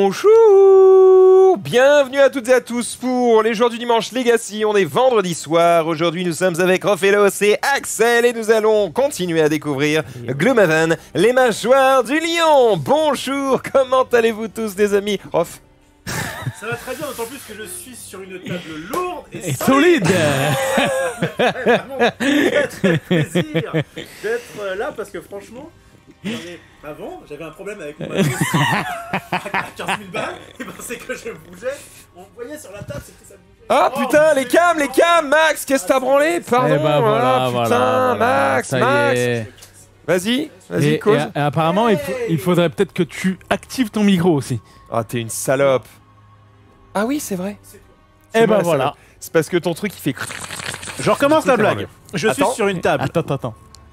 Bonjour, bienvenue à toutes et à tous pour les jours du dimanche Legacy. On est vendredi soir. Aujourd'hui, nous sommes avec Rofelos et Axel et nous allons continuer à découvrir Gloomhaven, les mâchoires du lion. Bonjour, comment allez-vous tous, les amis? Rof. Ça va très bien, d'autant plus que je suis sur une table lourde et solide. Ça fait vraiment très plaisir d'être là parce que franchement, avant, j'avais un problème avec mon matos à 15 000 balles et ben c'est que je bougeais, on voyait sur la table, c'est que ça bougeait. Ah putain, les cams, Max, qu'est-ce que t'as branlé? Pardon, Eh ben voilà, putain, Max, ça y Max. est. Vas-y, cause. Et apparemment, il faudrait peut-être que tu actives ton micro aussi. Ah, t'es une salope. Ah oui, c'est vrai. Eh ben moi, voilà. salope. C'est parce que ton truc, il fait... Je recommence la blague. Je suis Attends. sur une table Attends.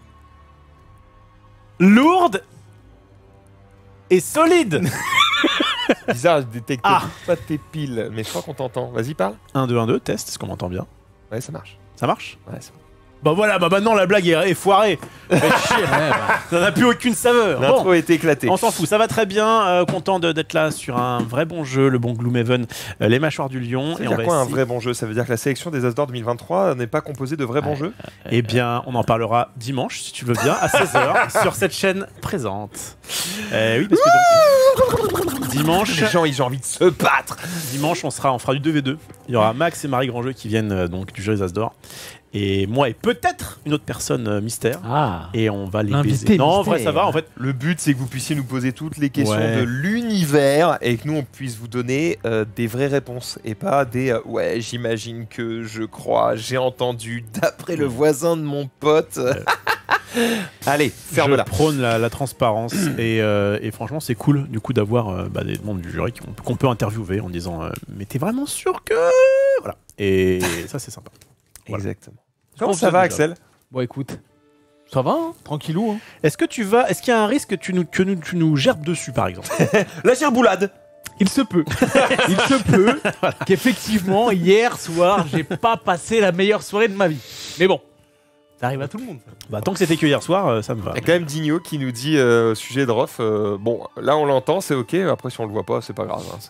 lourde et solide. Bizarre, je détecte Ah. pas tes piles, mais je crois qu'on t'entend. Vas-y, parle. 1, 2, 1, 2, test, est-ce qu'on m'entend bien? Ouais, ça marche. Ça marche? Ouais, c'est bon. Bah voilà, bah maintenant la blague est foirée. Fait chier. Ça n'a plus aucune saveur. Bon. L'intro est éclatée. On s'en fout, ça va très bien. Content d'être là sur un vrai bon jeu, le bon Gloomhaven, les mâchoires du lion. Ça Et veut on dire va quoi un essayer- vrai bon jeu? Ça veut dire que la sélection des As d'Or 2023 n'est pas composée de vrais bons jeux? Eh bien, on en parlera dimanche, si tu veux bien, à 16h, sur cette chaîne présente. Oui, parce que donc, dimanche, Les gens, ils ont envie de se battre. on fera du 2v2. Il y aura Max et Marie Grandjeu qui viennent donc du jeu des As d'Or. Et moi et peut-être une autre personne mystère. Ah. Et on va les L'invité baiser. Non, en vrai, mystère. ça va. En fait, Le but, c'est que vous puissiez nous poser toutes les questions Ouais. de l'univers et que nous, on puisse vous donner des vraies réponses et pas des ouais, j'imagine que, je crois, j'ai entendu, d'après le voisin de mon pote. Allez, je ferme-la. prône la transparence et franchement c'est cool du coup d'avoir des membres du jury qu'on peut interviewer en disant mais t'es vraiment sûr que voilà, et ça c'est sympa. Voilà. Exactement. Comment pense ça que va, déjà. Axel? Bon, écoute. Ça va, hein, tranquillou. Hein. Est-ce qu'il y a un risque que tu nous gerbes dessus par exemple? La gerboulade. Il se peut. Il se peut qu'effectivement, hier soir, j'ai pas passé la meilleure soirée de ma vie. Mais bon, ça arrive à tout le monde. Bah tant que c'était que hier soir ça me va. Il y a quand même Digno qui nous dit au sujet de Rof, bon, là on l'entend, c'est ok, après si on le voit pas, c'est pas grave. Hein,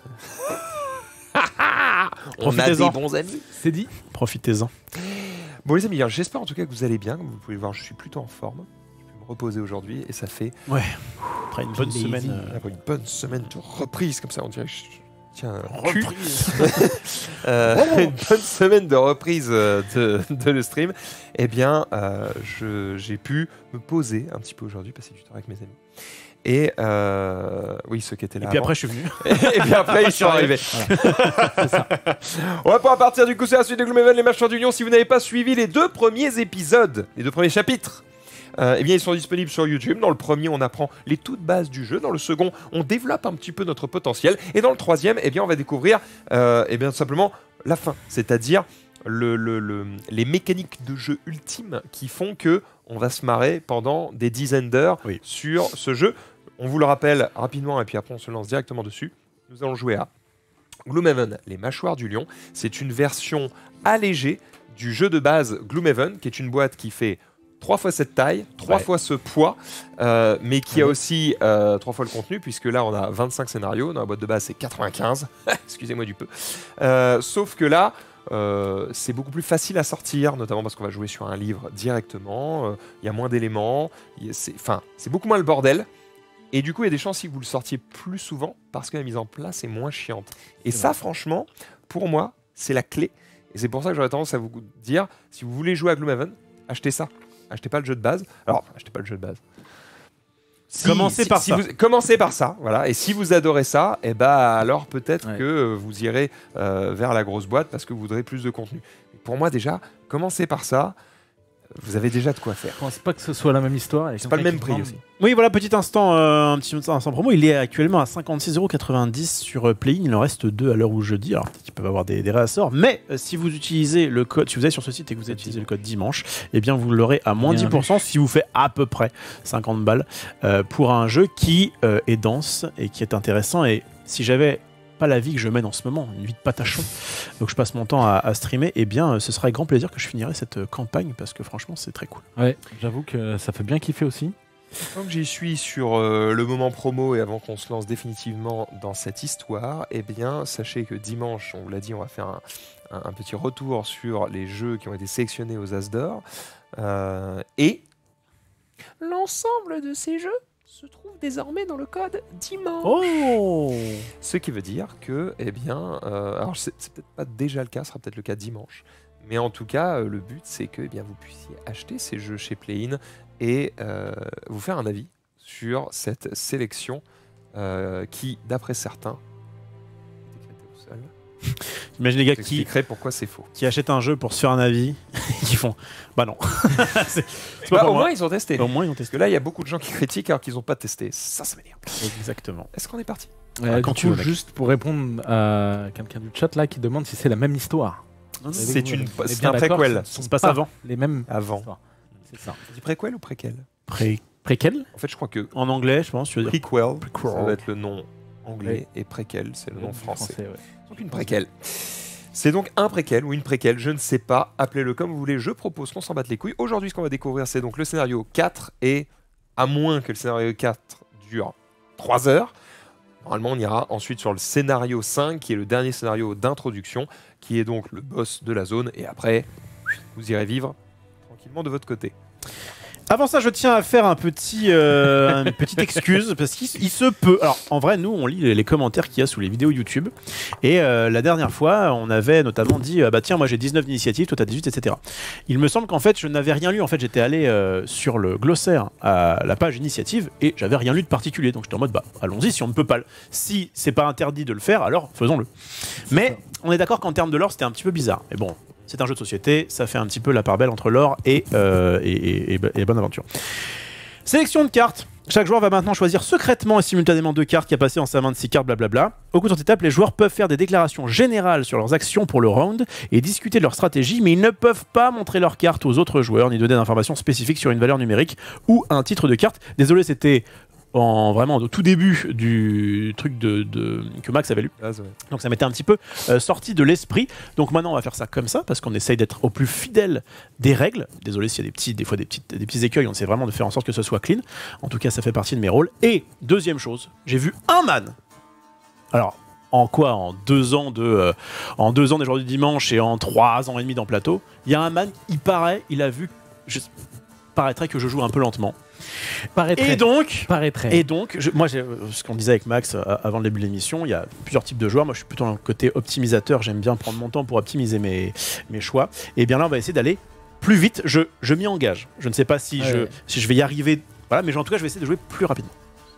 on a des Profitez-en. bons amis. C'est dit. Profitez-en. Bon les amis, j'espère en tout cas que vous allez bien. Comme vous pouvez le voir, je suis plutôt en forme. Je peux me reposer aujourd'hui et ça fait Après une bonne Lazy. semaine une bonne semaine de reprise comme ça. On dirait que je tiens un cul. reprise. Une bonne semaine de reprise de le stream. Eh bien, j'ai pu me poser un petit peu aujourd'hui, passer du temps avec mes amis. Et oui, ceux qui étaient là. Et puis avant. après je suis venu. Et puis après, ils sont arrivés. On va pouvoir partir du coup, c'est la suite de Gloomhaven, les mâchoires du lion. Si vous n'avez pas suivi les 2 premiers épisodes, les 2 premiers chapitres, eh bien, ils sont disponibles sur YouTube. Dans le premier, on apprend les toutes bases du jeu. Dans le second, on développe un petit peu notre potentiel. Et dans le troisième, eh bien, on va découvrir eh bien, tout simplement la fin, c'est-à-dire les mécaniques de jeu ultimes qui font que on va se marrer pendant des dizaines d'heures sur ce jeu. On vous le rappelle rapidement et puis après on se lance directement dessus. Nous allons jouer à Gloomhaven, les mâchoires du lion. C'est une version allégée du jeu de base Gloomhaven, qui est une boîte qui fait 3 fois cette taille, 3 fois ce poids, mais qui a aussi 3 fois le contenu, puisque là on a 25 scénarios, dans la boîte de base c'est 95, excusez-moi du peu. Sauf que là, c'est beaucoup plus facile à sortir, notamment parce qu'on va jouer sur un livre directement, il y a moins d'éléments, c'est beaucoup moins le bordel. Et du coup, il y a des chances que vous le sortiez plus souvent parce que la mise en place est moins chiante. Et ça, franchement, pour moi, c'est la clé. Et c'est pour ça que j'aurais tendance à vous dire, si vous voulez jouer à Gloomhaven, achetez ça. Achetez pas le jeu de base. Alors, achetez pas le jeu de base. Commencez par ça. Commencez par ça, voilà. Et si vous adorez ça, et alors peut-être que vous irez vers la grosse boîte parce que vous voudrez plus de contenu. Pour moi, déjà, commencez par ça. Vous avez déjà de quoi faire. Je pense pas que ce soit la même histoire. C'est pas le même prix aussi. Oui, voilà, petit instant, un petit instant promo. Il est actuellement à 56,90€ sur Play-in. Il en reste 2 à l'heure où je dis. Alors, peut-être qu'ils peuvent avoir des réassorts. Mais si vous utilisez le code, si vous allez sur ce site et que vous utilisez le code dimanche, eh bien, vous l'aurez à moins 10%, ce qui vous fait à peu près 50 balles pour un jeu qui est dense et qui est intéressant. Et si j'avais pas la vie que je mène en ce moment, une vie de patachon, donc je passe mon temps à streamer, et bien ce sera avec grand plaisir que je finirai cette campagne parce que franchement c'est très cool. Ouais, j'avoue que ça fait bien kiffer aussi. Tant que j'y suis sur le moment promo et avant qu'on se lance définitivement dans cette histoire, eh bien, sachez que dimanche, on vous l'a dit, on va faire un petit retour sur les jeux qui ont été sélectionnés aux As d'Or. Et l'ensemble de ces jeux se trouve désormais dans le code dimanche. Oh. Ce qui veut dire que, eh bien, alors c'est peut-être pas déjà le cas, ce sera peut-être le cas dimanche. Mais en tout cas, le but, c'est que eh bien, vous puissiez acheter ces jeux chez Play-in et vous faire un avis sur cette sélection qui, d'après certains, est éclatée au sol. Imagine les gars J'expliquerai pourquoi c'est faux. qui achètent un jeu pour se faire un avis et qui font bah non. c'est Bah, pas pour au moi. moins, ils ont testé. Au moins ils ont Parce testé. que là, il y a beaucoup de gens qui critiquent alors qu'ils n'ont pas testé. Ça m'énerve. Exactement. Est-ce qu'on est parti? quand Du tu coup, veux, mec. juste pour répondre à quelqu'un du chat là qui demande si c'est la même histoire. C'est On est c'est bien un d'accord, préquel. ce ne sont se passe pas avant. les mêmes Avant. histoires. C'est ça. Tu dis préquel ou préquel? Préquel. En fait, je crois que En anglais, je pense, tu veux dire. prequel, Prequel. ça va être le nom anglais et préquel, c'est le nom français. ouais. Donc une préquelle. C'est donc un préquel ou une préquelle, je ne sais pas, appelez-le comme vous voulez, je propose qu'on s'en batte les couilles. Aujourd'hui, ce qu'on va découvrir, c'est donc le scénario 4, et à moins que le scénario 4 dure 3 heures, normalement on ira ensuite sur le scénario 5, qui est le dernier scénario d'introduction, qui est donc le boss de la zone, et après, vous irez vivre tranquillement de votre côté. Avant ça, je tiens à faire une petite excuse parce qu'il se peut. Alors, en vrai, nous, on lit les commentaires qu'il y a sous les vidéos YouTube. Et la dernière fois, on avait notamment dit bah tiens, moi j'ai 19 d'initiatives, toi t'as 18, etc. Il me semble qu'en fait, je n'avais rien lu. En fait, j'étais allé sur le glossaire à la page initiative et j'avais rien lu de particulier. Donc j'étais en mode bah allons-y, si on ne peut pas. Si c'est pas interdit de le faire, alors faisons-le. Mais on est d'accord qu'en termes de lore, c'était un petit peu bizarre. Mais bon. C'est un jeu de société, ça fait un petit peu la part belle entre l'or et bonne aventure. Sélection de cartes. Chaque joueur va maintenant choisir secrètement et simultanément 2 cartes qui a passé en sa main de 6 cartes, blablabla. Au cours de cette étape, les joueurs peuvent faire des déclarations générales sur leurs actions pour le round et discuter de leur stratégie, mais ils ne peuvent pas montrer leurs cartes aux autres joueurs ni donner d'informations spécifiques sur une valeur numérique ou un titre de carte. Désolé, c'était vraiment au tout début du truc que Max avait lu. Donc ça m'était un petit peu sorti de l'esprit. Donc maintenant on va faire ça comme ça parce qu'on essaye d'être au plus fidèle des règles. Désolé s'il y a des fois des petits écueils, on essaie vraiment de faire en sorte que ce soit clean. En tout cas ça fait partie de mes rôles. Et deuxième chose, j'ai vu un man. Alors en quoi? En 2 ans des jours du dimanche et en 3 ans et demi dans Plateau, il y a un man, il a vu, paraîtrait que je joue un peu lentement. Et donc, moi, ce qu'on disait avec Max avant le début de l'émission, il y a plusieurs types de joueurs. Moi, je suis plutôt dans le côté optimisateur. J'aime bien prendre mon temps pour optimiser mes choix. Et bien là, on va essayer d'aller plus vite. Je m'y engage. Je ne sais pas si je vais y arriver. Voilà, mais en tout cas, je vais essayer de jouer plus rapidement.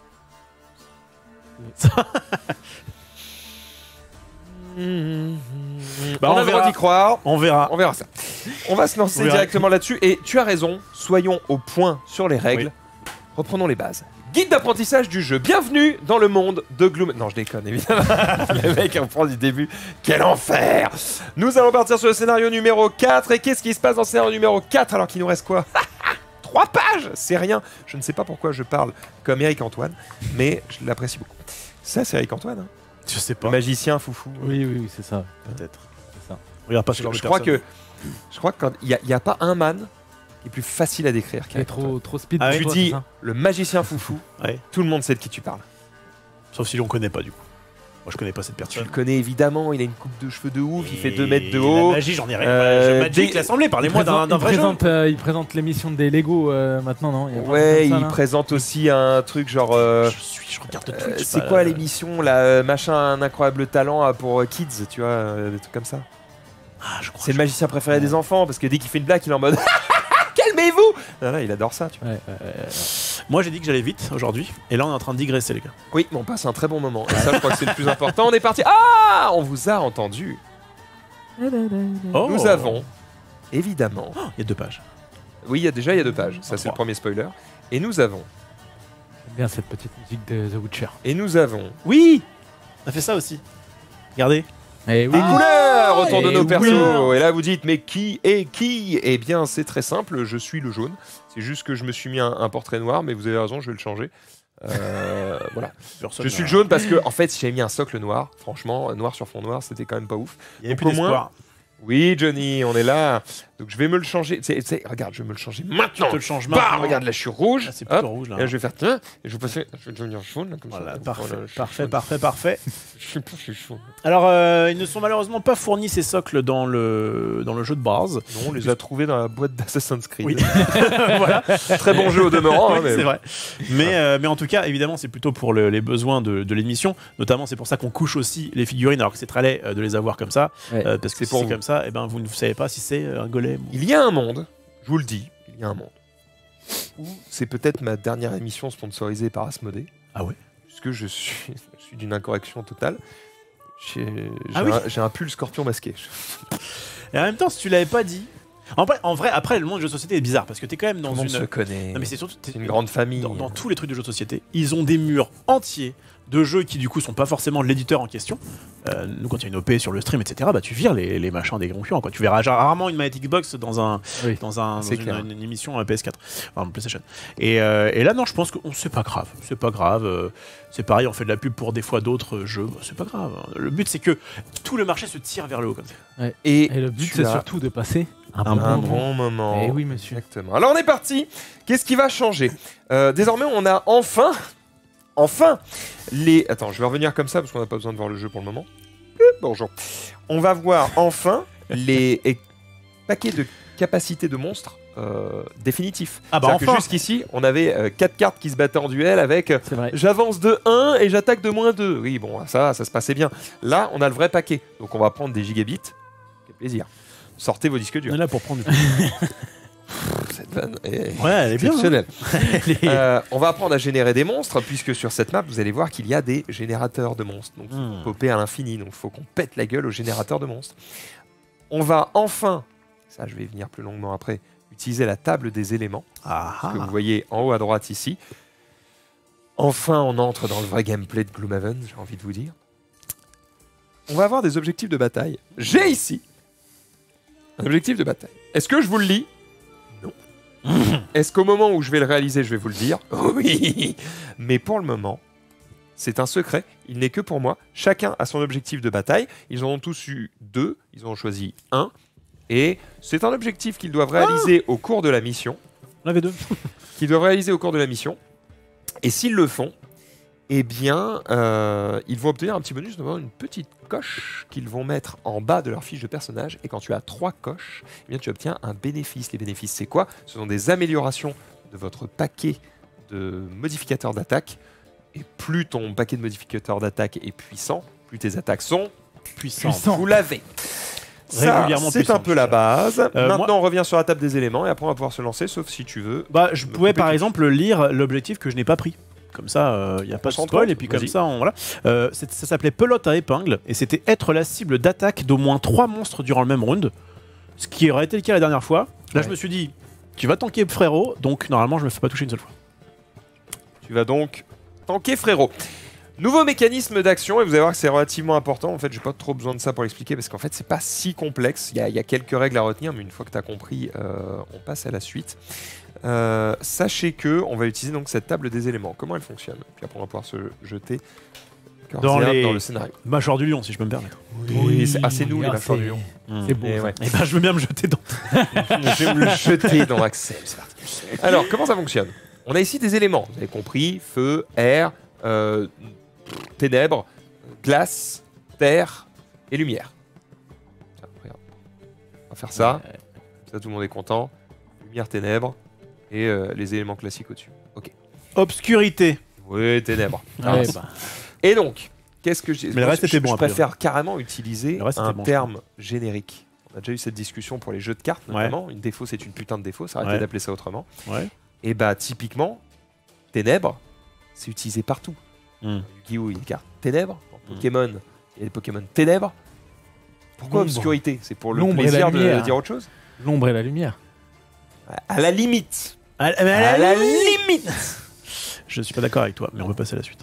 Bah, on a le droit d'y croire. On verra. On verra ça. On va se lancer directement là-dessus. Et tu as raison, soyons au point sur les règles. Oui. Reprenons les bases. Guide d'apprentissage du jeu. Bienvenue dans le monde de Gloom. Non, je déconne, évidemment. Le mec reprend du début. Quel enfer! Nous allons partir sur le scénario numéro 4. Et qu'est-ce qui se passe dans le scénario numéro 4 alors qu'il nous reste quoi? 3 pages! C'est rien. Je ne sais pas pourquoi je parle comme Eric Antoine, mais je l'apprécie beaucoup. Ça, c'est Eric Antoine, hein? Je sais pas. Magicien foufou. Oui, c'est ça. Peut-être. C'est ça. Regarde pas ce genre de Je crois personne. qu'il n'y a pas un man qui est plus facile à décrire Il est qu'Eric Antoine. trop speed. Ah pour oui, Tu toi, dis c'est ça le magicien foufou, Ouais. tout le monde sait de qui tu parles. Sauf si on connaît pas du coup. Moi je connais pas cette Tu personne. le connais évidemment, il a une coupe de cheveux de ouf, il fait 2 mètres de La haut. magie, j'en ai rien. Euh, Magic, dès- l'assemblée, parlez-moi d'un vrai jeu. Il présente l'émission des Lego maintenant, non? Il y a pas un Ouais, truc comme ça, il là présente aussi un truc genre. Je regarde Twitch. C'est quoi l'émission là, machin, un incroyable talent pour kids, tu vois, des trucs comme ça. Ah, je crois. C'est le magicien préféré des enfants parce que dès qu'il fait une blague, il est en mode calmez-vous. Là, il adore ça, tu vois. Ouais. Moi j'ai dit que j'allais vite aujourd'hui, et là on est en train de digresser les gars. Oui, mais on passe un très bon moment. Et ça, je crois que c'est le plus important. On est parti. Ah, on vous a entendu. Oh. Nous avons évidemment. Il y a 2 pages. Oui, il y a 2 pages. Ça, c'est le 3. premier spoiler. Et nous avons. J'aime bien cette petite musique de The Witcher. Et nous avons. Oui. On a fait ça aussi. Regardez. Et oui. Des couleurs autour de et nos oui. persos. Et là, vous dites, mais qui est qui? Eh bien, c'est très simple. Je suis le jaune. C'est juste que je me suis mis un portrait noir, mais vous avez raison, je vais le changer. Voilà. Je suis le jaune parce que, en fait, si j'avais mis un socle noir, franchement, noir sur fond noir, c'était quand même pas ouf. Il y avait Donc, plus au moins- d'espoir. Oui, Johnny, on est là. Donc je vais me le changer. Regarde, je vais me le changer maintenant. Je te le change Bah, maintenant. regarde, là je suis rouge. Là, c'est plutôt Hop. rouge là. Et là, je vais faire tiens, et je vais passer. Je vais devenir jaune là, comme Voilà, ça. parfait, Voilà, je suis parfait, jaune. parfait, parfait. Je suis chaud. Alors, ils ne sont malheureusement pas fournis ces socles dans le jeu de base. Non, on les a trouvés dans la boîte d'Assassin's Creed. Oui. Voilà. Très bon jeu au demeurant. hein, Oui, mais c'est vrai. Mais en tout cas, évidemment, c'est plutôt pour les besoins de l'émission. Notamment, c'est pour ça qu'on couche aussi les figurines, alors que c'est très laid de les avoir comme ça. Ouais. Parce que C'est si pour c'est vous. comme ça, et ben, vous ne savez pas si c'est un golem. Il y a un monde, je vous le dis, il y a un monde où c'est peut-être ma dernière émission sponsorisée par Asmodée. Ah ouais. Puisque je suis d'une incorrection totale. J'ai Ah oui. j'ai un pull scorpion masqué. Et en même temps, si tu l'avais pas dit. En vrai, après, le monde du jeu de société est bizarre parce que t'es quand même dans Tout le monde une. se connaît. Non, mais c'est surtout. C'est une grande famille. Dans tous les trucs de jeux de société, ils ont des murs entiers de jeux qui du coup sont pas forcément de l'éditeur en question. Nous, quand il y a une OP sur le stream, etc., bah tu vires les machins des concurrents. Quoi. Tu verras rarement une manette Xbox dans Oui. C'est clair. une émission PS4, enfin PlayStation. Et là, non, je pense que c'est pas grave. C'est pas grave. C'est pareil, on fait de la pub pour des fois d'autres jeux. Bah, c'est pas grave. Le but, c'est que tout le marché se tire vers le haut comme ça. Et Et le but, tu c'est as surtout de passer un un bon un moment. bon moment. Eh oui, monsieur. Exactement. Alors on est parti. Qu'est-ce qui va changer Désormais, on a enfin les. Attends, je vais revenir comme ça parce qu'on n'a pas besoin de voir le jeu pour le moment. Bonjour. On va voir enfin les paquets de capacités de monstres définitifs. Ah bah C'est-à-dire que enfin. jusqu'ici, on avait 4 cartes qui se battaient en duel avec C'est vrai. j'avance de 1 et j'attaque de -2. Oui, bon, ça se passait bien. Là, on a le vrai paquet. Donc on va prendre des gigabits. Quel plaisir. Sortez vos disques On durs. est là pour prendre. Cette vanne est Ouais, elle est bien. hein. exceptionnelle. On va apprendre à générer des monstres, puisque sur cette map, vous allez voir qu'il y a des générateurs de monstres. Donc, il faut popper à l'infini. Donc, il faut qu'on pète la gueule aux générateurs de monstres. On va enfin, ça je vais y venir plus longuement après, utiliser la table des éléments, Ah, que vous voyez en haut à droite ici. Enfin, on entre dans le vrai gameplay de Gloomhaven, j'ai envie de vous dire. On va avoir des objectifs de bataille. J'ai ici un objectif de bataille. Est-ce que je vous le lis? Non. Est-ce qu'au moment où je vais le réaliser, je vais vous le dire? Oui. Mais pour le moment, c'est un secret. Il n'est que pour moi. Chacun a son objectif de bataille. Ils en ont tous eu 2. Ils en ont choisi un. Et c'est un objectif qu'ils doivent réaliser au cours de la mission. on avait 2. Qu'ils doivent réaliser au cours de la mission. Et s'ils le font, eh bien, ils vont obtenir un petit bonus, notamment une petite coche qu'ils vont mettre en bas de leur fiche de personnage. Et quand tu as 3 coches, eh bien, tu obtiens un bénéfice. Les bénéfices, c'est quoi? Ce sont des améliorations de votre paquet de modificateurs d'attaque. Et plus ton paquet de modificateurs d'attaque est puissant, plus tes attaques sont Puissant. vous l'avez. Ça, Régulièrement c'est un puissant, peu la base. Maintenant, moi- on revient sur la table des éléments et après, on va pouvoir se lancer, sauf si tu veux. Bah, je Me pouvais couper par tout. exemple lire l'objectif que je n'ai pas pris. Comme ça, il n'y a pas de Concentre-toi, spoil. Et puis comme vas-y. ça, voilà. Ça s'appelait pelote à épingle. Et c'était être la cible d'attaque d'au moins 3 monstres durant le même round. Ce qui aurait été le cas la dernière fois. Là, Ouais. je me suis dit, tu vas tanker frérot. Donc normalement, je me fais pas toucher une seule fois. Tu vas donc tanker, frérot. Nouveau mécanisme d'action, et vous allez voir que c'est relativement important. En fait, j'ai pas trop besoin de ça pour l'expliquer parce qu'en fait, c'est pas si complexe. Il y a quelques règles à retenir, mais une fois que tu as compris, on passe à la suite. Sachez que on va utiliser donc cette table des éléments. Comment elle fonctionne? Puis après, on va pouvoir se jeter corps Dans et âme les- dans le scénario. Mâchoire du lion, si je peux me permettre. C'est nous les mâchoires du lion. C'est beau. Et ça. ouais. Et ben, je veux bien me jeter dans. Je vais me le jeter dans Axel. C'est parti. Alors, comment ça fonctionne? On a ici des éléments. Vous avez compris, feu, air, ténèbres, glace, terre et lumière. Tiens, regarde. On va faire ça. Ça, tout le monde est content. Lumière, ténèbres et les éléments classiques au-dessus. Ok. Obscurité. Oui, ténèbres. Ouais, Ah, bah, Et donc, qu'est-ce que je Mais le reste était bon, Je après. préfère carrément utiliser Le reste un était bon, terme générique. On a déjà eu cette discussion pour les jeux de cartes, Ouais. notamment. Une défaut, c'est une putain de défaut. Ça arrêtez Ouais. d'appeler ça autrement. Ouais. Et bah, typiquement, ténèbres, c'est utilisé partout. Hmm. Yu-Gi-Oh! Il y a des cartes ténèbres. En Hmm. Pokémon, il y a des Pokémon ténèbres. Pourquoi L'ombre. obscurité? C'est pour le L'ombre et la plaisir de lumière. dire autre chose? l'ombre et la lumière. À la limite. À À la limite. Je suis pas d'accord avec toi, mais on peut passer à la suite.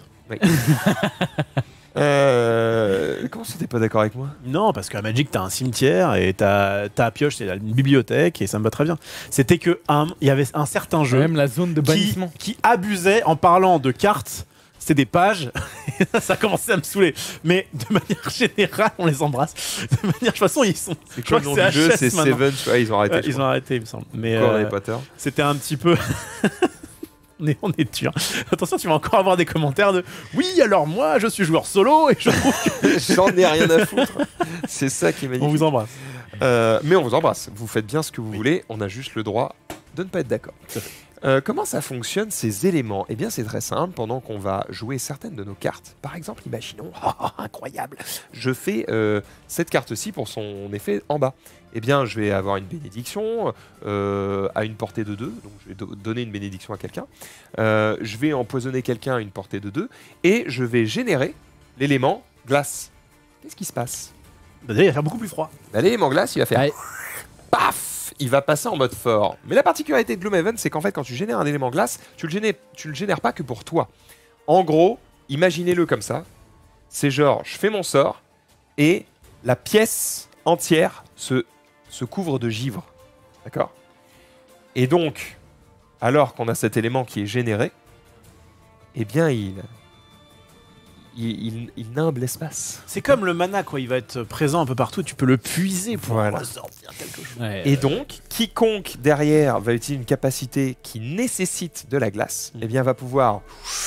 Comment ça, t'es pas d'accord avec moi? Non, parce qu'à Magic, t'as un cimetière et t'as Pioche, c'est une bibliothèque et ça me va très bien. C'était que il y avait un certain jeu Même la zone de qui, bannissement. qui abusait en parlant de cartes. C'était des pages ça a commencé à me saouler. Mais de manière générale, on les embrasse. De manière, de toute façon, ils sont. C'est Je crois quoi le que nom du jeu? HS C'est maintenant. Seven. Ouais, ils ont arrêté. Ils ont arrêté, il me semble. Mais Encore Harry Potter. c'était un petit peu. On est dur. Attention, tu vas encore avoir des commentaires de oui, alors moi, je suis joueur solo et je trouve J'en ai rien à foutre. C'est ça qui est magnifique. qu'on vous embrasse. Mais on vous embrasse. Vous faites bien ce que vous voulez. On a juste le droit de ne pas être d'accord. Tout à fait. Comment ça fonctionne ces éléments? Eh bien, c'est très simple. Pendant qu'on va jouer certaines de nos cartes, par exemple, imaginons, incroyable, je fais cette carte-ci pour son effet en bas. Eh bien, je vais avoir une bénédiction à une portée de 2. Donc, je vais donner une bénédiction à quelqu'un. Je vais empoisonner quelqu'un à une portée de 2. Et je vais générer l'élément glace. Qu'est-ce qui se passe? Bah, d'ailleurs, il va faire beaucoup plus froid. Bah, l'élément glace, il va faire Ouais. paf. Il va passer en mode fort. Mais la particularité de Gloomhaven, c'est qu'en fait, quand tu génères un élément glace, tu le génères pas que pour toi. En gros, imaginez-le comme ça. C'est genre, je fais mon sort et la pièce entière se couvre de givre. D'accord? Et donc, alors qu'on a cet élément qui est généré, eh bien, il nimble l'espace. C'est comme le mana, quoi. Il va être présent un peu partout. Tu peux le puiser pour Voilà. ressortir quelque chose. Ouais, Et donc, quiconque derrière va utiliser une capacité qui nécessite de la glace, eh bien, va pouvoir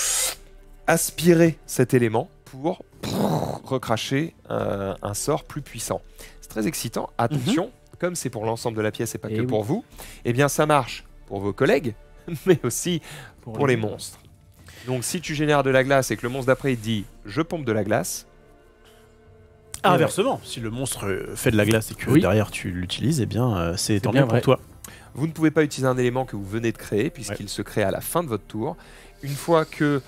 aspirer cet élément pour recracher un sort plus puissant. C'est très excitant. Attention, comme c'est pour l'ensemble de la pièce et pas Et que oui. pour vous, eh bien, ça marche pour vos collègues, mais aussi pour les monstres. Donc, si tu génères de la glace et que le monstre d'après il te dit « je pompe de la glace », Inversement, si le monstre fait de la glace et que Oui. derrière tu l'utilises, eh bien, c'est tant bien mieux pour vrai. toi. vous ne pouvez pas utiliser un élément que vous venez de créer, puisqu'il se crée à la fin de votre tour. Une fois que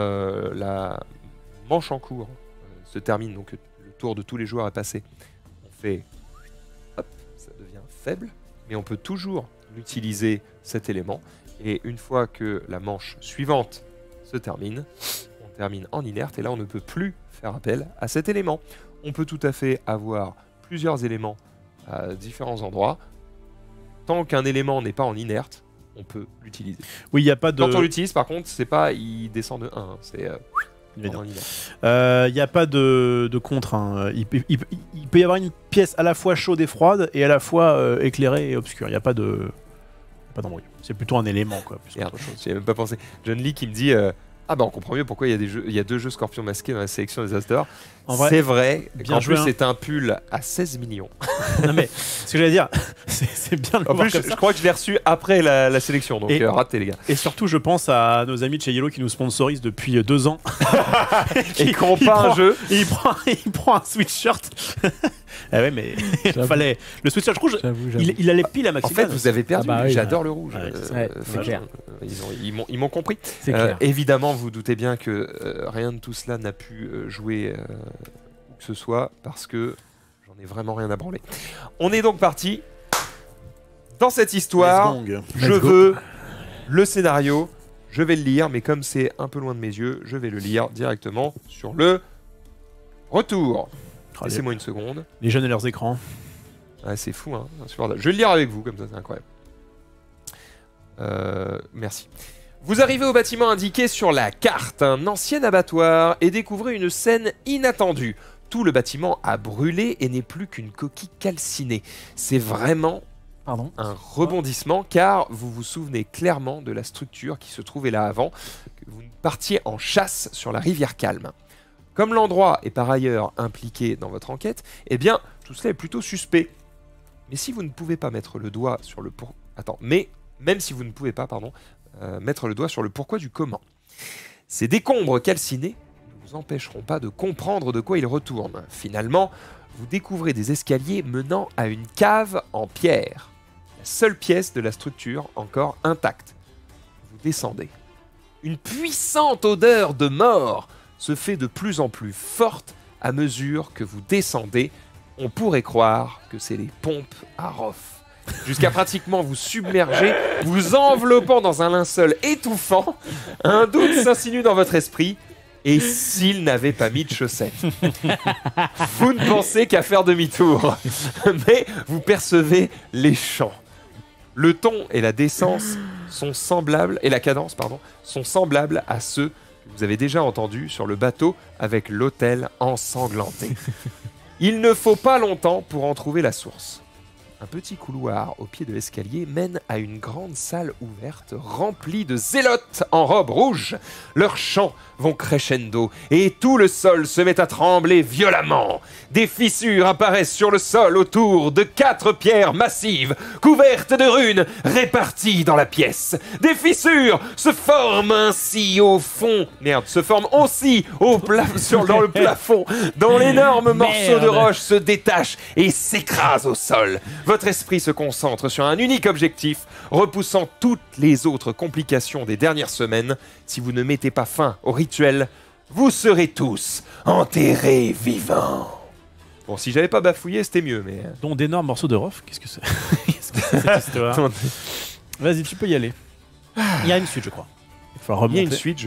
la manche en cours se termine, donc le tour de tous les joueurs est passé, on fait hop, ça devient faible, mais on peut toujours utiliser cet élément. Et une fois que la manche suivante se termine, on termine en inerte, et là on ne peut plus faire appel à cet élément. On peut tout à fait avoir plusieurs éléments à différents endroits. Tant qu'un élément n'est pas en inerte, on peut l'utiliser. Oui, il n'y a pas de. Quand on l'utilise, par contre, c'est pas il descend de 1, c'est Il en inerte. Il n'y a pas de contre. Hein. Il peut y avoir une pièce à la fois chaude et froide et à la fois éclairée et obscure. Il n'y a pas de. Pas d'embrouille. C'est plutôt un élément, quoi. Plus Merde, qu'autre chose. j'y avais même pas pensé. John Lee qui me dit ah bah on comprend mieux pourquoi il y a 2 jeux Scorpion masqués dans la sélection des Asters. En vrai, C'est vrai. bien En joué, plus, hein. c'est un pull à 16 millions. non mais ce que j'allais dire, c'est bien de le En voir plus, comme je ça. crois que je l'ai reçu après la sélection, donc Et- raté les gars. Et surtout, je pense à nos amis de chez Yellow qui nous sponsorisent depuis 2 ans. Et ils comprennent pas un jeu. Il prend un sweatshirt. ah ouais, mais il J'avoue. fallait. Le sweatshirt rouge, J'avoue. il a les piles à En Maxime. fait, vous avez perdu. Ah bah oui, J'adore le rouge. Ouais, c'est vrai, fait c'est clair. ils m'ont compris. C'est clair. Évidemment, vous doutez bien que rien de tout cela n'a pu jouer où que ce soit parce que j'en ai vraiment rien à branler. On est donc parti dans cette histoire. Je Let's go. veux le scénario, je vais le lire, mais comme c'est un peu loin de mes yeux, je vais le lire directement sur le retour. Laissez-moi une seconde. Les jeunes et leurs écrans. Ah, c'est fou, hein. Insupportable. Je vais le lire avec vous, comme ça, c'est incroyable. Merci. Vous arrivez au bâtiment indiqué sur la carte, un ancien abattoir, et découvrez une scène inattendue. Tout le bâtiment a brûlé et n'est plus qu'une coquille calcinée. C'est vraiment Pardon. un rebondissement, car vous vous souvenez clairement de la structure qui se trouvait là avant, que vous partiez en chasse sur la rivière Calme. Comme l'endroit est par ailleurs impliqué dans votre enquête, eh bien, tout cela est plutôt suspect. Mais si vous ne pouvez pas mettre le doigt sur le même si vous ne pouvez pas, mettre le doigt sur le pourquoi du comment. Ces décombres calcinés ne vous empêcheront pas de comprendre de quoi ils retournent. Finalement, vous découvrez des escaliers menant à une cave en pierre. La seule pièce de la structure encore intacte. Vous descendez. Une puissante odeur de mort se fait de plus en plus forte à mesure que vous descendez. On pourrait croire que c'est les pompes à Roth. Jusqu'à pratiquement vous submerger, vous enveloppant dans un linceul étouffant. Un doute s'insinue dans votre esprit. Et s'il n'avait pas mis de chaussettes? Vous ne pensez qu'à faire demi-tour. Mais vous percevez les chants. Le ton et la décence sont semblables, et la cadence, pardon, sont semblables à ceux que vous avez déjà entendu sur le bateau avec l'hôtel ensanglanté. Il ne faut pas longtemps pour en trouver la source. Un petit couloir au pied de l'escalier mène à une grande salle ouverte remplie de zélotes en robe rouge. Leurs chants vont crescendo et tout le sol se met à trembler violemment. Des fissures apparaissent sur le sol autour de 4 pierres massives couvertes de runes réparties dans la pièce. Des fissures se forment ainsi au fond. Se forment aussi dans le plafond. Dont l'énorme morceau de roche se détache et s'écrase au sol. Votre esprit se concentre sur un unique objectif, repoussant toutes les autres complications des dernières semaines. Si vous ne mettez pas fin au rituel, vous serez tous enterrés vivants. Bon, si j'avais pas bafouillé, c'était mieux, mais... Dont d'énormes morceaux de rof. Qu'est-ce que c'est? Qu'est-ce que c'est cette histoire? Vas-y, tu peux y aller. Il y a une suite, je crois. Il va falloir Il y a remonter. une suite,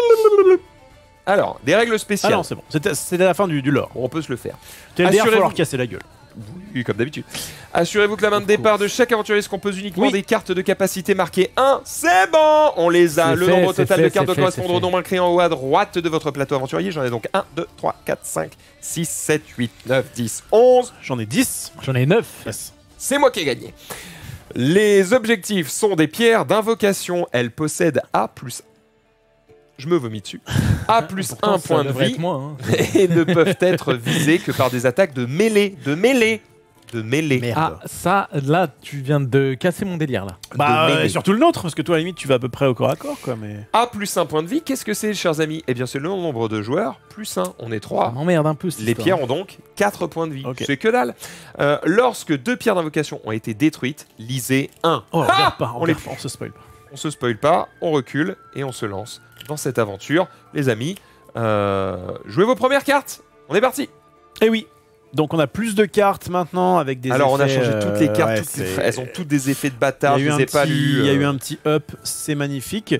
Alors, des règles Ah spéciales. non, c'est bon. C'était la fin du lore. On peut se le faire. Il va falloir Assurez-vous- casser la gueule. Oui, comme d'habitude. Assurez-vous que la main de départ de chaque aventurier se compose uniquement Oui. des cartes de capacité marquées 1. C'est bon. On les a. C'est Le fait, nombre c'est total fait, de cartes c'est doit fait, correspondre c'est au fait. nombre inscrit en haut à droite de votre plateau aventurier. J'en ai donc 1, 2, 3, 4, 5, 6, 7, 8, 9, 10, 11. J'en ai 10. J'en ai 9. Yes. C'est moi qui ai gagné. Les objectifs sont des pierres d'invocation. Elles possèdent A plus... Je me vomis dessus. A plus Pourtant, 1 ça point de devrait vie être moi, hein. et ne peuvent être visés que par des attaques de mêlée. De mêlée. Merde. Ah, ça, là, tu viens de casser mon délire, là. Bah, de mêlée. surtout le nôtre, parce que toi, à la limite, tu vas à peu près au corps à corps, quoi. Mais A plus 1 point de vie, qu'est-ce que c'est, chers amis? Eh bien, c'est le nombre de joueurs plus 1. On est Ça 3. m'emmerde un peu, cette Les histoire. pierres ont donc 4 points de vie. Ok. C'est que dalle. Lorsque 2 pierres d'invocation ont été détruites, lisez 1. oh, Ah regarde pas, on les- on se spoil pas. On se spoil pas, on recule et on se lance dans cette aventure. Les amis, jouez vos premières cartes. On est parti. Eh oui. Donc on a plus de cartes maintenant avec des Alors, on a effets, changé toutes les cartes. ouais, Elles ont toutes des effets de Il bâtard. y Je a eu les ai un pas petit- lus. il y a eu un petit up, c'est magnifique.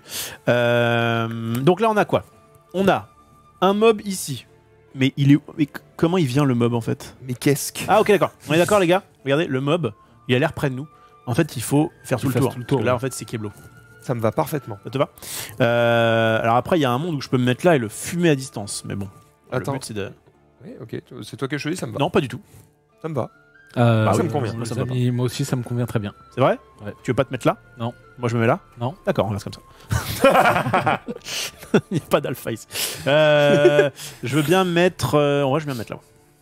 Donc là, on a quoi? On a un mob ici. Mais comment il vient le mob en fait? Mais qu'est-ce que... Ah ok, d'accord. On est d'accord les gars? Regardez, le mob, il a l'air près de nous. En fait, il faut faire tout le tour. tout le tour, Parce que là, ouais. en fait, c'est Keblo. Ça me va parfaitement. Ça te va? Alors après, il y a un monde où je peux me mettre là et le fumer à distance. Mais bon, Attends. le but c'est de... Oui, ok. C'est toi qui as choisi, ça me va. Non, pas du tout. Ça me va. Bah ça oui, me convient. moi, ça les me va amis, moi aussi, ça me convient très bien. C'est vrai? Ouais. Tu veux pas te mettre là? Non. Moi, je me mets là? Non. D'accord, on reste comme ça. Il n'y a pas d'alpha ici. Je veux bien mettre... ouais, je veux bien mettre là.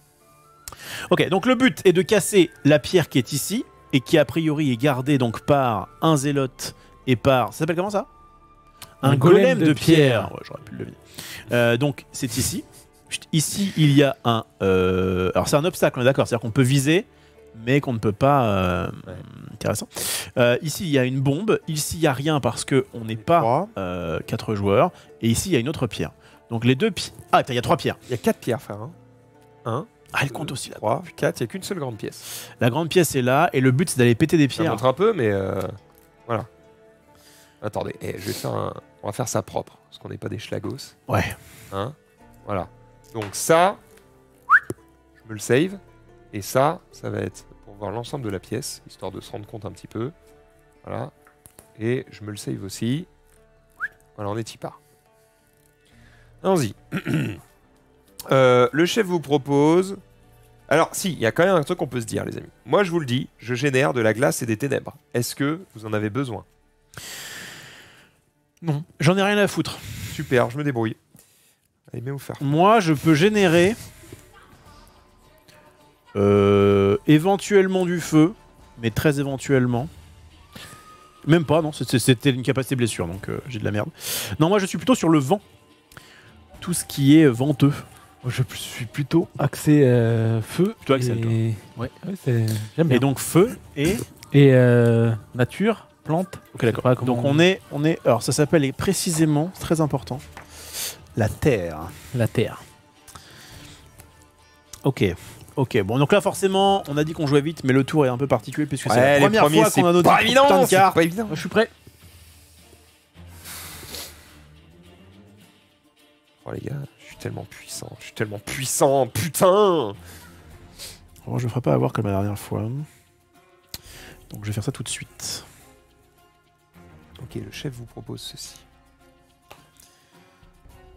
Ok, donc le but est de casser la pierre qui est ici et qui a priori est gardée donc par un zélote et par... Ça s'appelle comment ça? Un golem de pierre. Ouais, j'aurais pu le deviner. Donc c'est ici. Ici il y a un... alors c'est un obstacle, on est d'accord. C'est-à-dire qu'on peut viser, mais qu'on ne peut pas... Ouais. Intéressant. Ici il y a une bombe. Ici il n'y a rien parce qu'on n'est pas 4 joueurs. Et ici il y a une autre pierre. Donc les deux pierres... Ah, il y a 3 pierres. Il y a 4 pierres, frère. 1, Ah, elle compte aussi là. 3, 4. Il n'y a qu'une seule grande pièce. La grande pièce est là et le but c'est d'aller péter des Ça pierres. montre un peu, mais voilà. Attendez, je vais faire on va faire ça propre, parce qu'on n'est pas des schlagos. Ouais. Hein, voilà. Donc ça, je me le save. Et ça va être pour voir l'ensemble de la pièce, histoire de se rendre compte un petit peu. Voilà. Et je me le save aussi. Voilà, on est y part. Allons-y. Le chef vous propose... Alors, si, il y a quand même un truc qu'on peut se dire, les amis. Moi, je vous le dis, je génère de la glace et des ténèbres. Est-ce que vous en avez besoin? Non, j'en ai rien à foutre. Super, je me débrouille. Allez, mais vous faire. Moi, je peux générer éventuellement du feu, mais très éventuellement. Même pas, non, c'était une capacité blessure, donc j'ai de la merde. Non, moi, je suis plutôt sur le vent. Tout ce qui est venteux. Moi, je suis plutôt axé feu. Plutôt axé, et... Ouais, j'aime bien. Et donc feu et... Et nature, plante. Ok, d'accord. Pas comment Donc on est... Alors ça s'appelle précisément, c'est très important, la terre. La terre. Ok. Ok, bon donc là forcément on a dit qu'on jouait vite mais le tour est un peu particulier puisque c'est Ouais, la les première premiers, fois qu'on a c'est notre pas putain évident, de c'est cartes. pas évident. Moi, je suis prêt. Oh les gars, je suis tellement puissant, putain. Bon, je ne ferai pas avoir comme la dernière fois. Donc je vais faire ça tout de suite. Ok, le chef vous propose ceci.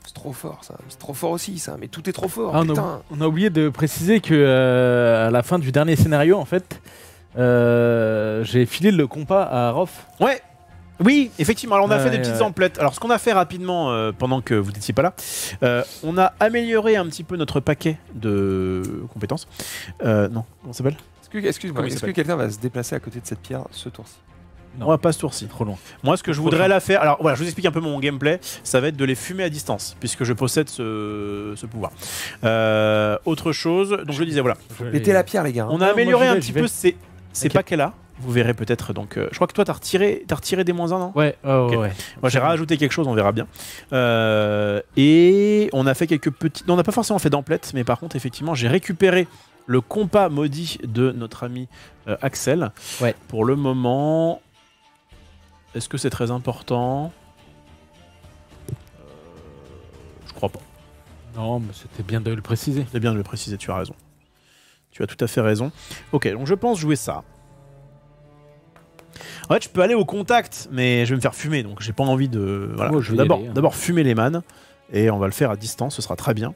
C'est trop fort ça, c'est trop fort aussi ça, mais tout est trop fort, Ah, putain. on a oublié de préciser que à la fin du dernier scénario, en fait, j'ai filé le compas à Rof. Ouais. Oui, effectivement. Alors on a fait des Ouais, petites ouais. emplettes. Alors ce qu'on a fait rapidement pendant que vous n'étiez pas là, on a amélioré un petit peu notre paquet de compétences. Non, comment ça s'appelle? Excuse-moi, Comment il est-ce que s'appelle quelqu'un va se déplacer à côté de cette pierre ce tour-ci? Non. On va pas ce tour-ci. Trop loin. Moi, ce que je Trop voudrais chaud. la faire. Alors voilà, je vous explique un peu mon gameplay. Ça va être de les fumer à distance, puisque je possède ce pouvoir. Autre chose. Donc je disais voilà. Mettez la pierre les gars. On a moi, amélioré j'y vais, un petit j'y peu vais. ces Ok. paquets-là. Vous verrez peut-être. Donc, je crois que toi, t'as retiré des -1, non? Ouais, Ok. ouais. Moi, j'ai rajouté quelque chose, on verra bien. Et on a fait quelques petits. Non, on n'a pas forcément fait d'emplettes, mais par contre, effectivement, j'ai récupéré le compas maudit de notre ami Axel. Ouais. Pour le moment, est-ce que c'est très important? Je crois pas. Non, mais c'était bien de le préciser. C'est bien de le préciser, tu as raison. Tu as tout à fait raison. Ok, donc je pense jouer ça. En fait, je peux aller au contact, mais je vais me faire fumer, donc j'ai pas envie de. Voilà. Moi, je je vais vais y d'abord, aller, hein. d'abord fumer les mannes, et on va le faire à distance, ce sera très bien.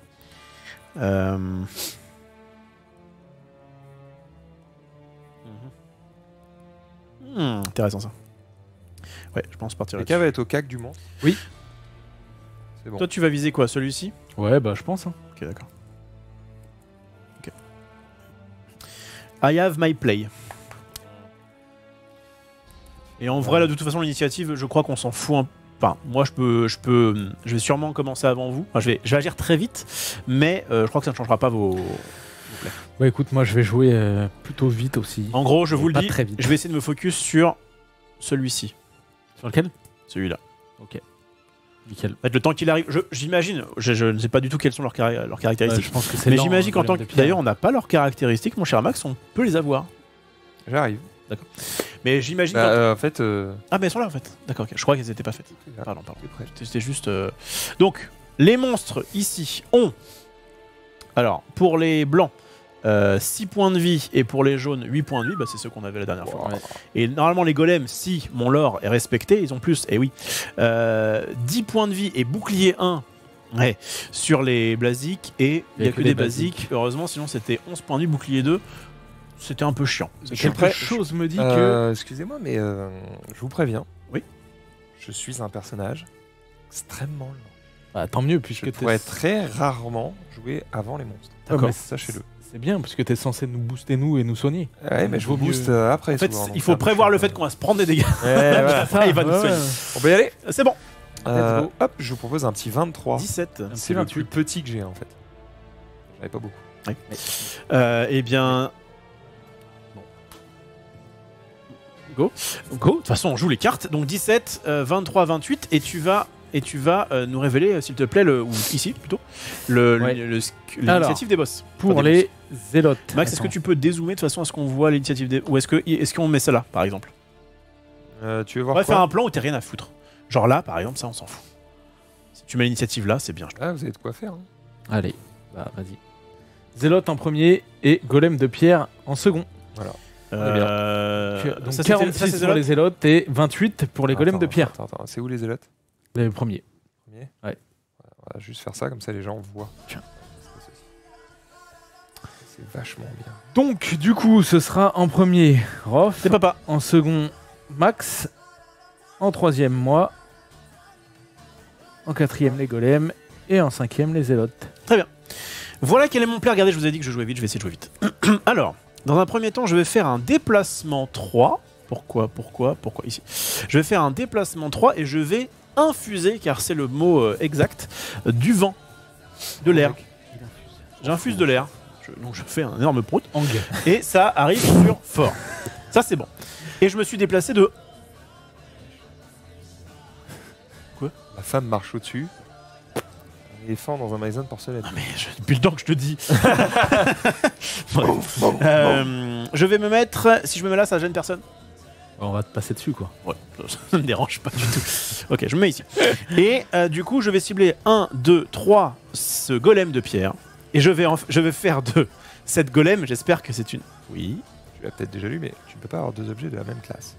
Intéressant ça. Ouais, je pense partir Quelqu'un là-dessus. va être au cac du monstre? Oui. C'est bon. Toi, tu vas viser quoi? Celui-ci? Ouais, bah je pense. Hein. Ok, d'accord. Ok. I have my play. Et en vrai, là, de toute façon, l'initiative, je crois qu'on s'en fout un. Enfin, moi, je vais sûrement commencer avant vous. Enfin, je vais agir très vite, mais je crois que ça ne changera pas vos. Ouais, écoute, moi je vais jouer plutôt vite aussi. En gros, je Et vous le pas dis, très vite. je vais essayer de me focus sur celui-ci, Sur lequel? celui-là. Nickel. En fait, le temps qu'il arrive, j'imagine, je ne sais pas du tout quelles sont leurs caractéristiques. Je pense que c'est Mais lent, j'imagine hein, qu'en tant golem que. de pierre. D'ailleurs, on n'a pas leurs caractéristiques, mon cher Max, on peut les avoir. J'arrive. Mais j'imagine. Bah, en fait, Ah, mais elles sont là en fait. D'accord, ok. Je crois qu'elles n'étaient pas faites. Pardon. c'est prêt. C'était juste. Donc, les monstres ici ont. Alors, pour les blancs, 6 points de vie et pour les jaunes, 8 points de vie. Bah, c'est ceux qu'on avait la dernière fois. Ouais. Et normalement, les golems, si mon lore est respecté, ils ont plus. Et oui. 10 points de vie et bouclier 1. Ouais, sur les basiques. Et il n'y a que des basiques. Heureusement, sinon c'était 11 points de vie, bouclier 2. C'était un peu chiant. Quelque chose me dit que. Excusez-moi, mais je vous préviens. Oui. Je suis un personnage extrêmement lent. Bah, tant mieux, Je puisque pourrais très rarement jouer avant les monstres. D'accord. mais Sachez-le. C'est bien, puisque t'es censé nous booster nous et nous soigner. Ouais, mais je vous Vaut mieux- booste après. En fait, souvent, donc il faut ça, prévoir je- le fait qu'on va se prendre des dégâts. Ouais, voilà. Ça, il va nous Ouais, soigner. ouais. On peut y aller. C'est bon. Let's go. Hop, je vous propose un petit 23. 17. C'est le plus petit que j'ai en fait. J'en avais pas beaucoup. Eh bien. Go. Go. De toute façon, on joue les cartes. Donc 17, 23, 28. Et tu vas nous révéler, s'il te plaît, ou ici plutôt, Ouais. l'initiative des boss. Pour Pas des les zélotes. Max, est-ce que tu peux dézoomer de toute façon à ce qu'on voit l'initiative des. Ou est-ce qu'on met ça là, par exemple? Tu veux On voir va quoi faire un plan où t'as rien à foutre. Genre là, par exemple, ça, on s'en fout. Si tu mets l'initiative là, c'est bien. je trouve. Ah, vous avez de quoi faire. Hein. Allez, bah vas-y. Zélote en premier et golem de pierre en second. Donc ça, 46 c'est pour Zélote. les zélotes et 28 pour les golems Attends, de pierre. Attends, c'est où les zélotes? Les premiers. Premier. Ouais. On va juste faire ça, comme ça les gens voient. Tiens. C'est vachement bien. Donc du coup, ce sera en premier Rof, C'est papa. en second Max, en troisième moi, en quatrième les golems et en cinquième les zélotes. Voilà quel est mon plan. Regardez, je vous ai dit que je jouais vite, je vais essayer de jouer vite. Alors, dans un premier temps, je vais faire un déplacement 3. Pourquoi ici? Je vais faire un déplacement 3 et je vais infuser, car c'est le mot exact, du vent, de l'air. J'infuse de l'air. Donc je fais un énorme prout. Ang. Et ça arrive sur fort. Ça, c'est bon. Et je me suis déplacé de... La femme marche au-dessus. Un éléphant dans un magasin de porcelaine. Ah mais depuis le temps que je te dis. Bref. Je vais me mettre... Si je me mets là, ça gêne personne? On va te passer dessus quoi. Ouais, ça me dérange pas du tout. Ok, je me mets ici. Et du coup, je vais cibler 1, 2, 3 ce golem de pierre. Et je vais faire de cette golem, j'espère que c'est une... Oui. Tu l'as peut-être déjà lu, mais tu ne peux pas avoir deux objets de la même classe.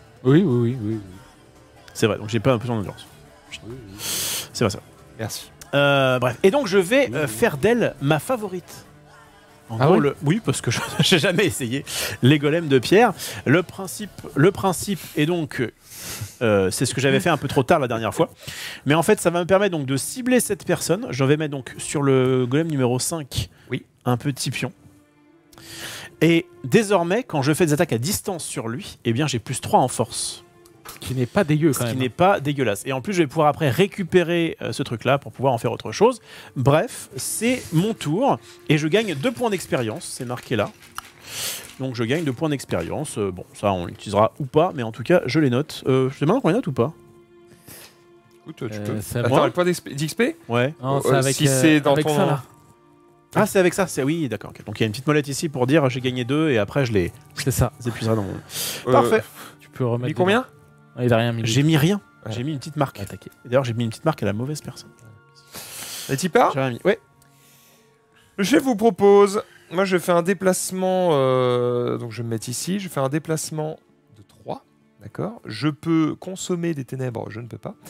Oui. C'est vrai, donc j'ai pas un peu en endurance. C'est vrai ça. Merci. Bref. Et donc je vais faire d'elle ma favorite. En Ah gros, ouais oui, parce que je n'ai jamais essayé les golems de pierre. Le principe est donc, c'est ce que j'avais fait un peu trop tard la dernière fois. Mais en fait, ça va me permettre donc de cibler cette personne. Je vais mettre donc sur le golem numéro 5 un petit pion. Et désormais, quand je fais des attaques à distance sur lui, eh bien j'ai plus 3 en force. Qui n'est pas dégueu, quand Ce qui même. n'est pas dégueulasse. Et en plus, je vais pouvoir après récupérer ce truc-là pour pouvoir en faire autre chose. Bref, c'est mon tour. Et je gagne 2 points d'expérience. C'est marqué là. Donc je gagne 2 points d'expérience. Bon, ça, on l'utilisera ou pas. Mais en tout cas, je les note. Je te demande qu'on les note ou pas? Écoute, tu peux. c'est Attends, moi le point d'XP? Ouais. Non, c'est avec, si c'est dans avec ton... ça, là. Ah, c'est avec ça. Oui, d'accord. Ok. Donc il y a une petite molette ici pour dire j'ai gagné 2 et après je les C'est ça. épuiserai dans mon... Parfait. Tu peux remettre. Mis combien? Ah, il a rien mis. J'ai mis rien. Ouais. J'ai mis une petite marque. Attaqué. Et d'ailleurs, j'ai mis une petite marque à la mauvaise personne. Et t'y pars? J'ai rien mis. Ouais. Je vous propose... Moi, je fais un déplacement... Donc, je vais me mettre ici. Je fais un déplacement de 3. D'accord? Je peux consommer des ténèbres. Je ne peux pas.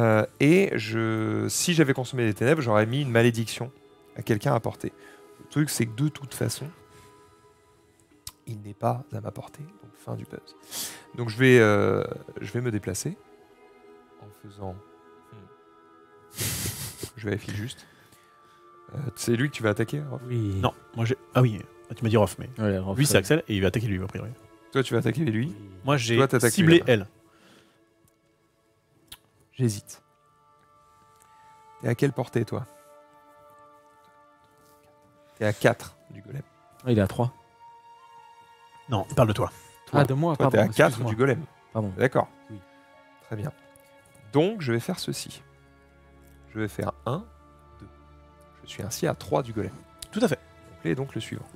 Si j'avais consommé des ténèbres, j'aurais mis une malédiction à quelqu'un à portée. Le truc, c'est que de toute façon, il n'est pas à ma portée. Donc, fin du buzz. Donc, je vais me déplacer en faisant... Je vérifie juste. C'est lui que tu vas attaquer, Rolf? Oui. Non, moi j'ai. Ah oui, tu m'as dit Rof, mais. Ouais, Lui, c'est Axel et il va attaquer lui, a priori. Toi, tu vas attaquer lui? Moi, j'ai Toi, t'attaques ciblé lui, elle. J'hésite. T'es à quelle portée, toi? T'es à 4 du golem. Ah, il est à 3. Non, parle de toi. Ah, de moi, Toi, pardon. t'es à 4 excuse-moi. du golem. Pardon. D'accord. Oui. Très bien. Donc, je vais faire ceci. Je vais faire 1, 2. Je suis ainsi à 3 du golem. Tout à fait. Et donc le suivant.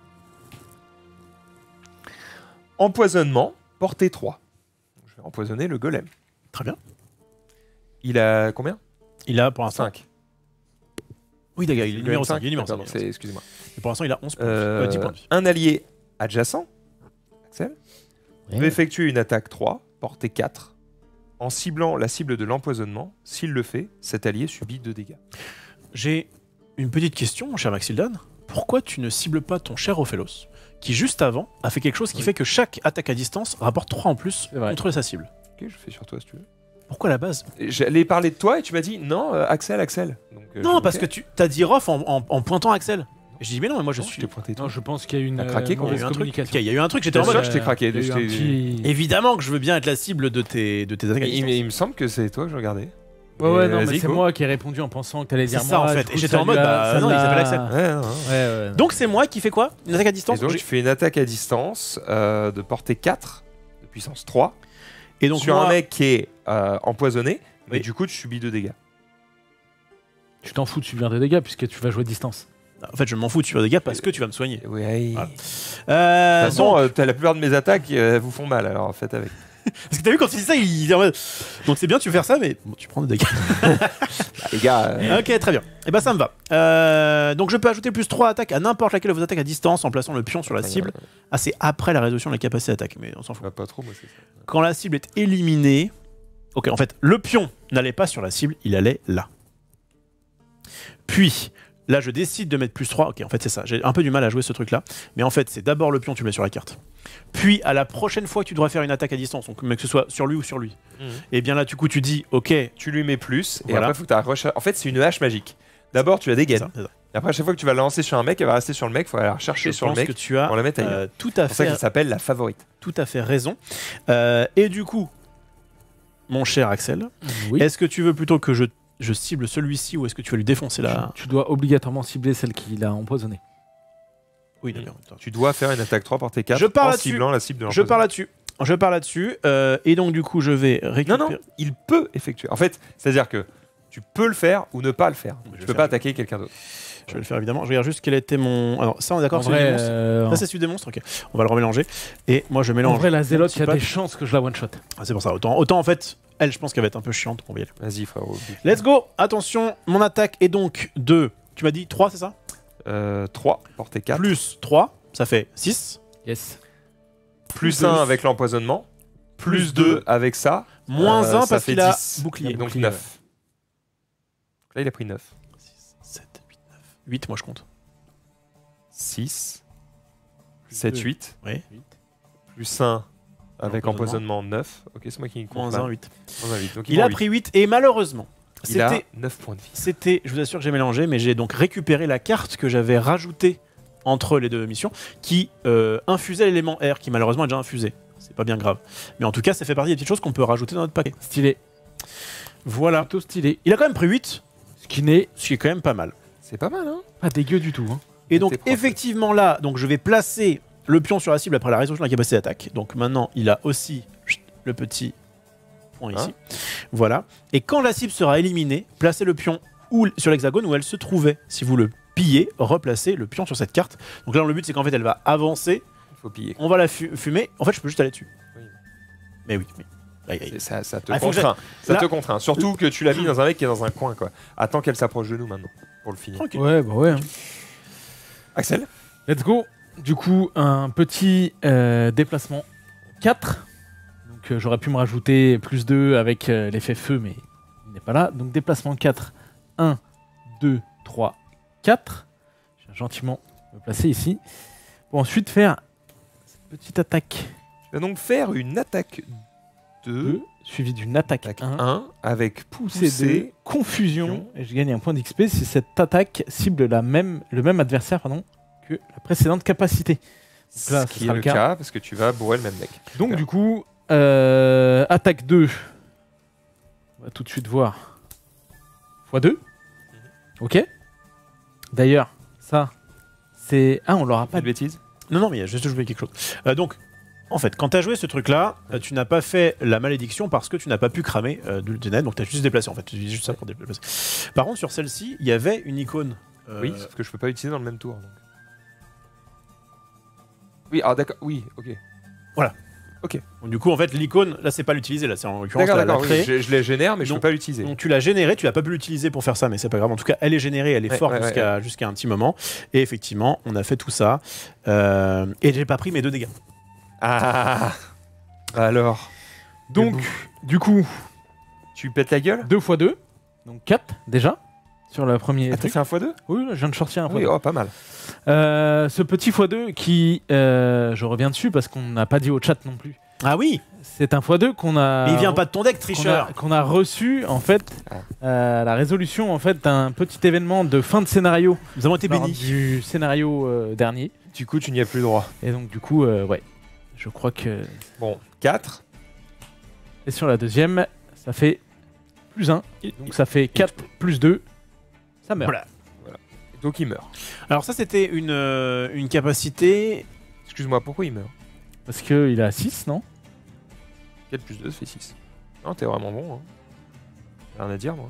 Empoisonnement, portée 3. Je vais empoisonner le golem. Très bien. Il a combien? Il a pour l'instant. 5. Oui, d'accord, il est numéro 5. Il est numéro 5. Excusez-moi. Et pour l'instant, il a 11 points. 10 points de vie. Un allié adjacent, Axel, Ouais. peut effectuer une attaque 3, portée 4, en ciblant la cible de l'empoisonnement. S'il le fait, cet allié subit 2 dégâts. J'ai une petite question, mon cher Maxildan. Pourquoi tu ne cibles pas ton cher Ophélos, qui juste avant a fait quelque chose qui Oui. fait que chaque attaque à distance rapporte 3 en plus C'est vrai. contre sa cible? Ok, je fais sur toi si tu veux. Pourquoi à la base? J'allais parler de toi et tu m'as dit non, Axel. Donc, Non, parce ok. que tu t'as dit Rof en pointant Axel. Je dis mais non, mais moi je Non, suis. t'ai pointé toi. Non, je pense qu'il y a eu une T'as craqué quand Il y a mauvaise eu un truc. communication. Ok, il y a eu un truc. J'étais Bien en mode. sûr, je t'ai craqué. Il y a eu un petit- Évidemment que je veux bien être la cible de tes attaques à Il, distance. il me semble que c'est toi que je regardais. Ouais, non, mais Vas-y, c'est go. moi qui ai répondu en pensant que t'allais dire C'est ça, moi. en fait. du Et coup, j'étais ça en mode, lui a- bah, ça non, il l'a- s'appelle Axel. Ouais, non, non. Ouais. Donc c'est moi qui fais quoi? Une attaque à distance. Et donc, tu fais une attaque à distance de portée 4, de puissance 3, Et donc sur moi, un mec qui est empoisonné, mais Oui. du coup, tu subis 2 dégâts. Tu t'en fous de subir des dégâts puisque tu vas jouer distance. en fait, je m'en fous de tuer des gars parce que tu vas me soigner. Oui. Voilà. De toute façon, Donc, la plupart de mes attaques vous font mal, alors faites avec. parce que t'as vu quand il dit ça, il est en mode. Donc c'est bien, tu veux faire ça, mais bon, tu prends des dégâts. Les gars, Ok, très bien. Et bah ça me va. Donc je peux ajouter plus 3 attaques à n'importe laquelle de vos attaques à distance en plaçant le pion sur la cible. Ah, c'est après la résolution de la capacité d'attaque, mais on s'en fout. pas trop, moi, c'est ça. Quand la cible est éliminée. Ok, en fait, le pion n'allait pas sur la cible, il allait là. Puis, là, je décide de mettre plus 3. Ok, en fait, c'est ça. J'ai un peu du mal à jouer ce truc-là. Mais en fait, c'est d'abord le pion, tu le mets sur la carte. Puis, à la prochaine fois que tu devras faire une attaque à distance, donc, mais que ce soit sur lui ou sur lui, et bien là, du coup, tu dis, ok, Tu lui mets plus, et Voilà. après, faut que tu recharges. En fait, c'est une hache magique. D'abord, tu la c'est dégaines. ça, c'est ça. Et après, à chaque fois que tu vas la lancer sur un mec, elle va rester sur le mec, il faut aller la rechercher Je sur le pense mec que tu as pour la mettre ailleurs. tout à C'est pour ça fait qu'elle s'appelle la favorite. tout à fait raison. Et du coup, mon cher Axel, Oui. est-ce que tu veux plutôt que je cible celui-ci ou est-ce que tu vas lui défoncer la... Tu dois obligatoirement cibler celle qui l'a empoisonnée. Oui, d'accord. Tu dois faire une attaque 3 portée 4 Je pars en là-dessus. ciblant la cible de Je pars l'empoisonnement. là-dessus. Je pars là-dessus. Et donc, du coup, je vais récupérer... Non, il peut effectuer. En fait, c'est-à-dire que tu peux le faire ou ne pas le faire. Je vais Tu le peux faire. pas attaquer quelqu'un d'autre. Je vais le faire, évidemment. Je regarde juste quel était mon... Alors, ça, on est En d'accord, c'est celui vrai, des monstres. Ça, c'est celui des monstres. Ok. On va le remélanger. Et moi, je en mélange... vrai, la zélote, il y a Petit des pack. chances que je la one-shot. Ah, c'est pour ça. Autant, en fait, elle, je pense qu'elle va être un peu chiante. On va y aller. Vas-y, frérot. Let's go. Attention, mon attaque est donc de... Tu m'as dit 3, c'est ça? 3 portée 4. Plus 3, ça fait 6. Yes. Plus deux. 1 avec l'empoisonnement. Plus 2 avec ça. Moins 1 ça parce fait qu'il a 10. bouclier. Donc Bouclier, 9. Là, il a pris 9. 6, 7, 8, 9. 8, moi je compte. 6, 7, 8. Oui. Plus 1 avec Empoisonnement. empoisonnement 9. Ok, c'est moi qui compte. Moins mal. 1, 8. Moins un 8. Donc, Il a pris 8 et malheureusement, Il a c'était, 9 points de vie. c'était, je vous assure que j'ai mélangé, mais j'ai donc récupéré la carte que j'avais rajoutée entre les deux missions qui infusait l'élément R qui malheureusement est déjà infusé. C'est pas bien grave. Mais en tout cas, ça fait partie des petites choses qu'on peut rajouter dans notre paquet. Stylé. Voilà. Plutôt stylé. Il a quand même pris 8, Ce qui n'est ce qui est quand même pas mal. C'est pas mal, hein? pas dégueu du tout. Hein. Et donc T'es propre. effectivement là, donc je vais placer le pion sur la cible après la résolution de la capacité d'attaque. Donc maintenant, il a aussi le petit point ici. Voilà. Et quand la cible sera éliminée, placez le pion sur l'hexagone où elle se trouvait. Si vous le pillez, replacez le pion sur cette carte. Donc là, le but, c'est qu'en fait, elle va avancer. Il faut piller. On va la fumer. En fait, je peux juste aller dessus. Oui. Mais oui. Mais... Aïe, aïe. Ça te Ah, faut que contraint. Ça Là- te contraint. Surtout que tu l'as mis dans un mec qui est dans un coin, quoi. Attends qu'elle s'approche de nous maintenant pour le finir. Tranquille. Ouais, bah ouais. hein. Axel? Let's go. Du coup, un petit déplacement 4. Donc j'aurais pu me rajouter plus 2 avec l'effet feu, mais il n'est pas là. Donc déplacement 4. 1, 2, 3, 4. Je vais gentiment me placer ici. Pour ensuite faire cette petite attaque Tu vas donc faire une attaque 2, 2, suivie d'une attaque attaque 1. 1 avec Poussée poussée. 2, confusion. Et je gagne un point d'XP si cette attaque cible le même adversaire que la précédente capacité. Donc là, Ce ce qui sera est le le cas. cas parce que tu vas bourrer le même mec. Donc Super. du coup, attaque 2. On va tout de suite voir. x2. Ok. D'ailleurs, ça, c'est... Ah, on l'aura Pas pas de bêtises? Non, mais je vais jouer quelque chose. Donc, en fait, quand tu as joué ce truc-là, tu n'as pas fait la malédiction parce que tu n'as pas pu cramer d'Ultinet, donc tu as juste déplacé, en fait. Tu utilises juste ça pour déplacer. Par contre, sur celle-ci, il y avait une icône. Oui, sauf que je peux pas l'utiliser dans le même tour. Donc. Oui, ah d'accord, oui, ok. Donc, du coup, en fait, l'icône, là, c'est pas l'utiliser, là, c'est en l'occurrence D'accord, la d'accord, créer. oui, je les génère, mais je Donc- peux pas l'utiliser. Donc tu l'as générée, tu l'as pas pu l'utiliser pour faire ça, mais c'est pas grave. En tout cas, elle est générée, elle est Ouais, forte ouais, jusqu'à un petit moment. Et effectivement, on a fait tout ça. Et j'ai pas pris mes 2 dégâts. Ah alors, Donc, du coup, tu pètes la gueule? 2 x 2. Donc 4 déjà. Sur le premier Ah, t'as truc. fait un x2? Oui, là, je viens de sortir un Oui, x2. oh, pas mal. Ce petit x2 qui... je reviens dessus parce qu'on n'a pas dit au chat non plus. Ah oui, C'est un x2 qu'on a... mais il vient pas de ton deck, qu'on tricheur. qu'on a reçu en fait la résolution en fait d'un petit événement de fin de scénario Nous avons été lors bénis. du scénario dernier Du coup, tu n'y as plus droit. et donc du coup ouais je crois que Bon, 4. et sur la deuxième ça fait plus 1 donc ça fait 4 plus 2 ça meurt. Voilà. Donc il meurt. Alors ça, c'était une capacité... Excuse-moi, pourquoi il meurt? Parce qu'il a 6 non 4 plus 2, ça fait 6. Non, t'es vraiment bon. Hein. Rien à dire, moi.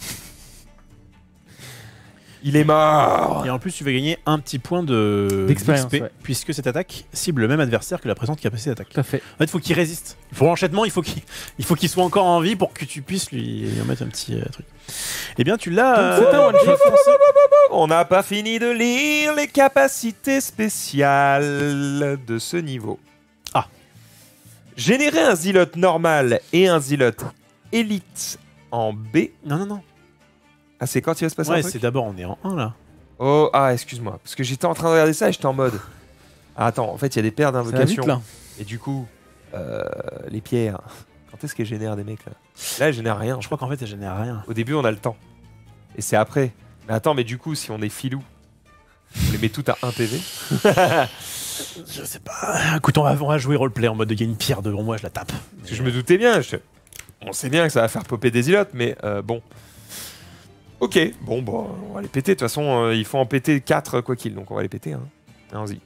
Il est mort! Et en plus, tu vas gagner un petit point D'expérience, d'XP, ouais. puisque cette attaque cible le même adversaire que la présente capacité d'attaque. tout à fait. En fait, il faut qu'il résiste. Pour l'enchaînement, il faut qu'il soit encore en vie pour que tu puisses lui mettre un petit truc. Eh bien, tu l'as... Donc, c'est un one shot. On n'a pas fini de lire les capacités spéciales de ce niveau. Ah. Générer un zilote normal et un zilote élite en B. Non. Ah, c'est quand il va se passer un Ouais, truc? c'est d'abord, on est en 1 là. Oh, ah, excuse-moi. Parce que j'étais en train de regarder ça et j'étais en mode... Ah, attends, en fait, il y a des paires Ça va vite d'invocations. là. Et du coup, les pierres... Quand est-ce qu'elles génèrent des mecs, là? Là, elles génèrent rien. Je crois qu'en fait, elle génère rien. Au début, on a le temps. Et c'est après. Mais attends, mais du coup, si on est filou, on les met toutes à 1 PV. Je sais pas. Écoute, on va jouer roleplay en mode il y a une pierre devant moi, je la tape. Parce que je me doutais bien. On sait bien que ça va faire popper des îlots, mais bon. Ok, bon, bah, on va les péter. De toute façon, il faut en péter 4 quoi qu'il. Donc on va les péter. Hein. Allons-y.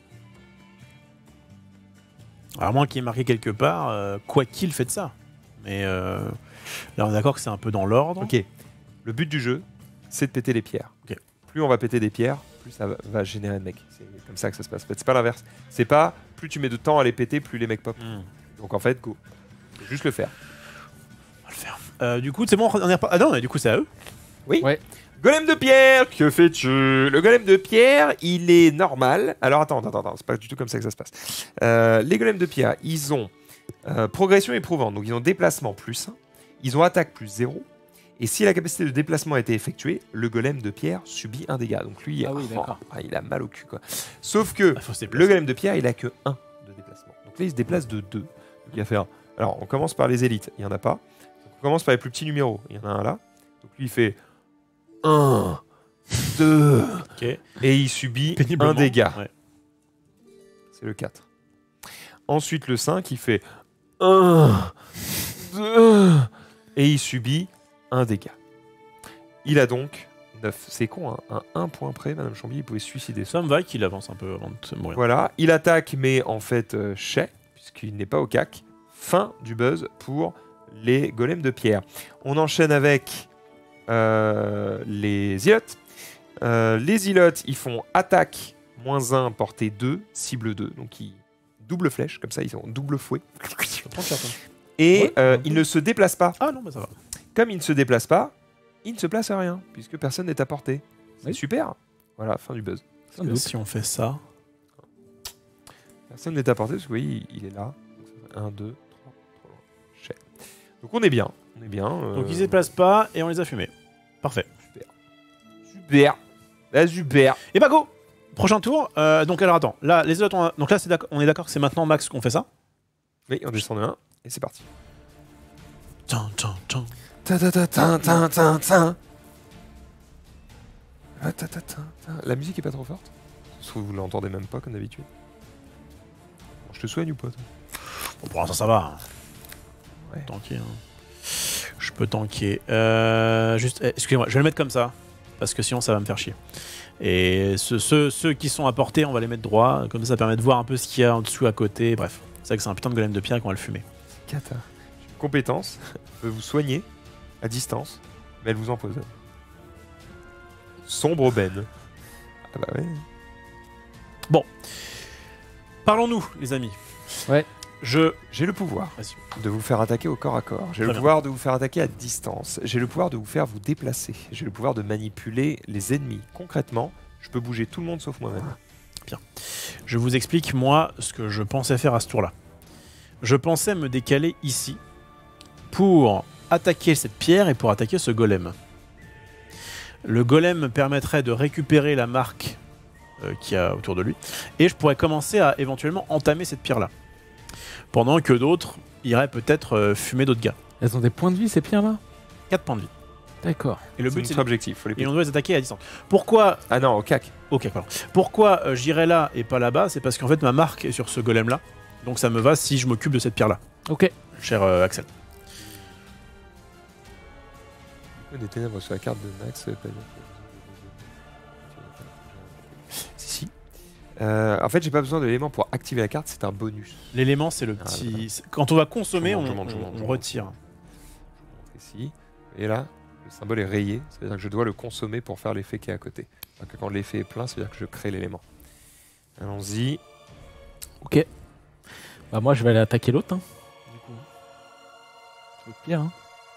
À moins qu'il y ait marqué quelque part, quoi qu'il, faites ça. Mais là, on est d'accord que c'est un peu dans l'ordre. Ok. Le but du jeu, c'est de péter les pierres. Ok. Plus on va péter des pierres, plus ça va générer de mecs. C'est comme ça que ça se passe. En fait, c'est pas l'inverse. C'est pas plus tu mets de temps à les péter, plus les mecs pop. Donc en fait, go. Faut juste le faire. On va le faire. Du coup, c'est bon, on est Ah non, mais du coup, c'est à eux. Oui. Ouais. Golem de pierre, que fais-tu? Le golem de pierre, il est normal. Alors attends, c'est pas du tout comme ça que ça se passe. Les golems de pierre, ils ont progression éprouvante, donc ils ont déplacement plus 1, ils ont attaque plus 0, Et si la capacité de déplacement a été effectuée, le golem de pierre subit un dégât. Donc lui, Ah oui, d'accord. il a mal au cul, quoi. Sauf que Il faut se déplacer. le golem de pierre, il a que 1 de déplacement. Donc là, il se déplace de 2. Donc il va faire... Alors, on commence par les élites, il n'y en a pas. Donc, on commence par les plus petits numéros, il y en a un là. Donc lui, il fait 1, 2, Ok. et il subit Péniblement. un dégât. Ouais. C'est le 4. Ensuite, le 5, il fait 1, 2, et il subit un dégât. Il a donc 9. C'est con, hein. À 1 point près, Madame Chamby, il pouvait se suicider. Ça me va qu'il avance un peu avant de se mourir. Voilà, il attaque, mais en fait, chais, puisqu'il n'est pas au cac. Fin du buzz pour les golems de pierre. On enchaîne avec les ilotes. Les ilotes, ils font attaque -1, portée 2, cible 2. Donc, ils double flèche, comme ça, ils ont double fouet. Je prends cher, toi. Et Ouais, ils ne se déplacent pas. Ah non, bah ça va. Comme ils ne se déplacent pas, ils ne se placent à rien, puisque personne n'est à portée. C'est Oui. super. Voilà, fin du buzz. Sans doute. Si on fait ça. Personne n'est à portée, parce que vous voyez, il est là. 1, 2, 3, trop loin. Chais. Donc on est bien. On est bien. Donc ils se déplacent pas et on les a fumés. Parfait. Super. Là, super. Et bah go. Prochain tour. Donc alors attends. Là, les autres, donc là, on est d'accord que c'est maintenant Max qu'on fait ça. Oui, on descend de 1, et c'est parti. Tin, tin, tin. Ta ta ta ta ta ta ta. Ah, ta ta ta ta. La musique est pas trop forte. Sauf que vous l'entendez même pas comme d'habitude. Bon, je te soigne ou pas, toi? Bon, pour l'instant, ça va. Ouais. Tanker. Je peux tanker. Juste, excusez-moi, je vais le mettre comme ça. Parce que sinon, ça va me faire chier. Et ceux qui sont à portée, on va les mettre droit. Comme ça permet de voir un peu ce qu'il y a en dessous, à côté. Bref, c'est vrai que c'est un putain de golem de pierre qu'on va le fumer. Cata. J'ai une compétence. Elle peut vous soigner à distance, mais elle vous empoisonne. Sombre aubaine. Ah bah ouais. Parlons-nous, les amis. Ouais. J'ai le pouvoir Vas-y. de vous faire attaquer au corps à corps. J'ai Très le bien. pouvoir de vous faire attaquer à distance. J'ai le pouvoir de vous faire vous déplacer. J'ai le pouvoir de manipuler les ennemis. Concrètement, je peux bouger tout le monde sauf moi-même. Je vous explique, moi, ce que je pensais faire à ce tour-là. Je pensais me décaler ici pour attaquer cette pierre et pour attaquer ce golem. Le golem me permettrait de récupérer la marque qu'il y a autour de lui et je pourrais commencer à éventuellement entamer cette pierre-là. Pendant que d'autres iraient peut-être fumer d'autres gars. Elles ont des points de vie, ces pierres-là? 4 points de vie. D'accord. Et le C'est but, c'est notre objectif. Faut les et on doit les attaquer à distance. Pourquoi Ah non, au cac. Ok, pardon. Pourquoi j'irai là et pas là-bas? C'est parce qu'en fait ma marque est sur ce golem là. Donc ça me va si je m'occupe de cette pierre là. Ok. Cher Axel. Des ténèbres sur la carte de Max. Ça veut pas dire que- Si. En fait, j'ai pas besoin de l'élément pour activer la carte, c'est un bonus. L'élément c'est le Ah, petit. Quand on va consommer, Je on, monte, je monte, on je monte. retire. Je vous montre ici. Et là, le symbole est rayé, c'est-à-dire que je dois le consommer pour faire l'effet qui est à côté. Donc, quand l'effet est plein, c'est-à-dire que je crée l'élément. Allons-y. Ok. Bah moi, je vais aller attaquer l'autre. Hein. Du coup. C'est le pire. Hein.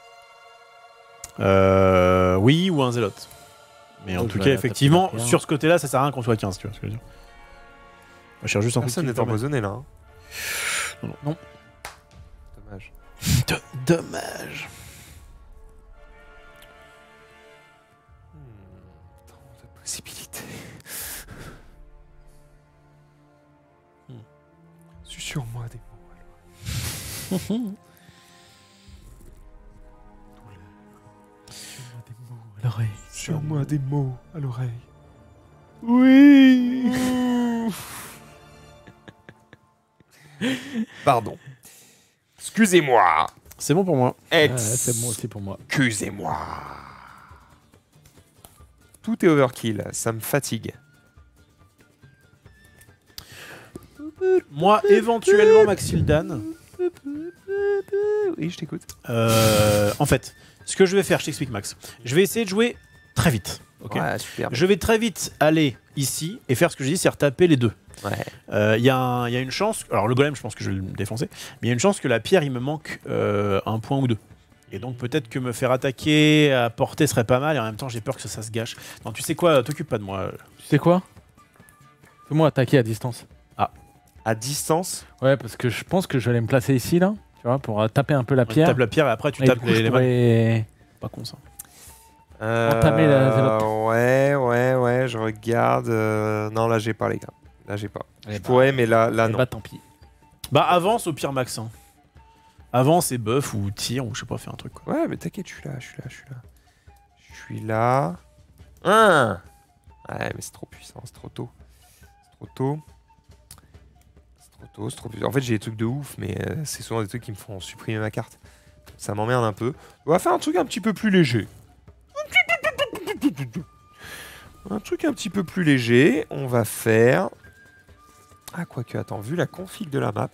Oui, ou un zélote. Mais en Ouais, tout je cas, vais effectivement, attaquer la pierre. sur ce côté-là, ça sert à rien qu'on soit 15, tu vois ce que je veux dire. Je cherche juste un truc Personne qui me n'est permet- empoisonné là. Hein. Non. Dommage. Dommage. Tant de possibilités. Susurre-moi des mots. À l'oreille. Susurre-moi des mots à l'oreille. Oui. Pardon. Excusez-moi. C'est bon pour moi. C'est bon aussi pour moi. Excusez-moi. Tout est overkill, ça me fatigue. Moi, éventuellement, Maxildan. Oui, je t'écoute. En fait, ce que je vais faire, je t'explique, Max. Je vais essayer de jouer très vite. Ok. Ouais, super. Je vais très vite aller ici et faire ce que je dis, c'est retaper les deux. Ouais. Il y a une chance. Alors, le golem, je pense que je vais le défoncer. Mais il y a une chance que la pierre, il me manque un point ou deux. Et donc, peut-être que me faire attaquer à portée serait pas mal. Et en même temps, j'ai peur que ça se gâche. Non, tu sais quoi, t'occupe pas de moi. Tu sais quoi? Fais-moi attaquer à distance. À distance. Ouais, parce que je pense que je vais aller me placer ici, là. Tu vois, pour taper un peu la Tu pierre. tapes la pierre et après, tu Et tapes du coup, je les pourrais- Pas con ça. Entamer la zélote. Ouais, je regarde. Non, là, j'ai pas, les gars. Là, j'ai pas. Eh Je bah, pourrais, mais là, eh non. bah, tant pis. Bah, avance au pire, Max. Hein. Avance et buff ou tire ou je sais pas, fais un truc quoi. Ouais, mais t'inquiète, je suis là. Je suis là. Ouais, mais c'est trop puissant, c'est trop tôt. C'est trop puissant. En fait, j'ai des trucs de ouf, mais c'est souvent des trucs qui me font supprimer ma carte. Ça m'emmerde un peu. On va faire un truc un petit peu plus léger. Un truc un petit peu plus léger. On va faire... Ah, quoique, attends, vu la config de la map,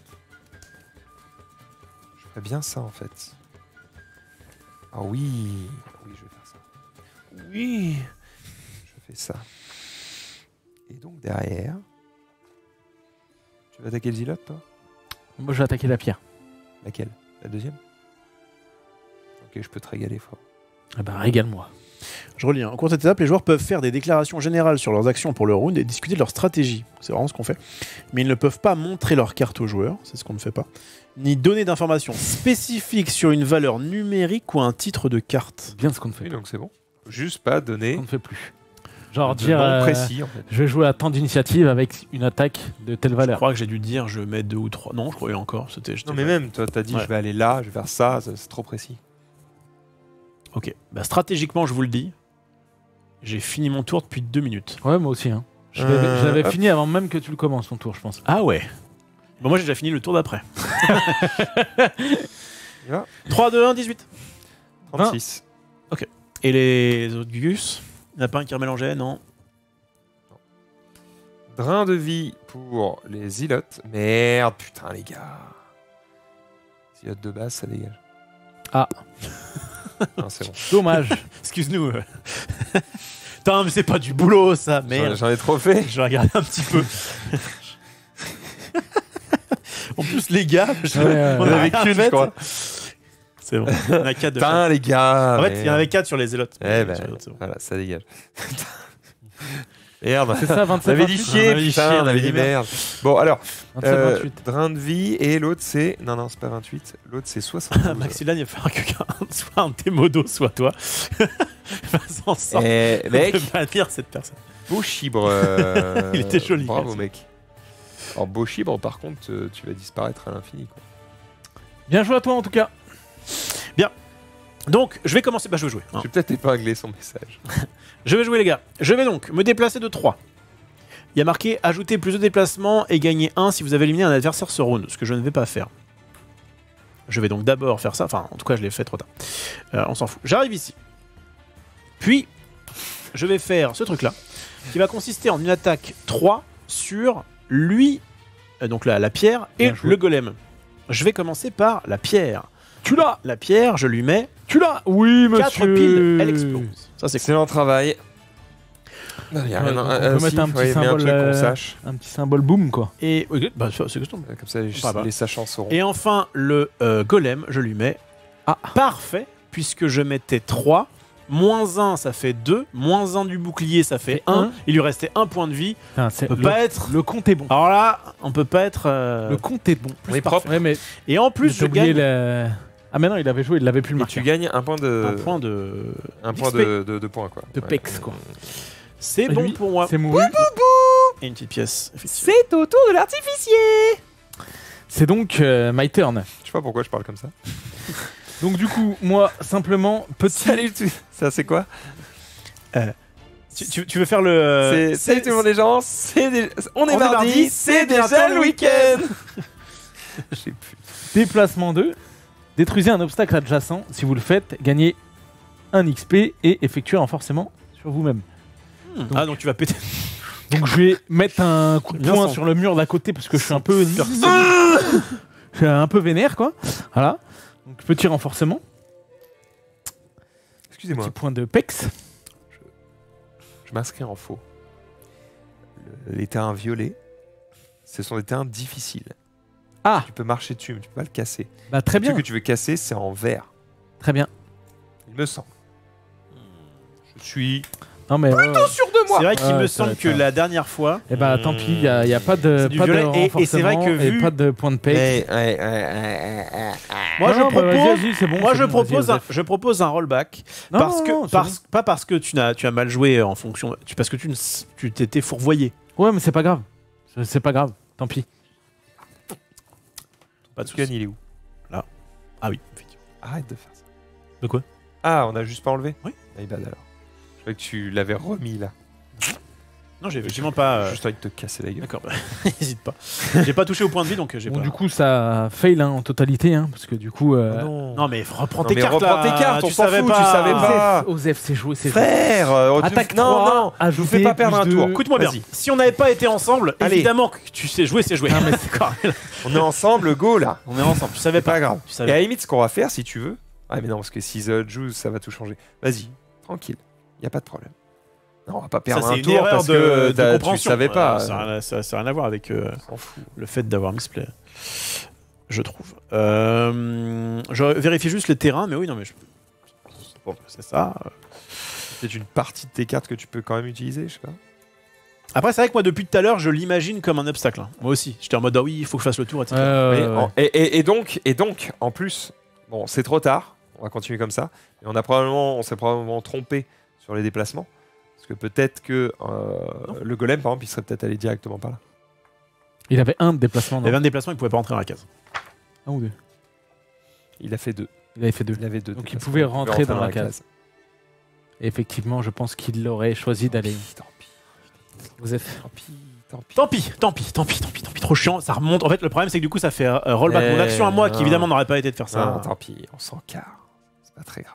je ferais bien ça, en fait. Ah oui, je vais faire ça. Oui, je fais ça. Et donc, derrière... Tu vas attaquer le zilote, toi? Moi, je vais attaquer la pierre. Laquelle? La deuxième? Ok, je peux te régaler, fort. Eh bah, régale-moi. Je relis. Hein. En cours de cette étape, les joueurs peuvent faire des déclarations générales sur leurs actions pour le round et discuter de leur stratégie. C'est vraiment ce qu'on fait. Mais ils ne peuvent pas montrer leur carte aux joueurs, c'est ce qu'on ne fait pas, ni donner d'informations spécifiques sur une valeur numérique ou un titre de carte. C'est bien ce qu'on ne fait Oui, pas. donc c'est bon. Faut juste pas donner On ne fait plus. Genre de dire, nom précis, en fait. je vais jouer à tant d'initiatives avec une attaque de telle Je valeur. crois que j'ai dû dire je mets 2 ou 3. Non, je croyais encore. Non, mais même, toi, t'as dit, Ouais. je vais aller là, je vais faire ça, c'est trop précis. Ok. Bah, stratégiquement, je vous le dis, j'ai fini mon tour depuis 2 minutes. Ouais, moi aussi. Hein. Je l'avais hop. fini avant même que tu le commences, ton tour, je pense. Ah ouais. Bon, moi j'ai déjà fini le tour d'après. Il va 3, 2, 1, 18. 36. Et les autres Gus? Il n'y en a pas un qui remélangeait, non? Drain de vie pour les zilotes. Merde, putain, les gars. Zilote de base, ça dégage. Ah. Non, c'est bon. Dommage. Excuse-nous. Putain, mais c'est pas du boulot ça, merde. J'en ai trop fait. Je vais regarder un petit peu. En plus, les gars, Ouais, ouais, on ouais. en avait avait qu'une, qu'une, je crois. C'est bon. Il y en a 4 de chaque. Putain, les gars. En fait, il y en merde. avait 4 sur les zélotes. Eh ben, Sur les autres, c'est bon. voilà, ça dégage. Merde. C'est ça, On 27, avait dit 28. chier, on avait dit putain, chier, on avait dit merde. Bon, alors, 27, 28. drain de vie et l'autre c'est... Non, c'est pas 28. L'autre c'est 72. Maxilane, il va falloir que soit un de tes modos, soit toi. Fais en sorte Mec, de bannir cette personne. beau chibre. Il était joli, Bravo, merci. mec. Alors, beau chibre, par contre, tu vas disparaître à l'infini. Quoi. Bien joué à toi en tout cas. Donc, je vais commencer. Bah, je vais jouer. hein. Je vais peut-être épingler son message. Je vais jouer, les gars. Je vais donc me déplacer de 3. Il y a marqué ajouter plus de déplacements et gagner 1 si vous avez éliminé un adversaire ce round, ce que je ne vais pas faire. Je vais donc d'abord faire ça. Enfin, en tout cas, je l'ai fait trop tard. On s'en fout. J'arrive ici. Puis, je vais faire ce truc-là, qui va consister en une attaque 3 sur lui, donc la pierre, et Bien joué. le golem. Je vais commencer par la pierre. Tu l'as. La pierre, je lui mets Tu l'as. Oui, monsieur. 4 piles, elle explose. Ça, c'est cool. Excellent travail. Non, y a Ouais, rien, on peut mettre un petit mais symbole, truc qu'on sache. Un petit symbole boom quoi. Et oui, bah, c'est custom. Comme ça, Pas mal. les sachants sauront. Et enfin, le golem, je lui mets parfait, puisque je mettais 3. Moins 1, ça fait 2. Moins 1 du bouclier, ça fait 1. un. Il lui restait 1 point de vie. Putain, c'est On peut pas être. le compte est bon. Alors là, on peut pas être. Le compte est bon. On est propre. Ouais, mais Et en plus, je gagne Ah mais non, il avait joué, il l'avait plus le Et marquer. tu gagnes un point de... un point de. Un point d'XP. de points, quoi. De pex, quoi. C'est Et bon lui, pour moi. C'est mouru. Et une petite pièce. effectivement. C'est au tour de l'artificier. C'est donc my turn. Je sais pas pourquoi je parle comme ça. Donc du coup, moi simplement petit. Salut, ça c'est quoi? Tu veux faire le. Salut tout le monde les gens, on est mardi, c'est déjà le week-end. Je sais plus. Déplacement 2. Détruisez un obstacle adjacent. Si vous le faites, gagnez un XP et effectuez un renforcement sur vous-même. Ah, donc tu vas péter. Donc je vais mettre un coup de Bien poing senti. sur le mur d'à côté parce que je suis un peu je suis un peu vénère quoi. Voilà. Donc petit renforcement, Excusez-moi, petit point de pex. je m'inscris en faux. Les terrains violets, ce sont des terrains difficiles. Ah, Tu peux marcher dessus, mais tu peux pas le casser. bah très Le bien, truc que tu veux casser, c'est en vert. très bien. Il me semble. Je suis Non, mais. Plutôt sûr de moi. C'est vrai qu'il Ouais, me ça va semble être que ça. la dernière fois. Eh bah, tant pis, il n'y a pas de, C'est du pas de violet. Et c'est vrai que renforcement et vu- pas de point de paye. Moi, Non, bah, vas-y, c'est bon. Moi, c'est je bon, vas-y, propose, Joseph. je propose un rollback. Non, Parce non, que, non, c'est pas parce que tu as mal joué en fonction. Parce que tu t'étais fourvoyé. bon. Ouais, mais c'est pas grave. C'est pas grave. Tant pis. Pas de Gun, soucis. il est où? Ah oui, effectivement. Arrête de faire ça. De quoi? Ah, on a juste pas enlevé? Oui. Ah, bad alors. Je croyais que tu l'avais remis là. Non, j'ai effectivement pas. Juste envie de te casser la gueule. D'accord, bah, n'hésite pas. J'ai pas touché au point de vie donc j'ai Bon, pas. du coup, ça fail hein, en totalité. Hein, parce que du coup. Non, mais reprends Non, tes mais cartes reprends là. tes cartes, on tu s'en savais fout, pas. tu savais pas. Osef, c'est joué, c'est joué. Frère, Attaque non, 3, non, je vous fais ajouter pas perdre un plus tour. de- Écoute-moi bien. Vas-y. Si on n'avait pas été ensemble, Allez. évidemment que tu sais jouer, c'est jouer. Non, mais c'est quoi On est ensemble, go là. On est ensemble. Tu savais C'est pas pas. grave. Tu Et savais. à la limite, ce qu'on va faire, si tu veux. Ah, mais non, parce que si The Juice, ça va tout changer. Vas-y, tranquille. Y a pas de problème. Non, on va pas Ça, perdre c'est un une tour erreur parce que de tu compréhension. savais pas. Ça n'a rien à voir avec On s'en fout. le fait d'avoir misplay. Je trouve. Je vérifie juste les terrains, mais oui, non, mais bon, c'est ça. C'est une partie de tes cartes que tu peux quand même utiliser, je sais pas. Après, c'est vrai que moi, depuis tout à l'heure, je l'imagine comme un obstacle. Hein. Moi aussi. J'étais en mode, ah oui, il faut que je fasse le tour, etc. Et donc, en plus, bon, c'est trop tard. On va continuer comme ça. Et on s'est probablement trompé sur les déplacements. Parce que peut-être que le golem, par exemple, il serait peut-être allé directement par là. Il avait un déplacement. Il y Non avait un déplacement, il pouvait pas rentrer dans la case. un ou deux. Il a fait 2. Il avait fait 2. Il avait 2. Donc il pouvait rentrer dans la case. Et effectivement, je pense qu'il aurait choisi d'aller. Tant pis. Joseph. Tant pis. Tant pis, trop chiant, ça remonte. En fait, le problème, c'est que du coup, ça fait rollback. Mon action à moi, qui non. évidemment n'aurait pas été de faire ça. Non, tant pis, on s'en carre. C'est pas très grave.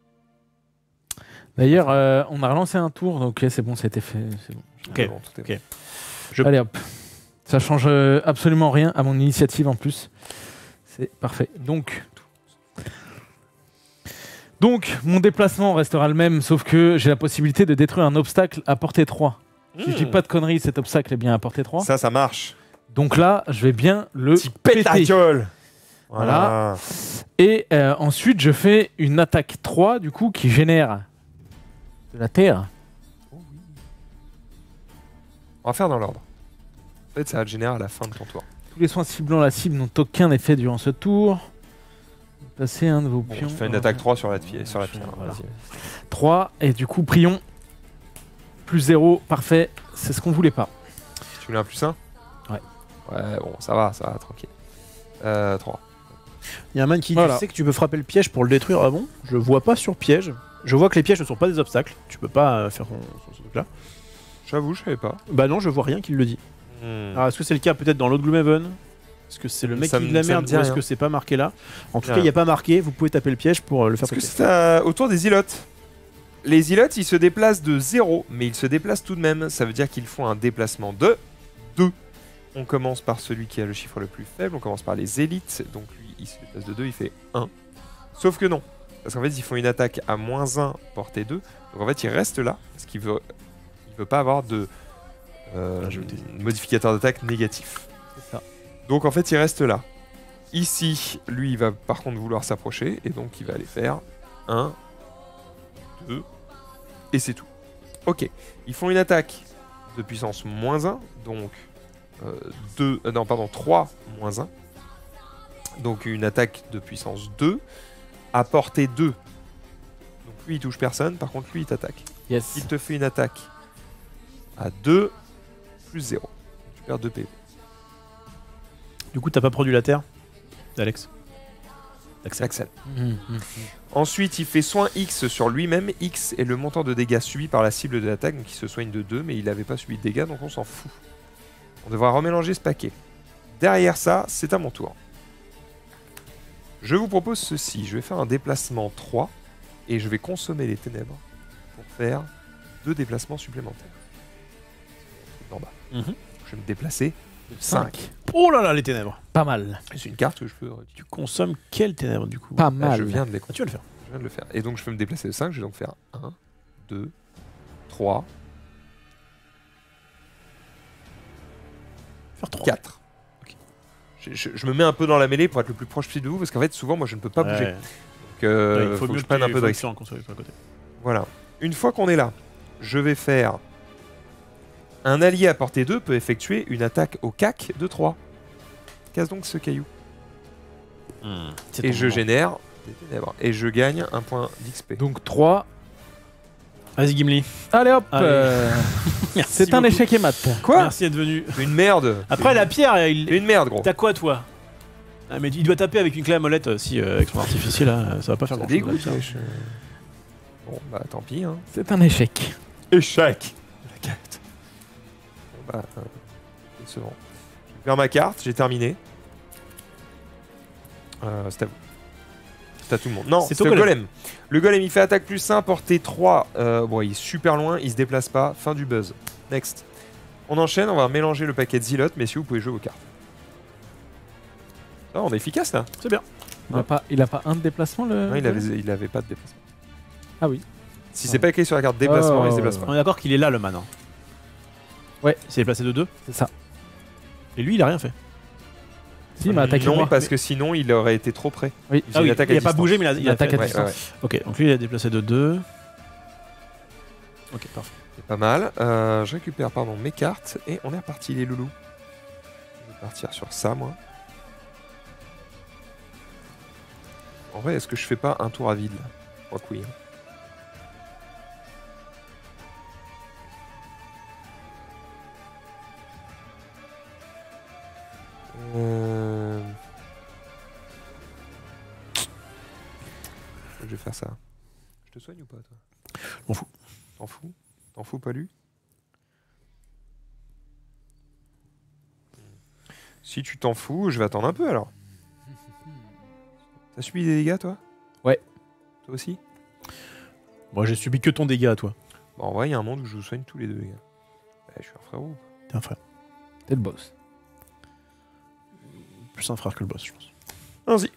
D'ailleurs, on a relancé un tour, donc c'est bon, c'était fait. C'est bon. Ok. C'est bon, tout est Ok. bon. Allez hop. Ça change absolument rien à mon initiative en plus. C'est parfait. Donc, mon déplacement restera le même, sauf que j'ai la possibilité de détruire un obstacle à portée 3. Si je dis pas de conneries, cet obstacle est bien à portée 3. Ça marche. Donc là, je vais bien le Tu pètes la péter. gueule. Voilà. Et ensuite, je fais une attaque 3, du coup, qui génère de la terre. On va faire dans l'ordre. En fait, ça va te générer à la fin de ton tour. Tous les soins ciblant la cible n'ont aucun effet durant ce tour. Passez un de vos Bon, pions. je fais une attaque 3 sur la pierre. Voilà. Vas-y. 3, et du coup, prions. Plus 0, parfait. C'est ce qu'on voulait pas. Tu voulais un plus 1 Ouais. Ouais, bon, ça va, tranquille. 3. Il y a un man qui dit, Voilà. tu sais que tu peux frapper le piège pour le détruire. Ah bon? Je vois pas sur piège. Je vois que les pièges ne sont pas des obstacles. Tu peux pas faire ce truc-là. J'avoue, je savais pas. Bah non, je vois rien qui le dit. Alors est-ce que c'est le cas peut-être dans l'autre Gloomhaven? Est-ce que c'est le mec Ça qui me- dit de la ça me merde dit ou est-ce rien. que c'est pas marqué là? En tout Rien. cas, il n'y a pas marqué. Vous pouvez taper le piège pour le faire Est-ce que péter. c'est autour des îlots? Les îlots, ils se déplacent de 0, mais ils se déplacent tout de même. Ça veut dire qu'ils font un déplacement de 2. On commence par celui qui a le chiffre le plus faible. On commence par les élites. Donc lui, il se déplace de 2, il fait 1. Sauf que non. Parce qu'en fait, ils font une attaque à -1, portée 2. Donc en fait, il reste là. Parce qu'il veut pas avoir de modificateur d'attaque négatif. C'est ça. Donc en fait, il reste là. Ici, lui, il va par contre vouloir s'approcher. Et donc, il va aller faire 1, 2, et c'est tout. Ok. Ils font une attaque de puissance -1. Donc 3 -1. Donc une attaque de puissance 2 à portée 2. Donc lui, il touche personne. Par contre, lui, il t'attaque. Yes. Il te fait une attaque à 2 plus 0. Tu perds 2 PV. Du coup, t'as pas produit la terre, Alex? Axel. Mhm. Ensuite, il fait soin X sur lui-même. X est le montant de dégâts subi par la cible de l'attaque, donc il se soigne de 2, mais il n'avait pas subi de dégâts, donc on s'en fout. On devra remélanger ce paquet. Derrière ça, c'est à mon tour. Je vous propose ceci. Je vais faire un déplacement 3, et je vais consommer les ténèbres pour faire 2 déplacements supplémentaires. En bas. Mhm. Je vais me déplacer de 5. Oh là là, les ténèbres. Pas mal. C'est une carte que je peux... Tu consommes quelles ténèbres du coup? Pas Là, mal. je viens de les Ah, tu vas le faire. Je viens de le faire. Et donc je peux me déplacer de 5, je vais donc faire 1, 2, 3, Faire 3. 4. Ok. Je me mets un peu dans la mêlée pour être le plus proche possible de vous, parce qu'en fait souvent moi je ne peux pas bouger. Donc Il faut que je prenne un peu de risque. de risque. Voilà. Une fois qu'on est là, je vais faire... Un allié à portée 2 peut effectuer une attaque au cac de 3. Casse donc ce caillou. C'est Et ton je moment. génère des ténèbres. Et je gagne un point d'XP. Donc 3. Vas-y, Gimli. Allez hop Allez. Merci C'est un beaucoup. échec et mat. Quoi? Merci d'être venu. Une merde. Après, la pierre, il... Une merde, gros. T'as quoi, toi? Ah, mais il doit taper avec une clé à molette. Si, avec son artificier, là, ça va pas faire Ça grand-chose. dégoûte, ça. wesh. Bon, bah tant pis. Hein. C'est un échec. Échec. Bon, bah, décevant. Je vais faire ma carte, j'ai terminé. C'est à vous. C'est à tout le monde. Non, C'est c'est au le golem. golem. Le golem, il fait attaque plus 1, portée 3. Bon, il est super loin, il se déplace pas. Fin du buzz. Next. On enchaîne, on va mélanger le paquet de zilotes, messieurs, vous pouvez jouer vos cartes. Ah, on est efficace là. C'est bien. Il a pas un de déplacement le. Non, il avait pas de déplacement. Ah oui. Si c'est pas écrit sur la carte déplacement, il se déplace On pas. est d'accord qu'il est là, le man. Hein. Ouais. Il s'est déplacé de 2. C'est ça. Et lui, il a rien fait. Si, il m'a attaqué Non, moi. parce que sinon, il aurait été trop près. Oui. Il faisait une attaque à il a pas distance. bougé, mais il a attaque fait. à Ouais, distance. ouais, ouais. Ok, donc lui, il a déplacé de 2. Ok, parfait. C'est pas mal. Je récupère pardon, mes cartes et on est reparti les loulous. Je vais partir sur ça moi. En vrai, est-ce que je fais pas un tour à vide là? Je crois que oui. Hein. Je vais faire ça. Je te soigne ou pas toi? M'en fous. T'en fous? T'en fous pas lui? Si tu t'en fous, je vais attendre un peu alors. T'as subi des dégâts toi? Ouais. Toi aussi? Moi, j'ai subi que ton dégât, toi. Bon, en vrai, il y a un monde où je vous soigne tous les deux, les gars. Je suis un frérot. T'es un frère. T'es le boss. Plus un frère que le boss, je pense. Allons-y.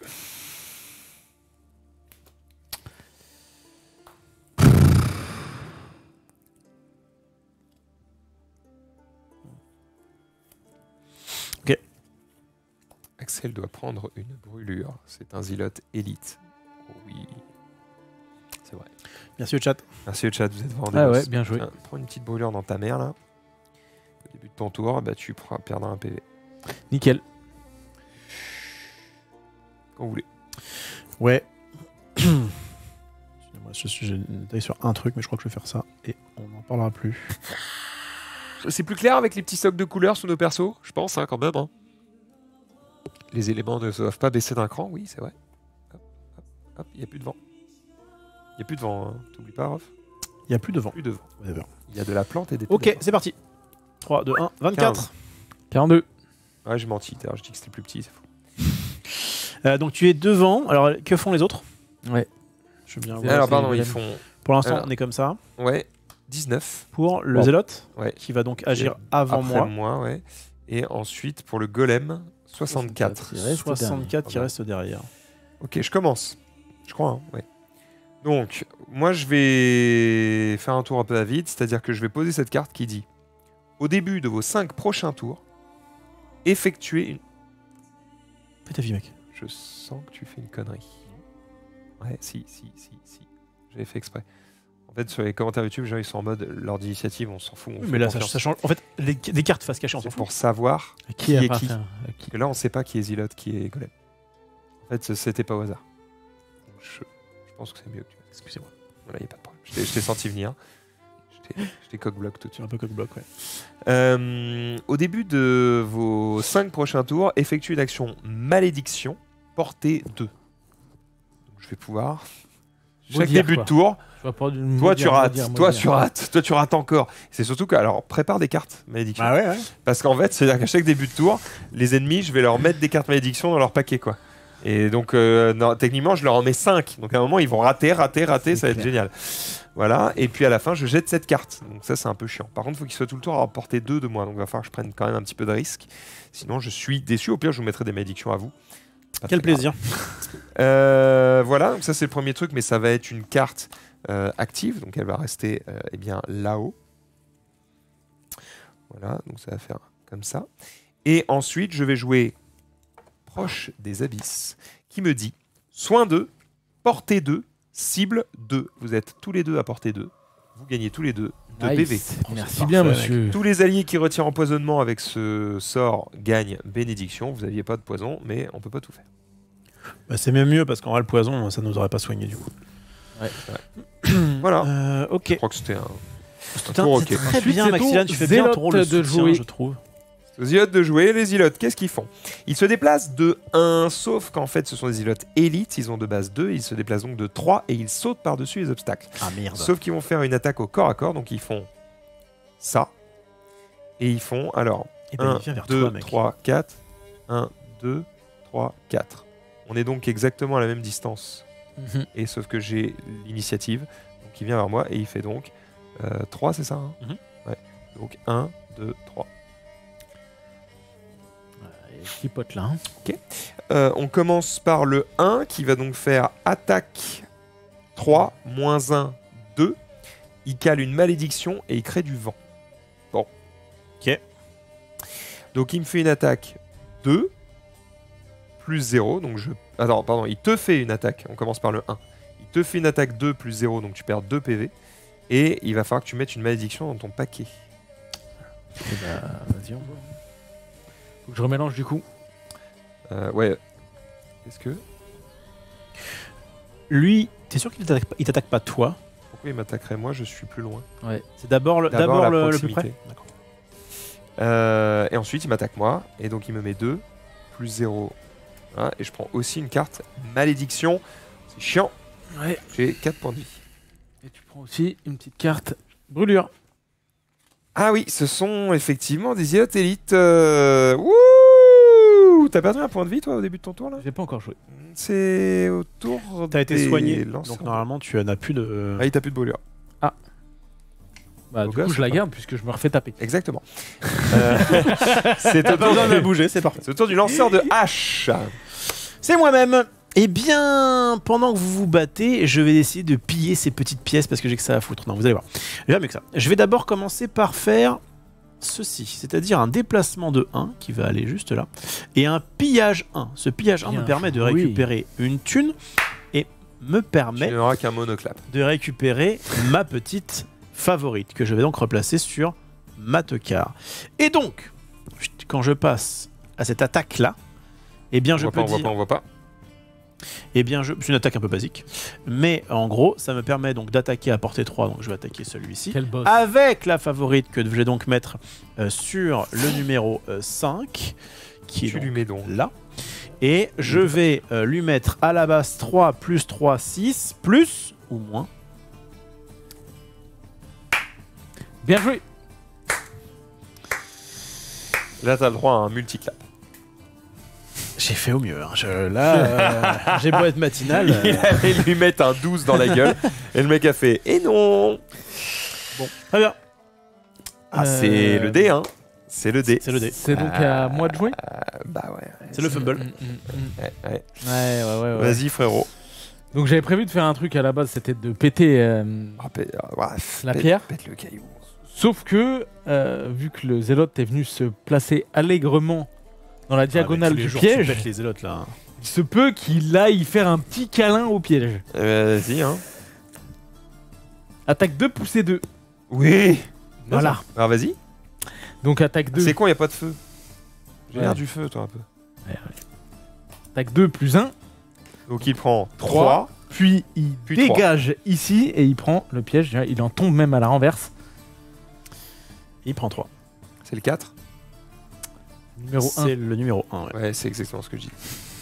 Ok. Axel doit prendre une brûlure. C'est un zilote élite. Oh oui. C'est vrai. Merci au chat. Merci le chat, vous êtes vraiment des Ah boss. ouais, bien joué. Tiens, prends une petite brûlure dans ta mère là. Au début de ton tour, bah, tu perdras un PV. Nickel. Quand vous voulez. Ouais. Moi, j'ai détaillé sur un truc, mais je crois que je vais faire ça et on n'en parlera plus. C'est plus clair avec les petits stocks de couleurs sous nos persos, je pense, hein, quand même. Hein. Les éléments ne doivent pas baisser d'un cran, oui, c'est vrai. Hop, hop, hop, il n'y a plus de vent. Il n'y a plus de vent, hein. T'oublies pas, Rof? Il n'y a plus de vent. Plus de vent. Whatever. Il y a de la plante et des Ok, ténèbres. c'est parti. 3, 2, 1, 24. 42. Ouais, j'ai menti, je dis que c'était plus petit, c'est fou. Donc tu es devant. Alors, que font les autres? Ouais. Je veux bien Ouais, voir. Alors, c'est pardon, les ils golems. font. Pour l'instant, Alors. on est comme ça. Ouais, 19. Pour le Bon. zélote, Ouais. qui va donc agir avant Après moi. ouais. Et ensuite, pour le golem, 64. Il reste 64 qui dernier. reste derrière. Ok, je commence. Je crois, hein, ouais. Donc, moi, je vais faire un tour un peu à vide, c'est-à-dire que je vais poser cette carte qui dit au début de vos 5 prochains tours, effectuez une. Fais ta vie, mec. Je sens que tu fais une connerie. Ouais, si. J'avais fait exprès. En fait, sur les commentaires YouTube, les gens ils sont en mode l'ordre d'initiative, on s'en fout. On Oui, fait mais là, confiance. ça change. En fait, des cartes face cachée, on s'en C'est fout. pour savoir. Qui est appartient qui à qui Parce que là, on sait pas qui est Zilote, qui est Golem. En fait, c'était pas au hasard. Donc, je pense que c'est mieux que tu fasses. Excusez-moi. Voilà, y a pas de problème. Je t'ai senti venir. Je t'ai coq-bloc tout de C'est suite. un peu coq-bloc, ouais. Au début de vos 5 prochains tours, effectuez une action malédiction portée 2. Donc, je vais pouvoir. Chaque Maudire, début quoi. de tour, Je vais pas toi tu rates, toi tu rates encore. C'est surtout que, alors prépare des cartes malédiction. Ah ouais, ouais. Parce qu'en fait, c'est-à-dire qu'à chaque début de tour, les ennemis, je vais leur mettre des cartes malédiction dans leur paquet, quoi. Et donc, non, techniquement, je leur en mets 5. Donc à un moment, ils vont rater, ça va être génial. Voilà, et puis à la fin, je jette cette carte. Donc ça, c'est un peu chiant. Par contre, il faut qu'il soit tout le tour à portée 2 de moi. Donc il va falloir que je prenne quand même un petit peu de risque. Sinon, je suis déçu. Au pire, je vous mettrai des malédictions à vous. Pas Quel très grave. plaisir. Voilà, donc ça c'est le premier truc, mais ça va être une carte active, donc elle va rester eh bien là-haut. Voilà, donc ça va faire comme ça. Et ensuite, je vais jouer proche des abysses, qui me dit soin 2, portée 2, cible 2. Vous êtes tous les deux à portée 2. Vous gagnez tous les deux de PV. Merci parfait, bien, mec. monsieur. Tous les alliés qui retirent empoisonnement avec ce sort gagnent bénédiction. Vous n'aviez pas de poison, mais on peut pas tout faire. Bah, c'est même mieux parce qu'en vrai, le poison, ça nous aurait pas soigné du coup. Voilà. Ok. Je crois que c'était un C'est tour ok. très Ensuite, bien, c'est Maxillan. au Tu fais bien ton rôle de zélote de soutien, jouer. je trouve. Aux ilotes de jouer, les ilotes, qu'est-ce qu'ils font? Ils se déplacent de 1, sauf qu'en fait ce sont des ilotes élites, ils ont de base 2, ils se déplacent donc de 3 et ils sautent par-dessus les obstacles. Ah merde. Sauf qu'ils vont faire une attaque au corps à corps, donc ils font ça. Et ils font alors Eh ben, 1, il vient vers 2, toi, mec. 3, 4. 1, 2, 3, 4. On est donc exactement à la même distance. Mhm. Et sauf que j'ai l'initiative, donc il vient vers moi et il fait donc 3, c'est ça hein Mhm. Ouais. Donc 1, 2, 3. Petit pote là. On commence par le 1 qui va donc faire attaque 3, moins 1, 2. Il cale une malédiction et il crée du vent. Bon. Ok. Donc il me fait une attaque 2, plus 0. Donc je... Attends, pardon, il te fait une attaque. On commence par le 1. Il te fait une attaque 2 plus 0, donc tu perds 2 PV. Et il va falloir que tu mettes une malédiction dans ton paquet. Eh bah, vas-y, on voit. Faut que je remélange du coup. Ouais. Est-ce que... Lui, t'es sûr qu'il t'attaque pas toi? Pourquoi il m'attaquerait moi? Je suis plus loin. Ouais. C'est d'abord la le plus proximité. près. D'accord. Et ensuite, il m'attaque moi. Et donc, il me met 2, plus 0. Voilà, et je prends aussi une carte malédiction. C'est chiant. Ouais. J'ai 4 points de vie. Et tu prends aussi une petite carte brûlure. Ah oui, ce sont effectivement des ilotes élites. Wouh! T'as perdu un point de vie, toi, au début de ton tour, là? J'ai pas encore joué. C'est au tour T'as été des soigné, lanceurs. donc normalement tu n'as plus de. Ah, il t'a plus de brûlure. Bah, Au du gars, coup, c'est je la pas- garde puisque je me refais taper. Exactement. C'est T'as au pas tour besoin de bouger, c'est parfait. c'est au tour du lanceur de hache. C'est moi-même. Eh bien, pendant que vous vous battez, je vais essayer de piller ces petites pièces parce que j'ai que ça à foutre. Non, vous allez voir. J'ai mieux que ça. Je vais d'abord commencer par faire ceci, c'est-à-dire un déplacement de 1 qui va aller juste là, et un pillage 1. Ce pillage 1 Bien me permet de joué. récupérer une thune et me Tu permet n'auras qu'un monoclap. de récupérer ma petite favorite que je vais donc replacer sur ma tocard. Et donc, quand je passe à cette attaque-là, eh bien, je peux On voit dire... pas, on voit pas. Eh bien, c'est une attaque un peu basique. Mais en gros, ça me permet donc d'attaquer à portée 3. Donc je vais attaquer celui-ci. Quel boss. Avec la favorite que je vais donc mettre sur le numéro 5. Qui est Tu donc lui mets donc. là. Et je vais lui mettre à la base 3 plus 3, 6, plus ou moins. Bien joué. Là, t'as le droit à un multiclap. J'ai fait au mieux. Hein. Là, j'ai beau être matinal. Il allait lui mettre un 12 dans la gueule. Et le mec a fait « Et non !» Très bien. Ah, c'est le dé, hein. C'est le dé. C'est le dé. C'est donc à moi de jouer. Bah ouais. C'est le fumble. Ouais. Ouais. Vas-y, frérot. Donc j'avais prévu de faire un truc à la base, c'était de péter la pierre. Pète le caillou. Sauf que, vu que le zélote est venu se placer allègrement dans la diagonale du piège, Tu pètes les zélotes là. il se peut qu'il aille faire un petit câlin au piège. Vas-y, hein. Attaque 2, poussée 2. Oui. Voilà. Alors vas-y. Donc attaque 2. C'est con, y a pas de feu. J'ai Ouais. l'air du feu, toi, un peu. Attaque 2 plus 1. Donc il prend 3. Puis il Puis dégage ici et il prend le piège. Il en tombe même à la renverse. Il prend 3. C'est le 4. Numéro 1. C'est le numéro 1. Ouais. Ouais, c'est exactement ce que je dis.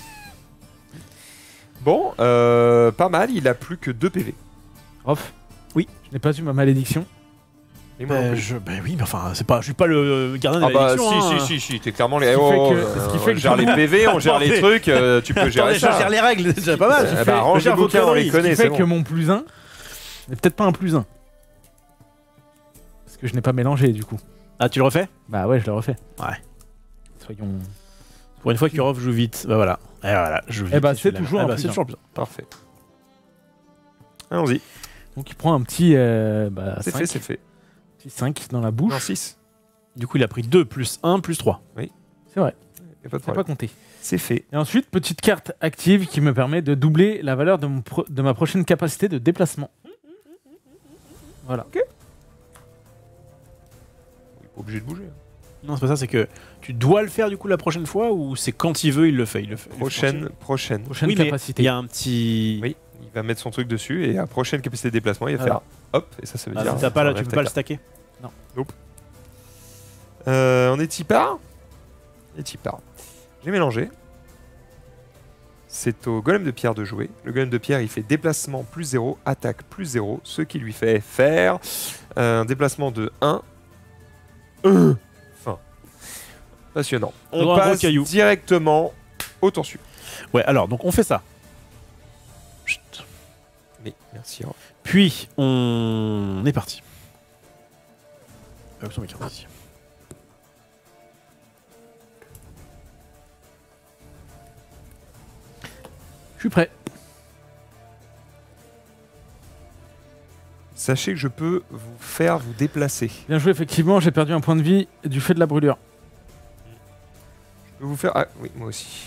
Bon, pas mal, il a plus que 2 PV. Off. Oui. Je n'ai pas eu ma malédiction. Et moi non plus. Oui, mais enfin, c'est pas, je suis pas le gardien de Ah la bah malédiction, hein. si, t'es clairement les... Ce qui fait que- on ce qui fait que gère je- les PV, on gère les trucs, tu peux gérer Attendez, je ça. gère les règles, c'est déjà pas mal. Eh bah, range je gère les vos bouquins, on les conneries. connaît, Ce qui c'est fait bon. que mon plus 1 n'est peut-être pas un plus 1. Parce que je n'ai pas mélangé du coup. Ah, tu le refais? Bah ouais, je le refais. Ouais. Soyons. Pour une fois qu'Urov joue vite. Bah voilà. Et voilà, je joue vite. Eh bah, et c'est je fais la toujours même. un Ah bah, plus c'est un. toujours plus. Parfait. Allons-y, Donc il prend un petit c'est 5, fait, c'est fait. petit 5 dans la bouche. Non, 6. Du coup, il a pris 2 plus 1 plus 3. C'est vrai, Y a pas de c'est pas problème. compté. C'est fait. Et ensuite, petite carte active qui me permet de doubler la valeur de ma prochaine capacité de déplacement. Voilà. pas obligé de bouger. Non, c'est pas ça, c'est que tu dois le faire du coup la prochaine fois ou c'est quand il veut, il le fait, Prochaine. Prochaine Oui, mais capacité. il y a un petit. Oui, il va mettre son truc dessus et à prochaine capacité de déplacement, il va Voilà. faire hop, et ça veut Ah, dire. si t'as pas là, un tu peux pas le attaque. stacker. On est Tipar. Et Tipar. J'ai mélangé. C'est au golem de pierre de jouer. Le golem de pierre, il fait déplacement plus 0, attaque plus 0, ce qui lui fait faire un déplacement de 1. Fin. Passionnant. On Droit à un gros passe caillou. directement au tour suivant. Ouais, alors donc on fait ça. Chut. Mais merci. Rob. Puis on est parti. Option mes cartes ici. Je suis prêt. Sachez que je peux vous faire vous déplacer. Bien joué, effectivement, j'ai perdu un point de vie du fait de la brûlure. Je peux vous faire. Ah oui, moi aussi.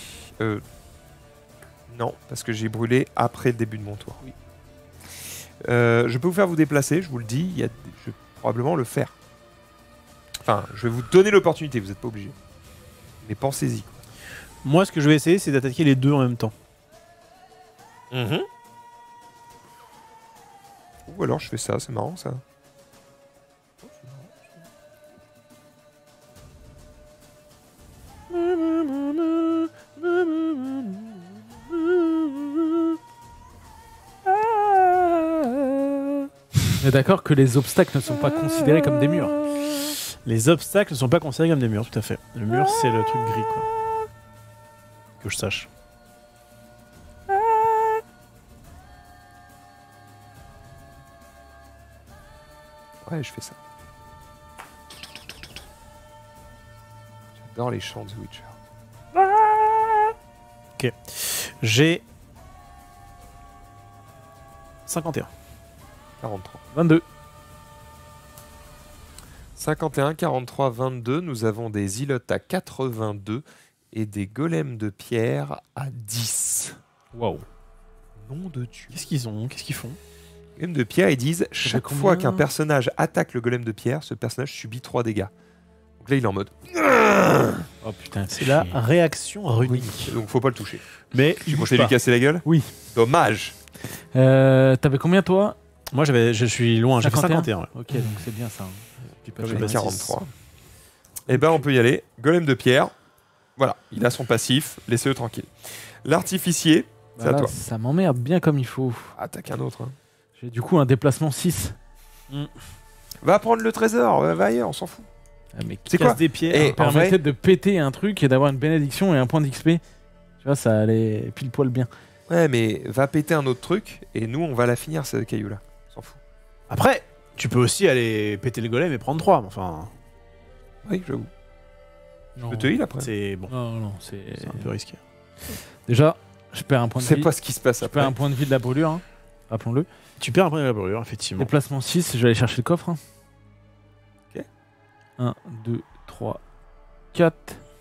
Non, parce que j'ai brûlé après le début de mon tour. Oui. Je peux vous faire vous déplacer, je vous le dis. Je vais probablement le faire. Enfin, je vais vous donner l'opportunité, vous n'êtes pas obligé. Mais pensez-y. Quoi. Moi, ce que je vais essayer, c'est d'attaquer les deux en même temps. Ou alors je fais ça, c'est marrant ça. On est d'accord que les obstacles ne sont pas considérés comme des murs. Les obstacles ne sont pas considérés comme des murs, tout à fait. Le mur, c'est le truc gris, quoi. Que je sache. Ouais, je fais ça. J'adore les chants de The Witcher. J'ai 51. 43. 22. 51, 43, 22. Nous avons des îlots à 82 et des golems de pierre à 10. Waouh. Nom de Dieu. Qu'est-ce qu'ils ont? Qu'est-ce qu'ils font? Golem de pierre, ils disent chaque combien fois qu'un personnage attaque le golem de pierre, ce personnage subit 3 dégâts. Donc là, il est en mode. Oh putain, C'est la réaction runique. Donc faut pas le toucher. Mais Tu il bouge comptais lui pas. casser la gueule? Oui. Dommage. T'avais combien toi? Moi, je suis loin, j'ai fait 51. Ouais. Ok, donc c'est bien ça. Tu peux J'avais pas pas faire. 43. Et ben on peut y aller. Golem de pierre. Voilà, il a son passif. Laissez-le tranquille. L'artificier, c'est à Voilà, toi. ça m'emmerde bien comme il faut. Attaque un autre. Hein. J'ai du coup un déplacement 6. Va prendre le trésor. Va ailleurs, on s'en fout. Ah, mais C'est Casse quoi des pierres. Et- qui en permettait vrai- de péter un truc et d'avoir une bénédiction et un point d'XP. Tu vois, ça allait pile poil bien. Ouais, mais va péter un autre truc et nous, on va la finir, ce caillou-là. On s'en fout. Après, tu peux aussi aller péter le golem et prendre 3. Mais enfin, Oui, j'avoue. Je Non. peux te heal après. c'est bon. Non, non, c'est C'est un peu risqué. Déjà, je perds un point de C'est vie. pas ce qui se passe Je après. perds un point de vie de la brûlure, hein. Rappelons-le. Tu perds un point de la brûlure, effectivement. Déplacement 6, je vais aller chercher le coffre. Hein. Ok. 1, 2, 3, 4.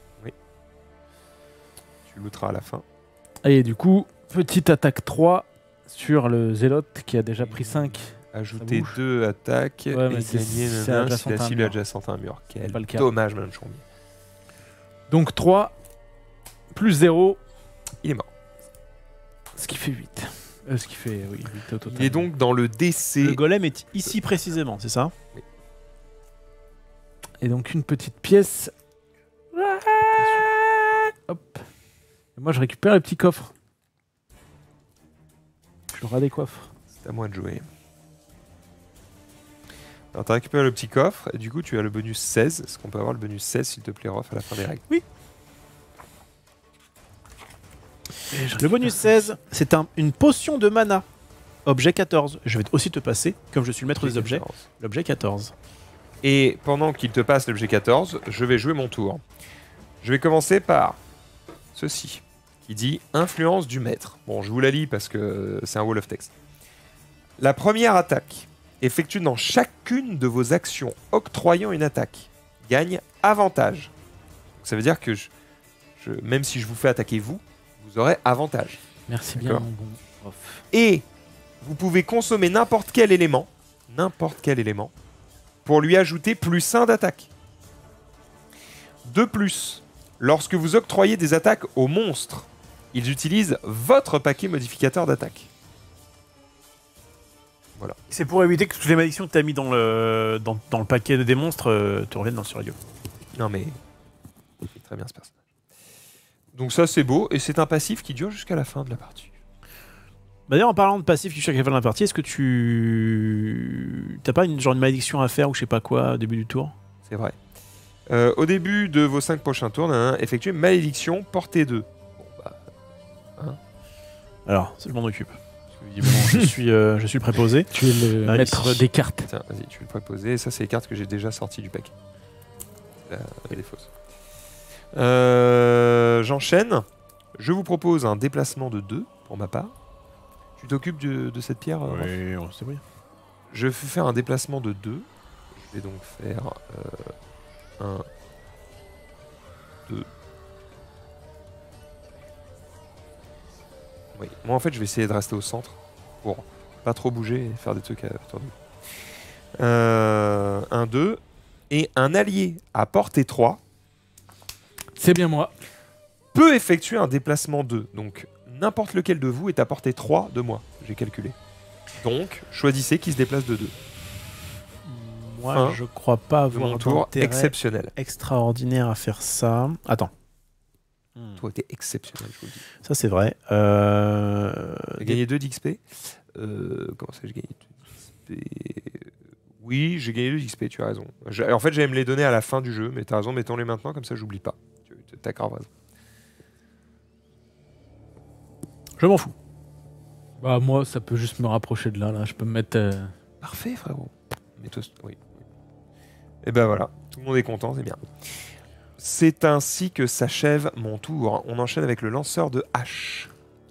Tu looteras à la fin. Et du coup, petite attaque 3 sur le zélote qui a déjà pris 5. Ajouter bouge. 2 attaques Ouais, mais et c'est- gagner c'est nanana, adjacent si la à un cible est mur. adjacente à un mur. Quel pas le cas. dommage, Madame Chourmier. Donc 3 plus 0, Il est mort. ce qui fait 8. Ce qui fait, oui, 8 au total. Il est donc dans le DC. Le golem est ici précisément, c'est ça? Et donc une petite pièce. Hop. Et moi je récupère le petit coffre. Je ras des coffres. C'est à moi de jouer. Alors, t'as récupéré le petit coffre, et du coup, tu as le bonus 16. Est-ce qu'on peut avoir le bonus 16, s'il te plaît, Rof, à la fin des règles? Le bonus 16, c'est une potion de mana. Objet 14. Je vais aussi te passer, comme je suis le maître des objets, l'objet 14. Et pendant qu'il te passe l'objet 14, je vais jouer mon tour. Je vais commencer par ceci, qui dit influence du maître. Bon, je vous la lis parce que c'est un wall of text. La première attaque effectuée dans chacune de vos actions octroyant une attaque gagne avantage. Ça veut dire que même si je vous fais attaquer vous aurez avantage. Merci bien, D'accord. mon bon prof. Et vous pouvez consommer n'importe quel élément, pour lui ajouter plus 1 d'attaque. De plus, lorsque vous octroyez des attaques aux monstres, ils utilisent votre paquet modificateur d'attaque. Voilà. C'est pour éviter que toutes les malédictions que tu as mis dans le paquet de des monstres te reviennent dans ce radio. Non mais... C'est très bien ce personnage. Donc ça c'est beau, et c'est un passif qui dure jusqu'à la fin de la partie. Bah d'ailleurs, en parlant de passif qui chaque fois dans la partie, est-ce que t'as pas une malédiction à faire ou je sais pas quoi au début du tour? C'est vrai. Au début de vos 5 prochains tours, effectuez malédiction portée 2. Bon bah... Alors, je m'en occupe. Parce que, visiblement, je suis le préposé. Tu es le maître des cartes. Tiens, vas-y, tu peux le préposer. Et ça, c'est les cartes que j'ai déjà sorties du paquet. Elle est fausse. J'enchaîne. Je vous propose un déplacement de 2 pour ma part. Tu t'occupes de cette pierre Rolf ? Oui, c'est vrai. Je vais faire un déplacement de 2. Je vais donc faire 1, 2. Oui, moi en fait je vais essayer de rester au centre pour pas trop bouger et faire des trucs autour de nous. 1, 2. Et un allié à portée 3 C'est bien moi. peut effectuer un déplacement 2. Donc n'importe lequel de vous est à portée 3 de moi. J'ai calculé. Donc choisissez qui se déplace de 2. Moi, je crois pas De mon avoir tour d'intérêt exceptionnel. extraordinaire à faire ça. Attends. Toi t'es exceptionnel, je vous le dis. Ça, c'est vrai. J'ai gagné 2 d'XP. Comment ça j'ai gagné 2 d'XP? Oui, j'ai gagné 2 d'XP, tu as raison. En fait, j'allais me les donner à la fin du jeu, mais t'as raison, mettons-les maintenant, comme ça j'oublie pas. T'as grave raison. Je m'en fous. Bah moi, ça peut juste me rapprocher de là. Je peux me mettre... Parfait, frérot. Mais toi, oui. Et ben voilà, tout le monde est content, c'est bien. C'est ainsi que s'achève mon tour. On enchaîne avec le lanceur de hache.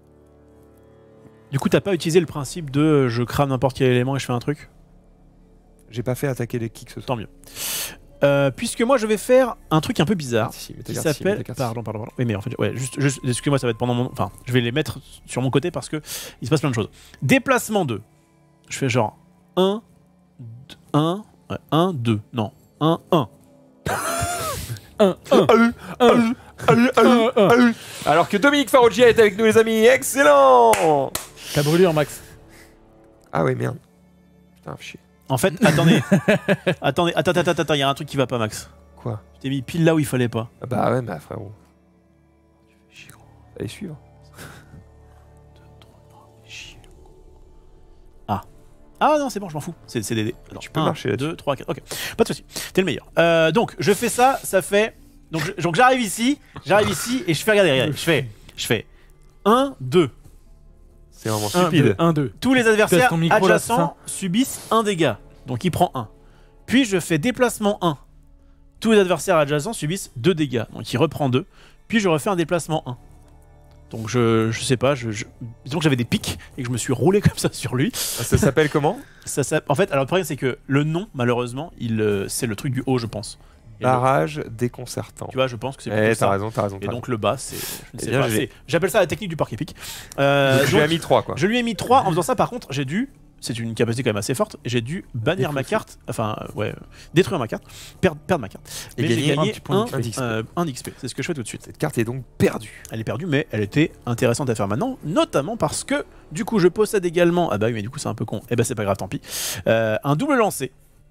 Du coup, t'as pas utilisé le principe de je crame n'importe quel élément et je fais un truc? J'ai pas fait attaquer les kicks ce soir. Tant mieux. Puisque moi, je vais faire un truc un peu bizarre. Qui s'appelle... Pardon. Oui, mais en fait, ouais, juste excusez-moi, ça va être pendant mon... Enfin, je vais les mettre sur mon côté parce que il se passe plein de choses. Déplacement 2. Je fais genre 1, 2. Non, 1, 1. 1. Alors que Dominique Faroggia est avec nous, les amis. Excellent. Ta brûlure, Max. Ah ouais, merde. Putain, chier. En fait, attendez. Attends, il y a un truc qui va pas, Max. Quoi? Tu t'es mis pile là où il fallait pas. Ah bah ouais, bah frérot. Tu fais chier, gros. Allez, suivre. 2, 3, chier. Ah non, c'est bon, je m'en fous. C'est des dés. Tu peux marcher là-dessus. 2, 3, 4. Ok, pas de soucis. T'es le meilleur. Donc, je fais ça, ça fait. Donc j'arrive ici et je fais regarder. Je fais 1, 2. C'est vraiment stupide. 1, 2. Tous les adversaires ton micro, là, adjacents subissent un dégât. Donc il prend 1. Puis je fais déplacement 1. Tous les adversaires adjacents subissent 2 dégâts. Donc il reprend 2. Puis je refais un déplacement 1. Donc je sais pas, disons que j'avais des pics et que je me suis roulé comme ça sur lui. Ça s'appelle comment? En fait, alors le problème c'est que le nom, malheureusement, c'est le truc du haut, je pense. Et Barrage déconcertant. tu vois, je pense que c'est Eh, plutôt ça. t'as raison. Et donc le bas, c'est... Je ne sais bien, pas. J'appelle ça la technique du porc épic. Donc, je lui ai mis 3 quoi. Je lui ai mis 3. En faisant ça, par contre, j'ai dû... C'est une capacité quand même assez forte. J'ai dû bannir ma carte. Enfin, détruire ma carte. Perdre ma carte. Et Mais j'ai gagner gagné un petit point d'XP. un XP. C'est ce que je fais tout de suite. Cette carte est donc perdue. Elle est perdue, mais elle était intéressante à faire maintenant. Notamment parce que, du coup, je possède également... Ah bah oui, mais du coup, c'est un peu con. Eh bah c'est pas grave, tant pis. Un double lancé.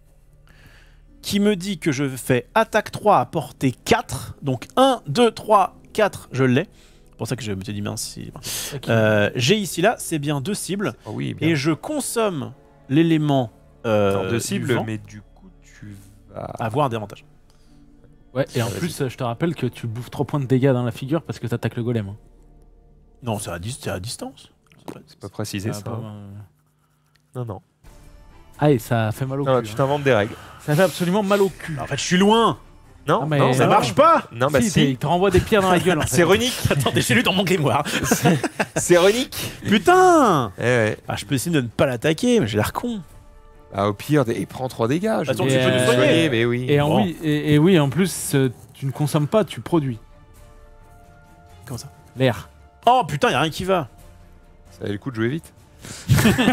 Qui me dit que je fais attaque 3 à portée 4. Donc 1, 2, 3, 4, je l'ai. C'est pour ça que je me suis dit, mince. J'ai ici, là, c'est bien 2 cibles. Oh oui, bien. Et je consomme l'élément De du cible, vent, mais du coup, tu vas. avoir des avantages. Ouais, et en plus, je te rappelle que tu bouffes 3 points de dégâts dans la figure parce que t'attaques le golem. Non, c'est à distance. C'est pas précisé ça. Non. Ah, et ça fait mal au Non, cul. tu t'inventes des règles. Ça fait absolument mal au cul. En fait, je suis loin. Non, Ah, mais non, Ça non. marche pas. Non, bah si. Il te renvoie des pierres dans la gueule. En fait. C'est runique. Attendez, j'ai lu dans mon grimoire. C'est runique. Putain. Ouais. Ah, je peux essayer de ne pas l'attaquer, mais j'ai l'air con. Ah, au pire, il prend 3 dégâts. Attends, tu peux nous soigner. mais oui. Et, Bon. oui, en plus, tu ne consommes pas, tu produis. Comment ça? L'air. Oh putain, y a rien qui va. Ça avait le coup de jouer vite.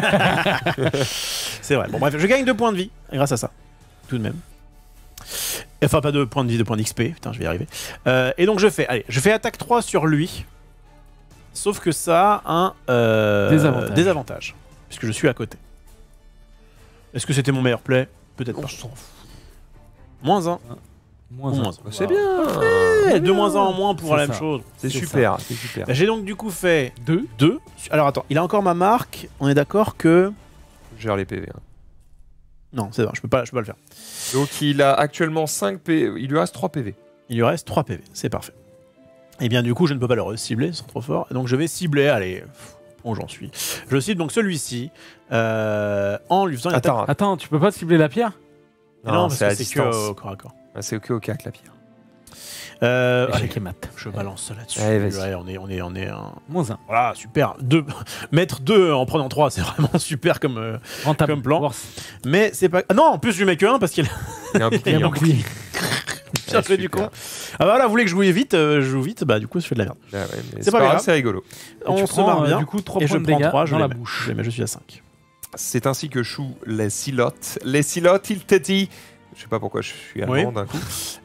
C'est vrai. Bon bref, je gagne 2 points de vie grâce à ça. Tout de même. Enfin, pas de points de vie, de points d'XP. Putain, je vais y arriver. Et donc, je fais attaque 3 sur lui. Sauf que ça a un désavantage. Puisque je suis à côté. Est-ce que c'était mon meilleur play? Peut-être pas. Moins 1. Moins un. C'est bien. Ouais, 2 moins 1 en moins pour C'est la même ça. chose. C'est super, c'est super. J'ai donc du coup fait 2. 2. Alors attends, il a encore ma marque. On est d'accord que... Je gère les PV. hein. Non, c'est bon, je peux pas le faire. Donc il a actuellement 5 PV. Il lui reste 3 PV. Il lui reste 3 PV, c'est parfait. Et bien du coup, je ne peux pas le cibler, c'est trop fort. Et donc je vais cibler, allez, bon j'en suis. Je cible donc celui-ci en lui faisant une attaque. Attends, tu peux pas cibler la pierre? Non, parce c'est à que c'est que distance. au corps à corps. Ah, c'est ok au cac la pierre. Allez, Échec et mat. je balance ça là-dessus. Allez, vas-y. Ouais, on est un... Moins 1. Voilà, super. Mettre 2 en prenant 3, c'est vraiment super comme, Rentable. comme plan. Worse. Mais c'est pas... Ah non, en plus je lui mets que 1 parce qu'il a Il y a un Il y a bouclier. un bouclier. bien fait du con. Ah bah voilà, vous voulez que je joue vite, je joue vite, bah du coup je fais de la merde. Ah ouais, mais C'est pas pas grave. c'est rigolo. On se marre bien. Du coup, 3 Et je points de prends dégâts 3, je dans les la mets. bouche. Je les mets, je suis à 5. C'est ainsi que jouent les silotes. Les silotes, il te dit. Je sais pas pourquoi je suis allemand Oui. d'un coup.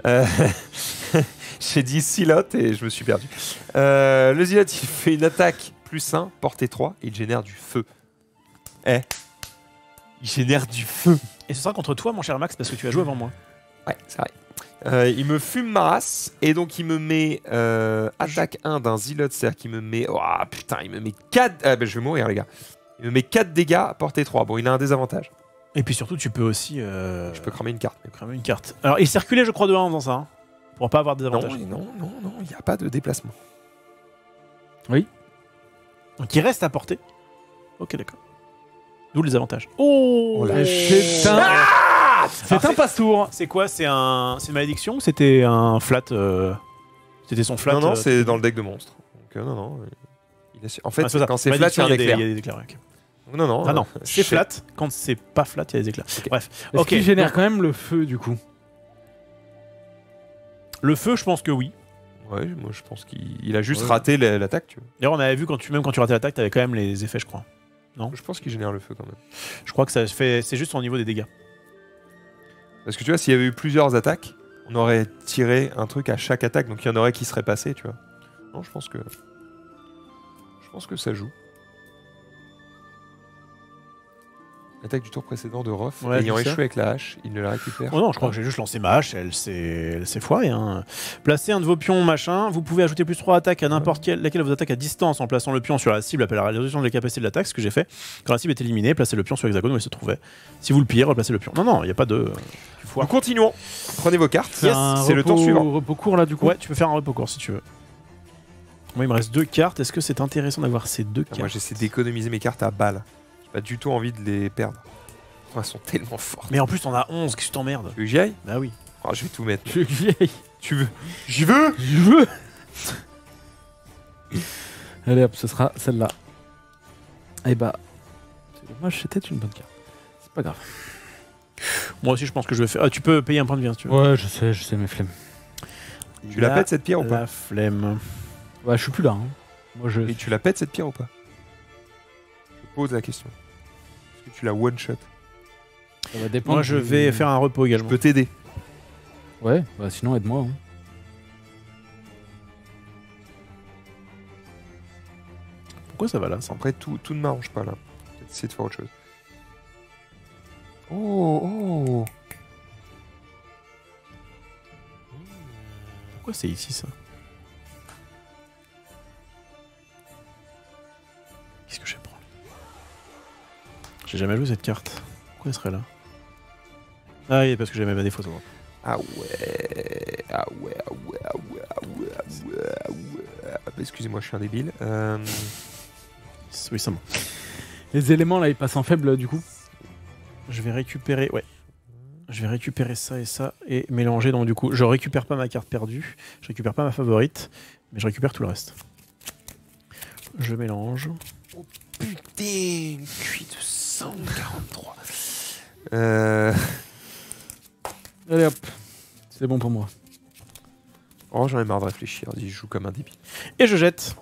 J'ai dit silote et je me suis perdu. Le silote, il fait une attaque plus 1, portée 3, et il génère du feu. Il génère du feu. Et ce sera contre toi, mon cher Max, parce que tu as joué avant moi. Ouais, c'est vrai. Il me fume ma race et donc il me met attaque 1 d'un Zealot, c'est-à-dire qu'il me met. Oh putain, il me met 4. Ah ben je vais mourir, les gars. Il me met 4 dégâts à portée 3. Bon, il a un désavantage. Et puis surtout, tu peux aussi Je peux cramer une carte. mais- cramer une carte. Alors, il circulait, je crois, de 1 dans ça. Hein, pour pas avoir des Non, avantages. non, il n'y a pas de déplacement. Donc, il reste à portée. Ok, d'accord. D'où les avantages. Oh, la C'est un... Alors, C'est un passe-tour. C'est quoi? C'est une malédiction ou c'était un flat C'était son flat non, c'est dans le deck de monstres. Donc, non. En fait, Ah, c'est ça. quand c'est flat, il y a un éclair. Il y a des éclairs, ok. Non. Ah non, c'est shit. flat. Quand c'est pas flat, il y a des éclairs. Ok. Bref. Est-ce Ok. qu'il génère donc, quand même le feu, du coup? le feu, je pense que oui. Ouais, moi je pense qu'il a juste Ouais. raté l'attaque, tu vois. D'ailleurs, on avait vu même quand tu ratais l'attaque, t'avais quand même les effets, je crois. Je pense qu'il génère le feu quand même. Je crois que ça fait, c'est juste au niveau des dégâts. Parce que tu vois, s'il y avait eu plusieurs attaques, on aurait tiré un truc à chaque attaque, donc il y en aurait qui seraient passés, tu vois. Non, je pense que ça joue. L'attaque du tour précédent de Roth, Ouais, ayant c'est ça. échoué avec la hache, il ne la récupère. Oh non, je crois que j'ai juste lancé ma hache, elle s'est foirée. Hein. Placez un de vos pions, machin. Vous pouvez ajouter plus 3 attaques à n'importe laquelle vous attaque à distance en plaçant le pion sur la cible après la résolution de la capacité de l'attaque, ce que j'ai fait. Quand la cible est éliminée, placez le pion sur l'hexagone où il se trouvait. Si vous le pillez, replacez le pion. Non, il n'y a pas de. Tu foires. Nous continuons. Prenez vos cartes. C'est un c'est le tour repos- suivant. repos court, là, du coup? Ouais, tu peux faire un repos court si tu veux. Moi, il me reste 2 cartes. Est-ce que c'est intéressant d'avoir ces 2 cartes? Moi, j'essaie d'économiser mes cartes à balles. J'ai pas du tout envie de les perdre. Elles sont tellement fortes. Mais en plus, t'en as 11, qu'est-ce que tu t'emmerdes? Tu veux que j'y aille? Bah oui. Oh, je vais tout mettre. Je suis vieille. Tu veux? J'y veux? Je veux. Allez hop, ce sera celle-là. Eh bah, c'est dommage, c'était une bonne carte. C'est pas grave. Moi aussi, je pense que je vais faire. Ah, tu peux payer un point de vie hein, si tu veux. Ouais, je sais mes flemmes. Tu la pètes cette pierre ou pas? La flemme. Ouais, je suis plus là. Hein. Moi, je. Et tu la pètes cette pierre ou pas? Je pose la question. Est-ce que tu la one shot? Ça va dépendre. Moi, je vais faire un repos Je également. peux t'aider. Ouais, bah sinon, aide-moi. Hein. Pourquoi ça va là ça Après, tout ne m'arrange pas là. Peut-être essayer de faire autre chose. Oh. Pourquoi c'est ici ça? Qu'est-ce que je vais prendre? J'ai jamais joué cette carte. Pourquoi elle serait là? Ah oui, parce que j'ai même des photos. Ah ouais. Excusez-moi, je suis un débile. Oui, c'est bon. Les éléments là, ils passent en faible du coup. Je vais récupérer. Ouais. Je vais récupérer ça et mélanger. Donc, du coup, je récupère pas ma carte perdue. Je récupère pas ma favorite. Mais je récupère tout le reste. Je mélange. Putain, cuit de 143. Allez hop, c'est bon pour moi. Oh, j'en ai marre de réfléchir. Vas-y, je joue comme un débile. Et je jette.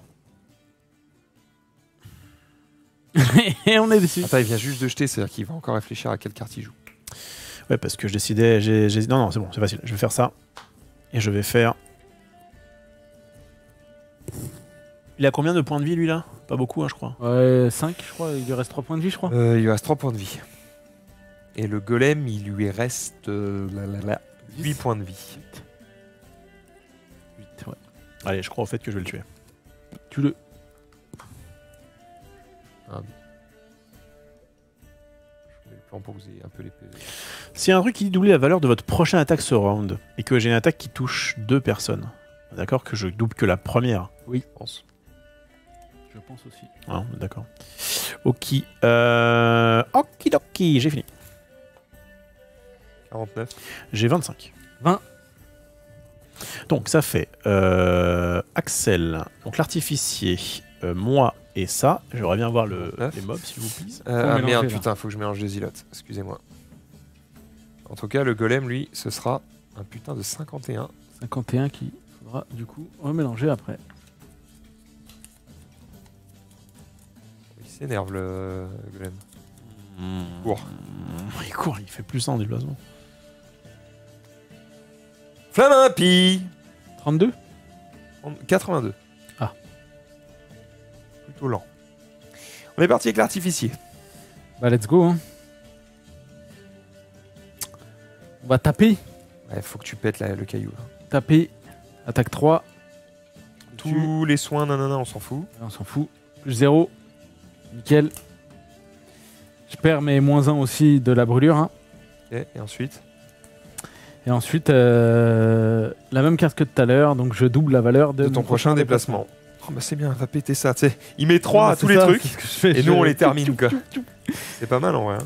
Et on est dessus. Attends, il vient juste de jeter, c'est-à-dire qu'il va encore réfléchir à quelle carte il joue. Ouais, parce que je décidais... Non, non, c'est bon, c'est facile. Je vais faire ça. Et je vais faire... Il a combien de points de vie, lui, là? Pas beaucoup, hein, je crois. Ouais, 5, je crois. Il lui reste 3 points de vie, je crois. Il lui reste 3 points de vie. Et le golem, il lui reste 8 points de vie. 8, ouais. Allez, je crois au fait que je vais le tuer. Tue-le. Je mets le plan pour que vous ayez un peu les PV. S'il y a un truc qui dit doubler la valeur de votre prochaine attaque ce round, et que j'ai une attaque qui touche 2 personnes, d'accord, que je double que la première. Oui, je pense. Je pense aussi. Ah, d'accord. Ok. Okidoki, j'ai fini. 49. J'ai 25. 20. Donc ça fait Axel, donc l'artificier, moi et ça. J'aimerais bien voir les mobs, s'il vous plaît. Ah mélanger, merde, là. putain, faut que je mélange des îlots. Excusez-moi. En tout cas, le golem, lui, ce sera un putain de 51. 51 qui faudra du coup remélanger après. Il s'énerve, le golem. Court. Il court, il fait plus 100 en déplacement. Flamme impie 32. 82. Ah. Plutôt lent. On est parti avec l'artificier. Bah let's go. Hein. On va taper. Ouais, faut que tu pètes le caillou. Là. Taper. Attaque 3. Tous les soins, nanana, on s'en fout. On s'en fout. Plus 0. Nickel. Je perds mes -1 aussi de la brûlure. Hein. Ok, et ensuite Et ensuite, la même carte que tout à l'heure. Donc je double la valeur de de ton mon prochain déplacement. Oh bah c'est bien, va péter ça, tu sais. Il met 3 à C'est tous les ça, trucs, c'est ce que je fais, et je- nous on les termine, quoi. C'est pas mal en vrai.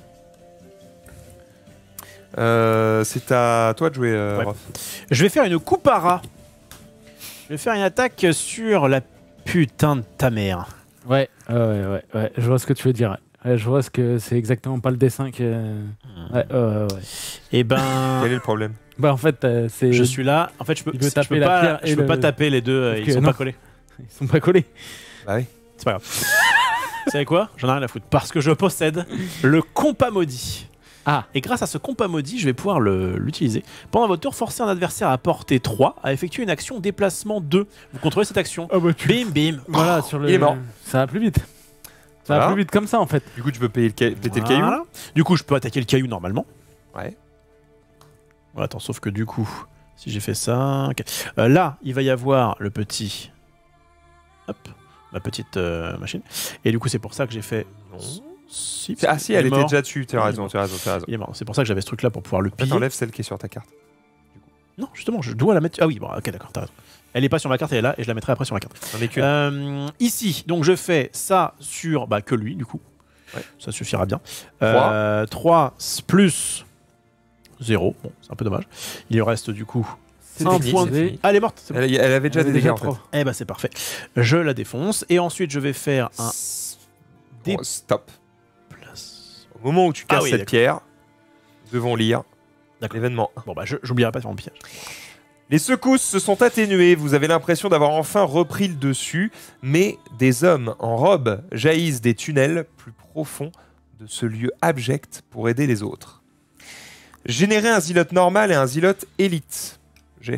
Hein. C'est à toi de jouer, Ouais. Rof. Je vais faire une coupe à rat. Je vais faire une attaque sur la putain de ta mère. Ouais, ouais. Je vois ce que tu veux dire. Ouais, je vois ce que c'est exactement pas le dessin que. Ouais. Et ben, Quel est le problème? Bah en fait, c'est. je suis là. En fait, je peux, Il veut je taper peux la pas, pierre et je peux le- pas taper les deux. Parce Ils que sont non. pas collés. Ils sont pas collés. Bah oui. C'est pas grave. Vous savez quoi? J'en ai rien à foutre. Parce que je possède le compas maudit. Ah. Et grâce à ce compas maudit, je vais pouvoir l'utiliser. Pendant votre tour, forcer un adversaire à portée 3 à effectuer une action déplacement 2. Vous contrôlez cette action. Ah bah tu. Bim, bim. Voilà, sur le. Il est mort. Ça va plus vite. Ça va Voilà. plus vite comme ça en fait. Du coup, tu peux péter le caillou. Voilà. Du coup, je peux attaquer le caillou normalement. Ouais. Voilà, attends, sauf que du coup, si j'ai fait ça... ok. Là, il va y avoir le petit... Hop, ma petite machine. Et du coup, c'est pour ça que j'ai fait... Non. Si, Ah si, il elle est était mort. déjà dessus. Tu as Il est raison, mort. tu as raison, tu as raison. Il est mort. C'est pour ça que j'avais ce truc-là pour pouvoir le En fait, piller. t'enlèves celle qui est sur ta carte. Non, justement, je dois la mettre... Ah oui, bon, ok, d'accord, t'as raison. Elle est pas sur ma carte, elle est là, et je la mettrai après sur ma carte. J'en ai qu'une. Ici, donc je fais ça sur... Bah, que lui, du coup. Ouais. Ça suffira bien. 3. 3 plus 0. Bon, c'est un peu dommage. Il lui reste, du coup... C'est un fini, point c'est de... fini. Ah, elle est morte, c'est bon. Elle avait déjà Elle des avait dégâts en déjà fait. trois. Eh bah c'est parfait. Je la défonce et ensuite je vais faire un Des- Bon, stop. place. Au moment où tu casses oui, cette d'accord. pierre, nous devons lire D'accord. l'événement 1. Bon bah j'oublierai pas de faire mon piège. Les secousses se sont atténuées, vous avez l'impression d'avoir enfin repris le dessus, mais des hommes en robe jaillissent des tunnels plus profonds de ce lieu abject pour aider les autres. Générer un zilote normal et un zilote élite. J'ai.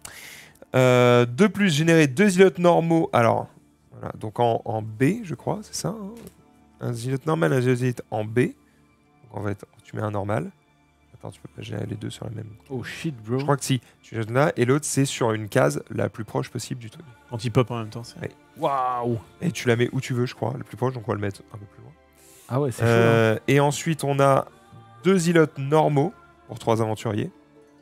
De plus, générer 2 zilotes normaux. Alors, voilà, donc en B, je crois, c'est ça hein. Un zilote normal, un zilote élite en B. Donc en fait, tu mets un normal. Attends, tu peux pas générer les deux sur la même. Oh shit, bro. Je crois que si. Tu jettes là, et l'autre, c'est sur une case la plus proche possible du truc. Quand il pop en même temps, c'est... Ouais. Waouh. Et tu la mets où tu veux, je crois, la plus proche, donc on va le mettre un peu plus loin. Ah ouais, c'est chaud. Hein. Et ensuite, on a 2 zilotes normaux pour 3 aventuriers.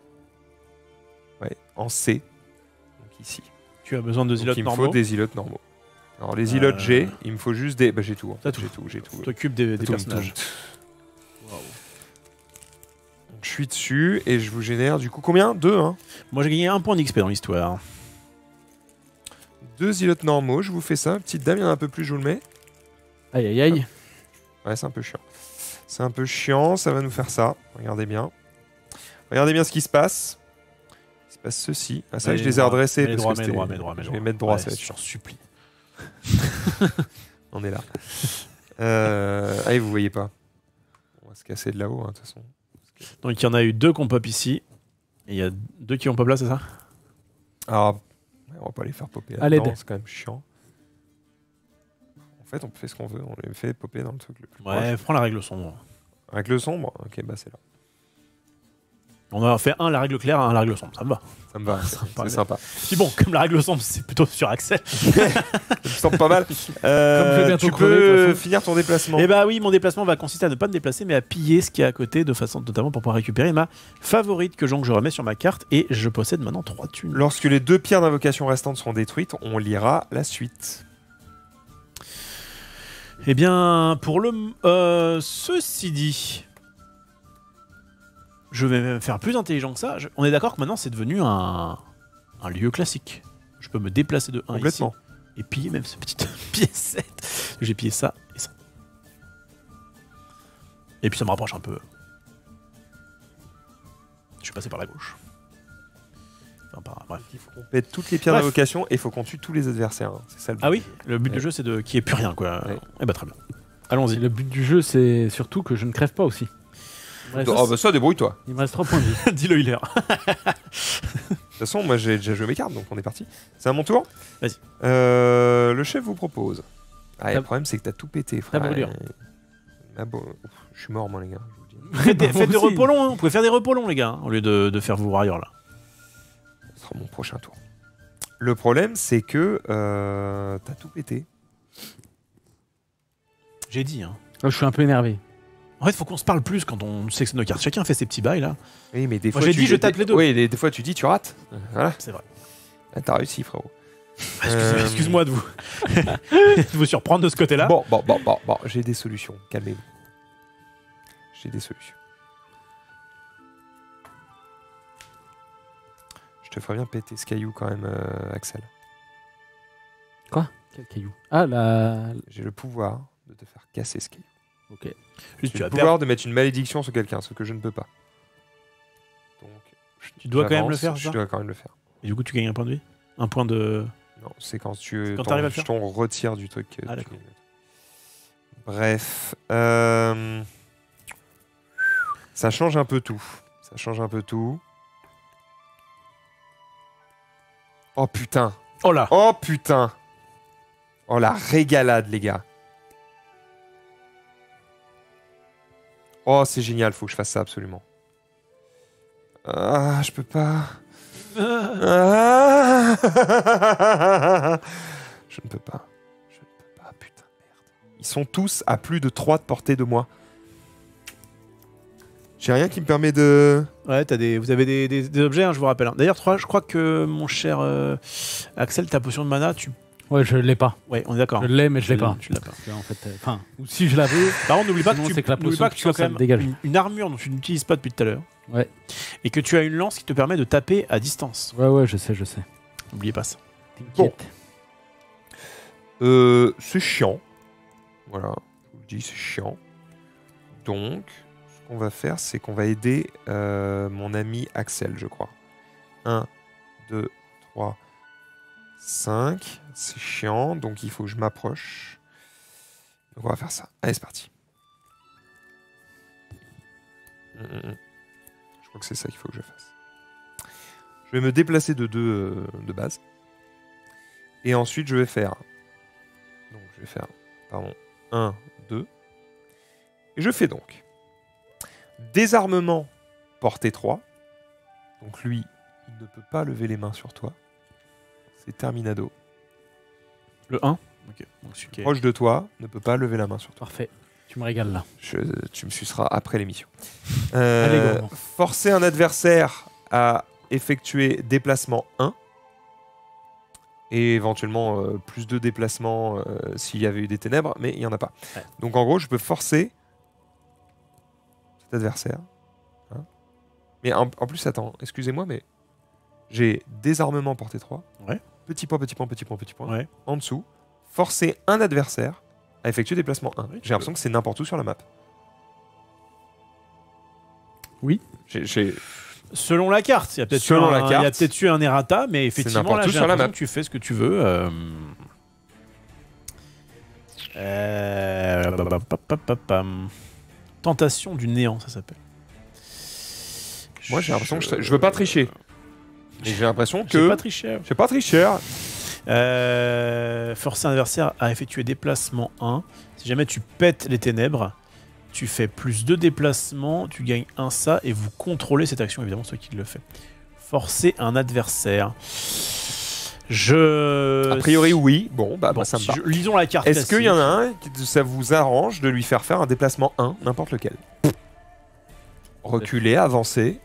Ouais, en C. Donc ici. Tu as besoin de Donc zilotes il me normaux. faut des zilotes normaux. Alors les zilotes G, il me faut juste des... Bah j'ai tout. En T'as fait, tout. j'ai tout. Tu t'occupes des Tout, personnages. tout. Donc, je suis dessus et je vous génère du coup combien 2 hein. Moi j'ai gagné 1 point d'XP dans l'histoire. 2 zilotes normaux, je vous fais ça. Petite dame, il y en a un peu plus, je vous le mets. Aïe aïe aïe. Ouais, c'est un peu chiant. C'est un peu chiant, ça va nous faire ça. Regardez bien. Regardez bien ce qui se passe. Il se passe ceci. Ah, ça, Mets je les les ai droits, redressés. mets les parce droits, que mets les c'était- droits, mets les droits, mets les Je vais droits. mettre droit, Ouais, ça va être je chiant. t'en supplie. On est là. Allez, vous voyez pas. On va se casser de là-haut, hein, de toute façon. Donc il y en a eu 2 qu'on pop ici. Et il y a 2 qui ont pop là, c'est ça? Alors, on va pas les faire popper À l'aide. là-dedans, c'est quand même chiant. En fait, on fait ce qu'on veut, on les fait popper dans le truc le plus Ouais, proche. prends la règle sombre. Avec le sombre, ok, bah c'est là. On a fait un la règle claire, un la règle sombre, ça me va. Ça me va, Ça me c'est paraît sympa. Puis bon, comme la règle sombre, c'est plutôt sur Axel. Ça me semble pas mal. je vais bientôt Tu crever, de peux toute façon. finir ton déplacement. Et bah oui, mon déplacement va consister à ne pas me déplacer, mais à piller ce qui est à côté, de façon notamment pour pouvoir récupérer ma favorite que je remets sur ma carte. Et je possède maintenant 3 thunes. Lorsque les 2 pierres d'invocation restantes seront détruites, on lira la suite. Eh bien, pour le... ceci dit... Je vais même faire plus intelligent que ça. On est d'accord que maintenant, c'est devenu un lieu classique. Je peux me déplacer de 1 ici. Complètement. Et piller même cette petite piécette. J'ai pillé ça et ça. Et puis ça me rapproche un peu. Je suis passé par la gauche. Enfin, bref. Il faut qu'on pète toutes les pierres Bref. d'invocation et il faut qu'on tue tous les adversaires. Hein. C'est ça le but. Ah oui, le but Ouais. du jeu, c'est de qu'il n'y ait plus rien, quoi. Ouais. Eh bah très bien. Et Allons-y. le but du jeu, c'est surtout que je ne crève pas aussi. Il me reste, Oh bah ça, débrouille-toi. il me reste 3 points de vie. Dis-le, healer. De toute façon, moi j'ai déjà joué mes cartes, donc on est parti. C'est à mon tour. Vas-y. Le chef vous propose. Ah, et Ta- le problème, c'est que t'as tout pété, frère. brûlure. Ah bon, ouf, je suis mort, moi, les gars. Je vous le dis. Faites des Moi aussi. repos longs, hein. Vous pouvez faire des repos longs, les gars, hein, au lieu de faire vos warriors là. Ce sera mon prochain tour. Le problème, c'est que t'as tout pété. J'ai dit, hein. Oh, je suis un peu énervé. En fait, faut qu'on se parle plus quand on sait que c'est nos cartes. Chacun fait ses petits bails là. Oui, mais des Moi, fois. j'ai tu- dit, je tape les deux. Oui, des fois, tu dis, tu rates. Voilà. C'est vrai. Ah, t'as réussi, frérot. Excuse-moi de vous de vous surprendre de ce côté-là. Bon, j'ai des solutions. Calmez-vous. J'ai des solutions. Je te ferais bien péter ce caillou quand même, Axel. Quel caillou? Ah, la. J'ai le pouvoir de te faire casser ce caillou. Ok. Juste, J'ai tu le vas pouvoir perdre. de mettre une malédiction sur quelqu'un, ce que je ne peux pas. Donc, Tu dois quand même j'avance, le faire, Je ça. dois quand même le faire. Et du coup, tu gagnes un point de vie. Un point de. Non, c'est quand tu Quand t'arrives à le je faire. t'en retire du truc. Ah, tu d'accord. gagnes. Bref. Ça change un peu tout. Ça change un peu tout. Oh putain. Oh là. Oh putain. Oh la régalade, les gars. Oh, c'est génial, faut que je fasse ça absolument. Ah, je peux pas. Ah. Je ne peux pas. Je ne peux pas, putain, merde. Ils sont tous à plus de 3 de portée de moi. J'ai rien qui me permet de... Ouais, vous avez des objets, hein, je vous rappelle. hein. D'ailleurs, je crois que mon cher Axel, ta potion de mana, tu. Ouais, je l'ai pas. Ouais, on est d'accord. Je l'ai, mais je l'ai Tu pas. tu l'as pas. Parce que, en fait, enfin, ou si je la veux. Par contre, n'oublie pas Sinon, que c'est que la n'oublie potion pas de que tu as puissance, quand elle même dégage. une armure dont tu n'utilises pas depuis tout à l'heure. Ouais. Et que tu as une lance qui te permet de taper à distance. Ouais, je sais, je sais. N'oubliez pas ça. T'inquiète. C'est chiant. Voilà, je vous le dis, c'est chiant. Donc, ce qu'on va faire, c'est qu'on va aider mon ami Axel, je crois. 1, 2, 3, 5. C'est chiant, donc il faut que je m'approche. Donc on va faire ça. Allez, c'est parti. Je crois que c'est ça qu'il faut que je fasse. Je vais me déplacer de 2 de base. Et ensuite, je vais faire... Donc, je vais faire... Pardon. 1, 2. Et je fais donc... Désarmement, portée 3. Donc lui, il ne peut pas lever les mains sur toi. C'est terminado. Le 1. Ok. Donc, celui qui est- Proche de toi, ne peut pas lever la main sur toi. Parfait. Tu me régales là. Tu me suceras après l'émission. Allez, gourmand. Forcer un adversaire à effectuer déplacement 1. Et éventuellement plus de déplacements s'il y avait eu des ténèbres, mais il n'y en a pas. Ouais. Donc en gros, je peux forcer cet adversaire. Hein. Mais en plus, attends, excusez-moi, mais j'ai désarmement portée 3. Ouais. Petit point, petit point, petit point, petit point. Ouais. En dessous, forcer un adversaire à effectuer déplacement 1. Oui, tu J'ai l'impression que c'est n'importe où sur la map. Oui. J'ai- Selon la carte, il y a peut-être Selon la il y carte. a peut-être eu un errata, mais effectivement, n'importe là, où j'ai sur la l'impression map. que tu fais ce que tu veux. Tentation du néant, ça s'appelle. Moi, j'ai l'impression que je veux pas tricher. Mais j'ai l'impression que... J'ai pas triché. Je vais pas tricher. Forcer un adversaire à effectuer déplacement 1. Si jamais tu pètes les ténèbres, tu fais plus 2 déplacements, tu gagnes un ça et vous contrôlez cette action, évidemment, celui qui le fait. Forcer un adversaire. A priori, oui. Bon, bah, Bon, ça me si va. lisons la carte. Est-ce qu'il y en a classique. un, ça vous arrange de lui faire faire un déplacement 1, n'importe lequel? Reculer, avancer.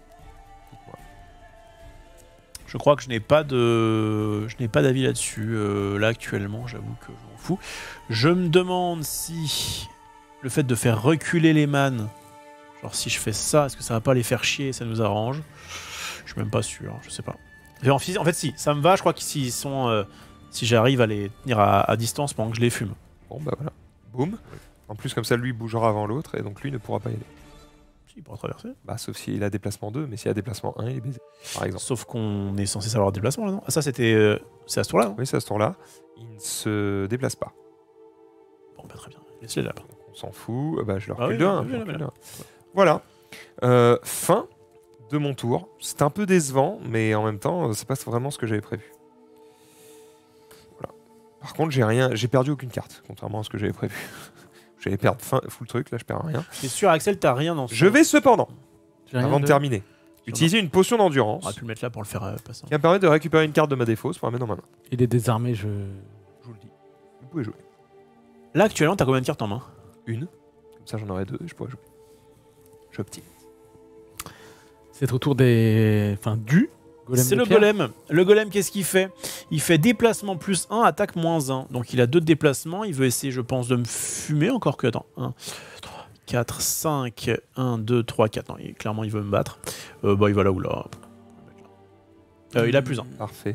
Je crois que je n'ai pas d'avis là-dessus. Là, actuellement, j'avoue que je m'en fous. Je me demande si le fait de faire reculer les man, genre si je fais ça, est-ce que ça va pas les faire chier et ça nous arrange? Je suis même pas sûr, je sais pas. Et en fait, si, ça me va. Je crois que s'ils sont, si j'arrive à les tenir à distance pendant que je les fume. Bon, bah voilà. Boum. En plus, comme ça, lui bougera avant l'autre et donc lui ne pourra pas y aller. Si, il pourra traverser. Bah, sauf s'il a déplacement 2, mais s'il a déplacement 1, il est baisé. Par exemple. Sauf qu'on est censé savoir le déplacement là, non? Ah, ça c'était. C'est à ce tour-là, non? Oui, c'est à ce tour-là. Il ne se déplace pas. Bon, bah très bien. Laisse-les là. Donc, on s'en fout. Bah, je le Ah recule oui, de 1. oui, oui, Voilà. Fin de mon tour. C'est un peu décevant, mais en même temps, c'est pas vraiment ce que j'avais prévu. Voilà. Par contre, j'ai perdu aucune carte, contrairement à ce que j'avais prévu. J'allais perdre full truc, là je perds rien. T'es sûr, Axel, t'as rien dans ce. Je vais cependant, J'ai rien avant de terminer, utiliser une potion On d'endurance aurait pu le mettre là pour le faire passer. qui va me permettre de récupérer une carte de ma défausse pour la mettre dans ma main. Il est désarmé, je vous le dis. Vous pouvez jouer. Là, actuellement, t'as combien de cartes en main? Une. Comme ça, j'en aurai 2 et je pourrais jouer. J'optimise. C'est au tour des. Enfin, du golem. C'est de le pierre. golem. Le golem, qu'est-ce qu'il fait? Il fait déplacement plus 1, attaque moins 1. Donc il a 2 de déplacement. Il veut essayer, je pense, de me fumer encore que. Attends. 1, 3, 4, 5. 1, 2, 3, 4. Non, clairement, il veut me battre. Bah, il va là ou là. Il a plus 1. Parfait.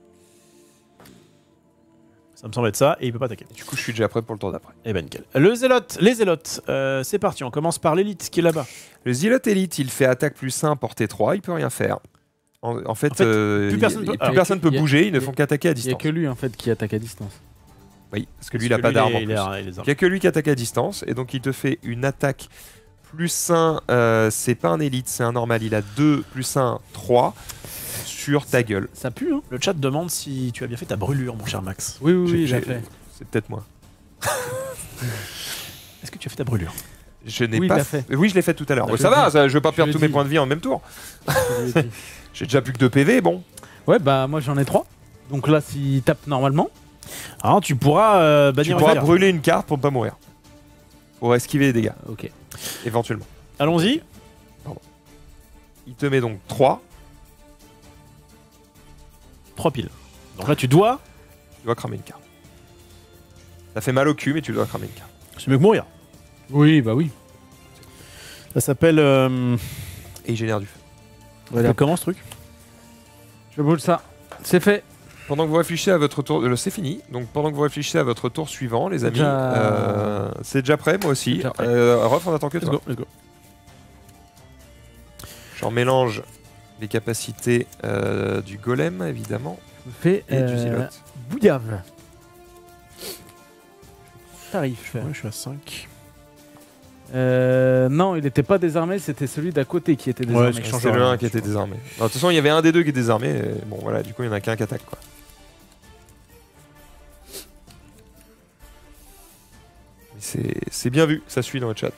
Ça me semble être ça. Et il peut pas attaquer. Du coup, je suis déjà prêt pour le tour d'après. Eh ben, nickel. Le zélote. Les zélotes. C'est parti. On commence par l'élite qui est là-bas. Le Zealot Elite, il fait attaque plus 1, portée 3, il peut rien faire. En fait, plus personne peut- alors, personne peut il y a- bouger, ils ne il y a- font qu'attaquer à Il n'y a distance. que lui en fait qui attaque à distance. Oui, parce que lui, il n'a pas d'arme en plus. Il n'y a que lui qui attaque à distance, et donc il te fait une attaque plus 1, c'est pas un élite, c'est un normal, il a 2 plus 1, 3 sur ta gueule. Ça pue, hein? Le chat demande si tu as bien fait ta brûlure, mon cher Max. Oui, oui, J'ai- oui, il l'a j'ai- fait. C'est peut-être moi. Est-ce que tu as fait ta brûlure? Je n'ai Oui, il pas l'a fait. Oui, je l'ai fait tout à l'heure. Je Ouais, ça le va, dis. ça, je vais pas Je perdre le tous mes dis. points de vie en même tour. Je l'ai dit. J'ai déjà plus que 2 PV, bon. Ouais, bah moi j'en ai 3. Donc là, s'il tape normalement, Alors, tu pourras Tu bannir pourras une carte. brûler une carte pour ne pas mourir. Pour esquiver les dégâts, ok. éventuellement. Allons-y. Il te met donc 3, 3 piles. Donc là, tu dois. tu dois cramer une carte. Ça fait mal au cul, mais tu dois cramer une carte. C'est mieux que mourir. Oui, bah oui. Ça s'appelle. Et il génère du feu. Voilà. Comment ce truc? Je brûle ça. C'est fait. Pendant que vous réfléchissez à votre tour, c'est fini. Donc pendant que vous réfléchissez à votre tour suivant, les amis, c'est déjà prêt, moi aussi. Déjà prêt. Ruff, on attend que Let's toi. go, let's go. J'en mélange les capacités du golem, évidemment, Je fais et du Zealot. bouillave. Tarif. Ouais, je suis à 5. Non, il n'était pas désarmé, c'était celui d'à côté qui était Ouais, désarmé. je C'est change le rien, 1 qui je était pense. désarmé. Non, de toute façon, il y avait un des deux qui est désarmé. Et bon, voilà, du coup, il n'y en a qu'un qui attaque, quoi. Mais c'est bien vu, ça suit dans le chat.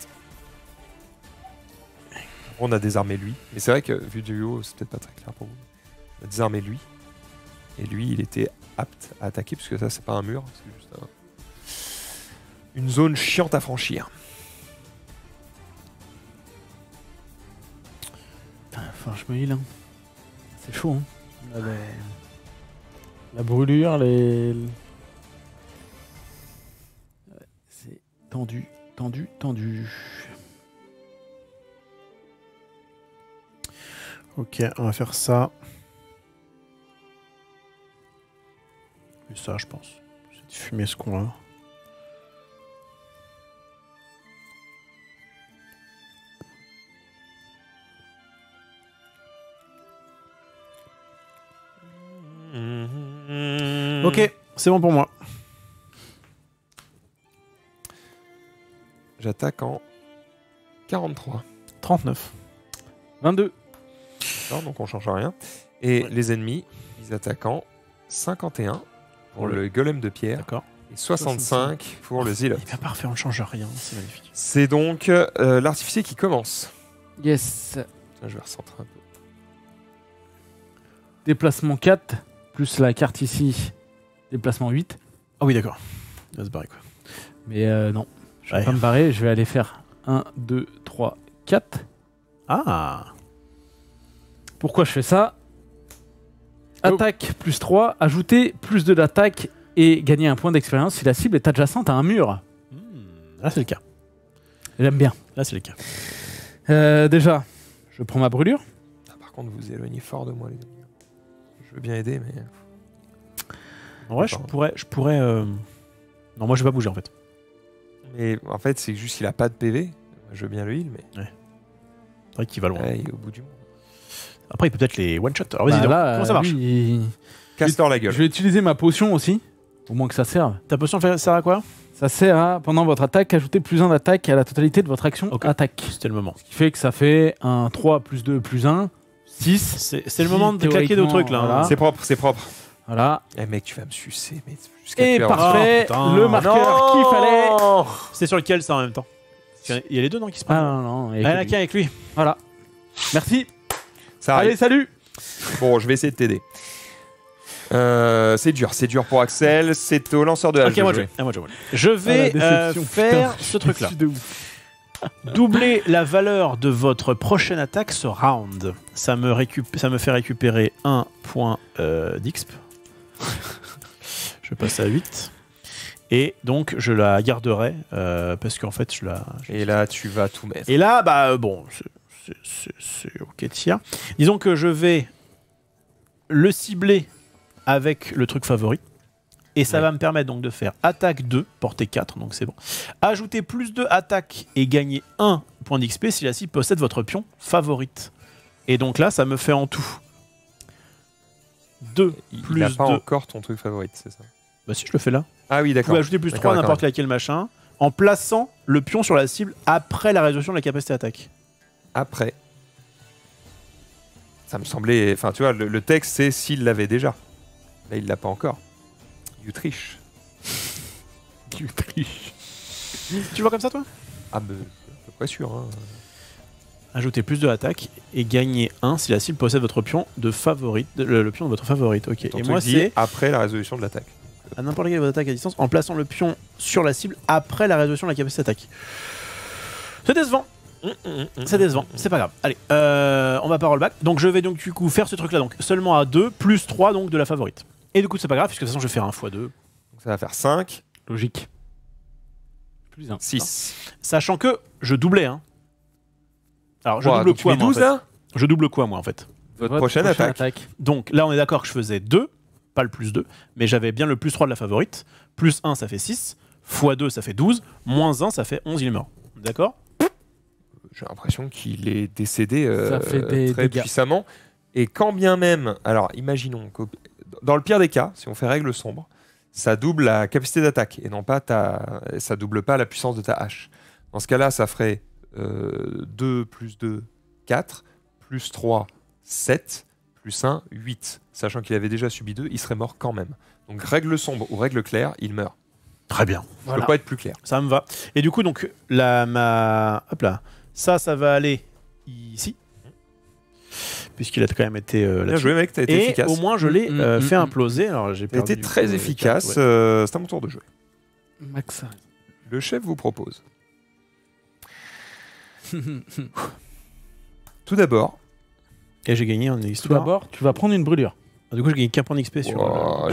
On a désarmé lui. Mais c'est vrai que, vu du haut, c'est peut-être pas très clair pour vous. On a désarmé lui. Et lui, il était apte à attaquer, puisque ça, c'est pas un mur. C'est juste une zone chiante à franchir. Putain, enfin, je me heal. Hein. C'est chaud. Hein. Là, la brûlure, les. Ouais, c'est tendu, tendu, tendu. Ok, on va faire ça. Et ça, je pense. C'est de fumer ce con-là. Ok, c'est bon pour moi. J'attaque en 43. 39. 22. D'accord, donc on change rien. Et Ouais. les ennemis, les attaquants, 51 pour le golem de pierre D'accord. et 65 pour le Zealot. Il va parfait, on ne change rien, c'est magnifique. C'est donc l'artificier qui commence. Yes. Tiens, je vais recentrer un peu. Déplacement 4, plus la carte ici, déplacement 8. Ah oui, d'accord. Il va se barrer, quoi. Mais non, je vais Ouais. pas me barrer, je vais aller faire 1, 2, 3, 4. Ah. Pourquoi je fais ça? Attaque plus 3, ajouter plus 2 d'attaque et gagner un point d'expérience si la cible est adjacente à un mur. Là, c'est le cas. J'aime bien. Là, c'est le cas. Déjà, je prends ma brûlure. Ah, par contre, vous éloignez fort de moi, les amis. Je veux bien aider, mais... En vrai, je pourrais. Non, moi, je vais pas bouger en fait. Mais en fait, c'est juste qu'il a pas de PV. Je veux bien le heal, mais C'est vrai qu'il va loin. ouais, il est au bout du monde. Après, il peut peut-être les one shot. Alors, vas-y, Bah donc, là, comment ça marche lui, Casse-leur la je gueule. vais utiliser ma potion aussi, au moins que ça serve. Ta potion sert à quoi? Ça sert à, pendant votre attaque, ajouter plus 1 d'attaque à la totalité de votre action Ok. attaque. C'était le moment. Ce qui fait que ça fait un 3 plus 2 plus 1, 6. C'est le moment de claquer de trucs là. Voilà. C'est propre, c'est propre. Voilà. Eh mec, tu vas me sucer, mais jusqu'à Et plus parfait, Oh, putain. le marqueur qu'il fallait. C'est sur lequel ça en même temps? Il y a les deux, non, qui se Ah prennent. non, non. Ah, il y en a qu'un avec lui. Voilà. Merci. Ça arrive. Allez, salut. Bon, je vais essayer de t'aider. C'est dur pour Axel. C'est au lanceur de hache. Ok, de moi jouer. je vais déception, faire putain. ce truc là. Je suis de ouf. Doubler la valeur de votre prochaine attaque ce round. Ça me fait récupérer 1 point d'XP. Je passe à 8. Et donc je la garderai parce qu'en fait je la. Et là, tu vas tout mettre. Et là, bah bon, c'est ok tiens. Disons que je vais le cibler avec le truc favori. Et ça Ouais. va me permettre donc de faire attaque 2, portée 4, donc c'est bon. Ajouter plus 2 attaques et gagner 1 point d'XP si la cible possède votre pion favorite. Et donc là, ça me fait en tout 2 Il plus n'a pas 2. encore ton truc favori, c'est ça? Bah si, je le fais là. Ah oui, Vous d'accord. pouvez ajouter plus 3 à D'accord, n'importe laquelle machin en plaçant le pion sur la cible après la résolution de la capacité d'attaque. Après. Ça me semblait... Enfin, tu vois, le texte, c'est s'il l'avait déjà. Là, il l'a pas encore. You triche. Tu triches. Tu vois comme ça toi? Ah, ben, à peu près sûr. Hein. Ajouter plus de attaque et gagner 1 si la cible possède votre pion de favorite, le pion de votre favorite. Ok. Ton Et truc moi dit c'est après la résolution de l'attaque. à n'importe quelle votre attaque à distance en plaçant le pion sur la cible après la résolution de la capacité d'attaque. C'est décevant. C'est décevant. C'est pas grave. Allez, on va pas rollback. Donc je vais donc du coup faire ce truc là donc seulement à 2 plus 3 donc de la favorite. Et du coup c'est pas grave puisque de toute façon je vais faire 1 x 2. Donc, ça va faire 5, Logique. Plus 1. 6. Sachant que je doublais hein. Alors je Ouah, double donc tu quoi mets moi en 12 fait là? Je double quoi moi en fait? Votre prochaine attaque. Donc là, on est d'accord que je faisais 2, pas le plus 2, mais j'avais bien le plus 3 de la favorite. Plus 1, ça fait 6. X 2, ça fait 12. Moins 1, ça fait 11, il est mort. D'accord? J'ai l'impression qu'il est décédé Ça fait des très dégâts. puissamment. Et quand bien même, alors imaginons, dans le pire des cas, si on fait règle sombre, ça double la capacité d'attaque et non pas ça double pas la puissance de ta hache. Dans ce cas-là, ça ferait 2 plus 2, 4, plus 3, 7, plus 1, 8. Sachant qu'il avait déjà subi 2, il serait mort quand même. Donc règle sombre ou règle claire, il meurt. Très bien. Ça peut pas être plus clair. Ça me va. Et du coup, donc, hop là. Ça va aller ici. Puisqu'il a quand même été Bien là-dessus. joué mec, t'as été Et efficace. au moins, je l'ai fait mm. imploser. Alors, j'ai T'as perdu été du très coup, efficace. ouais. C'est à mon tour de jouer. Max. Le chef vous propose. Tout d'abord, Et j'ai gagné en Tout histoire. d'abord, tu vas prendre une brûlure. Du coup, j'ai gagné qu'un point d'XP sur. oh,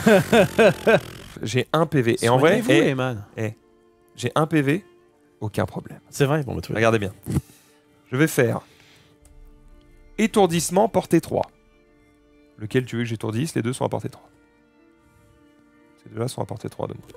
j'ai un PV. Et en vrai, Soignez-vous, Eman. j'ai un PV, aucun problème. C'est vrai. Bon, bah, tout va bien. Regardez bien. Je vais faire étourdissement portée 3. Lequel tu veux que j'étourdisse? Les deux sont à portée 3. Ces deux-là sont à portée 3 de moi.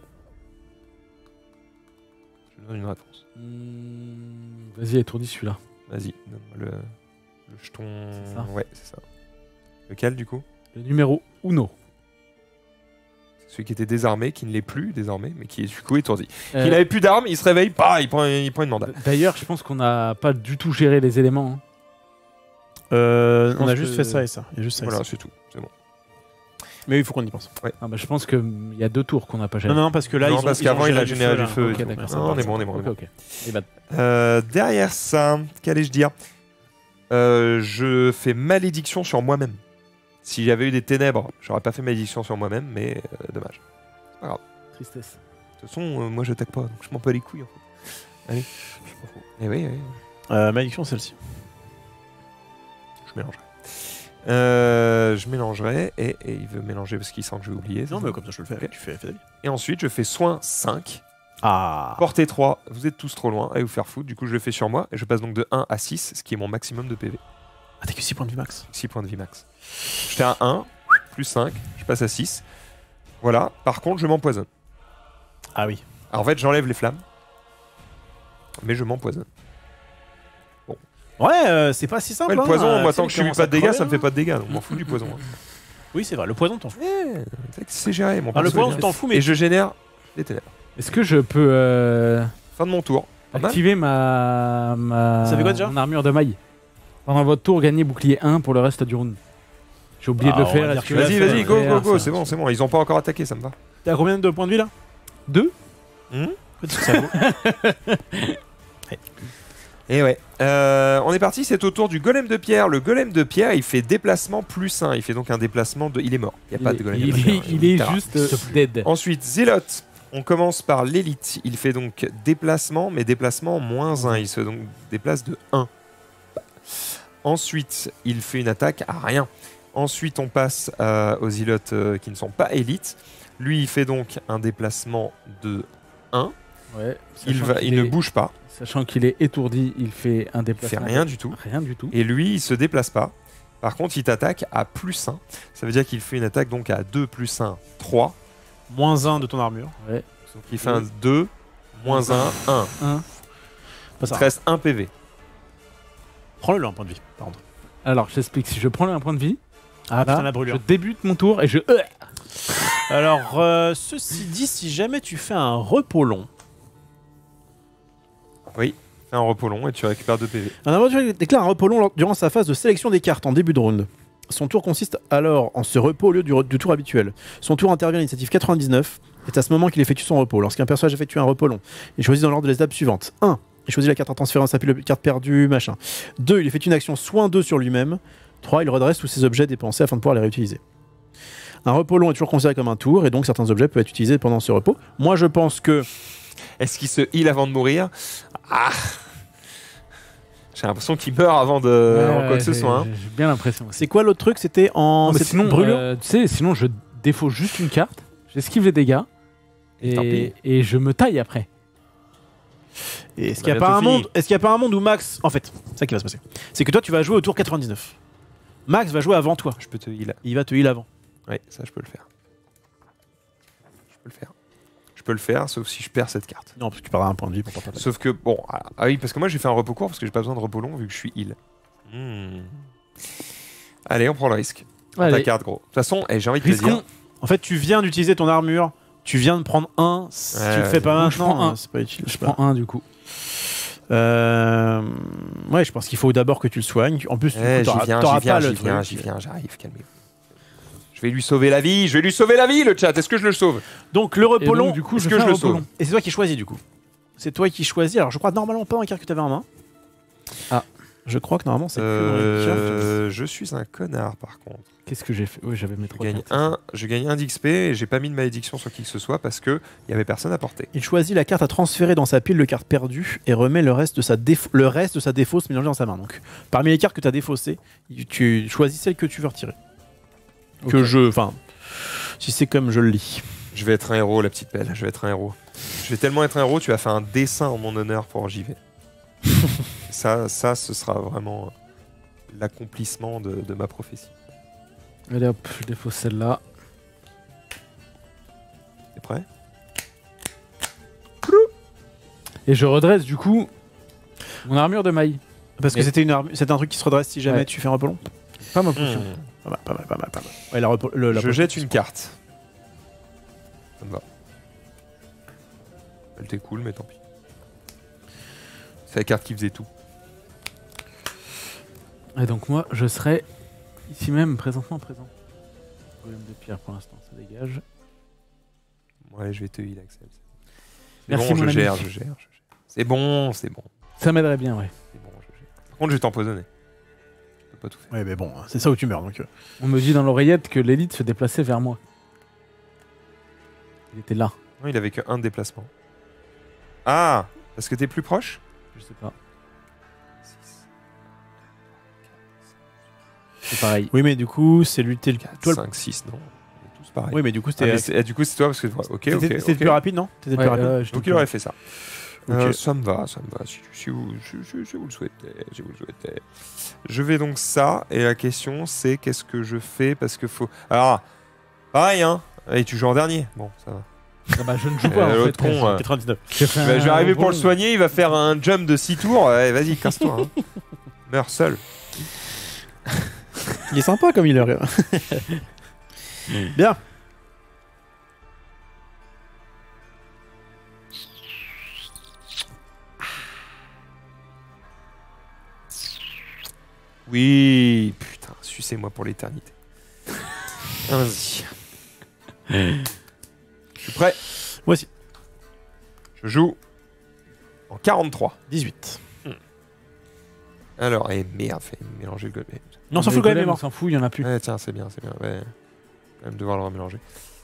Je donne une réponse. Vas-y, étourdis celui-là. Vas-y, donne-moi le jeton. C'est ça. Ouais, c'est ça. Lequel du coup? Le numéro Uno. Celui qui était désarmé, qui ne l'est plus désormais, mais qui est du coup étourdi. Euh, Il n'avait plus d'armes, il se réveille, il prend une mandale. D'ailleurs, je pense qu'on n'a pas du tout géré les éléments. On pense a juste que- fait ça et ça. Il y a juste ça et Voilà, ça. c'est tout. C'est bon. Mais il faut qu'on y pense. Ah bah, je pense qu'il y a 2 tours qu'on n'a pas géré. Non, parce que là, Non, ils ont, parce ils ont qu'avant, il a généré là. du feu. Ok, et tout. d'accord. Non, on est bon, on est bon. on est Ok, bon. ok. Eh bah, Derrière ça, qu'allais-je dire je fais malédiction sur moi-même. S'il y avait eu des ténèbres, j'aurais pas fait malédiction sur moi-même, mais dommage. tristesse. De toute façon, moi j'attaque pas, donc je m'en bats les couilles en fait. Allez, je m'en fous. Eh oui, oui, Malédiction, celle-ci. je mélangerai. Je mélangerai et il veut mélanger parce qu'il sent que je vais oublier. Non, ça. mais comme ça, je le fais. Ok. Tu fais d'avis. Et ensuite, je fais soin 5, Ah. portée 3. Vous êtes tous trop loin, allez vous faire foutre. Du coup, je le fais sur moi et je passe donc de 1 à 6, ce qui est mon maximum de PV. Ah, t'as que 6 points de vie max. 6 points de vie max. J'étais à 1, plus 5, je passe à 6. Voilà, par contre, je m'empoisonne. Ah oui. Alors, en fait, j'enlève les flammes, mais je m'empoisonne. Ouais, c'est pas si simple. Ouais, le hein. poison, moi, Tu sais, tant il que je subis commence pas à de dégâts, crever, ça me fait hein. pas de dégâts, donc je m'en fous du poison. hein. Oui, c'est vrai. Le poison, t'en fous. C'est géré, mon Ah, le perso est poison, bien. t'en fous, mais. Et je génère des ténèbres. Est-ce que je peux Fin de mon tour. Pas mal. activer ma Ça fait quoi déjà mon armure de maille? Pendant votre tour, gagnez bouclier 1 pour le reste du round. J'ai oublié Ah, de le on faire. va dire est-ce que que Vas-y, je vas-y, vais go, faire go, go, ça c'est bon, c'est bon. Ils ont pas encore attaqué, ça me va. T'es à combien de points de vie là 2. Ça vaut. Et ouais. On est parti, c'est au tour du golem de pierre. Le golem de pierre, il fait déplacement plus 1. Il fait donc un déplacement de. Il est mort. Il n'y a pas de golem de pierre. Il est Terra. juste dead. Ensuite, Zélote. On commence par l'élite. Il fait donc déplacement, mais déplacement moins 1. Il se donc déplace de 1. Ensuite, il fait une attaque à rien. Ensuite, on passe aux Zélotes qui ne sont pas élites. Lui, il fait donc un déplacement de 1. Ouais, Il ne bouge pas. Sachant qu'il est étourdi, il fait un Il fait déplacement. rien du tout. Rien du tout. Et lui, il se déplace pas. Par contre, il t'attaque à plus 1. Ça veut dire qu'il fait une attaque donc à 2 plus 1, 3. Moins 1 de ton armure. Ouais. Donc il fait un 2, moins 1, 1. Pas Il ça. te reste 1 PV. Prends-le un point de vie, par contre. Alors, j'explique. Si je prends un point de vie, Ah, là, putain, la je brûlure. débute mon tour et je. Alors, ceci dit, si jamais tu fais un repos long, Fais un repos long et tu récupères 2 PV. un aventurier déclare un repos long durant sa phase de sélection des cartes en début de round. Son tour consiste alors en ce repos au lieu du tour habituel. Son tour intervient à l'initiative 99. C'est à ce moment qu'il effectue son repos. Lorsqu'un personnage effectue un repos long, il choisit dans l'ordre des étapes suivantes. 1. Il choisit la carte à transférer dans sa pile de cartes perdues, machin. 2. Il effectue une action soin 2 sur lui-même. 3. Il redresse tous ses objets dépensés afin de pouvoir les réutiliser. Un repos long est toujours considéré comme un tour et donc certains objets peuvent être utilisés pendant ce repos. Moi je pense que... Est-ce qu'il se heal avant de mourir? Ah, j'ai l'impression qu'il meurt avant de quoi que ce soit. hein. J'ai bien l'impression. C'est quoi l'autre truc? C'était en... Non, mais c'était sinon, brûlure tu sais, sinon je défaut juste une carte, j'esquive les dégâts Et tant pis. et je me taille après. Et est-ce On qu'il a n'y a, pas bientôt un fini. monde... est-ce qu'il y a pas un monde où Max... En fait, c'est ça qui va se passer. C'est que toi, tu vas jouer au tour 99. Max va jouer avant toi. Je peux te heal. Il va te heal avant. Ouais, ça je peux le faire. Je peux le faire, sauf si je perds cette carte. Non, parce que tu perdras un point de vie pour pas perdre. Sauf que, bon, ah oui, parce que moi j'ai fait un repos court parce que j'ai pas besoin de repos long vu que je suis heal. Allez, on prend le risque. Prends ta Allez, carte, gros. De toute façon, j'ai envie de te risquons. dire. En fait, tu viens d'utiliser ton armure. Tu viens de prendre un. Si Ouais, tu le fais pas donc je maintenant, prends un. c'est pas utile. Je prends un du coup. Ouais, je pense qu'il faut d'abord que tu le soignes. En plus, du coup, J'y t'auras viens, t'auras j'y viens, pas le j'y viens, truc. j'y viens, j'arrive, calmez-vous. Je vais lui sauver la vie, je vais lui sauver la vie, le chat. Est-ce que je le sauve? Donc, le Et repos donc, long. du coup, est-ce je que fais je un le repos sauve? long. Et c'est toi qui choisis, du coup. C'est toi qui choisis. Alors, je crois normalement pas dans les cartes que t'avais en main. Ah. Je crois que normalement, c'est plus dans les cartes. Je suis un connard par contre. Qu'est-ce que j'ai fait? Oui, j'avais mes trois cartes. Je gagne un d'XP et j'ai pas mis de malédiction sur qui que ce soit parce que il y avait personne à porter. Il choisit la carte à transférer dans sa pile de cartes perdues et remet le reste de sa défausse mélangée dans sa main. Donc, parmi les cartes que tu as défaussées, tu choisis celle que tu veux retirer. Enfin, si c'est comme je le lis. Je vais être un héros, la petite belle. Je vais être un héros. Je vais tellement être un héros, tu vas faire un dessin en mon honneur pour JV. ça, ce sera vraiment l'accomplissement de ma prophétie. Allez hop, je défausse celle-là. T'es prêt? Et je redresse du coup mon armure de maille. Parce que Mais- c'était un truc qui se redresse si jamais Ouais. tu fais un repos long. Pas ma potion. Pas mal, pas mal, pas mal, pas mal. Ouais, la Je potion, jette c'est une bon. carte. Ça me va. Elle était cool, mais tant pis. C'est la carte qui faisait tout. Et donc moi, je serai ici même, présentement présent. Golem de pierre pour l'instant, ça dégage. Ouais, je vais te heal, Axel. C'est Merci, bon, mon je ami. gère. C'est bon. Ça m'aiderait bien, ouais. C'est bon, je gère. Par contre, je vais t'empoisonner. Je peux pas tout faire. Ouais, mais bon, c'est ça où tu meurs donc. On me dit dans l'oreillette que l'élite se déplaçait vers moi. Il était là. Non, il avait que un déplacement. Ah, parce que t'es plus proche. Je sais pas. C'est pareil. Oui, mais du coup, c'est lui, t'es le. 4, toi, 5, 6, non. On est tous pareils. Oui, mais du coup, Ah, c'était. mais du coup, c'est toi parce que. Ok, ok. C'était ok. plus rapide, non? T'étais Ouais, plus rapide. je Donc te il aurait fait ça. Ok. Ça me va. Si vous le souhaitez. Je vais donc ça. Et la question, c'est qu'est-ce que je fais parce que faut. Alors, pareil, hein. Et tu joues en dernier. Bon, ça va. Ah bah, je ne joue pas en fait. L'autre con. 99. J'ai fait Je vais un arriver pour le rebond. soigner. Il va faire un jump de 6 tours. Ouais, vas-y, casse-toi. Hein. Meurs seul. Il est sympa comme il est. Bien. Oui. Putain, sucez-moi pour l'éternité. Vas-y. Je suis prêt. Moi aussi. Je joue en 43. 18. Alors, et merde, fait mélanger le golem. Non, on s'en Le fout quand même, golem, il est on mort. s'en fout, il y en a plus. Ouais, tiens, c'est bien. Ouais. Quand même devoir le remélanger.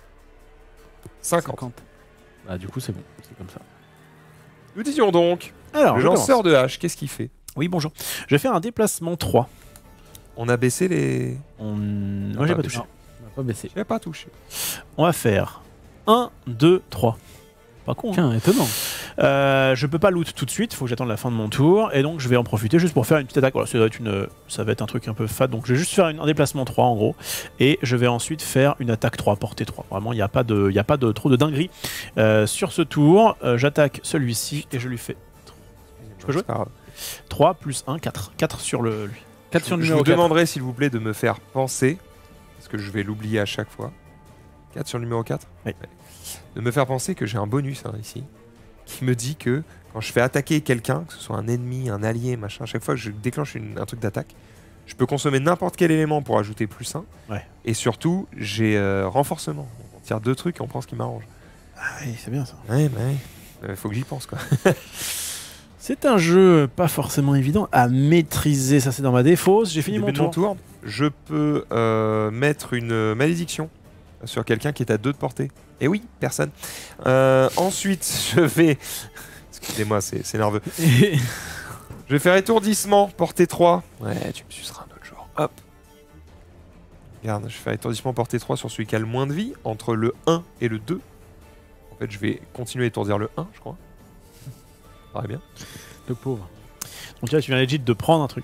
50. 50. Bah du coup c'est bon, c'est comme ça. Nous disions donc, Alors, le je commence. lanceur de hache, qu'est-ce qu'il fait? Oui, bonjour. Je vais faire un déplacement 3. On a baissé les... Moi, j'ai pas touché. Non, on va pas baisser. J'ai pas touché. On va faire 1, 2, 3. Pas con, hein. Tiens, étonnant. Je peux pas loot tout de suite, faut que j'attende la fin de mon tour, et donc je vais en profiter juste pour faire une petite attaque. Voilà, ça va être un truc un peu fat, donc je vais juste faire un déplacement 3 en gros, et je vais ensuite faire une attaque 3, portée 3. Vraiment, il n'y a pas de trop de dinguerie. Sur ce tour, j'attaque celui-ci, et je lui fais Je peux jouer C'est pas grave. 3 plus 1, 4. 4 sur lui. 4 sur le Je numéro vous 4. demanderai, s'il vous plaît, de me faire penser, parce que je vais l'oublier à chaque fois. 4 sur le numéro 4 Oui. Ouais. De me faire penser que j'ai un bonus hein, ici, qui me dit que quand je fais attaquer quelqu'un, que ce soit un ennemi, un allié, machin, à chaque fois que je déclenche un truc d'attaque, je peux consommer n'importe quel élément pour ajouter plus 1. Ouais. Et surtout, j'ai renforcement. On tire 2 trucs et on prend ce qui m'arrange. Ah oui, c'est bien ça. Ouais. Faut que j'y pense, quoi. C'est un jeu pas forcément évident à maîtriser, ça c'est dans ma défausse. J'ai fini Début mon de tour. je peux mettre une malédiction sur quelqu'un qui est à 2 de portée. Et oui, personne. Ensuite, je vais... Excusez-moi, c'est nerveux. Je vais faire étourdissement, portée 3. Ouais, tu me suceras un autre jour. Hop. Regarde, je fais étourdissement, portée 3 sur celui qui a le moins de vie, entre le 1 et le 2. En fait, je vais continuer à étourdir le 1, je crois. Ça paraît bien. Le pauvre. Donc là, tu viens legit de prendre un truc.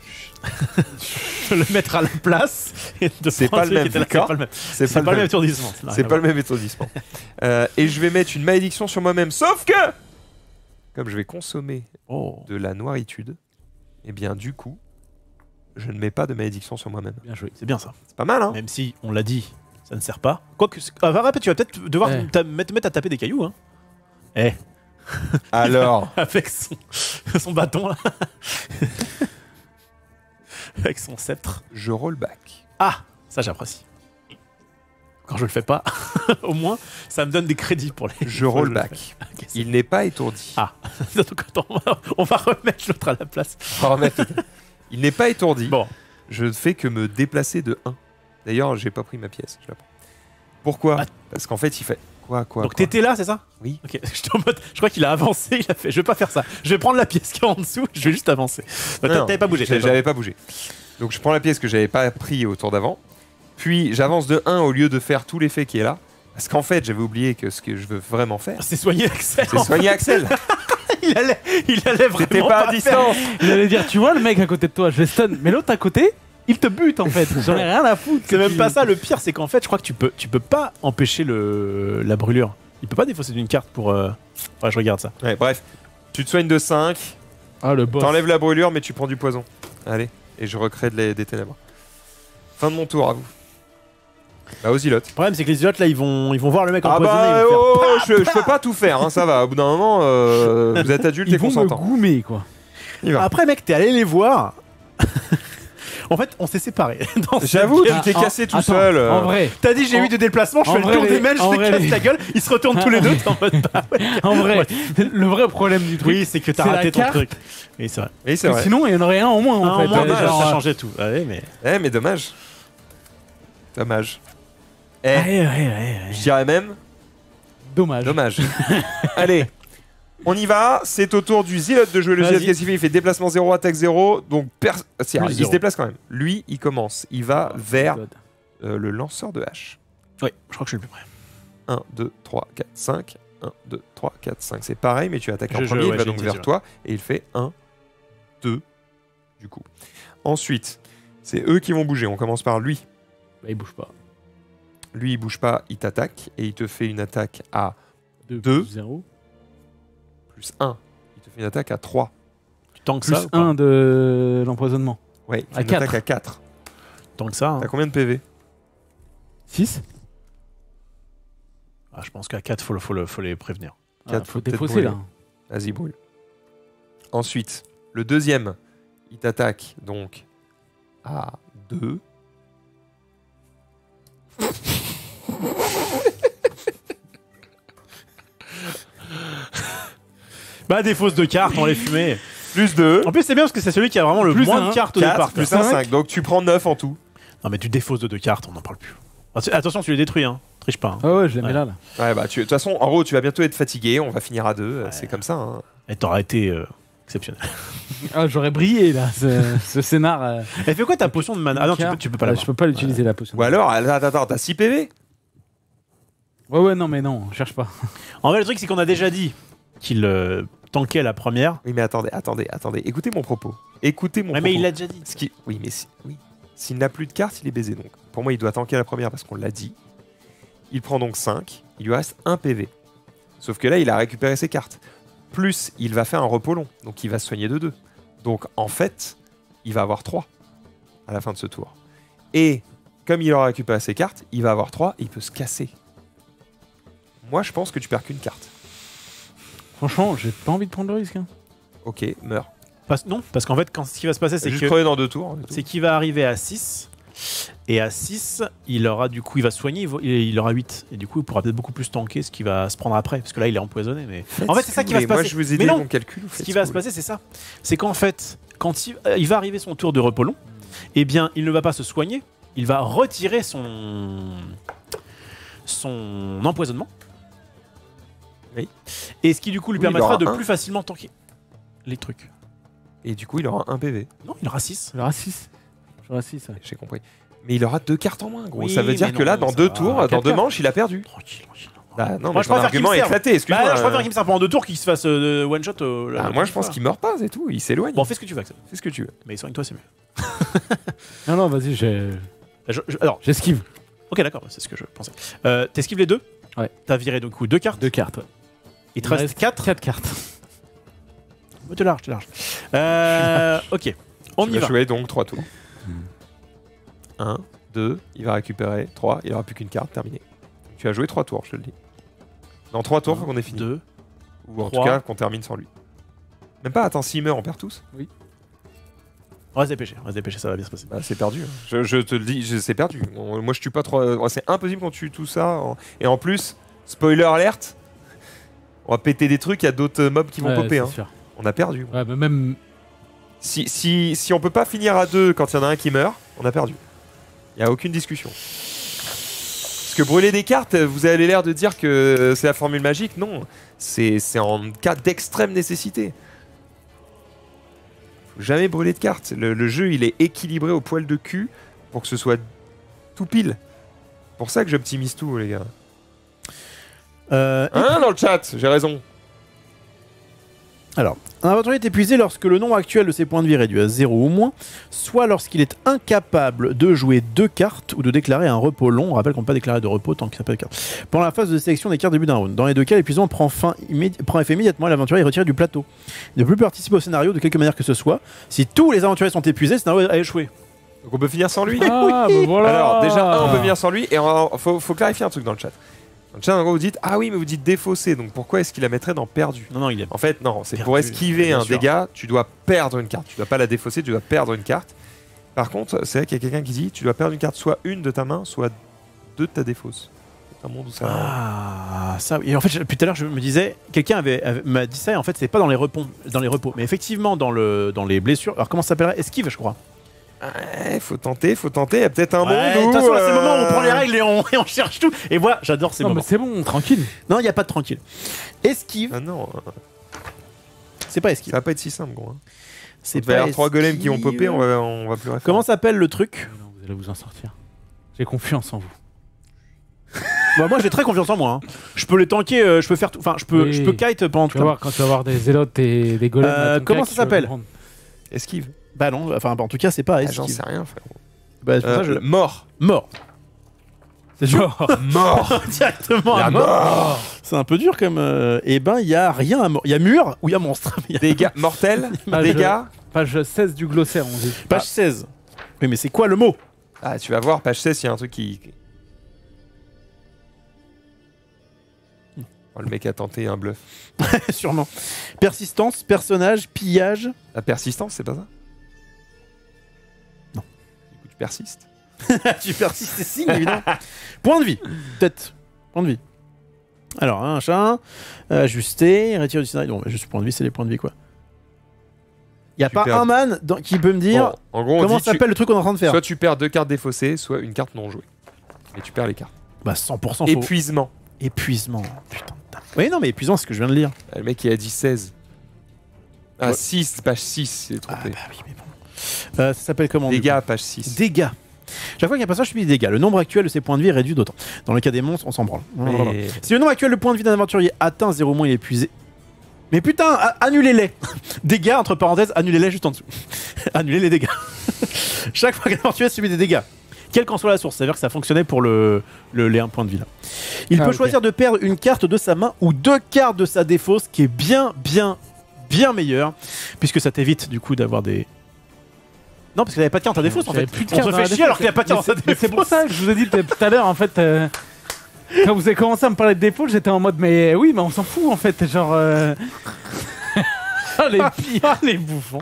de le mettre à la place et de C'est prendre pas celui le qui même, était là. C'est pas le même. C'est C'est pas le même étourdissement. ça n'a C'est rien pas à le même étourdissement. Et je vais mettre une malédiction sur moi-même. Sauf que, comme je vais consommer voir. Oh. de la noiritude, et bien du coup, je ne mets pas de malédiction sur moi-même. Bien joué. C'est bien ça. C'est pas mal, hein? Même si, on l'a dit, ça ne sert pas. Quoique, répète, tu vas peut-être devoir Ouais. te mettre à taper des cailloux. Hein. Eh, Alors, avec son bâton là. avec son sceptre. je roll back. Ah, ça j'apprécie. Quand je le fais pas, au moins, ça me donne des crédits pour les. Je roll back. Ok, c'est- Il n'est pas étourdi. Ah. Donc, attends, on va remettre l'autre à la place. On va remettre- Il n'est pas étourdi. Bon, Je ne fais que me déplacer de 1. D'ailleurs, j'ai pas pris ma pièce. Je la prends. Pourquoi? Ah. Parce qu'en fait, il fait... Quoi donc quoi t'étais là, c'est ça? Oui. Ok, j'étais en mode, je crois qu'il a avancé, il a fait, je vais pas faire ça. Je vais prendre la pièce qui est en dessous, je vais juste avancer. Bah, Non, t'avais pas bougé. t'avais pas- J'avais pas bougé. Donc je prends la pièce que j'avais pas pris au tour d'avant. Puis j'avance de 1 au lieu de faire tout l'effet qui est là. Parce qu'en fait, j'avais oublié que ce que je veux vraiment faire, C'est soigné Axel. c'est soigner Axel. il allait vraiment T'étais pas à faire- distance. Il allait dire, tu vois le mec à côté de toi, je vais stun. Mais l'autre à côté, il te bute en fait. J'en ai rien à foutre. C'est même pas ça, le pire c'est qu'en fait je crois que tu peux pas empêcher la brûlure. Il peut pas défausser d'une carte pour... Ouais, je regarde ça. Ouais, bref, tu te soignes de 5, Ah le boss. t'enlèves la brûlure, mais tu prends du poison. Allez, et je recrée des ténèbres. Fin de mon tour à vous. Bah, aux îlotes. Le problème c'est que les autres là ils vont voir le mec Ah empoisonné. bah, ils vont faire- je peux pas tout faire, hein, ça va. Au bout d'un moment, vous êtes adulte Ils et vont me consentant. goumer quoi. Il va. Après mec t'es allé les voir. En fait, on s'est séparés. J'avoue, tu Ah, t'es cassé tout attends, seul. En vrai, T'as dit j'ai eu des déplacements, je en fais le vrai, tour des les- mails, je en te vrai, casse les- ta gueule, ils se retournent tous les deux, t'es en mode bah ouais. en vrai, le vrai problème du truc, Oui, c'est que t'as c'est raté la ton carte. truc. Oui, c'est vrai. Oui, c'est que vrai. sinon il y en aurait un en moins en Ah, fait. au moins, dommage, déjà, genre, ça changeait tout. Ah, ouais, mais. Mais dommage. Dommage. Ouais, ouais. Je dirais même dommage. dommage. Allez, on y va. C'est au tour du Zilot de jouer le Vas-y. Zilot. Qu'est-ce qu'il fait? Il fait déplacement 0, attaque 0. Donc, si, alors, il se zéro. déplace quand même. Lui, il commence. Il va vers God. le lanceur de hache. Oui, je crois que je suis le plus près. 1, 2, 3, 4, 5. 1, 2, 3, 4, 5. C'est pareil, mais tu attaques en Je- premier. ouais, Il va j'ai donc une vers idée, toi. Et il fait 1, 2, du coup. Ensuite, c'est eux qui vont bouger. On commence par lui. Bah, il bouge pas. Lui, il bouge pas, il t'attaque. Et il te fait une attaque à 2 Deux. 0. plus 1. Il te fait une attaque à 3. Tu tanks Plus ça ou pas 1 de l'empoisonnement. Ouais, il fait À une 4. attaque à 4. Tant que ça. hein. T'as combien de PV? 6. Ah, je pense qu'à 4, faut les prévenir. Quatre, Faut faut peut-être défausser brûler. là. Vas-y, brûle. Ensuite, le deuxième, il t'attaque donc à 2. Bah, des fausses de cartes, on les fumait. Plus 2. En plus, c'est bien parce que c'est celui qui a vraiment le Plus moins un, de cartes au 4, départ. plus quoi. 1, 5. Donc tu prends 9 en tout. Non, mais tu défausses de 2 cartes, on n'en parle plus. Attention, tu les détruis, hein. Triche pas. Hein. Ah ouais, je les mets Ouais. là. Ouais, bah, de toute façon, en gros, tu vas bientôt être fatigué. On va finir à 2. C'est comme ça. Hein. Et t'auras été exceptionnel. Ah, j'aurais brillé là, ce scénar. Elle fait quoi ta potion de mana? Ah non, tu peux pas la Je peux pas l'utiliser la potion. Ou alors, attends, t'as 6 PV? Ouais, non, mais non, cherche pas. En vrai, le truc, c'est qu'on a déjà dit qu'il tankait la première. Oui, mais attendez. Écoutez mon propos. Écoutez mon Ouais, propos. mais il l'a déjà dit. Oui, mais oui. S'il n'a plus de cartes, il est baisé. Donc, pour moi, il doit tanker la première parce qu'on l'a dit. Il prend donc 5. Il lui reste 1 PV. Sauf que là, il a récupéré ses cartes. Plus, il va faire un repos long. Donc, il va se soigner de 2. Donc, en fait, il va avoir 3 à la fin de ce tour. Et comme il aura récupéré ses cartes, il va avoir 3 et il peut se casser. Moi, je pense que tu perds qu'une carte. Franchement, j'ai pas envie de prendre le risque. Hein. Ok, meurs. Non, parce qu'en fait, ce qui va se passer, c'est Juste que crever dans 2 tours. c'est qu'il va arriver à 6. Et à 6, il aura du coup, il va se soigner, il aura 8. Et du coup, il pourra peut-être beaucoup plus tanker ce qui va se prendre après. Parce que là, il est empoisonné. Mais en fait, c'est ça qui va se Moi, passer. je vous ai Mais dit non, mon calcul. ce qui va se passer, c'est ça. C'est qu'en fait, quand il va arriver son tour de repos long, eh bien, il ne va pas se soigner. Il va retirer son empoisonnement. Oui. Et ce qui du coup lui Oui, il permettra aura de un. plus facilement tanker les trucs. Et du coup, il aura 1 PV. Non, il aura 6. J'aurai 6. J'aurai 6, ouais. J'ai compris. Mais il aura 2 cartes en moins, gros. Oui, ça veut dire mais que non, là, dans ça 2 va. tours, dans Quatre 2 cartes. manches, il a perdu. Tranquille. Bah non, Moi, mais je ton préfère argument qu'il est me serve. éclaté, Bah, excuse-moi. non, je préfère qu'il me serve pendant 2 tours qu'il se fasse one shot. Moi, je pense qu'il meurt pas, c'est tout. Il s'éloigne. Bon, fais ce que tu veux, Axel. Fais ce que tu veux. Mais soigne-toi, c'est mieux. Non, vas-y, Alors, j'esquive. ok, d'accord, c'est ce que je pensais. T'esquives les 2. Ouais. T'as viré du coup 2 cartes. 2 cartes, ouais. Il te reste 4. 4 cartes. T'es large. Ok, on Tu y vas va. jouer donc 3 tours. 1, 2, il va récupérer 3, il aura plus qu'une carte, terminé. Tu as joué 3 tours, je te le dis. Dans 3 tours, faut qu'on ait fini. 2. Ou en 3. tout cas, qu'on termine sans lui. Même pas, attends, s'il meurt, on perd tous. On va se dépêcher, ça va bien se passer. Bah, c'est perdu. hein. Je te le dis, c'est perdu. Moi, je tue pas trop. C'est impossible qu'on tue tout ça. Et en plus, spoiler alerte, on va péter des trucs, il y a d'autres mobs qui vont Ouais, popper. c'est Hein. sûr. On a perdu. Ouais, mais même. Si on peut pas finir à 2 quand il y en a un qui meurt, on a perdu. Il n'y a aucune discussion. Parce que brûler des cartes, vous avez l'air de dire que c'est la formule magique. Non, c'est en cas d'extrême nécessité. Faut jamais brûler de cartes. Le jeu, il est équilibré au poil de cul pour que ce soit tout pile. Pour ça que j'optimise tout, les gars. Hein, dans le chat, j'ai raison. Alors, un aventurier est épuisé lorsque le nombre actuel de ses points de vie est réduit à 0 ou moins, soit lorsqu'il est incapable de jouer 2 cartes ou de déclarer un repos long. On rappelle qu'on ne peut pas déclarer de repos tant qu'il n'y a pas de carte. Pendant la phase de sélection des cartes début d'un round. Dans les 2 cas, l'épuisement prend effet immédiatement et l'aventurier est retiré du plateau. Il ne peut plus participer au scénario de quelque manière que ce soit. Si tous les aventuriers sont épuisés, le scénario a échoué. Donc on peut finir sans lui. Ah, bah voilà. Alors, déjà, on peut venir sans lui. Et faut clarifier un truc dans le chat. Dans le chat, en gros, vous dites ah oui, mais vous dites défaussé. Donc pourquoi est-ce qu'il la mettrait dans perdu? Non, il est. En fait, non, c'est Perdu, pour esquiver bien un sûr. dégât, tu dois perdre une carte. Tu dois pas la défausser, tu dois perdre une carte. Par contre, c'est vrai qu'il y a quelqu'un qui dit tu dois perdre une carte, soit une de ta main, soit deux de ta défausse. C'est un monde où ça. Ah, ça oui. Et en fait, depuis tout à l'heure, je me disais, quelqu'un m'a dit ça, et en fait, c'est pas dans les repos. Mais effectivement, dans les blessures. Alors, comment ça s'appellerait? Esquive, je crois. Ouais, faut tenter. Il y a peut-être un monde où. De toute façon, là, c'est le moment où on prend les règles et on cherche tout. Et voilà, j'adore ces Non, moments. mais c'est bon, tranquille. Non, il n'y a pas de tranquille. Esquive, Ah non, c'est pas ça esquive. va pas être si simple, gros. Hein. C'est Il va y avoir 3 golems qui vont popper, on va plus rien faire. Comment s'appelle le truc? Non, vous allez vous en sortir. J'ai confiance en vous. Bah, moi, j'ai très confiance en moi. Hein. Je peux les tanker, je peux faire tout. Enfin, je peux kite pendant Tu tout vas le voir, quand tu vas voir des zélotes et des golems. à ton comment cac, ça tu vas s'appelle comprendre. Esquive. Bah non, enfin, en tout cas, c'est pas Ah, esquive. j'en sais rien, frérot. Bah, c'est pour ça que je... Mort. Mort. C'est genre Mort. directement La à mort. mort. C'est un peu dur comme. Eh ben, il y a rien à mort. Il y a mur ou il y a monstre. Y a... Dégâts mortels. Ah, Dégâts. Page 16 du glossaire, on dit. Page 16. Oui, mais c'est quoi le mot? Ah, tu vas voir, page 16, il y a un truc qui. Oh, le mec a tenté un bluff. Sûrement. Persistance, personnage, pillage. La persistance, c'est pas ça? Non. Du coup, tu persistes. Tu persistes, c'est signe, évidemment. Point de vie. Peut-être. Point de vie. Alors, un chat. Ajuster. Retirer du scénario. Bon, bah, juste point de vie, c'est les points de vie, quoi. Il n'y a Tu pas perds- un man qui peut me dire Bon, en gros, on comment dit que s'appelle le truc qu'on est en train de faire. soit tu perds 2 cartes défaussées, soit une carte non jouée. Et tu perds les cartes. Bah, 100% faux. Épuisement. Épuisement. Putain de dingue. Oui, non, mais épuisant, c'est ce que je viens de lire. Ah, le mec, il a dit 16. Ah, Ouais. 6, page 6, c'est trompé. Ah, bah oui, mais bon. Ça s'appelle comment du Dégâts, page 6. coup Dégâts. Chaque fois qu'il y a un passage, je subis des dégâts. Le nombre actuel de ses points de vie est réduit d'autant. Dans le cas des monstres, on s'en branle. Mais- Si le nombre actuel de points de vie d'un aventurier atteint 0 moins, il est épuisé. Mais putain, annulez-les. Dégâts, entre parenthèses, annulez-les juste en dessous. Annulez les dégâts. Chaque fois qu'un aventurier subit des dégâts, quelle qu'en soit la source, c'est-à-dire que ça fonctionnait pour les 1 point de vie là. Il peut ok. choisir de perdre une carte de sa main ou 2 cartes de sa défausse, qui est bien meilleur, puisque ça t'évite du coup d'avoir des... Non, parce qu'il n'y avait pas de carte à défausse en fait. J'avais plus de On cartes se dans fait la chier alors défausse. qu'il n'y a pas de carte à Mais défausse. c'est pour ça que je vous ai dit tout à l'heure, en fait. Quand vous avez commencé à me parler de défaut, j'étais en mode, mais oui, mais on s'en fout en fait. Genre. Ah, les pires. Les bouffons.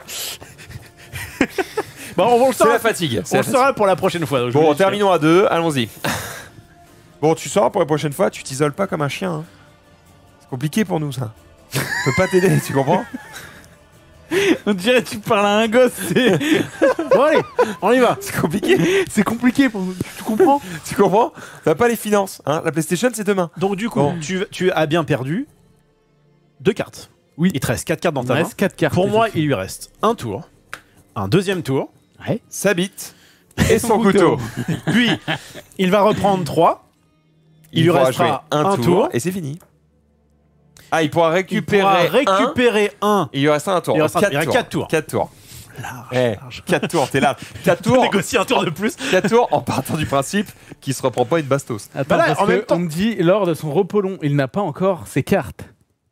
Bon, on le C'est la saura. fatigue. On le saura pour la prochaine fois. donc je vous Bon, le dis. terminons à 2, allons-y. Bon, tu sauras pour la prochaine fois, tu t'isoles pas comme un chien. Hein. C'est compliqué pour nous, ça. On peut pas t'aider, tu comprends? On dirait que tu parles à un gosse. Bon, allez, on y va. C'est compliqué. C'est compliqué pour nous. Tu comprends? Tu comprends? T'as pas les finances. Hein. La PlayStation, c'est demain. Donc, du coup, Bon. tu as bien perdu 2 cartes. Oui. Il te reste 4 cartes dans Il ta me main. reste 4 cartes. Pour moi, il lui reste un tour, un deuxième tour, Sa bite et son couteau. puis il va reprendre 3. Il lui pourra restera jouer un tour et c'est fini. Ah, il pourra récupérer, un. Il lui reste un tour. Il reste 4 4 tours. 4 tours. Large, large. 4 tours, t'es là. 4 Pour tours. négocier un tour de plus. 4 tours en partant du principe qu'il se reprend pas une bastos. Attends, Bah là, parce en que même temps- on me dit, lors de son repos long, il n'a pas encore ses cartes.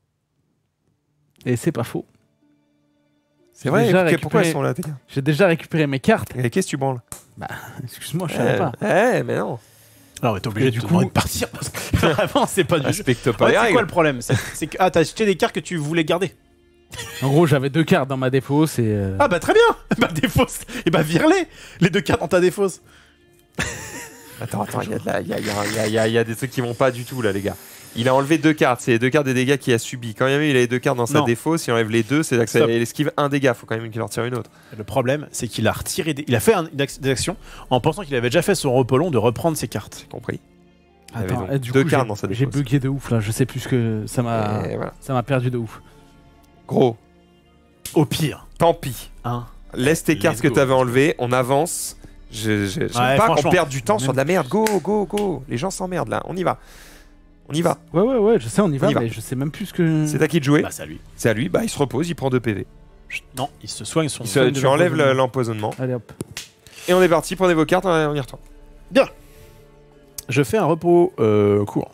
Et c'est pas faux. C'est vrai, Déjà pourquoi récupéré- elles sont là, tes gars? J'ai déjà récupéré mes cartes. Et qu'est-ce que tu branles? Excuse-moi, je savais pas. mais non. Alors, t'es obligé Et du du coup coup- de partir parce que vraiment, c'est pas du jeu. Respecte pas Ouais, les c'est règles. quoi le problème? C'est que t'as acheté des cartes que tu voulais garder. En gros, j'avais 2 cartes dans ma défausse et. Ah bah très bien. Bah défausse. Et bah vire-les. Les 2 cartes dans ta défausse. Attends, il y a des trucs qui vont pas du tout là, les gars. Il a enlevé 2 cartes, c'est les 2 cartes des dégâts qu'il a subi. Quand même, il a les 2 cartes dans sa Non. défausse, il enlève les 2, c'est-à-dire que ça Stop. il esquive un dégât. Faut quand même qu'il en retire une autre. Le problème, c'est qu'il a retiré il a fait des actions en pensant qu'il avait déjà fait son repos long de reprendre ses cartes. J'ai compris. Il avait Attends, donc du 2 coup, cartes dans sa j'ai défausse. bugué de ouf là. Je sais plus ce que ça m'a. Et voilà. Ça m'a perdu de ouf. Gros, Au pire. tant pis. Hein. Laisse tes cartes Let's que go. t'avais enlevées, on avance. J'aime pas qu'on franchement. perde du temps sur de la merde. Go, go, go. Les gens s'emmerdent là, on y va. On y va. Ouais, je sais, on y va, y va. mais je sais même plus ce que. C'est à qui de jouer? Bah c'est à lui. C'est à lui, bah il se repose, il prend 2 PV. Non, il se soigne son. Tu enlèves l'empoisonnement. Allez hop. Et on est parti, prenez vos cartes, on y retourne. Je fais un repos court.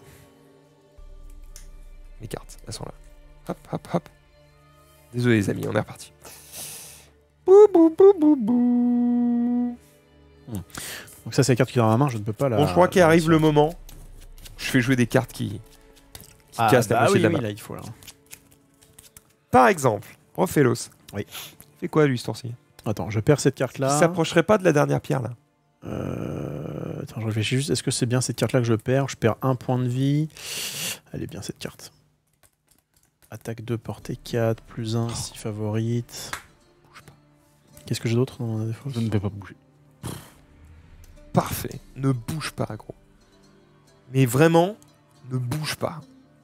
Les cartes, elles sont là. Hop, hop, hop. Désolé les amis, on est reparti. Bou, bou, bou, bou, bou. Donc ça c'est la carte qui est dans ma main, je ne peux pas la. Bon, je crois qu'il arrive le moment. Je fais jouer des cartes qui cassent la moitié oui, de la oui, main. là il faut là. Par exemple, Ophélos. Oui. Il fait quoi lui ce tour-ci? Attends, je perds cette Qui carte-là. s'approcherait pas de la dernière pierre là. Attends, je réfléchis juste. Est-ce que c'est bien cette carte-là que je perds? Je perds 1 point de vie. Elle est bien cette carte. Attaque 2, portée 4, plus 1, 6 favorites. Bouge pas. Qu'est-ce que j'ai d'autre dans mon défaut? Je ne vais pas bouger. Parfait. Ne bouge pas, gros. Mais vraiment, ne bouge pas.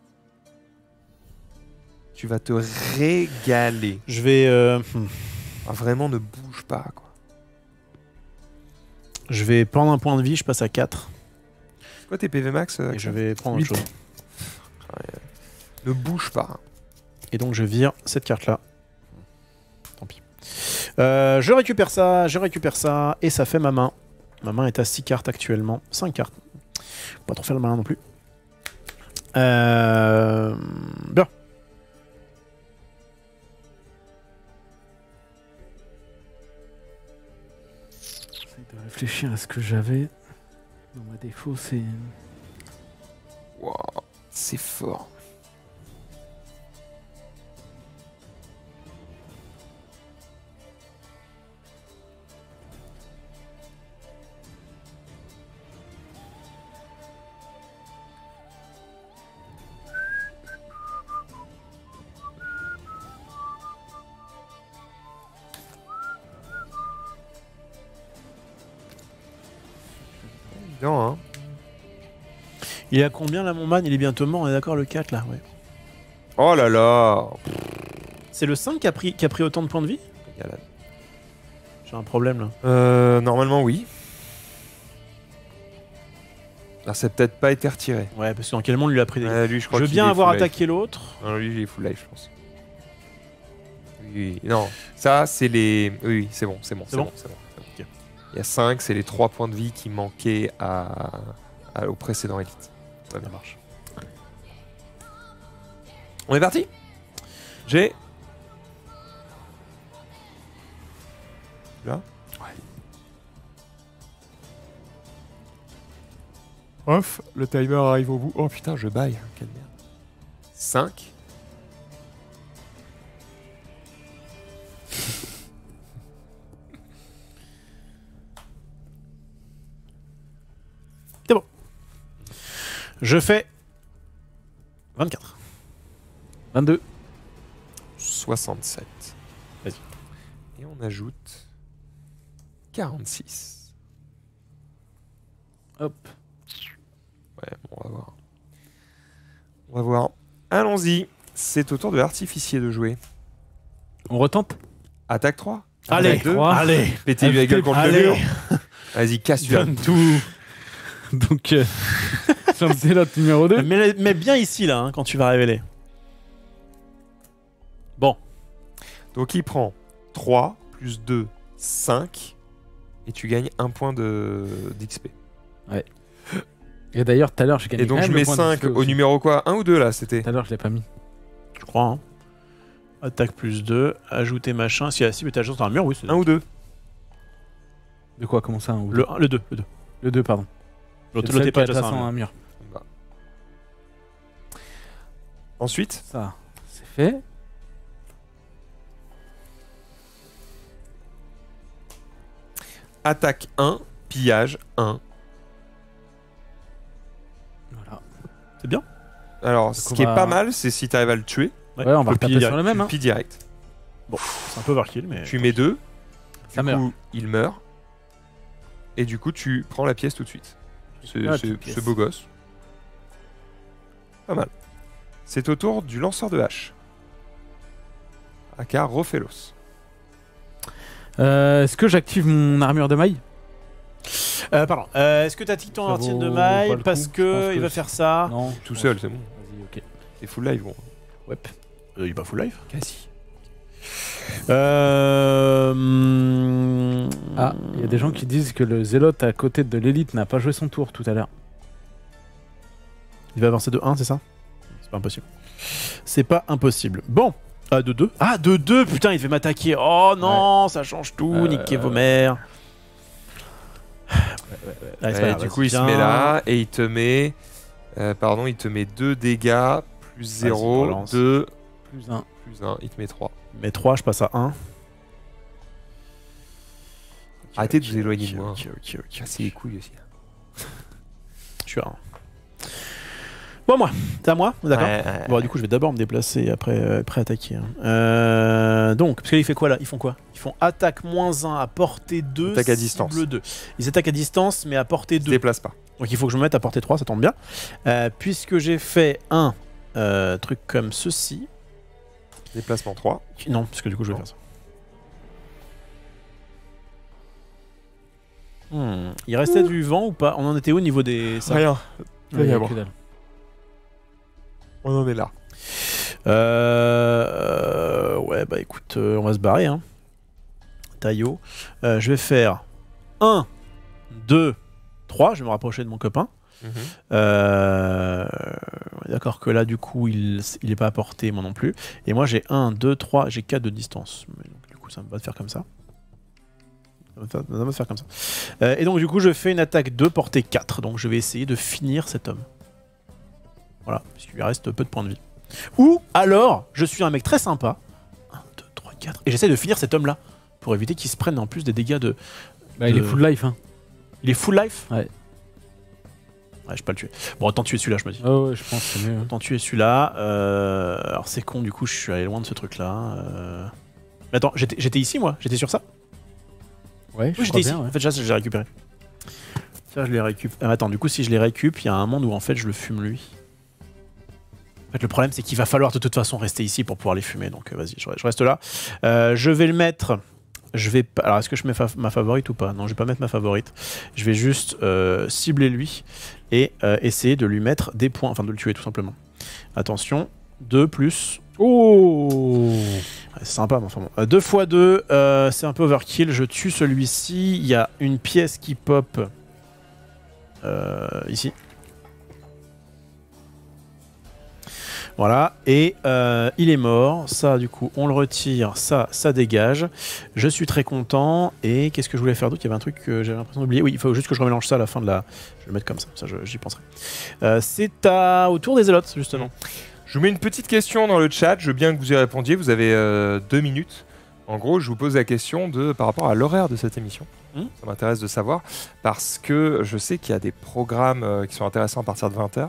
Tu vas te régaler. Je vais, Ah, vraiment, ne bouge pas, quoi. je vais prendre un point de vie, je passe à 4. C'est quoi tes PV max Et je vais prendre autre 8. chose. Ne bouge pas. Et donc je vire cette carte-là. Tant pis. Je récupère ça, et ça fait ma main. Ma main est à 6 cartes actuellement. 5 cartes. Pas trop faire le malin non plus. Bien. J'essaie de réfléchir à ce que j'avais. Dans ma défaut, c'est. Wow, c'est fort. Hein. Il est à combien là mon man? Il est bientôt mort, on est d'accord, le 4 là, ouais. Oh là là. C'est le 5 qui a pris autant de points de vie? Régalade. J'ai un problème là. Normalement, oui. Ah, ça n'a peut-être pas été retiré. Ouais, parce que dans quel monde lui a pris des... Lui, je Je crois veux qu'il bien est avoir full life. attaqué l'autre. Non, lui, il est full life, je pense. Oui, non. Ça, c'est les... Oui, c'est bon, c'est bon, C'est bon c'est bon. Ok. Il y a 5, c'est les 3 points de vie qui manquaient au précédent Elite. Ça marche. On est parti? J'ai... Là? Ouais. Off, le timer arrive au bout. Oh putain, je baille. Quelle merde. 5. Je fais 24. 22. 67. Vas-y. Et on ajoute 46. Hop. Ouais, bon, on va voir. On va voir. Allons-y. C'est au tour de l'artificier de jouer. On retente. Attaque 3. Allez, Attaque 2. allez, Pétez-lui la gueule contre le allez. mur. Vas-y, casse-lui. Donne tout. Donc, c'est l'autre numéro 2. Mais bien ici là, hein, quand tu vas révéler. Bon. Donc il prend 3 plus 2, 5. Et tu gagnes 1 point d'XP. Et d'ailleurs, tout à l'heure, j'ai gagné. Et donc quand je même mets le point 5 de au numéro quoi? 1 ou 2 là c'était? Tout à l'heure, je l'ai pas mis. Je crois. Hein. Attaque plus 2, ajouter machin. Si la cible est à jour dans un mur, oui, c'est 1 ou 2? De quoi? Comment ça? le 1, le 2. Le 2. Le 2, pardon. L'autre C'est celle est qui pas a déjà de toute ça. façon hein. un mur. Bah. Ensuite, Ça, c'est fait. attaque 1, pillage 1. Voilà. C'est bien. Alors, Donc ce on qui est va- pas mal, c'est si tu arrives à le tuer, Ouais, Ouais, on va le retaper piller, sur le même. tu Hein. le pilles direct. C'est un peu overkill, mais. Tu mets 2, Ça du meurt. coup, il meurt. Et du coup, tu prends la pièce tout de suite. Ah, petite pièce. C'est beau gosse. Pas mal. C'est au tour du lanceur de hache. Aka Rofelos. Est-ce que j'active mon armure de maille? Pardon. Est-ce que t'as tic ton Ça artine de vaut maille pas le parce coup, je pense que que il va faire ça? Non. Tout seul, c'est bon. Vas-y, ok. C'est full live, gros. Ouais. Il est pas full life. Quasi. Ah, il y a des gens qui disent que le zélote à côté de l'élite n'a pas joué son tour tout à l'heure. Il va avancer de 1, c'est ça? C'est pas impossible. C'est pas impossible. Bon. Ah, de 2. Ah, de 2, putain, il devait m'attaquer. Oh non, ça change tout. Niquez vos mères. Allez, c'est pas grave, du vas-y, coup, il se viens. met là et il te met. Il te met 2 dégâts, plus 0, relance. 2, Plus 1. plus 1, il te met 3. Mais 3, je passe à 1. Arrêtez de vous éloigner de moi. Ok. Cassez les couilles aussi. Je suis à... Bon, moi, c'est à moi, d'accord. Ouais. Bon, du coup, je vais d'abord me déplacer après attaquer. Hein. Donc, parce qu'ils font quoi là? Ils font quoi? Ils font attaque -1 à portée 2. Attaque à distance. Cible 2. Ils attaquent à distance, mais à portée Ils se 2. déplacent pas. Donc, il faut que je me mette à portée 3, ça tombe bien. Puisque j'ai fait un truc comme ceci. Déplacement 3. Non, parce que du coup, je vais faire ça. Il restait du vent ou pas? On en était où au niveau des... ça Rien. Ouais, Rien à voir. que dalle. On en est là. Ouais, bah écoute, on va se barrer. Hein. Taillot. Je vais faire 1, 2, 3. Je vais me rapprocher de mon copain. On est d'accord que là, du coup, il est pas à portée, moi non plus. Et moi, j'ai 1, 2, 3, j'ai 4 de distance. Mais donc, du coup, ça va te faire comme ça. Ça va te faire comme ça. Et donc, du coup, je fais une attaque de portée 4. Donc, je vais essayer de finir cet homme. Voilà, puisqu'il lui reste peu de points de vie. Ou alors, je suis un mec très sympa. 1, 2, 3, 4. Et j'essaie de finir cet homme-là. Pour éviter qu'il se prenne en plus des dégâts de... Bah, il est full life. Hein. Il est full life? Ouais. Ouais, je vais pas le tuer. Bon, autant tuer celui-là, je me dis. Oh, ouais, je pense que c'est mieux. Autant tuer celui-là. Alors, c'est con, du coup, je suis allé loin de ce truc-là. Mais attends, j'étais ici, moi? J'étais sur ça? Ouais, Oui, j'étais ici. En fait, ça, je l'ai récupéré. Ça, je l'ai récupéré. Attends, du coup, si je les récup, il y a un monde où, en fait, je le fume, lui. En fait, le problème, c'est qu'il va falloir de toute façon rester ici pour pouvoir les fumer. Donc, vas-y, je reste là. Je vais le mettre... Alors, est-ce que je mets ma favorite ou pas? Non, je vais pas mettre ma favorite. Je vais juste cibler lui et essayer de lui mettre des points, enfin de le tuer tout simplement. Attention, 2 plus... Oh, ouais, c'est sympa, mais enfin bon. 2 x 2, c'est un peu overkill. Je tue celui-ci. Il y a une pièce qui pop ici. Voilà, et il est mort. Ça, du coup, on le retire. Ça dégage. Je suis très content. Et qu'est-ce que je voulais faire d'autre? Il y avait un truc que j'avais l'impression d'oublier. Oui, il faut juste que je remélange ça à la fin de la... Je vais le mettre comme ça, j'y penserai. C'est au tour des zélotes, justement. Je vous mets une petite question dans le chat. Je veux bien que vous y répondiez. Vous avez 2 minutes. En gros, je vous pose la question par rapport à l'horaire de cette émission. Ça m'intéresse de savoir. Parce que je sais qu'il y a des programmes qui sont intéressants à partir de 20h.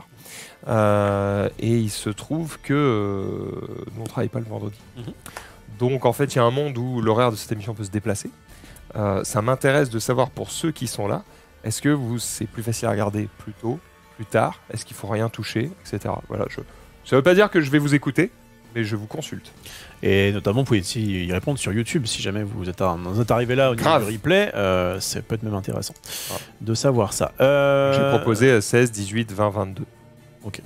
Et il se trouve que nous on travaille pas le vendredi. Donc en fait il y a un monde où l'horaire de cette émission peut se déplacer. Ça m'intéresse de savoir pour ceux qui sont là, est-ce que c'est plus facile à regarder plus tôt, plus tard, est-ce qu'il faut rien toucher, etc. Voilà, ça veut pas dire que je vais vous écouter, mais je vous consulte. Et notamment vous pouvez y répondre sur YouTube si jamais vous êtes arrivé là au niveau du replay, ça peut être même intéressant de savoir ça. J'ai proposé 16, 18, 20, 22. Ok.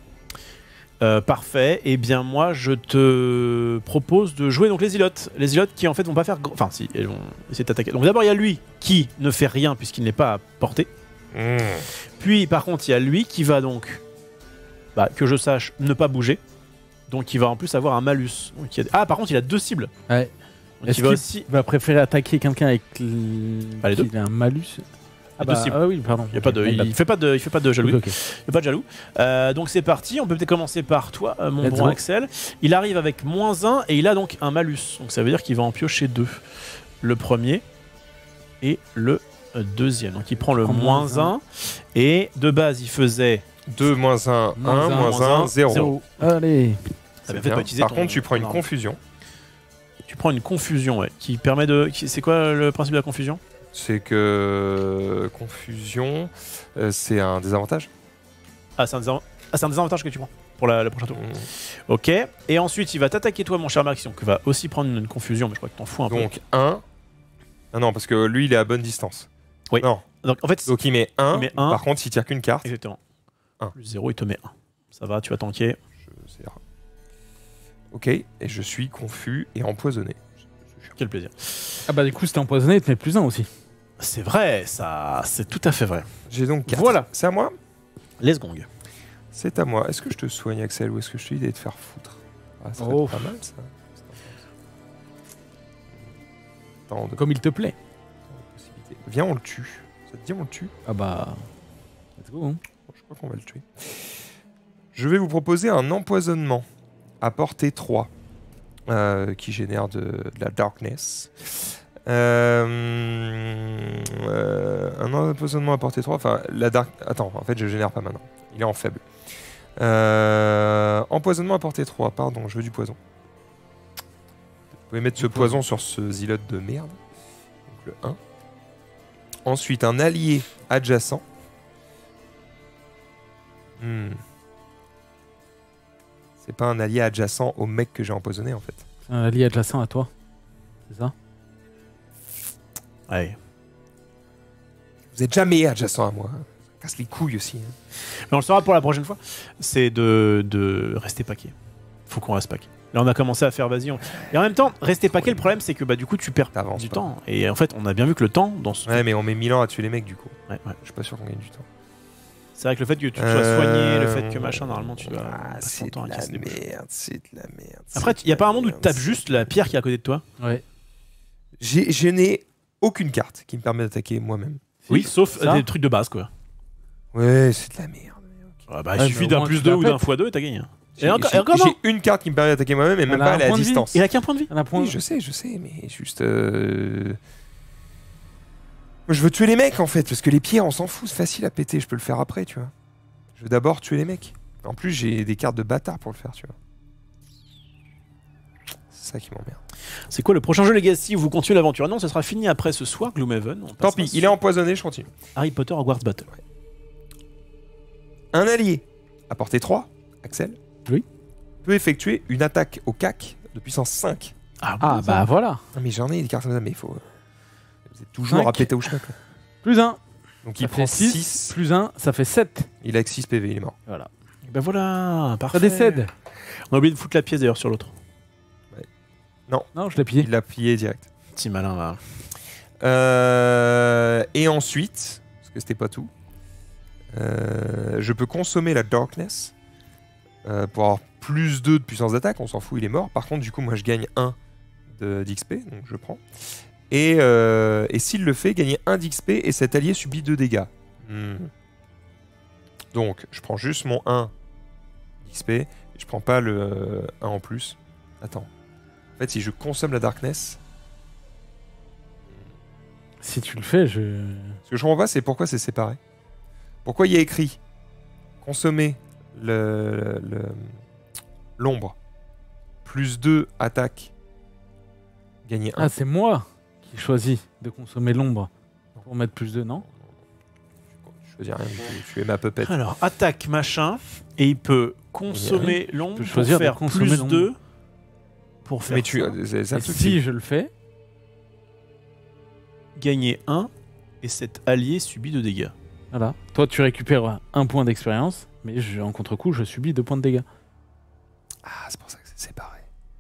Parfait. Et bien moi je te propose de jouer donc les ilotes. Les ilotes qui en fait vont pas faire... Enfin si, elles vont essayer d'attaquer. Donc d'abord il y a lui qui ne fait rien puisqu'il n'est pas à portée. Puis par contre il y a lui qui va donc, que je sache, ne pas bouger. Donc il va en plus avoir un malus. Donc, ah par contre il a 2 cibles. Ouais. Donc, il va préférer attaquer quelqu'un avec les deux. Il a un malus. Oui, pardon. Il fait pas de jaloux. Okay. Il fait pas de jaloux. Donc c'est parti. On peut peut-être commencer par toi, mon bon Axel. Il arrive avec -1 et il a donc un malus. Donc ça veut dire qu'il va en piocher 2. Le premier et le deuxième. Donc il prend le -1 et de base il faisait 2, -1, 1, -1, 0. Allez. Par contre tu prends une confusion. Tu prends une confusion, ouais, qui permet de... C'est quoi le principe de la confusion? C'est que confusion, c'est un désavantage. Ah, c'est un désavantage que tu prends pour le prochain tour. Ok. Et ensuite, il va t'attaquer toi, mon cher Max, donc il va aussi prendre une confusion, mais je crois que t'en fous un peu. Donc 1. Ah non, parce que lui, il est à bonne distance. Oui. Non. Donc en fait, il met 1. Par contre, s'il tire qu'une carte. Exactement. 1. Plus 0, il te met 1. Ça va, tu vas tanker. Ok. Et je suis confus et empoisonné. Quel plaisir. Ah bah du coup, si t'es empoisonné, il te met +1 aussi. C'est vrai, ça, c'est tout à fait vrai. J'ai donc 4. Voilà. C'est à moi? Les gongs. C'est à moi. Est-ce que je te soigne, Axel, ou est-ce que je te dis d'aller te faire foutre? Ça serait pas mal, ça. Comme il te plaît. Viens, on le tue. Ça te dit, on le tue? Ah bah... Let's go, hein. Je crois qu'on va le tuer. Je vais vous proposer un empoisonnement à portée 3 qui génère de la darkness. empoisonnement à portée 3. Enfin, la dark. Attends, en fait, je génère pas maintenant. Il est en faible. Empoisonnement à portée 3. Pardon, je veux du poison. Vous pouvez mettre ce poison sur ce zilote de merde. Donc le 1. Ensuite, un allié adjacent. C'est pas un allié adjacent au mec que j'ai empoisonné en fait. C'est un allié adjacent à toi. C'est ça? Ouais. Vous êtes jamais adjacent à moi. Ça casse les couilles aussi. Hein. Mais on le saura pour la prochaine fois. C'est de rester paquet. Faut qu'on reste paquet. Là, on a commencé à faire vas-y. Et en même temps, rester paquet, le problème, c'est que bah, du coup, tu perds T'avances du pas. temps. Et en fait, on a bien vu que le temps, dans ce. Ouais, mais on met 1000 ans à tuer les mecs du coup. Ouais. Je suis pas sûr qu'on gagne du temps. C'est vrai que le fait que tu sois soigné, le fait que machin, normalement, tu dois. passer ton C'est temps de à la casser des bouches. merde, c'est de la merde. Après, il y a pas un monde où tu tapes juste la pierre qui est à côté de toi. Ouais. Je n'ai aucune carte qui me permet d'attaquer moi-même. Oui, sauf ça. des trucs de base, quoi. Ouais, c'est de la merde. Ah bah, Ouais, il mais suffit au d'un moins, plus tu 2 la ou d'un pètes. x2 et t'as gagné. J'ai Et encore non. une carte qui me permet d'attaquer moi-même et même a pas un à la point de vie. distance. Il a qu'un point de vie. Un point. Oui, je sais, mais juste. Moi, je veux tuer les mecs en fait, parce que les pierres, on s'en fout, c'est facile à péter, je peux le faire après, tu vois. Je veux d'abord tuer les mecs. En plus, j'ai des cartes de bâtard pour le faire, tu vois. C'est ça qui m'emmerde. C'est quoi le prochain jeu Legacy où vous continuez l'aventure? Non, ça sera fini après ce soir, Gloomhaven. On Tant passera pis, sur il est empoisonné, je continue. Harry Potter Hogwarts Battle. Un allié à portée 3, Axel, Oui. peut effectuer une attaque au CAC de puissance 5. Ah bah voilà. Non, mais j'en ai des cartes comme ça, mais il faut. Vous êtes toujours 5. à péter au schnock. Là. Plus 1. Donc Ça il fait prend 6. 6. Plus 1, ça fait 7. Il a que 6 PV, il est mort. Voilà. Ben voilà, parfait. Ça décède. On a oublié de foutre la pièce d'ailleurs sur l'autre. Non, je l'ai pillé. Il l'a plié direct. Petit malin là. Et ensuite, parce que c'était pas tout, je peux consommer la Darkness pour avoir plus 2 de puissance d'attaque. On s'en fout, il est mort. Par contre, du coup, moi je gagne 1 d'XP, donc je prends. Et s'il le fait, gagner 1 d'XP et cet allié subit 2 dégâts. Donc, je prends juste mon 1 d'XP et je prends pas le 1 en plus. Attends. En fait, si je consomme la Darkness. Si tu le fais, je. Ce que je comprends pas, c'est pourquoi c'est séparé. Pourquoi il y a écrit consommer l'ombre plus 2 attaque, gagner 1. Ah, c'est moi qui choisis de consommer l'ombre pour mettre plus 2, non? Je veux dire rien du tout, tu es ma puppette. Alors, attaque machin, et il peut consommer l'ombre peux pour choisir de faire consommer plus l'ombre. 2 pour faire Mais tu. ça. C'est ça Et le truc, si je le fais, Gagner 1 et cet allié subit 2 dégâts. voilà. Toi, tu récupères 1 point d'expérience, mais en contre-coup, je subis 2 points de dégâts. Ah, c'est pour ça que c'est séparé.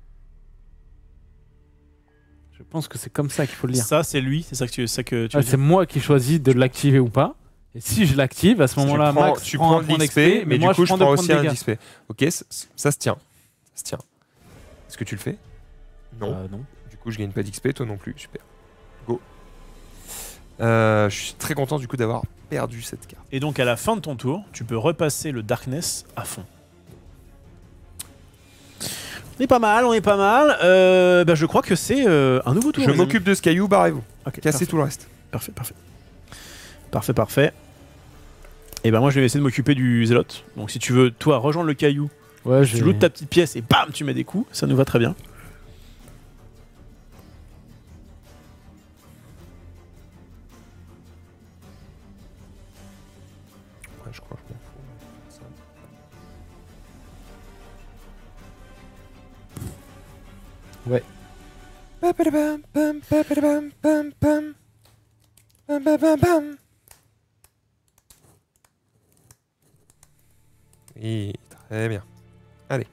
Je pense que c'est comme ça qu'il faut le lire. Ça, c'est lui, c'est ça que tu Ah, veux c'est moi qui choisis de l'activer ou pas. Et si je l'active, à ce moment-là, Max tu prend prends un de point l'XP, d'XP, mais du moi, coup, je prends prends 2 points aussi de un dégâts. d'XP. Ok, ça se tient. Ça se tient. Est-ce que tu le fais? Non. Non. Du coup, je gagne pas d'XP, toi non plus. Super. Go. Je suis très content du coup d'avoir perdu cette carte. Et donc, à la fin de ton tour, tu peux repasser le Darkness à fond. On est pas mal, on est pas mal. Bah, je crois que c'est un nouveau tour. Je les m'occupe de ce caillou, barrez-vous. amis. Ok, Cassez tout le reste. Parfait. Parfait. Et ben moi je vais essayer de m'occuper du zélote. Donc si tu veux, toi, rejoindre le caillou, Ouais, tu lootes ta petite pièce et bam, tu mets des coups. Ça nous va très bien. Ouais, je crois que je m'en fous. Ça. Ouais. Ba-ba-da-bam, bam, ba-ba-da-bam, bam, bam. Bam, bam, bam, bam. Oui, très bien. Allez.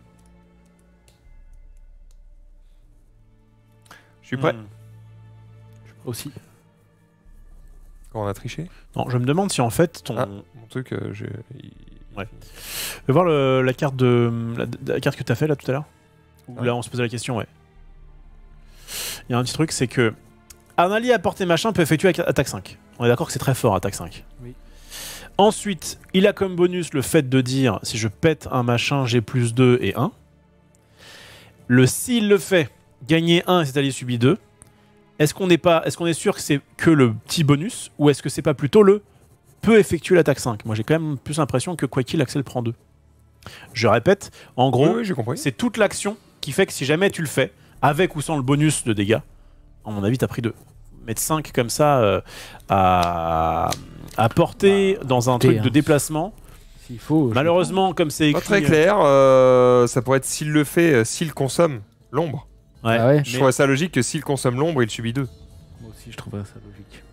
Je suis prêt. Aussi. On a triché. Non, je me demande si en fait ton. Ah, mon truc, Ouais. Je vais voir la carte la carte que t'as fait là tout à l'heure. Où Ah. là on se posait la question, ouais. Il y a un petit truc, c'est que un allié à portée machin peut effectuer attaque 5. On est d'accord que c'est très fort, attaque 5. Oui. Ensuite, il a comme bonus le fait de dire si je pète un machin, j'ai plus 2 et 1. S'il le fait, gagner 1 et cet allié subit 2. Est-ce qu'on est sûr que c'est que le petit bonus ou est-ce que c'est pas plutôt le peut effectuer l'attaque 5. Moi j'ai quand même plus l'impression que quoi qu'il, Axel prend 2. Je répète, en gros, Oui, j'ai compris. c'est toute l'action qui fait que si jamais tu le fais, avec ou sans le bonus de dégâts, à mon avis t'as pris 2. Mettre 5 comme ça à portée dans un truc de déplacement. S'il faut. Malheureusement, comme c'est écrit. Pas très clair. Ça pourrait être s'il le fait, s'il consomme l'ombre. Ouais. Ah ouais. Je trouverais ça logique que s'il consomme l'ombre, il subit 2. Moi aussi, je trouverais ça logique.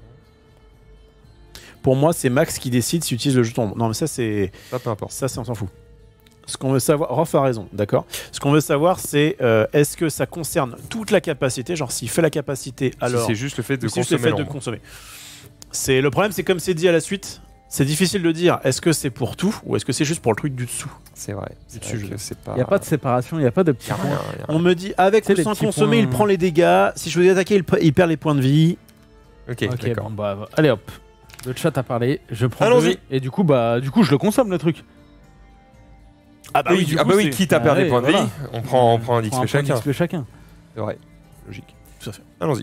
Pour moi, c'est Max qui décide s'il utilise le jeton. Non, mais ça, c'est. Ça, peu importe. Ça, on s'en fout. Ce qu'on veut savoir. Rof a raison, d'accord. Ce qu'on veut savoir, c'est est-ce que ça concerne toute la capacité. Genre, s'il fait la capacité, alors. Si c'est juste le fait de ou si c'est le consommer fait de l'ombre. consommer. Le problème, c'est comme c'est dit à la suite. C'est difficile de dire est-ce que c'est pour tout ou est-ce que c'est juste pour le truc du dessous. C'est vrai. Du C'est vrai dessus, que c'est pas. Il n'y a pas de séparation, il n'y a pas de petits Y a rien, points. y a rien. On me dit avec C'est ou les sans petits consommer, points. il prend les dégâts. Si je veux attaquer, il perd les points de vie. Ok, Ok, d'accord. bon, bah, allez hop. Le chat a parlé, je prends Allons-y. 2, et du coup, je le consomme le truc. Ah oui, du ah coup, bah oui, c'est- quitte à perdre Ah des ouais, points de voilà. vie, on prend un On XP prend un chacun. XP chacun. C'est vrai, logique. Tout à fait. Allons-y.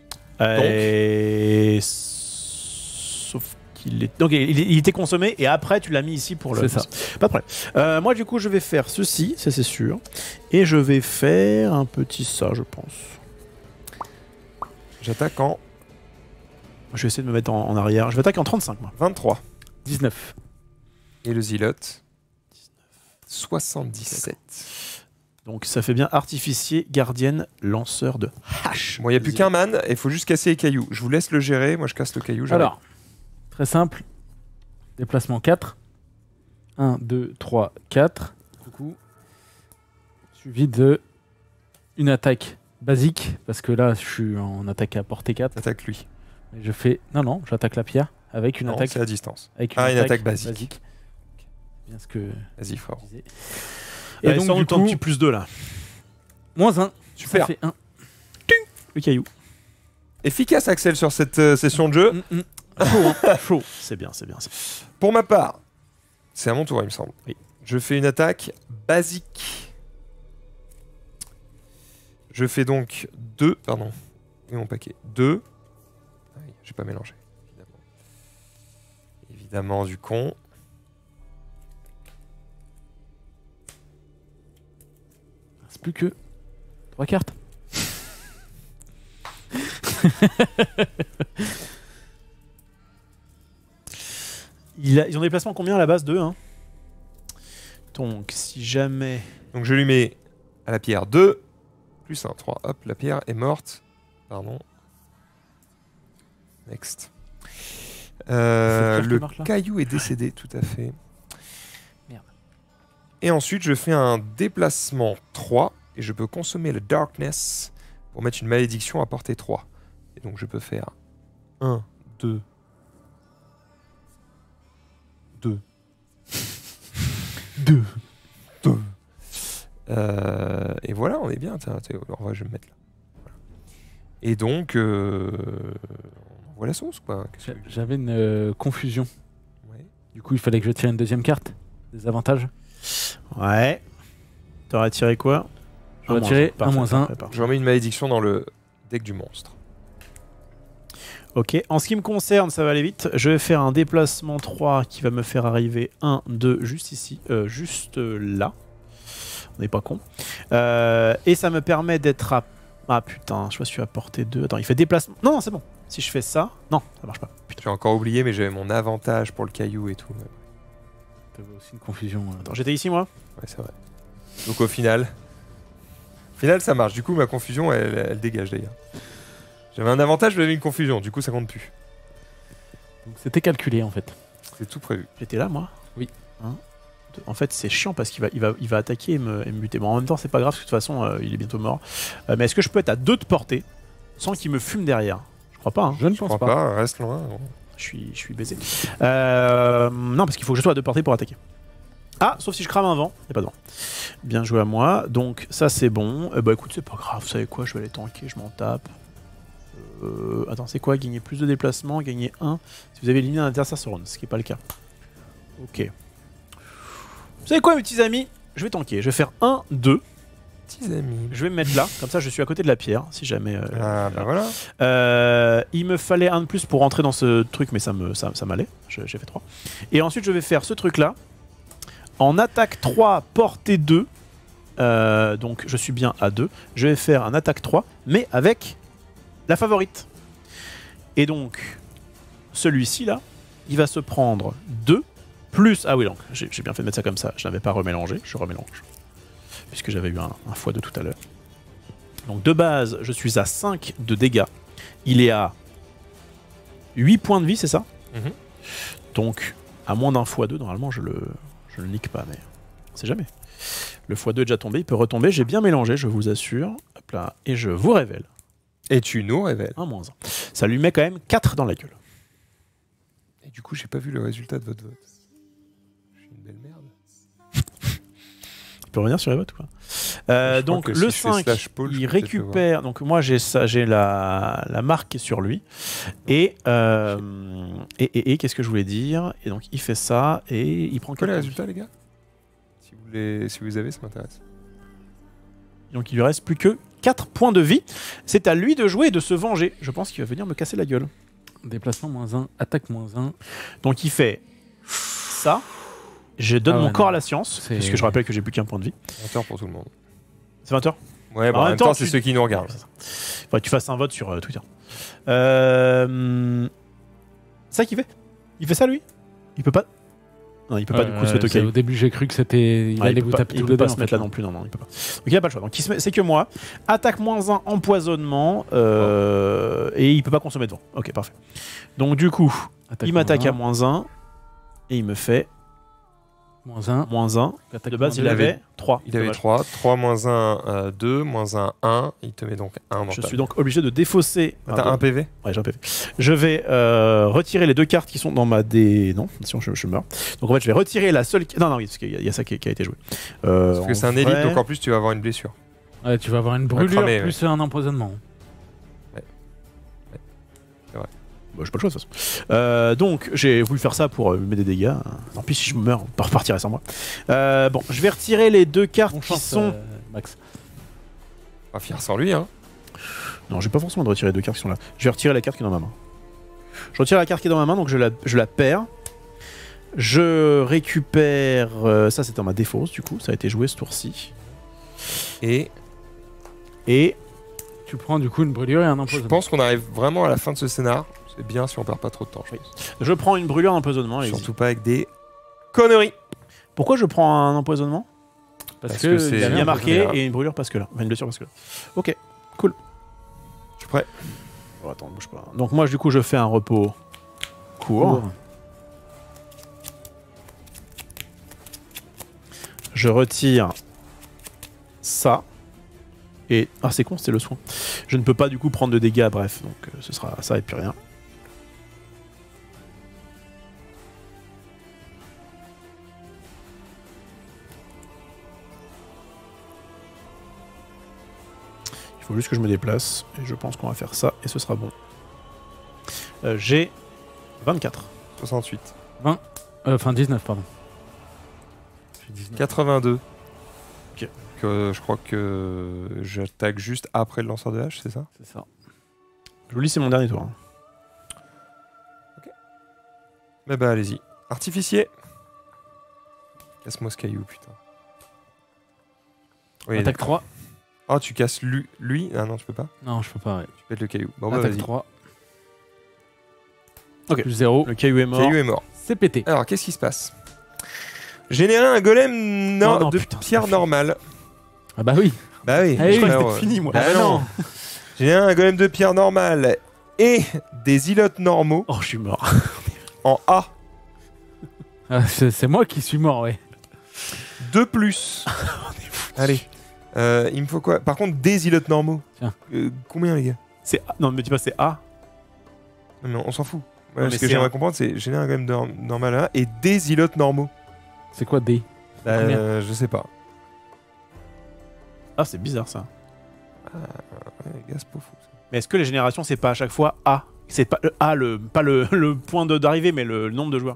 Et... Sauf qu'il est... Donc il était consommé et après tu l'as mis ici pour le... C'est ça. Pas de problème. Moi du coup je vais faire ceci, ça c'est sûr. Et je vais faire un petit ça je pense. J'attaque en Je vais essayer de me mettre en arrière. Je vais attaquer en 35 moi. 23. 19. Et le Zilote 77. Donc ça fait bien artificier, gardienne, lanceur de hache. Bon, il n'y a plus qu'un man, il faut juste casser les cailloux. Je vous laisse le gérer, moi je casse le caillou. j'arrive. Alors, très simple. Déplacement 4. 1, 2, 3, 4. Du coup, suivi de une attaque basique, parce que là, je suis en attaque à portée 4. Attaque lui. Et je fais... Non, j'attaque la pierre avec une Non, attaque... c'est à distance. Avec une attaque basique. Bien ce que Vas-y, fort. je disais. Et Et donc, du un coup, petit plus 2 là. moins 1. Super. Ça fait 1. Le caillou. Efficace, Axel, sur cette session de jeu. Chaud, hein. Chaud. C'est bien, c'est bien. Pour ma part, c'est à mon tour, il me semble. Oui. Je fais une attaque basique. Je fais donc 2. Pardon. Et mon paquet. 2. Ah oui, j'ai pas mélangé. Évidemment. Évidemment, du con. C'est plus que 3 cartes. Ils ont des placements combien à la base 2 hein. Donc si jamais... Donc je lui mets à la pierre 2. Plus 1, 3. Hop, la pierre est morte. Pardon. Next. pierre qui Le marche, là caillou est décédé, tout à fait. Merde. Et ensuite, je fais un déplacement 3 et je peux consommer le Darkness pour mettre une malédiction à portée 3. Et donc, je peux faire 1, 2, 2, 2. 2. Et voilà, on est bien. En vrai, je vais me mettre là. Voilà. Et donc, on envoie la sauce, quoi. Qu'est-ce que- J'avais une confusion. Ouais. Du coup, il fallait que je tire une deuxième carte. Des avantages. Ouais. T'aurais tiré quoi? J'aurais tiré un moins un. Je remets une malédiction dans le deck du monstre. Ok, en ce qui me concerne, ça va aller vite. Je vais faire un déplacement 3 qui va me faire arriver 1, 2, juste ici, juste là. On n'est pas con. Et ça me permet d'être à... Ah putain, je suis à portée 2. Attends, il fait déplacement... Non, non, c'est bon. Si je fais ça... Non, ça marche pas. Putain. J'ai encore oublié, mais j'avais mon avantage pour le caillou et tout. T'avais aussi une confusion. Attends, j'étais ici, moi? Ouais, c'est vrai. Donc au final... ça marche. Du coup, ma confusion, elle dégage d'ailleurs. J'avais un avantage, j'avais une confusion. Du coup, ça compte plus. Donc c'était calculé en fait. C'est tout prévu. J'étais là, moi? Oui. Hein? En fait, c'est chiant parce qu'il va attaquer et me buter. Bon, en même temps, c'est pas grave, parce que de toute façon, il est bientôt mort. Mais est-ce que je peux être à 2 de portée sans qu'il me fume derrière? Je crois pas, hein. Je ne Je pense crois pas. pas, reste loin. Bon. Je suis baisé. Non, parce qu'il faut que je sois à 2 portées pour attaquer. Ah, sauf si je crame un vent. Il n'y a pas de vent. Bien joué à moi. Donc, ça, c'est bon. Bah écoute, c'est pas grave. Vous savez quoi? Je vais aller tanker. Je m'en tape. Attends, c'est quoi? Gagner plus de déplacements. Gagner 1 si vous avez éliminé un adversaire sur round. Ce qui n'est pas le cas. Ok. Vous savez quoi, mes petits amis? Je vais tanker. Je vais faire 1, 2. petits amis. Je vais me mettre là, comme ça je suis à côté de la pierre, si jamais... Ah bah voilà. il me fallait un de plus pour rentrer dans ce truc, mais ça m'allait. J'ai fait 3. Et ensuite, je vais faire ce truc-là. En attaque 3, portée 2. Donc, je suis bien à 2. Je vais faire un attaque 3, mais avec la favorite. Et donc, celui-ci, là, il va se prendre 2 plus... Ah oui, donc, j'ai bien fait de mettre ça comme ça. Je n'avais pas remélangé. Je remélange. Puisque j'avais eu un x2 tout à l'heure. Donc, de base, je suis à 5 de dégâts. Il est à 8 points de vie, c'est ça? Donc, à moins d'un x2, normalement, je le nique pas, mais on sait jamais. Le x2 est déjà tombé, il peut retomber. J'ai bien mélangé, je vous assure. Hop là, et je vous révèle. Et tu nous révèles. Un moins 1. Ça lui met quand même 4 dans la gueule. Et du coup, j'ai pas vu le résultat de votre vote. Je suis une belle merde. Tu peux revenir sur les votes ou pas? Donc que le si je fais 5, /Paul, il je peux peut-être récupère. Donc moi j'ai ça, j'ai la marque qui est sur lui. Et qu'est-ce que je voulais dire? Et donc il fait ça et il prend Quoi les 4 résultats, les gars? Si vous les avez, ça m'intéresse. Donc il lui reste plus que 4 points de vie. C'est à lui de jouer et de se venger. Je pense qu'il va venir me casser la gueule. Déplacement -1, attaque -1. Donc il fait ça. Je donne mon corps à la science, C'est- puisque je rappelle que j'ai plus qu'un point de vie. 20 heures pour tout le monde. C'est 20h? Ouais, bon, En en même même temps, temps, c'est tu- ceux qui nous regardent. Faudrait que tu fasses un vote sur Twitter. Ça qu'il fait? Il fait ça lui? Il peut pas? Non, il peut pas du coup se mettre au caillou. Au début, j'ai cru que c'était. Il Ouais, allait peut vous pas, taper il tous peut les pas deux. se mettre là non plus, non, il peut pas. Donc il a pas le choix. Donc c'est que moi. Attaque -1, empoisonnement, et il peut pas consommer de vent. Ok, parfait. Donc du coup, il m'attaque à -1 et il me fait -1. -1. De base, il avait 3. Il avait 3. 3 moins 1, 2. Moins 1, 1. Il te met donc 1 dans Je ta suis donc obligé de défausser. T'as un PV? Ouais, j'ai un PV. Je vais retirer les 2 cartes qui sont dans ma dé. Non, sinon je meurs. Donc en fait, je vais retirer la seule. Non, oui, parce qu'il y a ça qui a été joué. Parce que c'est un élite, vrai- donc en plus, tu vas avoir une blessure. Ouais, tu vas avoir une brûlure cramer, plus un empoisonnement. Bah, j'ai pas le choix de toute façon. Donc j'ai voulu faire ça pour lui mettre des dégâts. Tant pis si je meurs, on repartirait sans moi. Bon, je vais retirer les 2 cartes Bon qui chance, sont. Max. On va finir sans lui, hein. Non, j'ai pas forcément de retirer les 2 cartes qui sont là. Je vais retirer la carte qui est dans ma main. Je retire la carte qui est dans ma main, donc je la perds. Je récupère. Ça, c'était dans ma défausse, du coup. Ça a été joué ce tour-ci. Et Tu prends du coup une brûlure et un je empoisonnement. pense qu'on arrive vraiment à la fin de ce scénar. C'est bien si on perd pas trop de temps, je pense. je prends une brûlure d'empoisonnement. Surtout pas avec des conneries. Pourquoi je prends un empoisonnement? parce que c'est- Il y a un marqué empoisonnement. et une brûlure parce que là. Enfin, une blessure parce que là. Ok. Je suis prêt. Oh, attends, bouge pas. Donc moi, du coup, je fais un repos court. Je retire ça. Et... Ah, c'est con, c'était le soin. Je ne peux pas, du coup, prendre de dégâts, bref. Donc, ce sera ça et puis rien. Il faut juste que je me déplace. Et je pense qu'on va faire ça et ce sera bon. J'ai 24. 68. Enfin 19, pardon. J'ai 19. 82. Ok. Je crois que j'attaque juste après le lanceur de hache, c'est ça? C'est ça. Je vous lis, c'est mon dernier tour. Hein. Mais bah allez-y. Artificier. Casse-moi ce caillou, putain. Oui, Attaque d'accord. 3. Oh, tu casses lui? Ah non, tu peux pas. Non, je peux pas. Ouais. Tu pètes le caillou. Bon bah Attaque vas-y. 3. Ok. Plus 0. Le caillou est mort. Caillou est mort. C'est pété. Alors, qu'est-ce qui se passe? Générer un golem Non, de putain, pierre normale. Ah bah oui. Bah oui. Ah oui, je crois c'était que fini, moi. Bah Ah non. Générer un golem de pierre normale et des îlots normaux Oh, je suis mort. en A. Ah, c'est moi qui suis mort, ouais. 2 plus. Allez. Il me faut quoi? Par contre, des îlots normaux. Tiens. Combien, les gars? C'est A. Non, mais dis pas c'est A. Non, mais on s'en fout. Non, mais ce que c'est j'aimerais un- comprendre, c'est générer un golem normal à A et des îlots normaux. C'est quoi D? Combien Je sais pas. Ah, c'est bizarre ça. Ouais, les gars, c'est pas fou. Ça. Mais est-ce que les générations, c'est pas à chaque fois A? C'est pas le A, pas le point d'arrivée, mais le nombre de joueurs.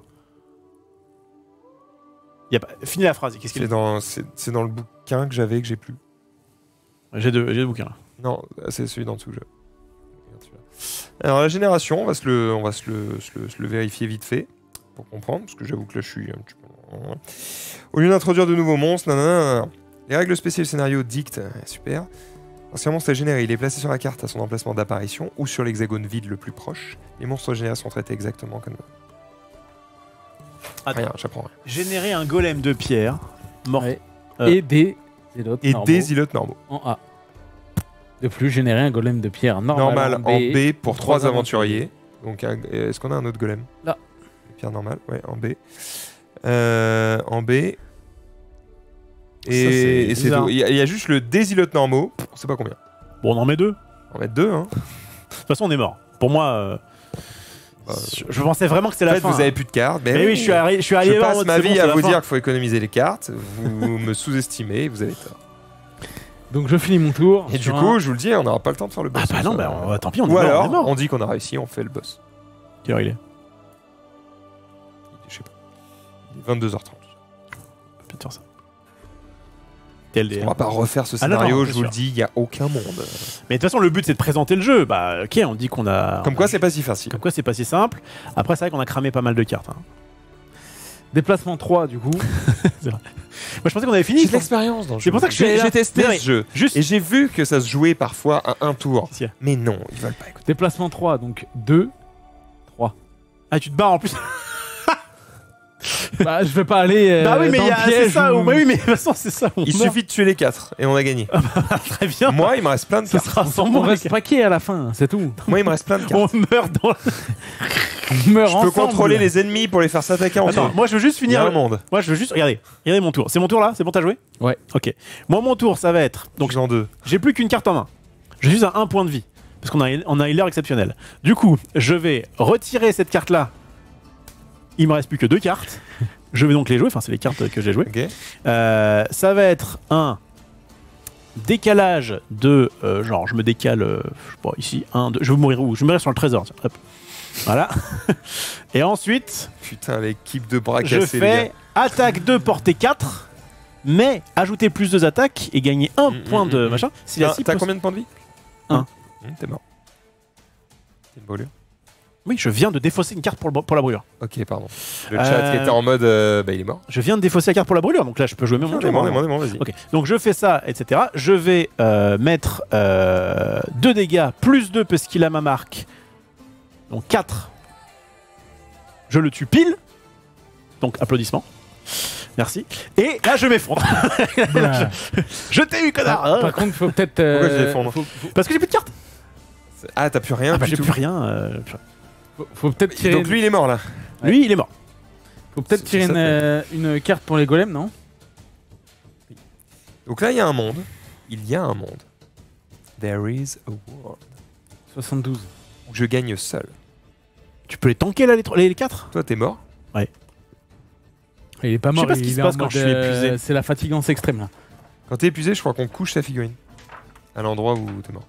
Y a pas... Finis la phrase. Qu'est-ce qu'il C'est dans le bouquin que j'avais que j'ai plus. J'ai deux bouquins là. Non, c'est celui d'en dessous que je. Regarde celui-là. Alors la génération, on va se le vérifier vite fait pour comprendre, parce que j'avoue que là je suis un petit peu. Au lieu d'introduire de nouveaux monstres, nanana. Les règles spéciales du scénario dictent, super. Lorsqu'un monstre est généré, il est placé sur la carte à son emplacement d'apparition ou sur l'hexagone vide le plus proche. Les monstres générés sont traités exactement comme. Attends. Rien, j'apprends rien. Générer un golem de pierre mort. Ouais. Euh. Et des zélotes Et normaux des îlots normaux. en A. De plus, générer un golem de pierre normal, Normal en B pour 3 trois aventuriers. Donc, est-ce qu'on a un autre golem? Là. Pierre normale, ouais, en B. En B. Et c'est bizarre. tout. Il y a juste le désilote normaux. On sait pas combien. Bon, on en met 2. On va mettre 2, hein. De toute façon, on est mort. Pour moi, je pensais vraiment que c'était En la fait, fin. vous avez plus de cartes. Mais oui, je suis arrivé Je voir en passe mode, ma c'est vie bon, à c'est la vous fin. dire qu'il faut économiser les cartes. Vous me sous-estimez, vous avez tort. Donc je finis mon tour. Et du sur coup, je vous le dis, on n'aura pas le temps de faire le boss. Ah bah non, bah, tant pis, on est Ou mort. alors, on est mort. on dit qu'on a réussi, on fait le boss. Quelle heure il est? Je sais pas. Il est 22h30. On peut peut-être faire ça. TLD. On va pas refaire ce Ah non, scénario, non, je c'est vous le sûr. dis, il y a aucun monde. Mais de toute façon, le but c'est de présenter le jeu. Bah, ok, on dit qu'on a. Comme quoi, c'est pas si facile. Comme quoi, c'est pas si simple. Après, c'est vrai qu'on a cramé pas mal de cartes. Hein. Déplacement 3 du coup. Moi, je pensais qu'on avait fini. J'ai de l'expérience dans le jeu. C'est pour ça que je suis j'ai là. testé Non, mais ce jeu. Juste. Et j'ai vu que ça se jouait parfois à un tour. Si. Mais non, ils veulent pas écouter. Déplacement 3, donc 2, 3. Ah, tu te barres en plus. Bah je vais pas aller Bah oui, mais dans il y le a- piège c'est ça. où- Bah oui, mais de toute façon, c'est ça. On Il meurt. suffit de tuer les 4 et on a gagné. Très bien. Moi, il me reste plein de Ce cartes. sera sans On moi. reste paquet à la fin, c'est tout. Moi, il me reste plein de cartes. On meurt dans. On meurt Je peux ensemble. contrôler les ennemis pour les faire s'attaquer entre Attends, eux. moi je veux juste Il y a finir. un monde. Moi je veux juste. Regardez mon tour. C'est mon tour là? C'est bon, t'as joué? Ouais. Ok. Moi, mon tour, ça va être. Donc, Donc, en deux. j'ai plus qu'une carte en main. Je suis à 1 point de vie. Parce qu'on a un healer exceptionnel. Du coup, je vais retirer cette carte là. Il me reste plus que 2 cartes. Je vais donc les jouer. Enfin, c'est les cartes que j'ai jouées. Ok. Ça va être un décalage de. Genre, je me décale. Je sais pas, ici. 1, 2. Je vais mourir où? Je vais mourir sur le trésor. Tiens, hop. Voilà. Et ensuite, Putain, l'équipe de bras je cassés, les fais gars. attaque 2, portée 4. Mais ajouter plus 2 attaques et gagner 1 point de machin. Si la cible T'as pose- combien de points de vie? Un. T'es mort. T'es une brûlure. Oui, je viens de défausser une carte pour la brûlure. Ok, pardon. Le chat qui était en mode. Bah, il est mort. Je viens de défausser la carte pour la brûlure, donc là je peux jouer même mon On est tour. mort, on est hein. mort, on est mort, vas-y. Ok, donc je fais ça, etc. Je vais mettre 2 dégâts plus 2 parce qu'il a ma marque. Donc 4. Je le tue pile. Donc applaudissements. Merci. Et là je m'effondre. Voilà. Je t'ai eu, connard. Par contre, faut peut-être. Pourquoi je l'effondre Parce que j'ai plus de cartes. Ah, t'as plus rien Ah bah du j'ai tout. plus rien. faut peut-être tirer. Donc lui, il est mort là. Lui, il est mort. Faut peut-être C'est tirer ça, une carte pour les golems, non? Donc là, il y a un monde. Il y a un monde. There is a world. 72. Où je gagne seul. Tu peux les tanker là, les 4. Toi, t'es mort. Il est pas Je sais mort. pas ce qui il se est passe en quand mode, je suis épuisé. C'est la fatigance extrême là. Quand t'es épuisé, je crois qu'on couche ta figurine. À l'endroit où t'es mort.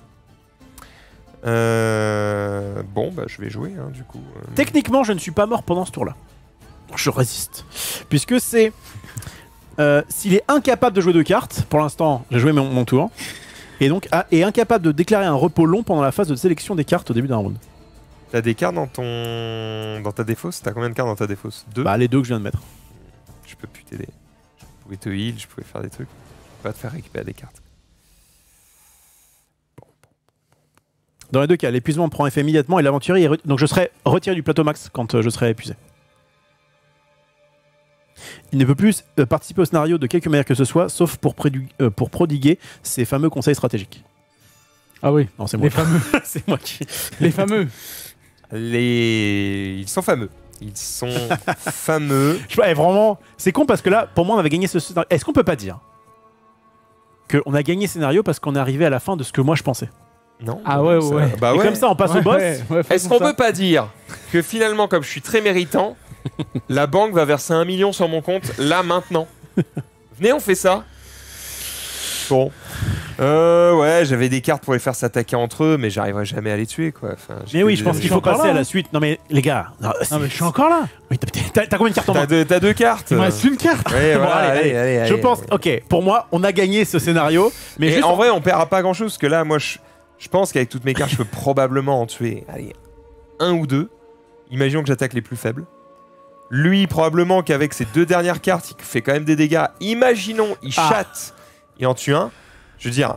Bon, bah je vais jouer, hein, du coup. Techniquement, je ne suis pas mort pendant ce tour-là. Je résiste. Puisque c'est... s'il est incapable de jouer 2 cartes, pour l'instant, j'ai joué mon tour, et donc est incapable de déclarer un repos long pendant la phase de sélection des cartes au début d'un round. T'as des cartes dans ta défausse. T'as combien de cartes dans ta défausse? 2. Bah, les 2 que je viens de mettre. Je peux plus t'aider. Je pouvais te heal, je pouvais faire des trucs. Je peux pas te faire récupérer des cartes. Dans les 2 cas, l'épuisement prend effet immédiatement et l'aventurier est donc je serai retiré du plateau max quand je serai épuisé. Il ne peut plus participer au scénario de quelque manière que ce soit, sauf pour prodiguer ses fameux conseils stratégiques. Ah oui. Non, c'est moi. Les fameux. C'est moi qui... Les fameux. Ils sont fameux. Ils sont fameux. Je sais pas, vraiment, c'est con parce que là, pour moi, on avait gagné ce scénario. Est-ce qu'on peut pas dire qu'on a gagné ce scénario parce qu'on est arrivé à la fin de ce que moi je pensais? Non. Ah ouais, ça- ouais. Bah Et ouais. comme ça, on passe au boss. Est-ce qu'on peut pas dire que finalement, comme je suis très méritant, la banque va verser 1 million sur mon compte là maintenant? Venez, on fait ça. Bon. Ouais, j'avais des cartes pour les faire s'attaquer entre eux, mais j'arriverai jamais à les tuer, quoi. Enfin, j'ai Mais oui, que je des- pense qu'il faut encore passer là, à la hein. suite. Non mais les gars, non, Non mais je suis encore là. oui, T'as combien de cartes en main? T'as 2 cartes. Il me reste une carte. Ouais, Bon, voilà, allez. Je pense, ok, pour moi, on a gagné ce scénario, mais Et juste en vrai, on perdra pas grand chose parce que là, moi, je pense qu'avec toutes mes cartes, je peux probablement en tuer, allez, 1 ou 2. Imaginons que j'attaque les plus faibles. Lui, probablement qu'avec ses 2 dernières cartes, il fait quand même des dégâts. Imaginons, il chatte et en tue un. Je veux dire,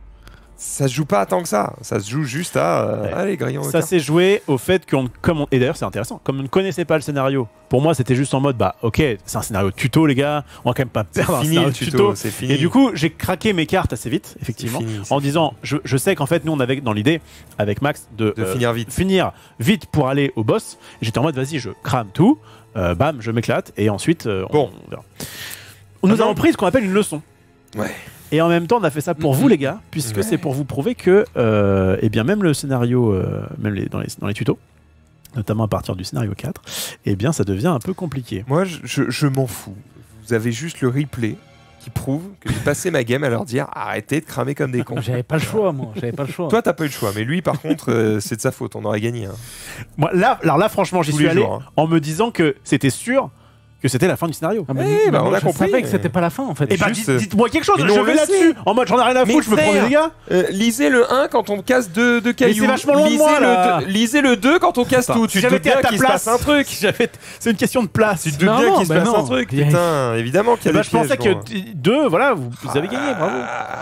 ça se joue pas tant que ça. Ça se joue juste à. Allez, grillons. ça s'est joué au fait et d'ailleurs c'est intéressant, comme on ne connaissait pas le scénario, pour moi c'était juste en mode bah ok, c'est un scénario tuto les gars, on va quand même pas perdre un Fini scénario le tuto, c'est fini. Et du coup j'ai craqué mes cartes assez vite, effectivement, C'est en disant je sais qu'en fait nous on avait dans l'idée avec Max de finir vite. Finir vite pour aller au boss. J'étais en mode vas-y je crame tout, bam je m'éclate et ensuite Bon. on verra. Nous avons pris ce qu'on appelle une leçon. Ouais. Et en même temps, on a fait ça pour vous, les gars, puisque c'est pour vous prouver que, eh bien, même le scénario, même dans les tutos, notamment à partir du scénario 4, eh bien, ça devient un peu compliqué. Moi, je m'en fous. Vous avez juste le replay qui prouve que j'ai passé ma game à leur dire arrêtez de cramer comme des cons. J'avais pas le choix, moi. J'avais pas le choix. Toi, t'as pas eu le choix, mais lui, par contre, c'est de sa faute. On aurait gagné. Hein. Moi, alors là, franchement, j'y Tous suis les allé jours, hein. en me disant que c'était sûr que c'était la fin du scénario. Ah bah, Eh, bah, on moi, a je compris. savais que c'était pas la fin, en fait. Et bah, juste, dites-moi quelque chose, mais je nous, on vais le là-dessus. sait. En mode, j'en ai rien à Mais foutre, je me prends des frère, dégâts. Lisez le 1 quand on casse deux cailloux. c'est vachement loin de moi, là. Lisez le 2 quand on casse Attends, tout. si Tu te j'avais doutes été à bien ta qu'il se place, passe un truc. C'est une question de place. Tu te doutes Non, bien non, qu'il se bah passe non. un truc. Il y a- Putain, évidemment qu'il y a Bah, des je pensais pièges, que 2, voilà, vous avez gagné, bravo.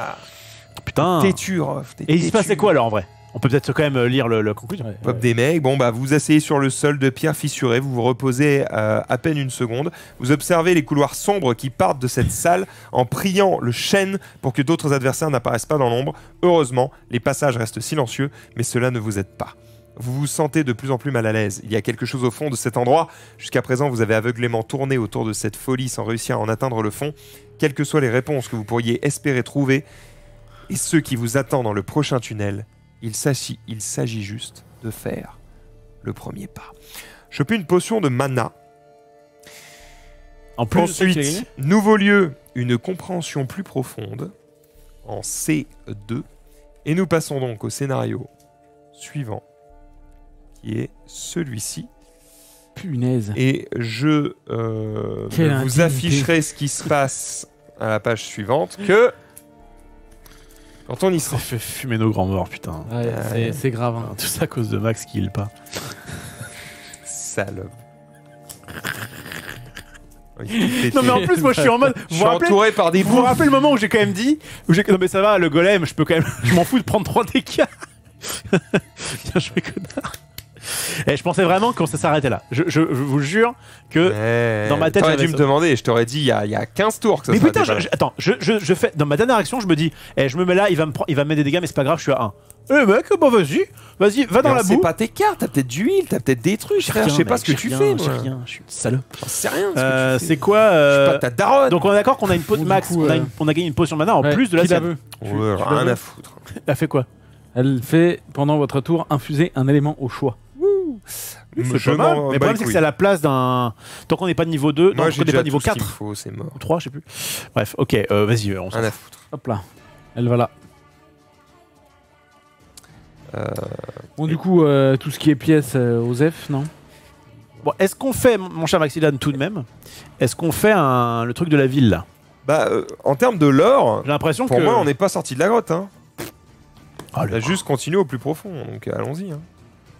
Putain. Têtu, Rof, t'es Et il se têtu. passait quoi alors en vrai? On peut peut-être quand même lire la conclusion. Ouais. Pop des mecs, bon bah vous asseyez sur le sol de pierre fissurée, vous vous reposez à peine une seconde, vous observez les couloirs sombres qui partent de cette salle en priant le chêne pour que d'autres adversaires n'apparaissent pas dans l'ombre. Heureusement, les passages restent silencieux, mais cela ne vous aide pas. Vous vous sentez de plus en plus mal à l'aise. Il y a quelque chose au fond de cet endroit. Jusqu'à présent, vous avez aveuglément tourné autour de cette folie sans réussir à en atteindre le fond. Quelles que soient les réponses que vous pourriez espérer trouver, et ceux qui vous attendent dans le prochain tunnel, il s'agit juste de faire le premier pas. Choper une potion de mana. En plus, Ensuite, nouveau lieu, une compréhension plus profonde en C2. Et nous passons donc au scénario suivant, qui est celui-ci. Punaise. Et je Quelle vous intimité. afficherai ce qui se passe à la page suivante que quand on y ça sera. fait fumer nos grands morts, putain. Ouais, c'est grave. Hein. Tout ça à cause de Max qui heal pas. Salope. Non mais en plus moi je suis en mode. Je suis entouré par des Vous vous rappelez le moment où j'ai quand même dit non mais ça va le golem je peux quand même je m'en fous de prendre 3 dégâts. Bien joué connard. Et je pensais vraiment qu'on s'arrêtait là. Je vous jure que dans ma tête, t'aurais j'avais dû me ça. demander, je t'aurais dit il y a 15 tours que ça mais serait putain dépassé. attends je fais dans ma dernière action je me dis je me mets là il va me mettre des dégâts mais c'est pas grave je suis à 1. Mec bah vas-y va dans la boue. C'est pas tes cartes, t'as peut-être d'huile, t'as peut-être des trucs, frère, je sais pas ce que tu fais, moi. J'ai rien, je suis une salope. J'en sais rien. Ce que tu fais. C'est quoi Je suis pas ta daronne. Donc on est d'accord qu'on a une potion Bon, Max, du coup, on a gagné une potion de mana en Ouais, plus de la qui la sienne. veut Ouais, rien à foutre. Elle a fait quoi? Elle fait, pendant votre tour, infuser un élément au choix. Je pas mal. m'en Mais le bats problème, les c'est que couilles. c'est à la place d'un. Tant qu'on n'est pas de niveau 2, Moi, tant j'ai qu'on n'est déjà pas de niveau tout ce qu'il 4 me faut, c'est mort. ou 3, je sais plus. Bref, ok, vas-y, on s'en Rien à fout. foutre. Hop là. Elle va là. Bon, du coup, tout ce qui est pièces, Osef, non? Bon, est-ce qu'on fait, mon cher Maxilan, tout de même, est-ce qu'on fait le truc de la ville là? Bah, en termes de lore, J'ai l'impression que. pour moi, on n'est pas sorti de la grotte. Hein. Oh, On a juste continué au plus profond, donc allons-y. Hein.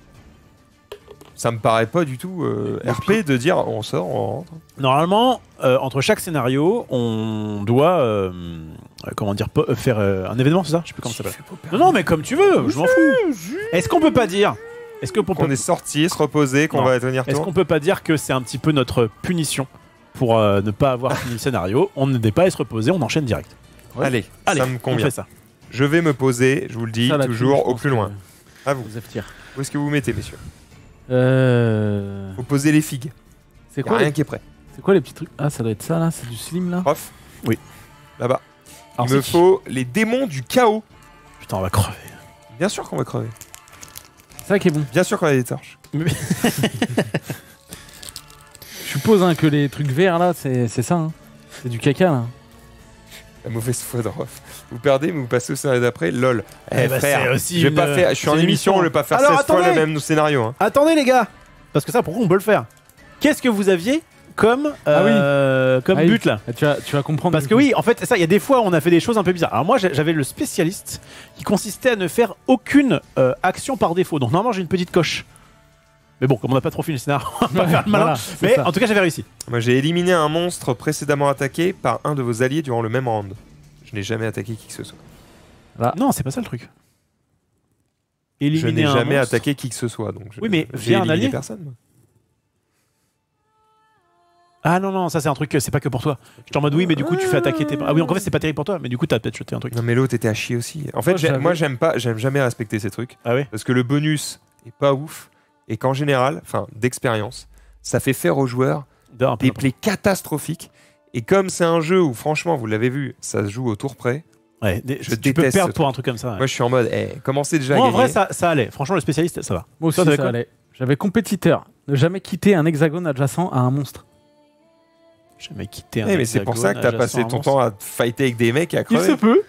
Ça me paraît pas du tout RP de dire on sort, on rentre. Normalement, entre chaque scénario, on doit. Comment dire, faire un événement, c'est ça? Je sais plus comment ça s'appelle. Non, mais comme tu veux, je m'en fous. Est-ce qu'on peut pas dire. Est-ce que Qu'on est sorti, se reposer, qu'on Non. va tenir Est-ce tour. qu'on peut pas dire que c'est un petit peu notre punition pour ne pas avoir fini le scénario? On ne pas à se reposer, on enchaîne direct. Allez, Allez, ça me on convient. fait ça. Je vais me poser, je vous le dis, Ça, là-dessus, toujours je au pense plus que loin. À vous. Osef tire. Où est-ce que vous vous mettez, messieurs C'est Faut poser les figues. Y a quoi, rien les... qui est prêt. c'est quoi les petits trucs? Ah, ça doit être ça là, c'est du slim là. Prof Oui. Là-bas. Alors, Il me c'est- faut les démons du chaos. Putain, on va crever. Bien sûr qu'on va crever. C'est ça qui est bon. Bien sûr qu'on a des torches. Je suppose hein, que les trucs verts là, c'est ça. Hein. C'est du caca là. La mauvaise foi de Rof. Vous perdez, mais vous passez au scénario d'après. LOL. Eh bah, frère, c'est aussi je vais pas une- faire. Je suis en c'est une émission, émission. je vais pas faire Alors, 16 fois attendez. le même scénario. Hein. Attendez les gars. Parce que ça, pourquoi on peut le faire? Qu'est-ce que vous aviez comme, comme Ah oui. but là? Tu vas comprendre. Parce que oui, en fait, ça, il y a des fois où on a fait des choses un peu bizarres. Alors moi, j'avais le spécialiste qui consistait à ne faire aucune action par défaut. Donc normalement, j'ai une petite coche. Mais bon, comme on n'a pas trop fini le scénario, on va pas faire le malin. Voilà, c'est Mais ça. en tout cas, j'avais réussi. Moi, j'ai éliminé un monstre précédemment attaqué par un de vos alliés durant le même round. Je n'ai jamais attaqué qui que ce soit. Non, c'est pas ça le truc. Je Éliminer n'ai un jamais monstre. attaqué qui que ce soit. Donc Oui, mais j'ai via un éliminé allié personne. Moi. Ah non, non, ça c'est un truc, c'est pas que pour toi. J'étais en mode oui, mais du coup, tu fais attaquer tes. Ah oui, en fait, c'est pas terrible pour toi, mais du coup, t'as peut-être jeté un truc. Non, mais l'autre était à chier aussi. En fait, Moi, j'aime jamais respecter ces trucs Ah ouais? parce que le bonus est pas ouf et qu'en général, enfin, d'expérience, ça fait faire aux joueurs Un peu des plays catastrophiques. Et comme c'est un jeu où, franchement, vous l'avez vu, ça se joue au tour près. Ouais, Je tu peux déteste perdre ce pour un truc comme ça. ouais. Moi, je suis en mode, commencez déjà Moi, à en gagner. vrai, ça allait. Franchement, le spécialiste, ça va. Moi aussi, Toi, t'avais ça quoi allait. J'avais compétiteur. Ne jamais quitter un hexagone adjacent à un monstre. J'ai jamais quitté un. Mais c'est pour ça que t'as passé ton temps à fighter avec des mecs et à Il crever. se peut.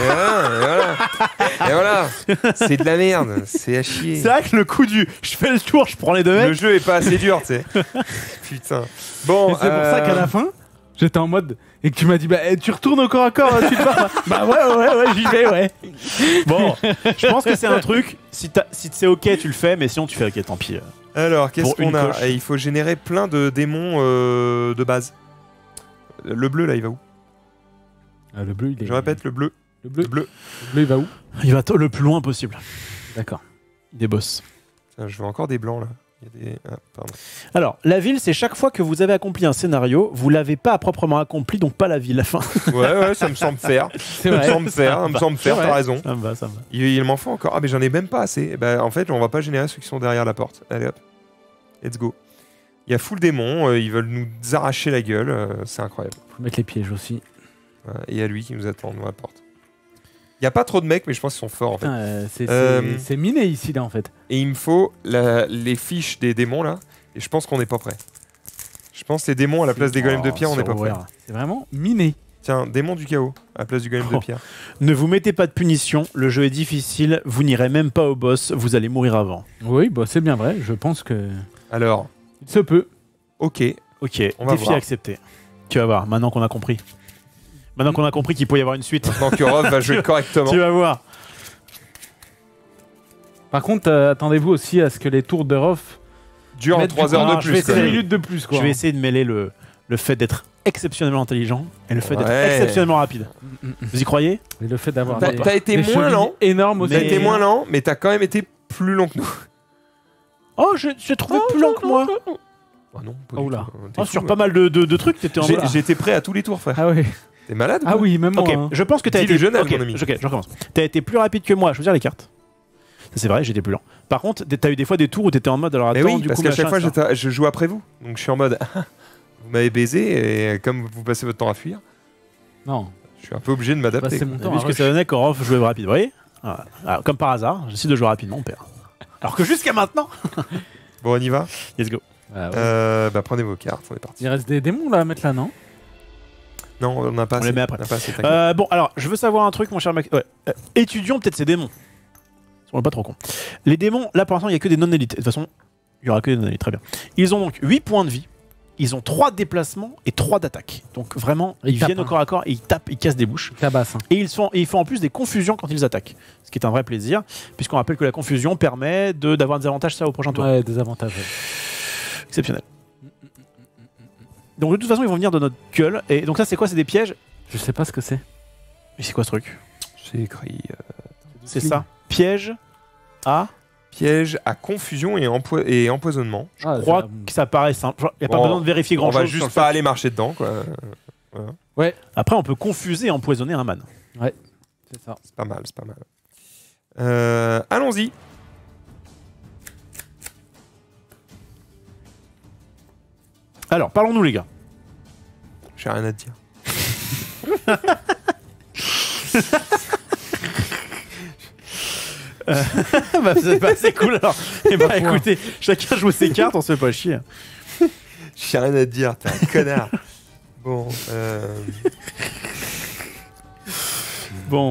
Et voilà. C'est de la merde. C'est à chier. C'est vrai que le coup du je fais le tour, je prends les deux Le mecs. jeu est pas assez dur, tu sais. Putain. Bon, Et c'est pour ça qu'à la fin, j'étais en mode. Et que tu m'as dit, bah, tu retournes au corps à corps, tu te bats. Bah ouais, j'y vais, ouais. Bon, je pense que c'est un truc. Si c'est ok, tu le fais, mais sinon tu fais ok, tant pis. Alors, qu'est-ce Pour une qu'on a coche. Il faut générer plein de démons de base. Le bleu, là, il va où Le bleu, il est. Je répète, le bleu. Le bleu, Le bleu. le bleu, il va où? Il va le plus loin possible. D'accord. Des boss. Tiens, je veux encore des blancs, là. Il y a des... Ah, pardon. Alors, la ville, c'est chaque fois que vous avez accompli un scénario, vous l'avez pas proprement accompli, donc pas la ville. Enfin, Ouais, ça me semble faire. C'est Ça me vrai. semble faire, ça me semble faire, C'est t'as vrai. raison. ça me va, ça me va. Il m'en faut encore. Ah, mais j'en ai même pas assez. Eh ben, en fait, on va pas générer ceux qui sont derrière la porte. Allez hop. Let's go. Il y a full démons, ils veulent nous arracher la gueule, c'est incroyable. Faut mettre les pièges aussi. Voilà. Et il y a lui qui nous attend devant la porte. Il y a pas trop de mecs, mais je pense qu'ils sont forts en fait. Putain, c'est Euh, c'est miné ici, là, en fait. Et il me faut les fiches des démons là, et je pense qu'on n'est pas prêt. Je pense que les démons à la place des golems de pierre, on n'est pas prêt. C'est vraiment miné. Tiens, démon du chaos à la place du golem de Oh. pierre. Ne vous mettez pas de punition, le jeu est difficile, vous n'irez même pas au boss, vous allez mourir avant. Oui, bah, c'est bien vrai. Je pense que. Alors, Il se peut. ok. Ok, On va défi voir. accepté. Tu vas voir, maintenant qu'on a compris. Maintenant qu'on a compris qu'il peut y avoir une suite. Maintenant que Rob va jouer correctement. Tu vas voir. Par contre, attendez-vous aussi à ce que les tours de Rof Dure en mettent 3 du heures coup, de je vais plus. quoi. 6 essayer. minutes de plus, quoi. Je vais essayer de mêler le fait d'être exceptionnellement intelligent et le fait d'être Ouais. exceptionnellement rapide. Vous y croyez? Et le fait d'avoir. T'as des- t'as été des moins chevilles lent. énormes aussi. T'as Mais- été moins lent, mais t'as quand même été plus long que nous. Oh, j'ai trouvé plus lent que moi. Oh non, pas Oh du là. tout. T'es Oh, fou, sur ouais. pas mal de trucs, t'étais en mode. J'étais prêt à tous les tours, frère. Ah ouais. T'es malade ou Ah quoi oui, même Ok, moi. hein. je pense que t'as Dis été. le jeune, ok, mon ami. ok, je recommence. T'as été plus rapide que moi. Je veux dire les cartes. Ça, c'est vrai, j'étais plus lent. Par contre, t'as eu des fois des tours où t'étais en mode. Alors Mais attends, oui, du parce coup, qu'à chaque machin, fois, etc. je joue après vous. Donc je suis en mode, vous m'avez baisé et comme vous passez votre temps à fuir, Non. je suis un peu obligé de Bah, m'adapter. c'est mon T'as temps. vu à ce que rush. ça donnait quand Rof jouait rapide, vous voyez. Voilà. Alors, comme par hasard, j'essaie de jouer rapidement, on perd. Alors que jusqu'à maintenant. Bon, on y va. Let's go. Ah ouais. Bah prenez vos cartes, on est parti. Il reste des démons là à mettre là, non? Non, on n'a pas On assez. les met après. On n'a pas assez, t'inquiète. Bon, alors, je veux savoir un truc, mon cher Max. Ouais. Étudions peut-être ces démons. On est pas trop con. Les démons, là pour l'instant, il n'y a que des non-élites. De toute façon, il y aura que des non-élites, très bien. Ils ont donc 8 points de vie. Ils ont 3 déplacements et 3 d'attaque. Donc vraiment, Ils ils tapent, viennent au hein. corps à corps et ils tapent, ils cassent des bouches. Tabasse. Hein. Et ils font en plus des confusions quand ils attaquent. Ce qui est un vrai plaisir, puisqu'on rappelle que la confusion permet d'avoir des avantages ça au prochain tour. Ouais, des avantages. ouais. Exceptionnel. Donc de toute façon, ils vont venir de notre gueule. Et donc ça, c'est quoi? C'est des pièges? Je sais pas ce que c'est. Mais c'est quoi ce truc? C'est écrit C'est ça. Piège à... piège à confusion et empoisonnement. Ah, Je crois que ça paraît simple. Il n'y a pas Bon, besoin de vérifier On grand va chose. juste pas aller marcher dedans, quoi. Après, on peut confuser et empoisonner un man. C'est ça. C'est pas mal, c'est pas mal. Allons-y. Alors, parlons-nous, les gars. J'ai rien à te dire. Bah, c'est cool alors. Et bah, écoutez, chacun joue ses cartes, on se fait pas chier. J'ai rien à te dire, t'es un connard. Bon, Bon.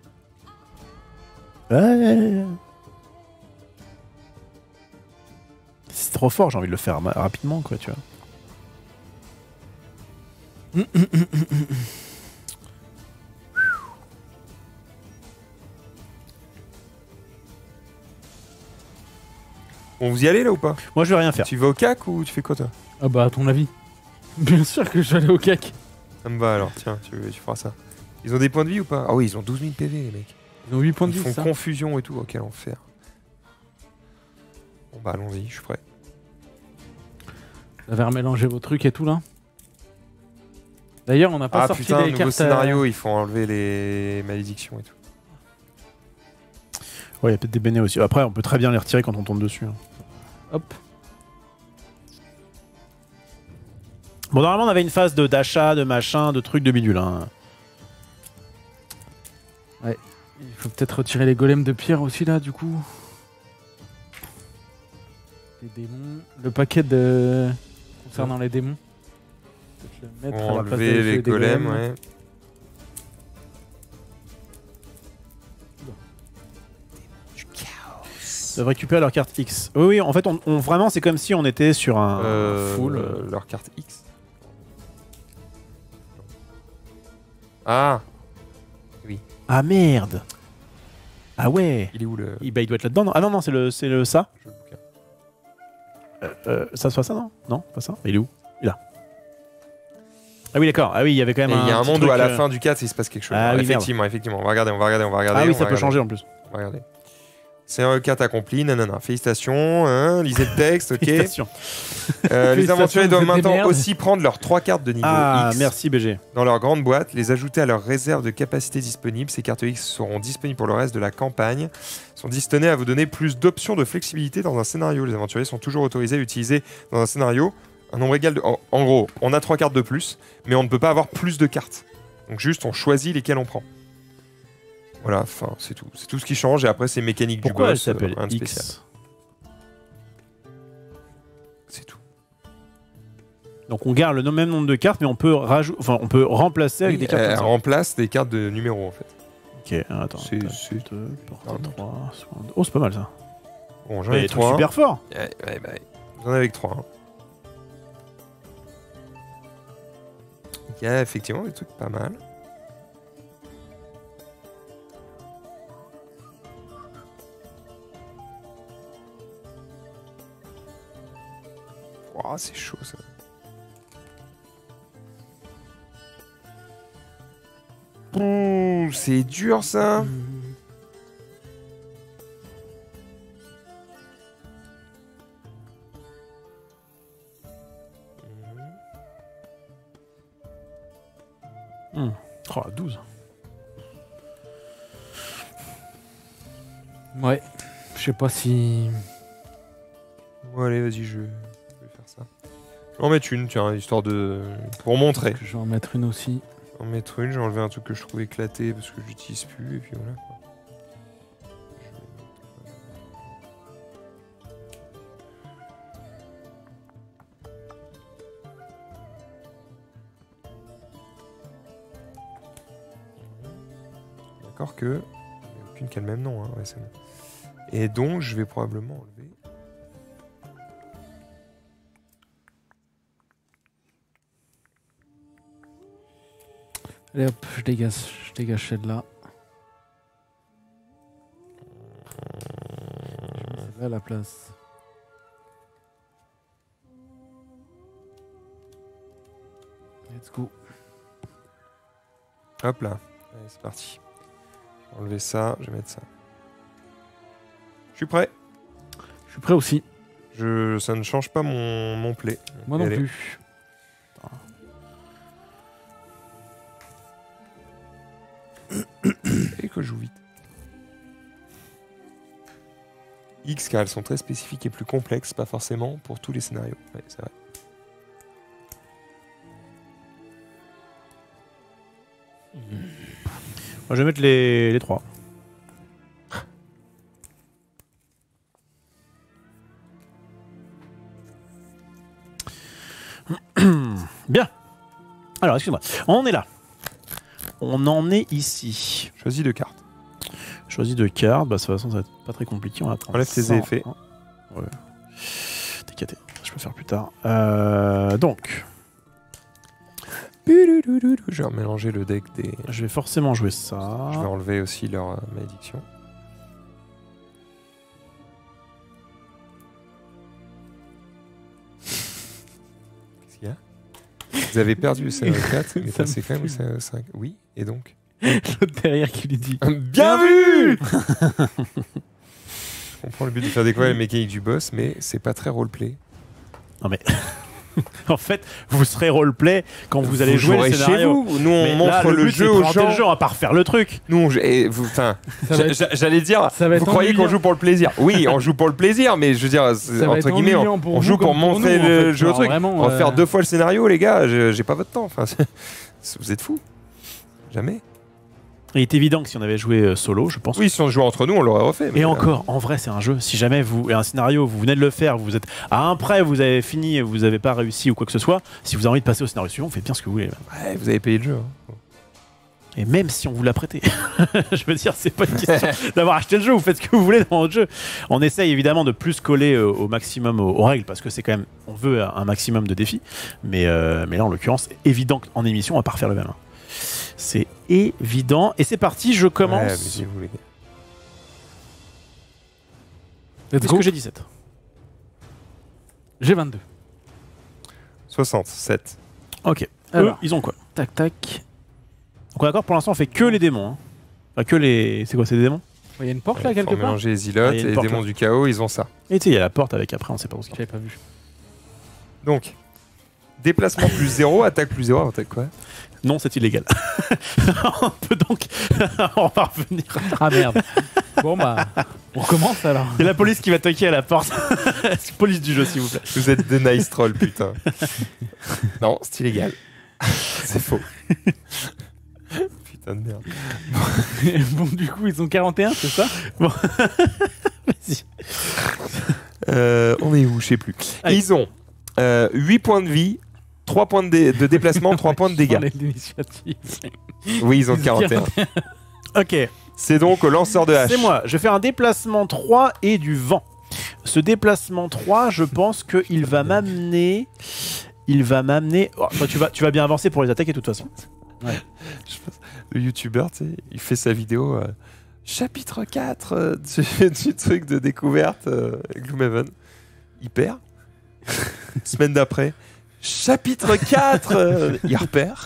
Ouais. trop fort, j'ai envie de le faire rapidement, quoi, tu vois. Bon, vous y allez là ou pas? Moi, je vais rien faire. Tu vas au CAC ou tu fais quoi toi? Ah bah à ton avis. Bien sûr que je vais aller au CAC. Ça me va alors, tiens, tu feras ça. Ils ont des points de vie ou pas? Ah oui, ils ont 12 000 PV les mecs. Ils ont 8 points de Ils vie, font ça. confusion et tout, quel enfer. Bon bah allons-y, je suis prêt. Vous avez remélangé vos trucs et tout là. D'ailleurs, on n'a pas Ah sorti putain, les nouveau cartes. scénario, il faut enlever les malédictions et tout. Ouais, il y a peut-être des bénés aussi. Après, on peut très bien les retirer quand on tombe dessus. Hein. Hop. Bon, normalement, on avait une phase d'achat, de machin, de trucs, de bidule. Hein. Il faut peut-être retirer les golems de pierre aussi là, du coup. Les démons. Le paquet de concernant les démons. Peut-être le mettre à la place Enlever des les golems, ouais. Ils doivent récupérer leur carte X. Oui, oui, en fait, vraiment, c'est comme si on était sur un full. Leur carte X. Ah, Ah merde. Ah ouais. il est où le Il doit être là-dedans. Non ah non, non, c'est le ça. jeu de bouquin? Ça soit ça, non? Non, pas ça. Il est où? Il est là. Ah oui, d'accord. Ah oui, il y avait quand Et même il y a un petit monde truc, où à la fin du 4, il se passe quelque chose. Ah oui, effectivement, effectivement. On va regarder. Ah oui, ça peut changer en plus. On va regarder. C'est un 4 accompli, nanana. Félicitations, hein, lisez le texte, ok. Félicitations. Les aventuriers doivent vous êtes des maintenant merdes. aussi prendre leurs 3 cartes de niveau Ah, X merci BG. dans leur grande boîte, les ajouter à leur réserve de capacités disponibles. Ces cartes X seront disponibles pour le reste de la campagne. Sont destinées à vous donner plus d'options de flexibilité dans un scénario. Les aventuriers sont toujours autorisés à utiliser dans un scénario un nombre égal de... En gros, on a 3 cartes de plus, mais on ne peut pas avoir plus de cartes. Donc juste, on choisit lesquelles on prend. Voilà, enfin, c'est tout. C'est tout ce qui change, et après, c'est mécanique Pourquoi du elle boss. s'appelle Rien de spécial. X? C'est tout. Donc on garde le même nombre de cartes, mais on peut on peut remplacer avec des cartes. Elle comme ça. remplace des cartes de numéro, en fait. Ok, attends. C'est- tape c'est- 2, portée Pardon. 3, oh, c'est pas mal ça. Bon, j'en Il y a ai des trucs 3. super forts. J'en ai avec 3. Il y a effectivement des trucs pas mal. Ouah, c'est chaud ça. Ouh, c'est dur ça. Oh, 12. Ouais. Je sais pas si. Bon, allez, vas-y, je vais faire ça. Je vais en mettre une, tiens, histoire de... Pour montrer. Je vais en mettre une aussi. Je vais en mettre une, j'ai enlevé un truc que je trouvais éclaté parce que je l'utilise plus, et puis voilà. Quoi. D'accord que... Il n'y a aucune qui a le même nom, hein. Ouais, c'est bon. Et donc, je vais probablement enlever... Allez hop, je dégage celle-là. Je mets celle-là à la place. Let's go. Hop là. Allez, c'est parti. Je vais enlever ça, je vais mettre ça. Je suis prêt. Je suis prêt aussi. Ça ne change pas mon play. Moi non Allez. plus. Et que je joue vite. X car elles sont très spécifiques et plus complexes, pas forcément pour tous les scénarios. Ouais, c'est vrai. Moi, je vais mettre les 3. Bien. Alors, excuse-moi. On est là. On en est ici. Choisis 2 cartes. Choisis 2 cartes. Bah, de toute façon, ça va être pas très compliqué. On va prendre Enlève tes ça en effets. un. Ouais. tricater. Je peux faire plus tard. Donc, Je vais mélanger le deck des. je vais forcément jouer ça. Je vais enlever aussi leur malédiction. Qu'est-ce qu'il y a? Vous avez perdu ça 4, mais Ça c'est me quand même fume. 5. Oui, et donc L'autre derrière qui lui dit Bien vu. Je comprends le but de faire découvrir les mécaniques du boss, mais c'est pas très roleplay. Non mais. En fait, vous serez roleplay quand vous allez jouer le jouerez scénario. chez vous. Nous, on Mais montre là, le but, c'est jeu de aux présenter gens. le jeu, on va pas refaire le truc. Nous, enfin, Ça va être- j'allais dire, ça va vous être croyez qu'on ennuyant. joue pour le plaisir? Oui, on joue pour le plaisir, mais je veux dire, Ça va entre être guillemets, ennuyant pour on vous joue pour comme pour montrer nous, en le fait. jeu au Genre, truc. vraiment, On va faire 2 fois le scénario, les gars. J'ai pas votre temps. Enfin, vous êtes fous. Jamais. Il est évident que si on avait joué solo, je pense. Oui, si on jouait entre nous, on l'aurait refait. mais Et là- encore, en vrai, c'est un jeu. Si jamais vous, et un scénario, vous venez de le faire, vous êtes à un prêt, vous avez fini, vous avez pas réussi ou quoi que ce soit, si vous avez envie de passer au scénario suivant, faites bien ce que vous voulez. Ouais, vous avez payé le jeu. Hein. Et même si on vous l'a prêté, je veux dire, c'est pas une question d'avoir acheté le jeu, vous faites ce que vous voulez dans votre jeu. On essaye évidemment de plus coller au maximum aux règles, parce que c'est quand même, on veut un maximum de défis. Mais là, en l'occurrence, c'est évident qu'en émission, on va pas refaire le même. C'est évident. Et c'est parti, je Ouais, commence. amusez-vous, les gars. Let's Est-ce go. que j'ai 17? J'ai 22. 67. Ok. Eux, Alors, ils ont quoi? tac tac. Donc d'accord, pour l'instant, on fait que les démons. Hein. Enfin, que les. C'est quoi, c'est des démons? Il y a une porte Ouais, là faut quelque part mélanger les ilotes Ah, il y a et une les porte, démons là. du chaos, ils ont ça. Et tu sais, il y a la porte avec après, on sait pas où c'est. J'avais pas vu. Donc, déplacement plus 0, attaque plus 0, attaque quoi? Non, c'est illégal. On peut donc. On va revenir. Ah merde. Bon bah, on recommence alors. Il y a la police qui va toquer à la porte. Police du jeu, s'il vous plaît. Vous êtes des nice trolls, putain. Non, c'est illégal. C'est faux. Putain de merde. Bon du coup ils ont 41 c'est ça? Vas-y. On est où? Je sais plus. Allez. Ils ont 8 points de vie, 3 points de déplacement, 3 points de Je dégâts. parlais de l'initiative. Oui, ils ont Ils ont 41. Ok, C'est donc au lanceur de hache. c'est moi. Je vais faire un déplacement 3 et du vent. Ce déplacement 3, je pense qu'il va m'amener. Il va m'amener. Oh, toi, tu vas bien avancer pour les attaquer de toute façon. Je pense- Le youtubeur, tu sais, il fait sa vidéo chapitre 4 du truc de découverte Gloomhaven. Il perd. Semaine d'après. Chapitre 4 il repère.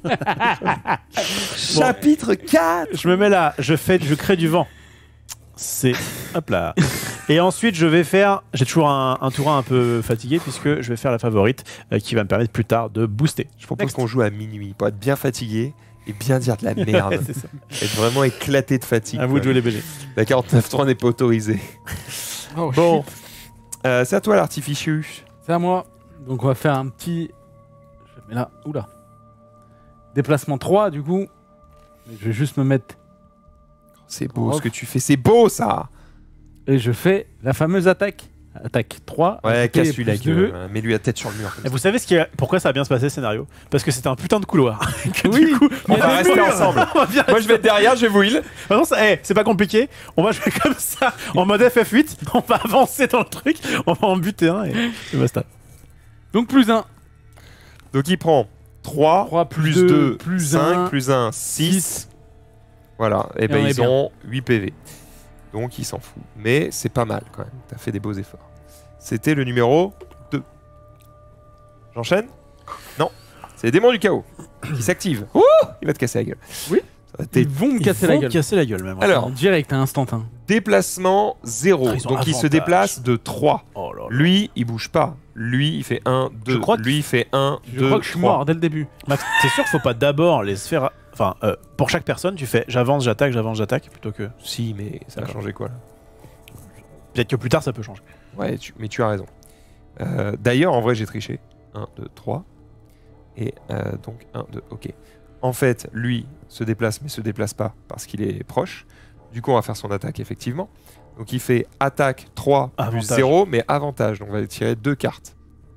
Chapitre 4 Je me mets là, je crée du vent. C'est. Hop là. Et ensuite, je vais faire. J'ai toujours un tour un peu fatigué, puisque je vais faire la favorite qui va me permettre plus tard de booster. Je propose Next. qu'on joue à minuit pour être bien fatigué et bien dire de la merde. C'est ça. Être vraiment éclaté de fatigue. À vous de quoi. jouer les BG. La 49.3 n'est pas autorisée. Oh, Bon, shit. c'est à toi l'artificieux. C'est à moi. Donc on va faire un petit. Je mets là. Oula. Déplacement 3 du coup. Je vais juste me mettre. C'est beau Oh. ce que tu fais, c'est beau ça. Et je fais la fameuse attaque. Attaque 3. Ouais, ajouter casse-lui la plus deux. gueule. Mets-lui la tête sur le mur. Et vous savez pourquoi ça a bien se passer le scénario? Parce que c'était un putain de couloir. Que Oui, du coup, on il y a va des rester murs. ensemble. On va bien Moi je vais être derrière, je vais vous heal. Non, c'est pas compliqué. On va jouer comme ça, en mode FF8. On va avancer dans le truc. On va en buter un et basta. Donc plus 1. Donc il prend 3, 3 plus plus 2, 2, plus 5, 1, plus 1, 6. Voilà, et Et ben on est ils bien. ont 8 PV. Donc il s'en fout. Mais c'est pas mal quand même, t'as fait des beaux efforts. C'était le numéro 2. J'enchaîne? Non, c'est les démons du chaos qui s'activent. Ouh, il va te casser la gueule. Oui. Ça va t'aider. Ils vont me casser la gueule. Casser la gueule même. Alors, En direct à instantin. déplacement 0. Ah, ils ont Donc il se avantage. déplace de 3. Oh là là. Lui, il bouge pas. Lui, il fait 1, 2. crois que- Lui, il fait 1, 2, Je crois que je suis 3. mort dès le début. Max, t'es sûr qu'il faut pas d'abord les sphères. Enfin, pour chaque personne, tu fais j'avance, j'attaque, plutôt que. Si, mais ça va D'accord. changer quoi là? Peut-être que plus tard ça peut changer. Ouais, mais tu as raison. D'ailleurs, en vrai, j'ai triché. 1, 2, 3. Et donc 1, 2, ok. En fait, lui se déplace, mais se déplace pas parce qu'il est proche. Du coup, on va faire son attaque, effectivement. Donc il fait attaque 3 plus Avantage. 0, mais avantage. Donc on va tirer 2 cartes.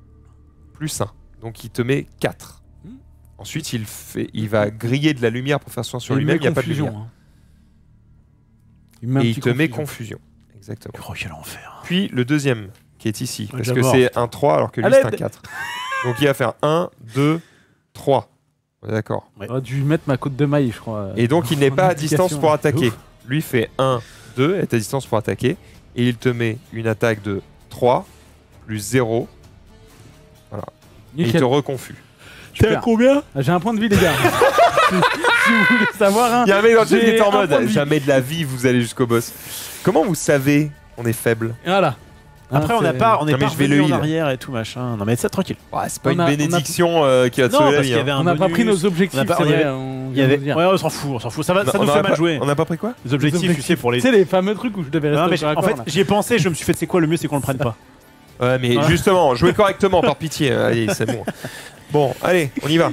Plus 1. Donc il te met 4. Hmm. Ensuite, il va griller de la lumière pour faire soin sur lui-même. Il n'y a pas de lumière. hein. Il met un Et il petit te met confusion. confusion. Exactement. Oh, quel enfer. Puis le deuxième qui est ici. Ouais, Parce déjà que mort. c'est un 3 alors que lui À c'est un l'aide. 4. Donc il va faire 1, 2, 3. On est d'accord. J'aurais dû mettre ma côte de maille, je crois. Et donc il n'est en pas à application. distance pour attaquer. Ouf. Lui fait 1, 2, est à distance pour attaquer. Et il te met une attaque de 3 plus 0. Et il Nickel. te reconfus. Super. combien? J'ai un point de vie, les gars. si vous voulez savoir, hein, Il y a un mec dans le chat qui j'ai est en un mode point de vie. jamais de la vie vous allez jusqu'au boss. Comment vous savez on est faible? Voilà. Après, Hein, on n'est c'est- pas, on Non, est mais pas je vais revenu le en heal. arrière et tout machin. Non mais c'est tranquille. C'est pas On une a- bénédiction qui va te Non, sauver la parce vie. qu'il y hein. avait un On n'a pas bonus. pris nos objectifs, On a pas- c'est on y vrai, avait- on Il y vient de avait... le dire. Ouais, on s'en fout, on s'en fout. Ça va, ça On nous a fait pas- mal jouer. On n'a pas pris quoi? Les objectifs, tu sais, pour les. Tu sais, les fameux trucs où je devais Non, mais rester au en corps à fait, corps, là. j'y ai pensé. Je me suis fait, c'est quoi le mieux, c'est qu'on le prenne pas. Ouais, mais Voilà. justement, jouez correctement, par pitié. Allez, c'est bon. Bon, allez, on y va.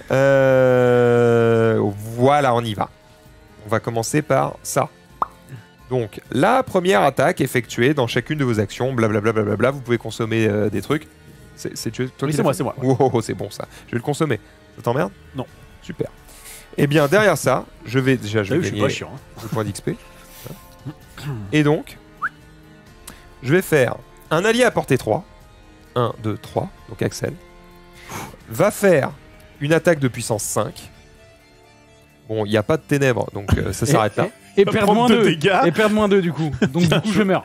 Voilà, on y va. On va commencer par ça. Donc, la première attaque effectuée dans chacune de vos actions, blablabla, blablabla, vous pouvez consommer des trucs. C'est toi Oui, qui c'est l'as moi, fait c'est moi. Wow, c'est bon ça. Je vais le consommer. Ça t'emmerde? Non. Super. Eh bien, derrière ça, je vais T'as vu, je gagner suis pas chiant. le point d'XP. Et donc, je vais faire un allié à portée 3. 1, 2, 3. Donc Axel. Va faire une attaque de puissance 5. Bon, il n'y a pas de ténèbres, donc ça s'arrête là. Et Va perdre prendre moins deux 2. dégâts. Et perdre moins 2 du coup. Donc du coup, je meurs.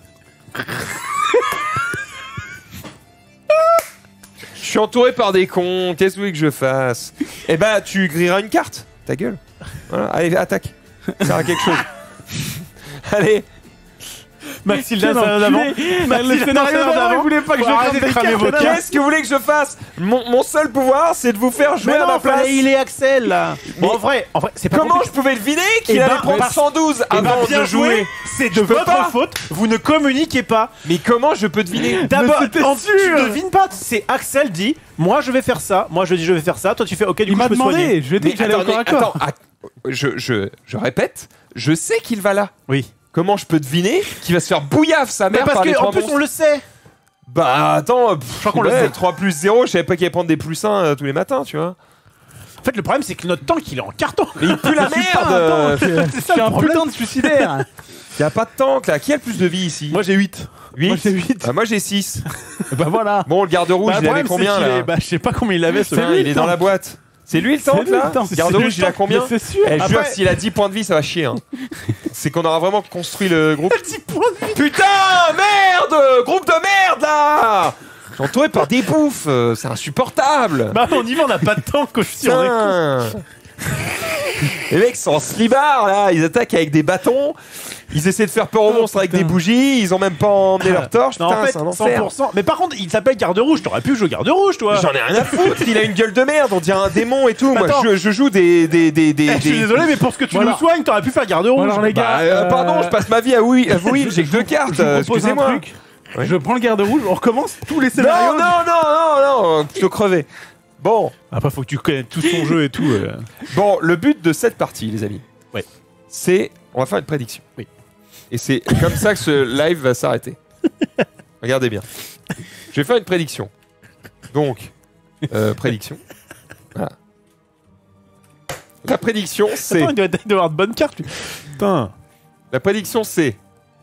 Je suis entouré par des cons, qu'est-ce que vous voulez que je fasse? Eh ben, tu grilleras une carte. Ta gueule. Voilà, allez, attaque. Ça sert à quelque chose. Allez. Maxilda, Quel ça vient d'avant. enculé. Maxilda, Le scénario ça vient d'avant, d'avant. il voulait pas que je Faut crame arrêter de des cramer cartes, vos là. Qu'est-ce que vous voulez que je fasse? Mon seul pouvoir, c'est de vous faire jouer Mais à ma non, place. fallait il est Axel là. Mais- En vrai, c'est pas Comment compliqué. je pouvais deviner qu'il Eh allait ben, prendre mais- 112 Eh ben, avant bien de jouer? joué. C'est de peux votre pas. faute. Vous ne communiquez pas. Mais comment je peux deviner? D'abord, c'était tu sûr. devines pas. C'est Axel dit, moi je vais faire ça. Moi je dis je vais faire ça. Toi tu fais ok du Il coup m'a je peux soigner. demandé. Je lui ai dit que j'allais au corps à corps. Je répète, je sais qu'il va là. Oui. Comment je peux deviner qu'il va se faire bouillave sa Mais mère parce par les que en trois plus monstres? on le sait. Bah attends, crois qu'on le sait. 3 plus 0, je savais pas qu'il allait prendre des plus 1 tous les matins, tu vois. En fait le problème c'est que notre tank il est en carton. Mais il pue la merde. C'est ça Je suis le un problème. putain de suicidaire. Y a pas de tank là, qui a le plus de vie ici? Moi j'ai 8. 8. Moi j'ai 8. Ah, moi j'ai 6. Bah voilà. Bon, le garde rouge, Bah, il le avait problème, combien c'est qu'il là? est- Bah je sais pas combien il avait ce Putain, lui, il est le dans tank. la boîte. C'est lui le C'est tank lui, là? le tank. Garde C'est lui, rouge, le il a tank. combien? Mais c'est sûr. Eh, je Après- jure, s'il a 10 points de vie, ça va chier. Hein. C'est qu'on aura vraiment construit le groupe. 10 points de vie. Putain, merde! Groupe de merde là! Je suis entouré par des bouffes, c'est insupportable! Bah on y va, on a pas de tank aussi. On est con. Putain! Les mecs sont en slibard là, ils attaquent avec des bâtons, ils essaient de faire peur aux Oh, monstres avec putain. des bougies, ils ont même pas emmené leur torche, Non, putain, en fait, c'est un enfer. 100%. Mais par contre, il s'appelle garde rouge. T'aurais pu jouer garde rouge, toi. J'en ai rien à foutre, il a une gueule de merde, on dirait un démon et tout. Moi, Attends. je joue des. Je suis désolé, mais pour ce que tu Voilà. nous soignes, t'aurais pu faire garde rouge. Alors les gars, Pardon, je passe ma vie à oui, j'ai que 2 cartes, je vous propose un excusez-moi. truc. Ouais. Je prends le garde rouge, on recommence tous les Non, scénarios. non, plutôt crever. Bon, Après, faut que tu connaisses tout son jeu et tout. bon, le but de cette partie, les amis, Ouais. c'est. On va faire une prédiction. Oui. Et c'est comme ça que ce live va s'arrêter. Regardez bien. Je vais faire une prédiction. Donc, prédiction. Voilà. La prédiction, c'est. Attends, il doit avoir de bonnes cartes, lui. Putain. La prédiction, c'est.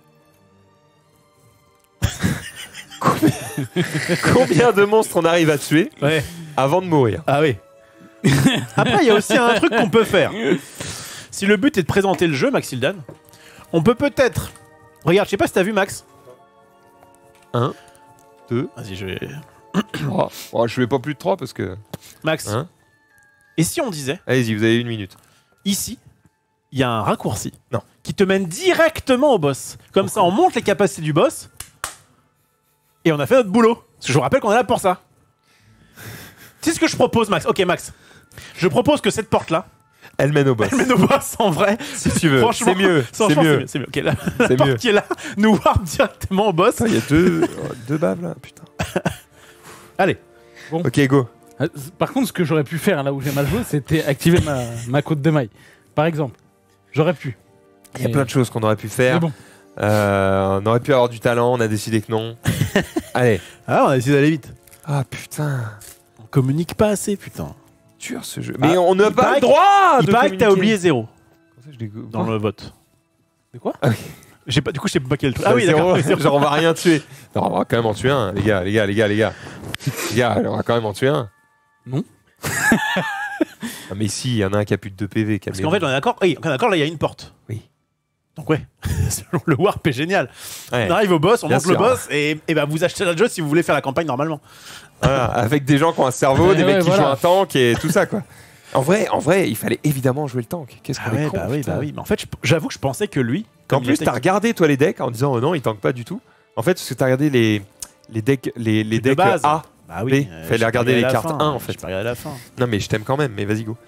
Combien de monstres on arrive à tuer Ouais. avant de mourir? Ah oui. Après, il y a aussi un truc qu'on peut faire. Si le but est de présenter le jeu, Maxildan, on peut peut-être. Regarde, je sais pas si t'as vu Max. 1, 2, Vas-y, je vais. 3. Oh, je fais pas plus de 3 parce que. Max. Hein? Et si on disait, Allez-y, vous avez 1 minute. ici, il y a un raccourci. Non. Qui te mène directement au boss. Comme ça, on monte les capacités du boss. Et on a fait notre boulot. Parce que je vous rappelle qu'on est là pour ça. C'est ce que je propose, Max. Ok, Max. Je propose que cette porte-là, Elle mène au boss. elle mène au boss en vrai. Si tu veux. Franchement, C'est mieux. C'est Franchement, mieux. C'est mieux. Ok, là, C'est la porte mieux. qui est là nous warp directement au boss. Putain, il y a deux baves là. Putain. Allez. Ok, go. Par contre, ce que j'aurais pu faire là où j'ai mal joué, c'était activer ma côte de maille. Par exemple. J'aurais pu. Il y a Mais- plein de choses qu'on aurait pu Mais faire. bon. On aurait pu avoir du talent, on a décidé que non. Allez. Ah, on a essayé d'aller vite. Ah putain. On communique pas assez, putain. Dur ce jeu. Mais Ah, on n'a il pas paraît le droit Il de paraît que t'as communiquer. oublié 0 Comment ça, je l'ai- dans Quoi le vote. De quoi Ah oui. Du coup, je sais pas quel truc. Ah oui, Zéro, d'accord. Oui, zéro. Genre on va rien tuer. Non, on va quand même en tuer un, les gars. Les gars, on va quand même en tuer un. Non. Ah, mais si, il y en a un qui a plus de 2 PV. Parce qu'en fait, on est d'accord. Oui, on est d'accord, là, il y a une porte. Oui. Donc, ouais, le warp est génial. Ouais. On arrive au boss, on Bien monte le sûr. boss, et bah, vous achetez le jeu si vous voulez faire la campagne normalement. Voilà, avec des gens qui ont un cerveau, Ouais, des mecs ouais, qui voilà. jouent un tank et tout ça, quoi. En vrai, il fallait évidemment jouer le tank. Qu'est-ce qu'on est con, putain. Mais en fait, j'avoue que je pensais que lui. En comme il plus, était- t'as regardé, toi, les decks en disant, oh non, il tank pas du tout. En fait, parce que t'as regardé les decks, les de decks base. A. Bah oui, Fallait j'ai regarder pas les la cartes fin, 1, en fait. J'ai pas regardé la fin. Non, mais je t'aime quand même, mais vas-y, go.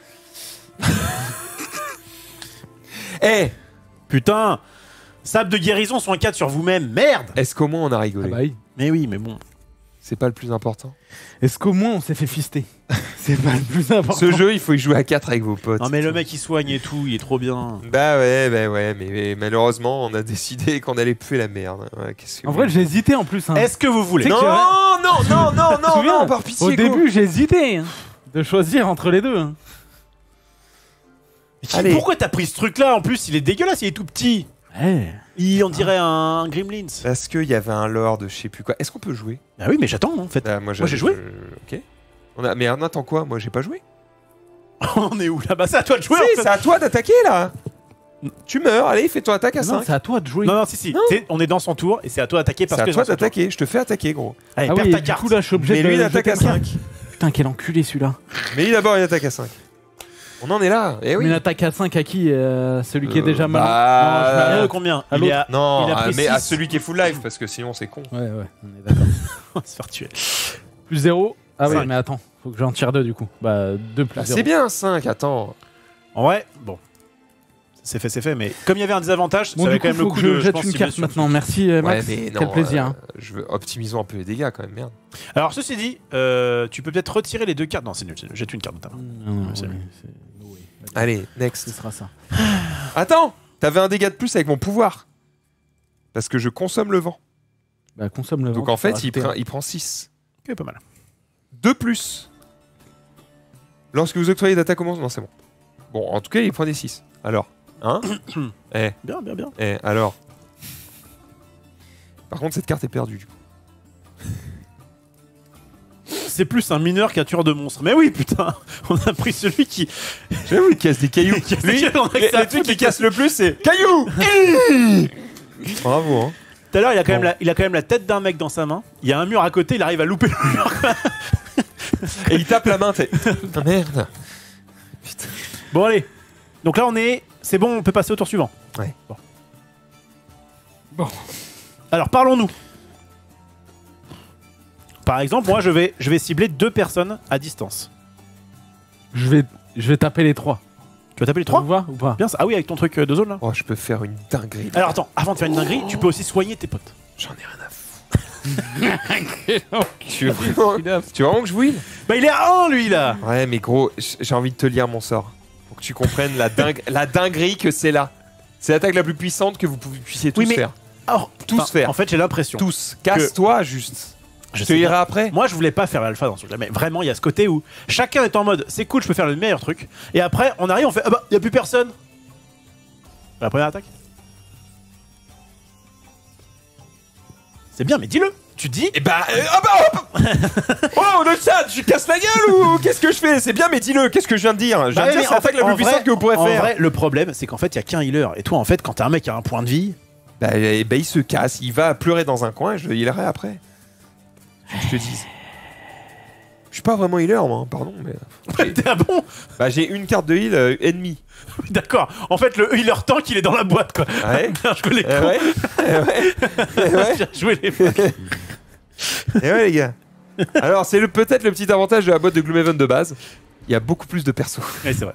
Eh, Putain, sable de guérison sur un 4 sur vous-même, merde. est-ce qu'au moins on a Ah rigolé bah oui. Mais oui, mais bon. C'est pas le plus important. Est-ce qu'au moins on s'est fait fister? C'est pas le plus important. Ce jeu, il faut y jouer à 4 avec vos potes. Non mais le mec il soigne et tout, il est trop bien. Bah ouais, mais malheureusement, on a décidé qu'on allait puer la merde. Ouais, qu'est-ce que En vous vrai, voulez j'ai hésité en plus. Hein. Est-ce que vous voulez C'est que Non, non, Tu te souviens par pitié, Au go. début, j'ai hésité hein, de choisir entre les deux. hein. Allez. Pourquoi t'as pris ce truc là? En plus il est dégueulasse, il est tout petit. Ouais. On dirait un Gremlins. Parce qu'il y avait un lore de je sais plus quoi. Est-ce qu'on peut jouer? Bah oui mais j'attends en fait. Ah, moi j'ai joué. Ok. Mais on attend quoi? Moi j'ai pas joué. On est où là? Bah c'est à toi de jouer Si, en fait. c'est à toi d'attaquer là. Tu meurs, allez, fais ton attaque à Non, 5. c'est à toi de jouer. Non non si. Non. On est dans son tour et c'est à toi d'attaquer parce C'est que à toi c'est dans son tour. d'attaquer, je te fais attaquer gros. Allez, Ah perds oui, ta du carte. coup là, je suis obligé Mais de. lui il jeter attaque à le carte. 5. Putain, quel enculé celui-là. Mais lui d'abord il attaque à 5. On en est là, eh oui. Mais une attaque à 5 à qui Celui qui est déjà bah, mort. Non, je Euh, mets combien? à Il est à... Non, Il a pris mais à 6. celui qui est full life parce que sinon c'est con. Ouais, ouais, on est d'accord. On va se faire tuer. Plus 0. Ah oui, Cinq. mais attends, faut que j'en tire 2 du coup. Bah, 2 plus Bah, 0. c'est bien 5, attends. En vrai, bon. C'est fait, mais comme il y avait un désavantage, Bon, ça du avait quand coup, même le faut coup que de. je jette pense, une cibler carte sur- maintenant. Merci, Max. Ouais, mais non. Quel plaisir. hein. Optimisons un peu les dégâts quand même, merde. Alors, ceci dit, tu peux peut-être retirer les 2 cartes. Non, c'est nul, jette une carte notamment. Non, non, c'est ouais, mieux. c'est- no way. Allez, Ce next. sera ça. Attends, t'avais un dégât de plus avec mon pouvoir. Parce que je consomme le vent. Bah, consomme le vent. Donc en tu peux fait, rajouter il prend 6. Ok, pas mal. 2 plus. Lorsque vous octroyez d'attaque commence. Non, c'est bon. Bon, en tout cas, il prend des 6. Alors, hein? Bien. Alors. Par contre, cette carte est perdue du coup. C'est plus un mineur qu'un tueur de monstres. Mais oui, putain, on a pris celui qui. J'avoue, il casse des cailloux. Qui casse des Lui, cailloux, on a que ça à le truc foutre, qui casse le plus, c'est cailloux. Bravo, hein. Tout à l'heure, il a quand Bon. même il a quand même la tête d'un mec dans sa main. Il y a un mur à côté, il arrive à louper le mur. Et il tape la main, t'es. Ah merde. Putain. Bon, allez. Donc là, c'est bon, on peut passer au tour suivant. Ouais. Bon. Alors, parlons-nous. Par exemple, moi, je vais cibler 2 personnes à distance. Je vais taper les 3. Tu vas taper les Ça 3 vous va ou pas? Bien ça. Ah oui, avec ton truc de zone là. Oh, je peux faire une dinguerie. Alors attends, avant de faire une dinguerie, tu peux aussi soigner tes potes. J'en ai rien à foutre. Tu veux vraiment que je wheel? Bah il est à 1 lui là. Ouais, mais gros, j'ai envie de te lire mon sort. Pour que tu comprennes la dinguerie que c'est là. C'est l'attaque la plus puissante que vous puissiez tous Oui, mais- faire. Alors, Tous faire. En fait, j'ai l'impression. Tous. Casse-toi juste. Je te sais lirai bien. après. Moi, je voulais pas faire l'alpha dans ce truc-là, mais vraiment, il y a ce côté où chacun est en mode c'est cool, je peux faire le meilleur truc. Et après, on arrive, on fait ah bah, il y a plus personne. La première attaque. C'est bien, mais dis-le. Tu dis. Et bah, hop. Oh, le chat, je casse la gueule ou qu'est-ce que je fais? C'est bien, mais dis-le. Qu'est-ce que je viens de dire? Je viens Bah de oui, dire, c'est en fait, l'attaque la en plus vrai- puissante que vous pourrez En faire. vrai, le problème, c'est qu'en fait, il y a qu'un healer. Et toi, en fait, quand t'as un mec qui a un point de vie, Bah, il se casse. Il va pleurer dans un coin et je le healerai après. Je te dis. Je suis pas vraiment healer, moi, hein, pardon, mais. t'es un bon. Bah, j'ai une carte de heal ennemi. D'accord. En fait, le healer tank, il est dans la boîte, quoi. Ouais. Bien joué les cons. Ouais. Ouais. Bien joué les mecs. Et ouais, les gars. Alors, c'est peut-être le petit avantage de la boîte de Gloomhaven de base. Il y a beaucoup plus de persos. Ouais, c'est vrai.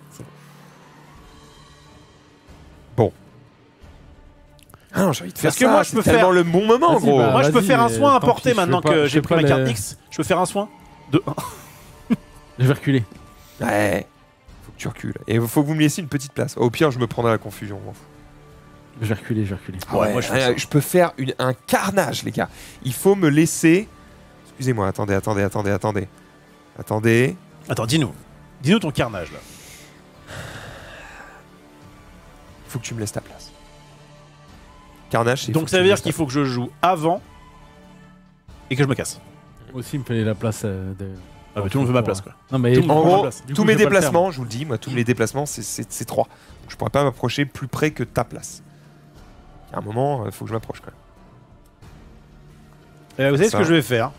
Ah non, j'ai envie de faire Parce que ça. moi, je c'est peux tellement faire- le bon moment, Vas-y, gros. bah, Moi, je peux vas-y, faire un soin à tant porter pis, je maintenant fais pas- que je j'ai fais pris pas ma carte les- X. Je peux faire un soin de 1. Je vais reculer. Ouais. Faut que tu recules. Et faut que vous me laissiez une petite place. Au pire, je me prendrai la confusion. m'en fous. Je vais reculer, je vais reculer. Ah ouais, moi, je fais ça. je peux faire un carnage, les gars. Il faut me laisser. Excusez-moi, attendez. Attends, dis-nous. Dis-nous ton carnage, là. Faut que tu me laisses ta place. Carnage, c'est. Donc, ça veut dire qu'il faut que je joue avant et que je me casse. Moi aussi, il me fallait la place de. Ah, bah, tout le monde veut ma place, quoi. Non, mais Tout le monde En veut ma gros, place. Du tous coup, mes je vais pas le déplacements, je vous le dis, moi, tous mes déplacements, c'est 3. Donc, je pourrais pas m'approcher plus près que ta place. À un moment, il faut que je m'approche quand même. Vous savez Ça. ce que je vais faire?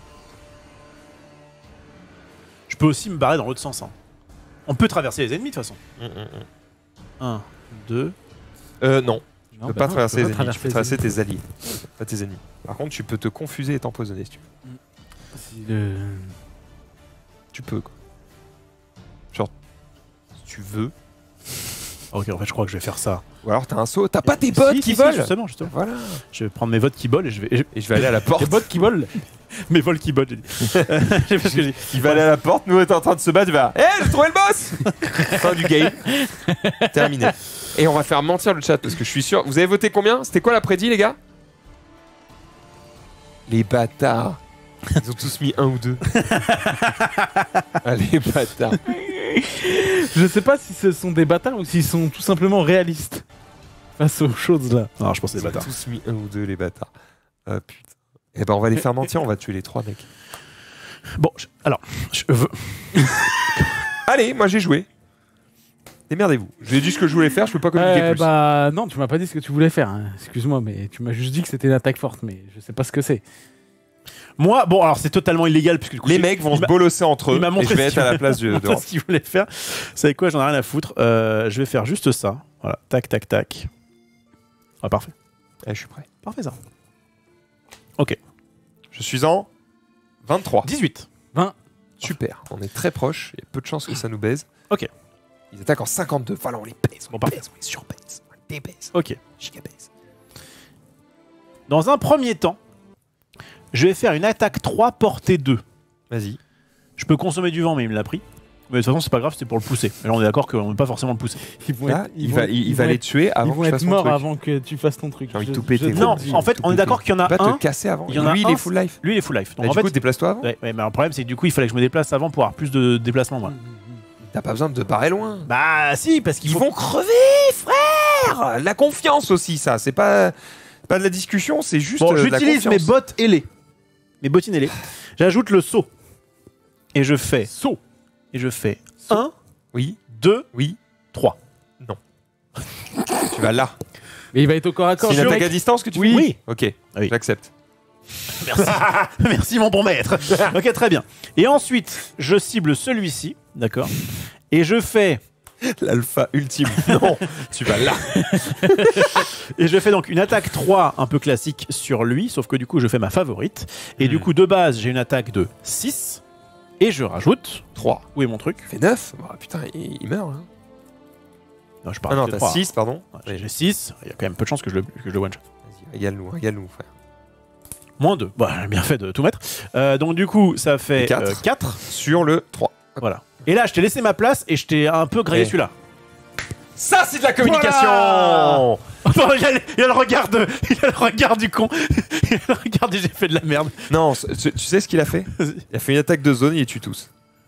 Je peux aussi me barrer dans l'autre sens. Hein. On peut traverser les ennemis de toute façon. 1, 2. Non, tu Non, peux bah pas non, traverser tu les peux pas ennemis, tu peux traverser traverser tes alliés, pas tes ennemis. Par contre, tu peux te confuser et t'empoisonner si tu veux. Si le- Tu peux, quoi. Genre, si tu veux. Ok, en fait, je crois que je vais faire ça. Ou alors t'as un saut, t'as pas tes bottes Si, qui si, volent. Justement. Voilà. Je vais prendre mes votes qui volent et je vais. Et je vais aller à la porte. Les bots qui volent. Mes vols qui volent, j'ai dit. Je sais pas ce que j'ai dit. Il va aller à la porte, nous on est en train de se battre, il va. J'ai trouvé le boss. Fin du game. Terminé. Et on va faire mentir le chat parce que je suis sûr. Vous avez voté combien? C'était quoi la prédit, les gars? Les bâtards. Ils ont tous mis 1 ou 2. Allez, bâtards. Je sais pas si ce sont des bâtards ou s'ils sont tout simplement réalistes face aux choses là. Non, je pense que c'est Ils des ont bâtards. tous mis 1 ou 2, les bâtards. Ah putain. Eh ben on va les faire mentir, on va tuer les 3 mecs. Bon, alors, je veux. Allez, moi j'ai joué. Démerdez-vous. J'ai dit ce que je voulais faire, je peux pas communiquer plus. Bah non, tu m'as pas dit ce que tu voulais faire. Hein. Excuse-moi, mais tu m'as juste dit que c'était une attaque forte, mais je sais pas ce que c'est. Moi, bon, alors c'est totalement illégal puisque du coup, Les mecs vont se bolosser entre eux il m'a et montré je vais ce être à la place de C'est ce qu'il voulait faire. Vous savez quoi, j'en ai rien à foutre. Je vais faire juste ça. Voilà, tac, tac, tac. Ah, parfait. je suis prêt. Parfait ça. Je suis en 23. 18. Super, on est très proche, il y a peu de chances que ça nous baise. Ok. Ils attaquent en 52, voilà, on les baise, on Bon, les parfait. baise, on les surbaise, on les débaise, Ok. gigabaise. Dans un premier temps, je vais faire une attaque 3 portée 2. Vas-y. Je peux consommer du vent, mais il me l'a pris. Mais de toute façon, c'est pas grave, c'était pour le pousser. Et là, on est d'accord qu'on ne veut pas forcément le pousser. Ils vont Là, être- il va vont les être- tuer ils avant vont que je être fasse mon morts truc. avant que tu fasses ton truc. J'ai envie de Je- tout péter. je te Non, le dis. en fait, on est d'accord qu'il y en a Pas te un. casser avant. il y en a Lui, il un, est full life. Lui, il est full life. Donc Et en du fait, coup, déplace-toi avant. ouais, mais alors, le problème, c'est que du coup, il fallait que je me déplace avant pour avoir plus de déplacement, moi. T'as pas besoin de te barrer loin. Bah, si, parce qu'ils Ils vont crever, frère. La confiance aussi, ça. C'est pas de la discussion, c'est juste Bon, de la j'utilise mes confiance. bottes ailées. Mes bottines ailées. J'ajoute le saut. Et je fais. Saut. Et je fais 1, Oui, 2, oui. 3. Tu vas là. Mais il va être au corps à corps. C'est une le attaque mec. à distance que tu Oui. fais Oui. Ok, Oui. j'accepte. Merci. Merci, mon bon maître. Ok, très bien. Et ensuite, je cible celui-ci. D'accord. Et je fais. L'alpha ultime. Non, tu vas là. Et je fais donc une attaque 3 un peu classique sur lui. Sauf que du coup, je fais ma favorite. Et du coup, de base, j'ai une attaque de 6. Et je rajoute. 3. Où est mon truc? Fait 9. Oh, putain, il meurt. Hein. Non, je Ah parle non, de t'as 3. 6, pardon. Ouais, j'ai 6. Il y a quand même peu de chances que je le one-shot. Vas-y, régale-nous, frère. Moins 2. Bah, j'ai bien fait de tout mettre. Donc, du coup, ça fait Et 4. 4. Sur le 3. Voilà. Et là, je t'ai laissé ma place et je t'ai un peu grillé Ouais. celui-là. Ça, c'est de la communication. Voilà. Attends, il y a le regard du con. Il y a le regard du j'ai fait de la merde. Non, tu sais ce qu'il a fait? Vas-y. Il a fait une attaque de zone, il les tue tous.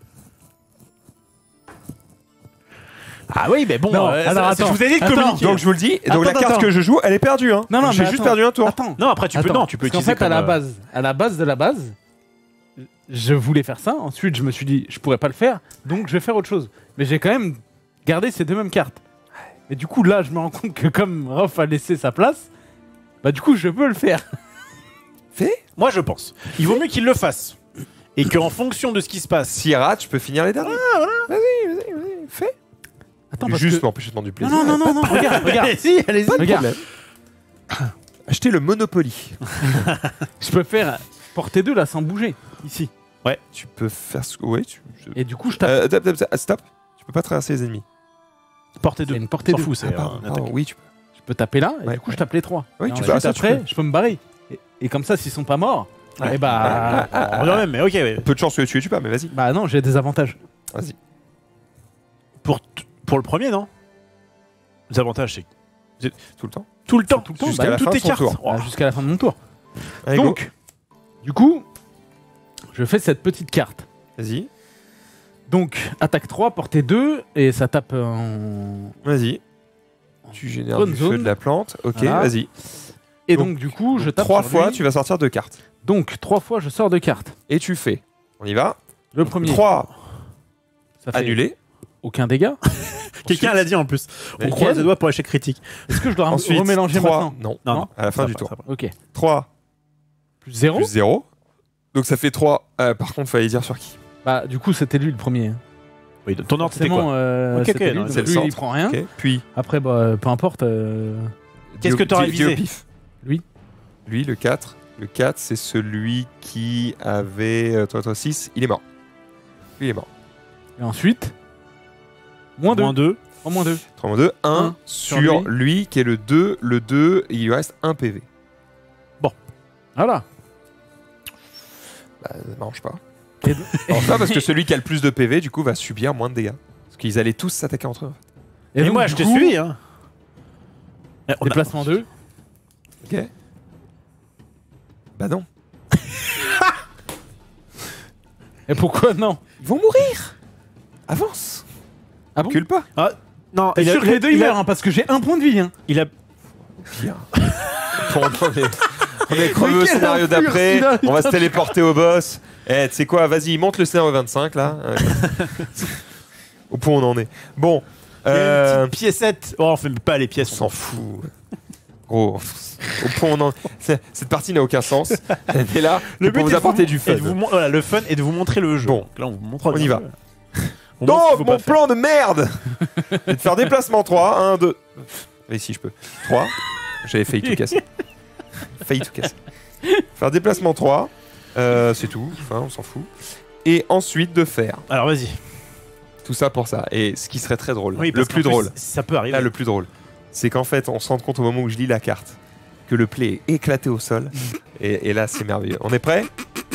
Ah oui, mais bon, Non, alors, je attends. vous ai dit de Attends. communiquer. Donc je vous le dis, donc la Attends, carte attends. que je joue, elle est perdue. Hein. Non, non, J'ai mais juste attends. perdu un tour. Attends. Non, après tu peux, Attends, non, tu peux parce qu'en utiliser fait, comme, à la base de la base, je voulais faire ça. Ensuite, je me suis dit, je pourrais pas le faire, donc je vais faire autre chose. Mais j'ai quand même gardé ces deux mêmes cartes. Et du coup, là, je me rends compte que comme Rof a laissé sa place, bah du coup, je peux le faire. Moi, je pense. Il vaut mieux qu'il le fasse. Et qu'en fonction de ce qui se passe. S'il rate, tu peux finir les derniers. Vas-y, fais. Attends, parce Juste que... m'empêcher de prendre du Non, plaisir. non, non, non, non, regarde. Allez-y, allez-y. Regarde. Achetez le Monopoly. Je peux faire portée 2 là sans bouger, ici. Tu peux faire ce que. Ouais, Et du coup, je tape. Stop. Tu peux pas traverser les ennemis. Portée 2. C'est une portée S'en 2. fout, c'est Pardon, une attaque. oui, tu peux. Je peux taper là, et Ouais, du coup, ouais. je tape les 3. Oui, Et tu ensuite, peux, ça, tu après, peux. je peux me barrer. Et comme ça, s'ils sont pas morts, et bah... On revient même, mais ok. Ouais. Peu de chance que tu les tues pas, mais vas-y. Bah non, j'ai des avantages. Vas-y. Pour le premier, non? Les avantages, c'est Tout le temps. tout le temps. Tout le temps, Jusqu'à bah, la toutes fin de tes son cartes. tour. Oh. Bah, jusqu'à la fin de mon tour. Allez, go. Donc, du coup, je fais cette petite carte. Vas-y. Donc, attaque 3, portée 2, et ça tape en... Vas-y. Tu génères Bonne du feu zone. de la plante. Ok, Voilà. vas-y. Et Donc, donc, du coup, je tape 3 sur fois, lui. tu vas sortir 2 cartes. Donc 3 fois, je sors de carte. Et tu fais. On y va. Le premier. 3 Ça fait annulé. aucun dégât. Quelqu'un l'a dit en plus. On Nickel. croise les doigts pour l'échec critique. Est-ce que je dois Ensuite, remélanger 3. maintenant Non, Non, à la fin ça du va, tour. ça va. Ok. 3 Plus 0. plus 0. Donc ça fait 3. Par contre, fallait dire sur qui. Bah, du coup, c'était lui le premier. Oui, ton ordre, c'était Forcément, quoi Ok, c'était ok, lui, non, donc c'est le lui, centre. il prend rien. Ok. Puis. Après, bah, peu importe. Qu'est-ce que t'aurais Dis au visé pif. Lui. Lui, le 4. Le 4, c'est celui qui avait. Toi, 6. Il est mort. Lui, il est mort. Et ensuite, moins 2. Moins 2. En moins 2. 3 moins 2. 1 Un sur sur lui, qui est le 2. Le 2, il lui reste 1 PV. Voilà. Bah, ça marche pas. Et- Enfin, parce que celui qui a le plus de PV, du coup, va subir moins de dégâts. Parce qu'ils allaient tous s'attaquer entre eux. Et donc, moi, du je te coup, suis. Hein. On a- Déplacement 2. Ok. Bah non. Et pourquoi non? Ils vont mourir. Avance. Ah bon? Recule pas. Non, T'es sûr que les deux ils meurent, hein, parce que j'ai 1 point de vie. Hein. il a Bien. Bon, on est crevé au Mais quel scénario influx, d'après. celui-là, On va se putain. téléporter au boss. Eh, tu sais quoi, vas-y, monte le scénario 25 là. Au point où on en est. Bon. Il y a une petite piécette. Oh, on fait pas les On pièces. s'en fout. Gros, au point où on en cette partie n'a aucun sens. Elle est là Le pour but vous est apporter de du et fun. de vous voilà, le fun et de vous montrer le jeu. Bon. Donc là, on vous montre. On y va. On montre ce qu'il Donc, faut mon pas faire. plan de merde c'est de faire déplacement 3, 1, 2. Et si je peux. 3. J'avais failli tout casser. Failli tout casser. Faire déplacement 3. C'est tout. Enfin, on s'en fout. Et ensuite de faire Alors, vas-y. tout ça pour ça. Et ce qui serait très drôle. Oui, le parce qu'en plus plus, drôle. Ça peut arriver. Là, le plus drôle. C'est qu'en fait, on se rend compte au moment où je lis la carte que le play est éclaté au sol. et là, c'est merveilleux. On est prêt?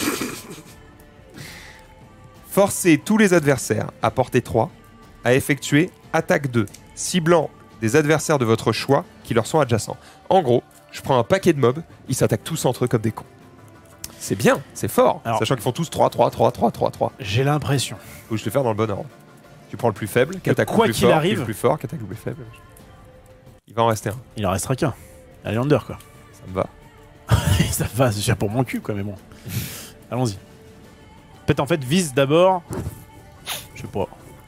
Forcez tous les adversaires à portée 3 à effectuer attaque 2, ciblant des adversaires de votre choix qui leur sont adjacents. En gros, je prends un paquet de mobs, ils s'attaquent tous entre eux comme des cons. C'est bien, c'est fort, Alors- sachant qu'ils font tous 3, 3, 3, 3, 3, 3. J'ai l'impression. Faut que je le fasse dans le bon ordre. Tu prends le plus faible, qui attaque quoi le plus qu'il fort, arrive- puis le plus fort, qui attaque le plus faible. Il va en rester un, Il en restera qu'un. Allender, quoi. ça me va. Ça va, c'est cher pour mon cul, quoi, mais bon. Allons-y. Peut-être en fait, vise d'abord. Je sais pas.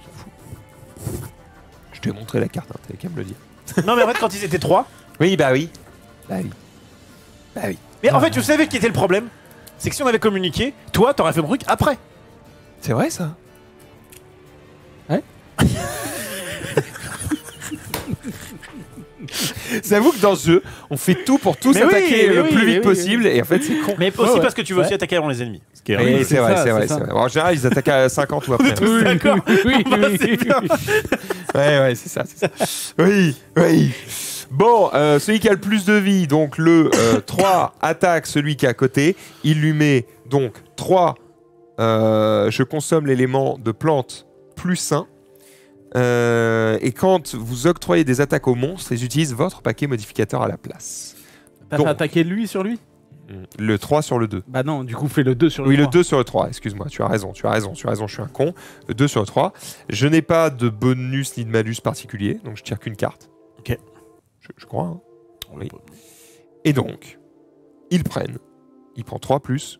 Je t'ai montré la carte, hein, t'avais qu'à me le dire. Non, mais en fait, quand ils étaient 3. Oui, bah oui. Bah oui. Bah oui. Mais en fait, tu savais qui était le problème. C'est que si on avait communiqué, toi, t'aurais fait le truc après. C'est vrai ça. J'avoue que dans ce jeu, on fait tout pour tous Mais oui, attaquer mais le oui, plus mais vite oui, possible et en fait c'est con. Mais aussi ouais. parce que tu veux aussi Ouais. attaquer avant les ennemis. Ce qui est Oui, horrible. c'est vrai, ça, c'est vrai, c'est c'est ça. vrai. En général, ils attaquent à 50 ou après. tous d'accord. Oui, Bah, oui, c'est oui. bien. Ouais, c'est ça, c'est ça. Oui, oui. Bon, celui qui a le plus de vie, donc le 3 attaque celui qui est à côté. Il lui met donc 3. Je consomme l'élément de plante plus 1. Et quand vous octroyez des attaques aux monstres, ils utilisent votre paquet modificateur à la place. T'as Donc. fait attaquer lui sur lui? Le 3 sur le 2. Bah non, du coup, fais le 2 sur le Oui, le 3. 2 sur le 3, excuse-moi, tu as raison, je suis un con. Le 2 sur le 3. Je n'ai pas de bonus ni de malus particulier, donc je tire qu'une carte. Ok. Je crois, hein. Oui. Et donc, ils prennent. Il prend 3 plus.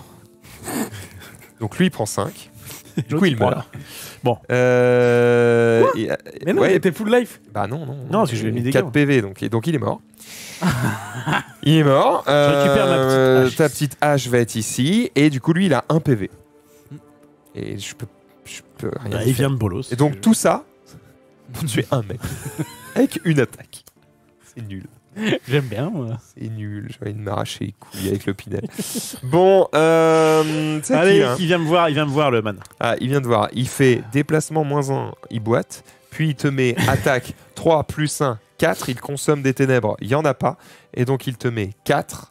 Donc lui, il prend 5. Du coup, il meurt. Bon. Mais non, il était full life. Bah non. Non, parce que je lui ai mis des 4 gars. PV, donc il est mort. Il est mort. récupère ma petite hache. Ta petite hache va être ici. Et du coup, lui, il a 1 PV. Et je peux rien Bah, faire. il vient de bolos. Et donc tout ça, pour tuer un mec. Avec une attaque. C'est nul. J'aime bien, moi. C'est nul. J'ai envie de m'arracher les couilles avec le Pinel. Bon, c'est qui, Allez, là il vient me voir, le man. Ah, il vient de voir. Il fait déplacement -1, il boite. Puis il te met attaque 3 plus 1, 4. Il consomme des ténèbres. Il n'y en a pas. Et donc il te met 4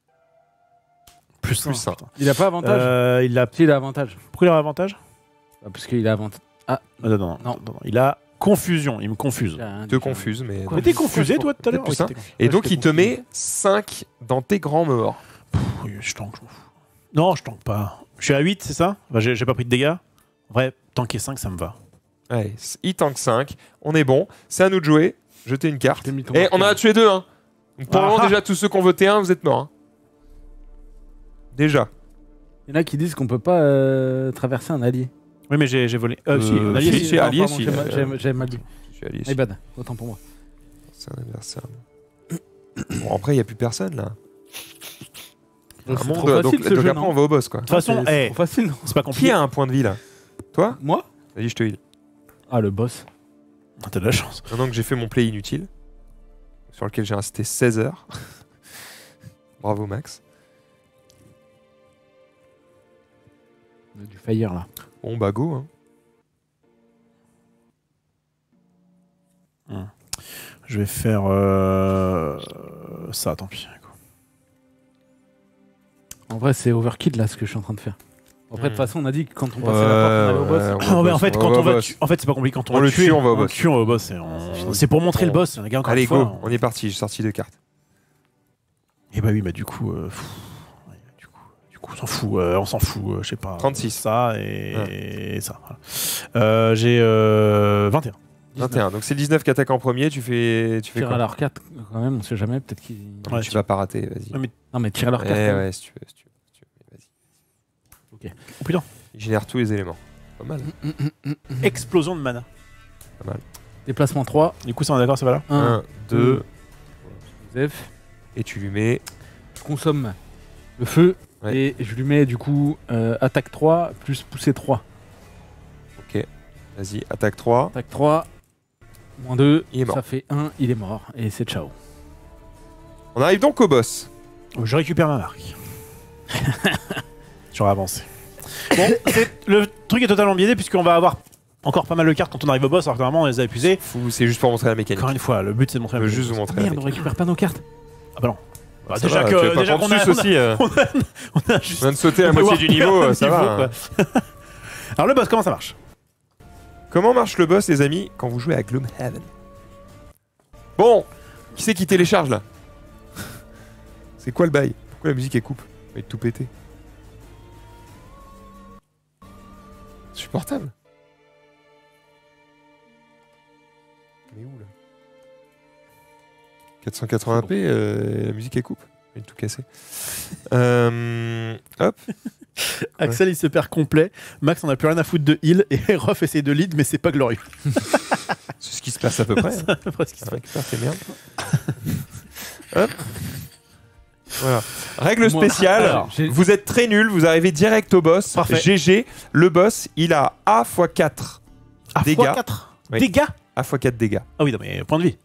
plus 1. Il a pas avantage? Il a. Si, il a avantage. Pourquoi il a avantage Bah, parce qu'il a avantage. Non. Il a confusion. Il me confuse. Te confuse, mais. Quoi Mais t'es confusé, toi, tout à l'heure Plus Oui, ça. t'es confus. Et Ouais, donc j'étais il te confus. met 5 dans tes grands morts. Oui, je tank, je m'en fous. Non, je tank pas. Je suis à 8, c'est ça Bah, j'ai pas pris de dégâts. En vrai, tanker 5, ça me va. Allez, il tank 5. On est bon. C'est à nous de jouer. Jetez une carte. T'as mis ton Et on en marqueur. a tué 2, hein. Donc pour le moment, Ah. déjà, tous ceux qui ont voté 1, vous êtes morts. Hein. Déjà. Il y en a qui disent qu'on peut pas traverser un allié. Oui, mais j'ai volé. Si, un allié, si, si. allié, pardon, si. J'ai mal dit. Je suis allié. My bad, autant pour moi. C'est un adversaire. Bon, après, il n'y a plus personne là. C'est Un trop monde, facile, donc ce donc jeu, après, non on va au boss quoi. De toute façon, C'est trop facile. Non c'est pas Qui compliqué. a un point de vie là? Toi? Moi? Vas-y, je te heal. Ah, le boss. Ah, t'as de la chance. Maintenant que j'ai fait mon play inutile, sur lequel j'ai resté 16 heures. Bravo Max. On a du fire là. Bon bah go hein. Je vais faire ça, tant pis. En vrai, c'est overkill là ce que je suis en train de faire. Après, de toute façon, on a dit que quand on passait Ouais, la porte, on allait au boss. ouais, Ah, mais en fait, on quand va on au va boss. tuer, en fait, c'est pas compliqué. Quand On on le va tuer, tue, on va au boss. tue, on va au boss. C'est pour montrer le boss. Les gars, encore Allez une fois, go, on est parti, j'ai sorti 2 cartes. Et bah oui, bah du coup, ouais, du coup, on s'en fout. On s'en fout, je sais pas. 36. Ça et ça. Voilà. J'ai 21. 21, donc c'est le 19 qui attaque en premier, tu fais Tire quoi? à leur 4 quand même, on sait jamais. Peut-être qu'ils. Ouais, Tu vas pas rater, vas-y. Ouais, mais- Non, mais tire à leur 4. Ouais, si tu veux, vas-y. Oh putain. Il génère tous les éléments. Pas mal. Explosion de mana. Déplacement 3. Du coup, ça, on est d'accord, ça va là 1. 1, 2, Joseph. et tu lui mets. Je consomme le feu. Ouais. Et je lui mets du coup attaque 3 plus pousser 3. Ok, vas-y, attaque 3. Attaque 3. Moins 2. Il est mort. Ça fait 1. Il est mort. Et c'est ciao. On arrive donc au boss. Je récupère ma marque. J'aurais avancé. Bon, le truc est totalement biaisé puisqu'on va avoir encore pas mal de cartes quand on arrive au boss, alors que normalement on les a épuisées. Fou, c'est juste pour montrer la mécanique. Encore une fois, le but c'est de montrer Je la veux juste mécanique. vous montrer la Merde, on mécanique. récupère pas nos cartes. Ah bah non. Bah, Ça déjà va, que- tu vas pas déjà prendre qu'on a- plus aussi. On a juste. On vient de sauter la on peut moitié du voir niveau, le ça niveau, va. quoi. Alors le boss, comment ça marche? Comment marche le boss, les amis, quand vous jouez à Gloomhaven? Bon, qui c'est qui télécharge là? C'est quoi le bail? Pourquoi la musique elle coupe? Elle va être tout pété. Supportable. Mais où là? 480p, la musique elle coupe. Elle est tout cassée. Hop. Axel il se perd complet. Max on a plus rien à foutre de heal et Ruff essaie de lead mais c'est pas glorieux. C'est ce qui se passe à peu près. C'est à peu près ce qui se Ça passe. récupère tes merdes. Hop. Voilà. Règle Moi, spéciale, alors, j'ai- vous êtes très nul, vous arrivez direct au boss. Parfait. GG, le boss, il a A x 4 Ah, dégâts. x4 Oui. Dégâts. A x 4 dégâts. Ah oui, non mais point de vie.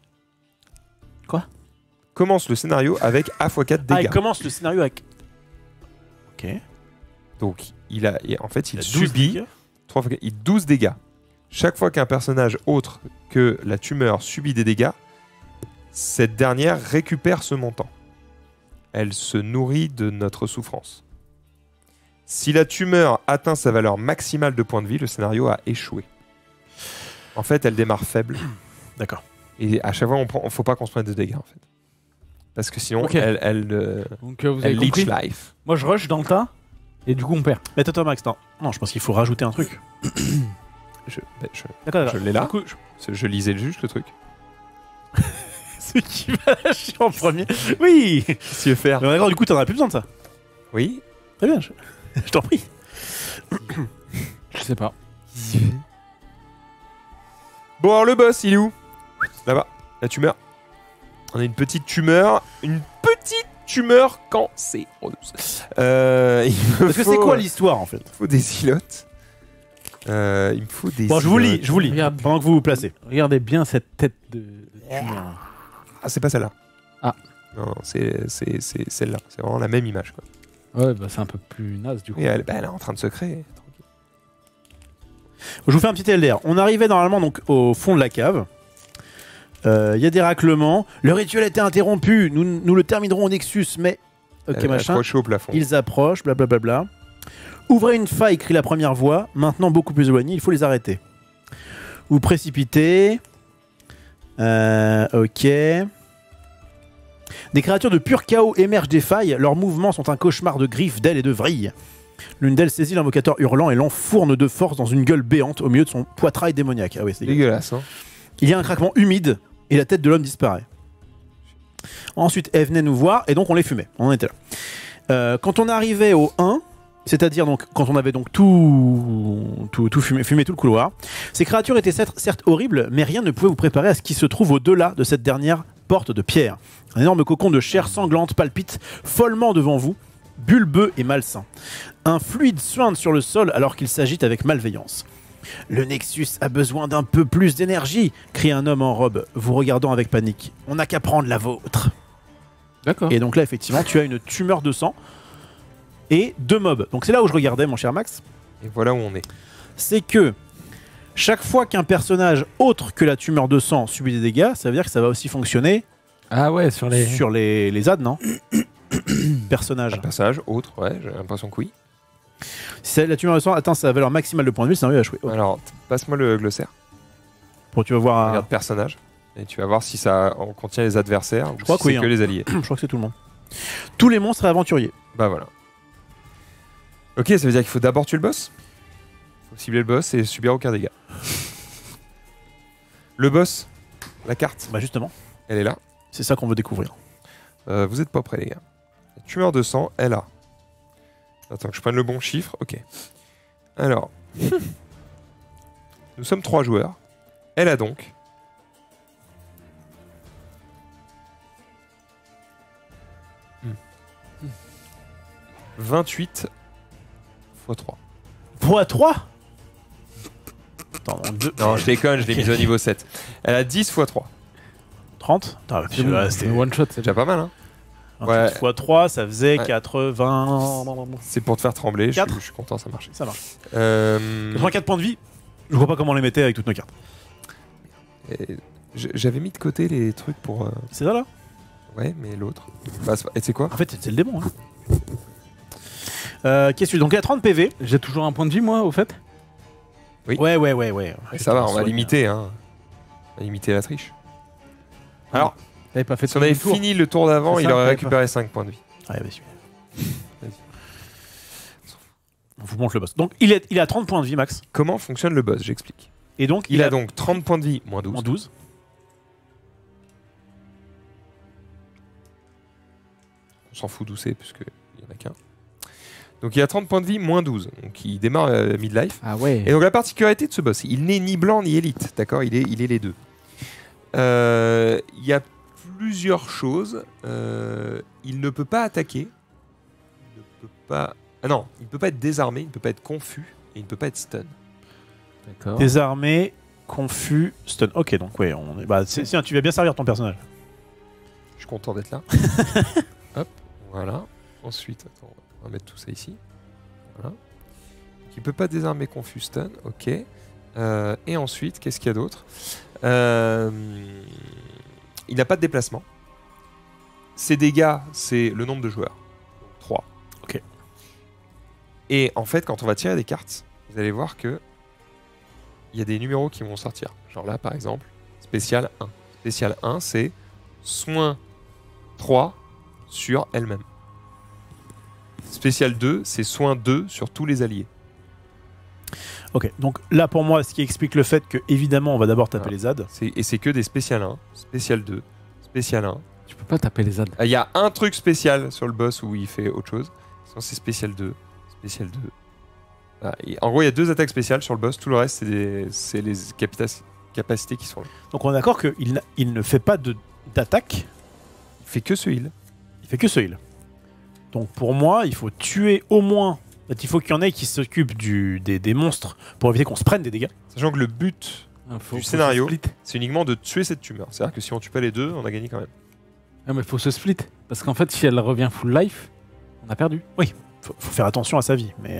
Commence le scénario avec A x 4 Ah, dégâts. il commence le scénario avec. Ok. Donc, en fait, il 12 subit dégâts. 3 x 4, 12 dégâts. Chaque fois qu'un personnage autre que la tumeur subit des dégâts, cette dernière récupère ce montant. Elle se nourrit de notre souffrance. Si la tumeur atteint sa valeur maximale de points de vie, le scénario a échoué. En fait, elle démarre faible. D'accord. Et à chaque fois, faut pas qu'on se prenne de dégâts, en fait. Parce que sinon, Ok. elle Donc vous avez leech compris. life. Moi je rush dans le tas. Et du coup on perd. Mais toi Max, non. Non, je pense qu'il faut rajouter un truc. Je D'accord, Je l'ai là. Du coup, je lisais juste le truc. c'est qui va lâcher en premier. Oui. Qu'est-ce que tu veux faire? Mais d'accord, du coup, t'en as plus besoin de ça. Oui. Très bien, je t'en prie. Je sais pas. Bon, alors le boss, il est où? Là-bas, la tumeur. On a une petite tumeur cancéreuse. Il me Parce que c'est faut- quoi l'histoire en fait? Il me faut des îlotes. Il me faut des Bon, je vous lis, îlotes. Regarde. pendant que vous vous placez. Regardez bien cette tête de tumeur. Ah, c'est pas celle-là. Ah. Non, c'est celle-là. C'est vraiment la même image, quoi. Ouais, bah c'est un peu plus naze du coup. Et elle est en train de se créer. Je vous fais un petit LDR. On arrivait normalement donc au fond de la cave. Il y a des raclements. Le rituel a été interrompu. Nous le terminerons au Nexus, mais. Ok, Elle est machin. accrochée au plafond. Ils approchent, blablabla. Ouvrez une faille, crie la première voix. Maintenant beaucoup plus éloignée, il faut les arrêter. Vous précipitez. Ok. Des créatures de pur chaos émergent des failles. Leurs mouvements sont un cauchemar de griffes, d'ailes et de vrilles. L'une d'elles saisit l'invocateur hurlant et l'enfourne de force dans une gueule béante au milieu de son poitrail démoniaque. Ah oui, c'est Dégueulasse, hein. il y a un craquement humide et la tête de l'homme disparaît. Ensuite, elle venait nous voir et donc on les fumait. On en était là. Quand on arrivait au 1, c'est-à-dire donc quand on avait donc tout fumé tout le couloir, ces créatures étaient certes horribles, mais rien ne pouvait vous préparer à ce qui se trouve au-delà de cette dernière porte de pierre. Un énorme cocon de chair sanglante palpite follement devant vous, bulbeux et malsain. Un fluide suinte sur le sol alors qu'il s'agite avec malveillance. Le Nexus a besoin d'un peu plus d'énergie, crie un homme en robe, vous regardant avec panique. On n'a qu'à prendre la vôtre. D'accord. Et donc là, effectivement, tu as une tumeur de sang et 2 mobs. Donc c'est là où je regardais, mon cher Max. Et voilà où on est. C'est que chaque fois qu'un personnage autre que la tumeur de sang subit des dégâts, ça veut dire que ça va aussi fonctionner Ah ouais, sur les... les ZAD, non? Personnage. Un personnage, autre, ouais, j'ai l'impression que oui. Si la tumeur de sang atteint sa valeur maximale de points de vie, c'est un à jouer. Alors, passe-moi le glossaire. Tu vas voir. Regarde personnage. Et tu vas voir si ça en contient les adversaires ou crois si que oui, c'est que les alliés. Je crois que c'est tout le monde. Tous les monstres et aventuriers. Bah voilà. Ok, ça veut dire qu'il faut d'abord tuer le boss. Faut cibler le boss et subir aucun dégât. Le boss, la carte, Bah justement, elle est là. c'est ça qu'on veut découvrir. Vous êtes pas prêts, les gars. La tumeur de sang, elle a. Attends que je prenne le bon chiffre. Ok. Alors. Nous sommes 3 joueurs. Elle a donc. Hmm. 28 x 3. Pour 3 Attends, donc 2. Non, je déconne, je l'ai mise au niveau 7. Elle a 10 x 3. 30 C'est bon, c'est one shot, c'est C'est déjà pas mal, hein. Ouais. Ouais. x 3, ça faisait Ouais. 80. C'est pour te faire trembler, je 4. suis content, ça marche. Ça marche. Euh, 84 points de vie. Je vois pas comment on les mettait avec toutes nos cartes. et j'avais mis de côté les trucs pour. C'est ça là? Ouais, mais l'autre. Bah, et tu sais quoi? En fait, c'est le démon. Hein. Qu'est-ce que donc il y a 30 PV. J'ai toujours un point de vie, moi, au fait. Oui. Ouais. Ça va, on va limiter, hein. On va limiter la triche. Alors, T'avais pas fait si on avait tout le tour. fini le tour d'avant, C'est il ça, aurait t'avais récupéré 5 points de vie. Ouais, vas-y. Vas-y. On vous montre le boss. Donc il a 30 points de vie max. Comment fonctionne le boss? J'explique. Et donc Il a donc 30 points de vie, moins 12. moins 12. On s'en fout d'où c'est, puisqu'il n'y en a qu'un. Donc il a 30 points de vie, moins 12. Donc il démarre midlife. Ah ouais. Et donc la particularité de ce boss, il n'est ni blanc ni élite, d'accord, il est les deux. Il y a plusieurs choses. Il ne peut pas attaquer. Il ne peut pas... Ah non, il ne peut pas être désarmé, il ne peut pas être confus, et il ne peut pas être stun. D'accord. Désarmé, confus, stun. Ok, donc ouais, on est. Bah, tiens, tu vas bien servir ton personnage. Je suis content d'être là. Hop, voilà. Ensuite, attends, on va mettre tout ça ici. Voilà. Donc, il ne peut pas désarmer, confus, stun, ok. Et ensuite, qu'est-ce qu'il y a d'autre? Il n'a pas de déplacement. Ses dégâts, c'est le nombre de joueurs. 3. Ok. Et en fait, quand on va tirer des cartes, vous allez voir que il y a des numéros qui vont sortir. Genre là, par exemple, spécial 1. Spécial 1, c'est soin 3 sur elle-même. Spécial 2, c'est soin 2 sur tous les alliés. Ok, donc là pour moi, ce qui explique le fait que évidemment on va d'abord taper Voilà. les ZAD. Et c'est que des spécial 1, spécial 2, spécial 1. Tu peux pas taper les ZAD. Il y a un truc spécial sur le boss où il fait autre chose. Sinon, c'est spécial 2, spécial 2. Voilà. Et en gros, il y a 2 attaques spéciales sur le boss. Tout le reste, c'est les capacités qui sont là. Donc on est d'accord qu'il ne fait pas d'attaque, Il fait que ce heal. il fait que ce heal. Donc pour moi, il faut tuer au moins. En fait, il faut qu'il y en ait qui s'occupent des monstres pour éviter qu'on se prenne des dégâts. Sachant que le but, Faut Du scénario. se split. c'est uniquement de tuer cette tumeur. C'est-à-dire que si on tue pas les deux, on a gagné quand même. Ah, mais faut se split. Parce qu'en fait, si elle revient full life, on a perdu. Faut faire attention à sa vie, mais.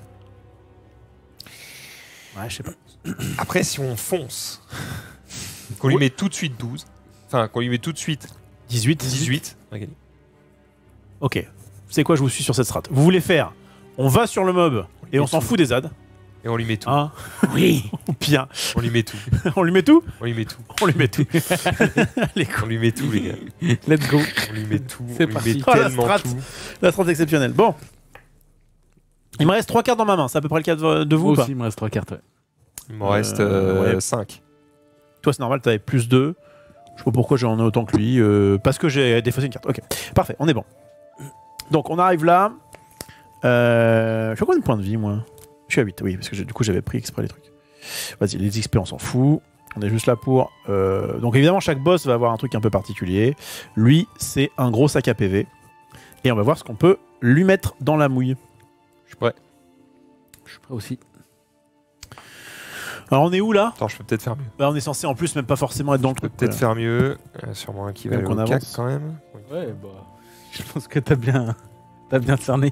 Ouais, je sais pas. Après, si on fonce, qu'on lui met tout de suite 12, enfin, qu'on lui met tout de suite 18. 18, on a gagné. Ok. C'est quoi, je vous suis sur cette strat. Vous voulez faire, on va sur le mob et on s'en fout des ZAD. Et on lui met tout. Hein oui. Ou bien, On lui met tout. on lui met tout. On lui met tout. On lui met tout. Allez, On lui met tout, les gars. Let's go. On lui met tout. C'est on lui parti. met Oh, la tellement strat. tout. la strat exceptionnelle. Bon. Il me reste 3 cartes dans ma main. C'est à peu près le cas de vous Moi ou pas? aussi, il me reste 3 cartes. Ouais. Il m'en reste ouais. 5. Toi, c'est normal, t'avais plus 2. Je sais pas pourquoi j'en ai autant que lui. Parce que j'ai défaussé une carte. Ok. Parfait, on est bon. Donc on arrive là. Je suis à combien de points de vie, moi? Je suis à 8, oui, parce que du coup j'avais pris exprès les trucs. Vas-y, les XP on s'en fout. On est juste là pour... Donc évidemment chaque boss va avoir un truc un peu particulier. Lui c'est un gros sac à PV. Et on va voir ce qu'on peut lui mettre dans la mouille. Je suis prêt. Je suis prêt aussi. Alors on est où là? Attends, je peux peut-être faire mieux. Bah, on est censé en plus même pas forcément être dans le Je peux truc. peut-être faire mieux. Sûrement un qui va Même aller qu'on au cac avance. quand même. Ouais, bah. Je pense que t'as bien cerné.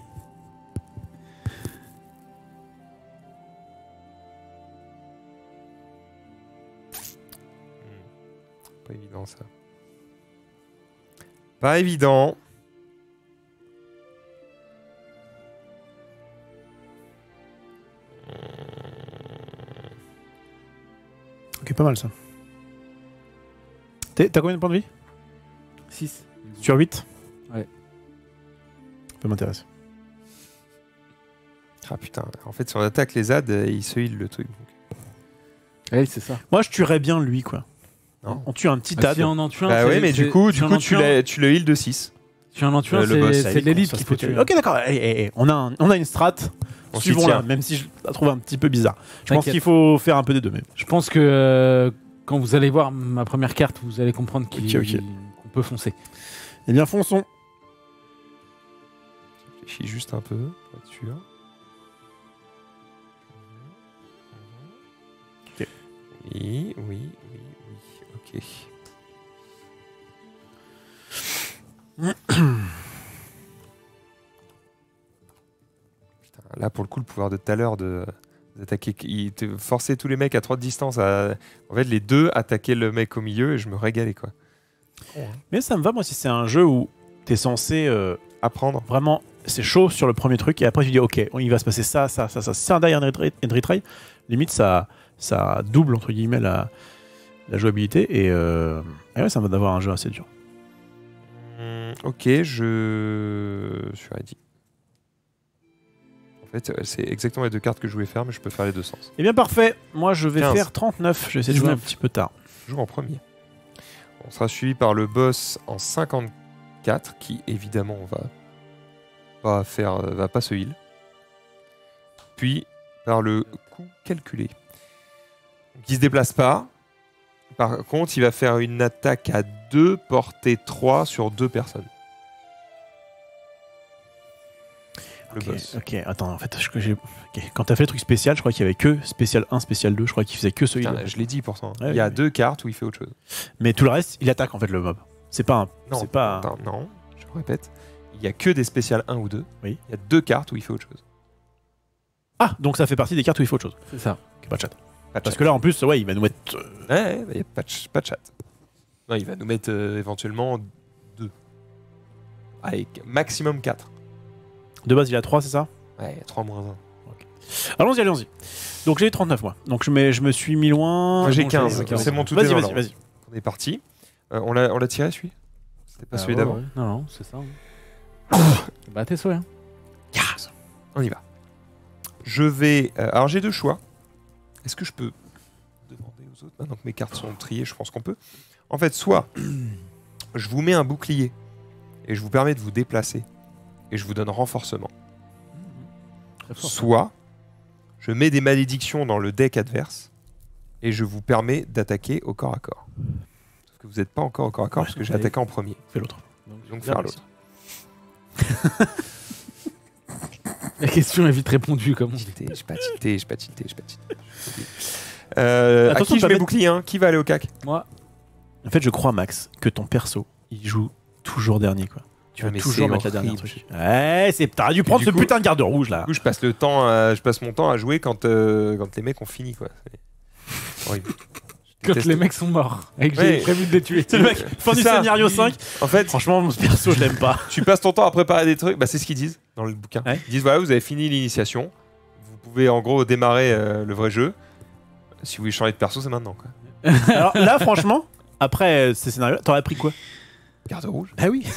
Pas évident ça. Pas évident. Ok, pas mal ça. T'as combien de points de vie? 6. Sur 8? Ouais. Ça m'intéresse. Ah putain, en fait si on attaque les ZAD, il se heal le truc. Oui, c'est ça. Moi je tuerais bien lui quoi. Non. On tue un petit Ah, TAD. si on en tue un, Bah c'est- oui, mais du c'est- coup si on en tu tue un- le heal de 6. Si on en tue un, Le boss, c'est l'élite qu'il faut tuer. Ok d'accord. On a une strat. On s'y Suivons-la, tient. même si je la trouve un petit peu bizarre. Je pense T'inquiète. qu'il faut faire un peu des deux. Mais... Je pense que quand vous allez voir ma première carte, vous allez comprendre qu'on Ok. peut foncer. Eh bien fonçons. Je réfléchis juste un peu pour être sûr. Ok. Oui, ok. Putain, là pour le coup le pouvoir de tout à l'heure d'attaquer, il te forçait tous les mecs à 3 de distance à... En fait les deux attaquaient le mec au milieu et je me régalais quoi. Mais ça me va moi si c'est un jeu où t'es censé Apprendre. vraiment... C'est chaud sur le premier truc et après tu dis ok, il va se passer ça. C'est un die and retry. Limite ça double entre guillemets la jouabilité et ouais, ça va d'avoir un jeu assez dur. Ok, je suis ready. En fait, c'est exactement les deux cartes que je voulais faire, mais je peux faire les deux sens. Eh bien parfait, moi je vais 15. faire 39, je vais essayer de jouer un petit peu tard. Je joue en premier. On sera suivi par le boss en 54, qui évidemment va pas se heal. Puis par le coup calculé. Donc, il se déplace pas. Par contre, il va faire une attaque à 2, portée 3 sur 2 personnes. Le boss. Ok, attends, en fait, quand t'as fait le truc spécial, je crois qu'il y avait que spécial 1, spécial 2, je crois qu'il faisait que ce heal. Putain, je l'ai dit pourtant. Ouais, il y a ouais. 2 cartes où il fait autre chose. Mais tout le reste, il attaque en fait le mob. C'est pas un. Non, c'est pas. attends, non, je répète. Il y a que des spéciales 1 ou 2. Oui. Il y a 2 cartes où il fait autre chose. Ah, donc ça fait partie des cartes où il faut autre chose. C'est ça. Ok, pas de chat. Pas de Parce chat. que là, en plus, ouais, il va nous mettre. Ouais, il n'y a pas de chat. Non, il va nous mettre éventuellement 2. Avec maximum 4. De base, il a 3, c'est ça? Ouais, 3 moins 1. Allons-y. Donc j'ai 39 moi. Donc je me suis mis loin. Moi j'ai Donc, 15. ok, C'est mon tout Vas-y, est dans vas-y, l'ordre. vas-y. On est parti. On l'a tiré celui? C'était pas celui d'avant. Non, c'est ça. Bah, t'es souhait. Yes. On y va. Je vais. Alors j'ai 2 choix. Est-ce que je peux demander aux autres maintenant que mes cartes sont triées? Je pense qu'on peut. En fait, soit je vous mets un bouclier et je vous permets de vous déplacer et je vous donne renforcement. Soit je mets des malédictions dans le deck adverse et je vous permets d'attaquer au corps à corps. Sauf que vous n'êtes pas encore au corps à corps Ouais, parce que j'ai allez. attaqué en premier. Fais l'autre. Donc faire l'autre. La question est vite répondue, comme on dit. J'ai pas tilté. À Attention qui de je pas mets mettre- bouclier hein? Qui va aller au cac? Moi, En fait, je crois Max que ton perso, il joue toujours dernier quoi. Tu vas Mais toujours c'est mettre la dernière horrible. truc. Ouais, t'aurais dû prendre du ce coup- putain de garde rouge là. Du coup, je passe mon temps à jouer quand les mecs ont fini quoi. C'est horrible. Je quand déteste- les mecs sont morts et que Ouais. j'ai prévu de les tuer. C'est le mec, fin C'est du ça. scénario 5. En fait, Franchement, mon perso, je l'aime pas. tu passes ton temps à préparer des trucs. Bah, c'est ce qu'ils disent dans le bouquin. Ouais. Ils disent voilà, vous avez fini l'initiation. Vous pouvez en gros démarrer le vrai jeu. Si vous voulez changer de perso, c'est maintenant quoi. Alors là, franchement, après ces scénarios, t'aurais pris quoi? Garde rouge. Ah oui.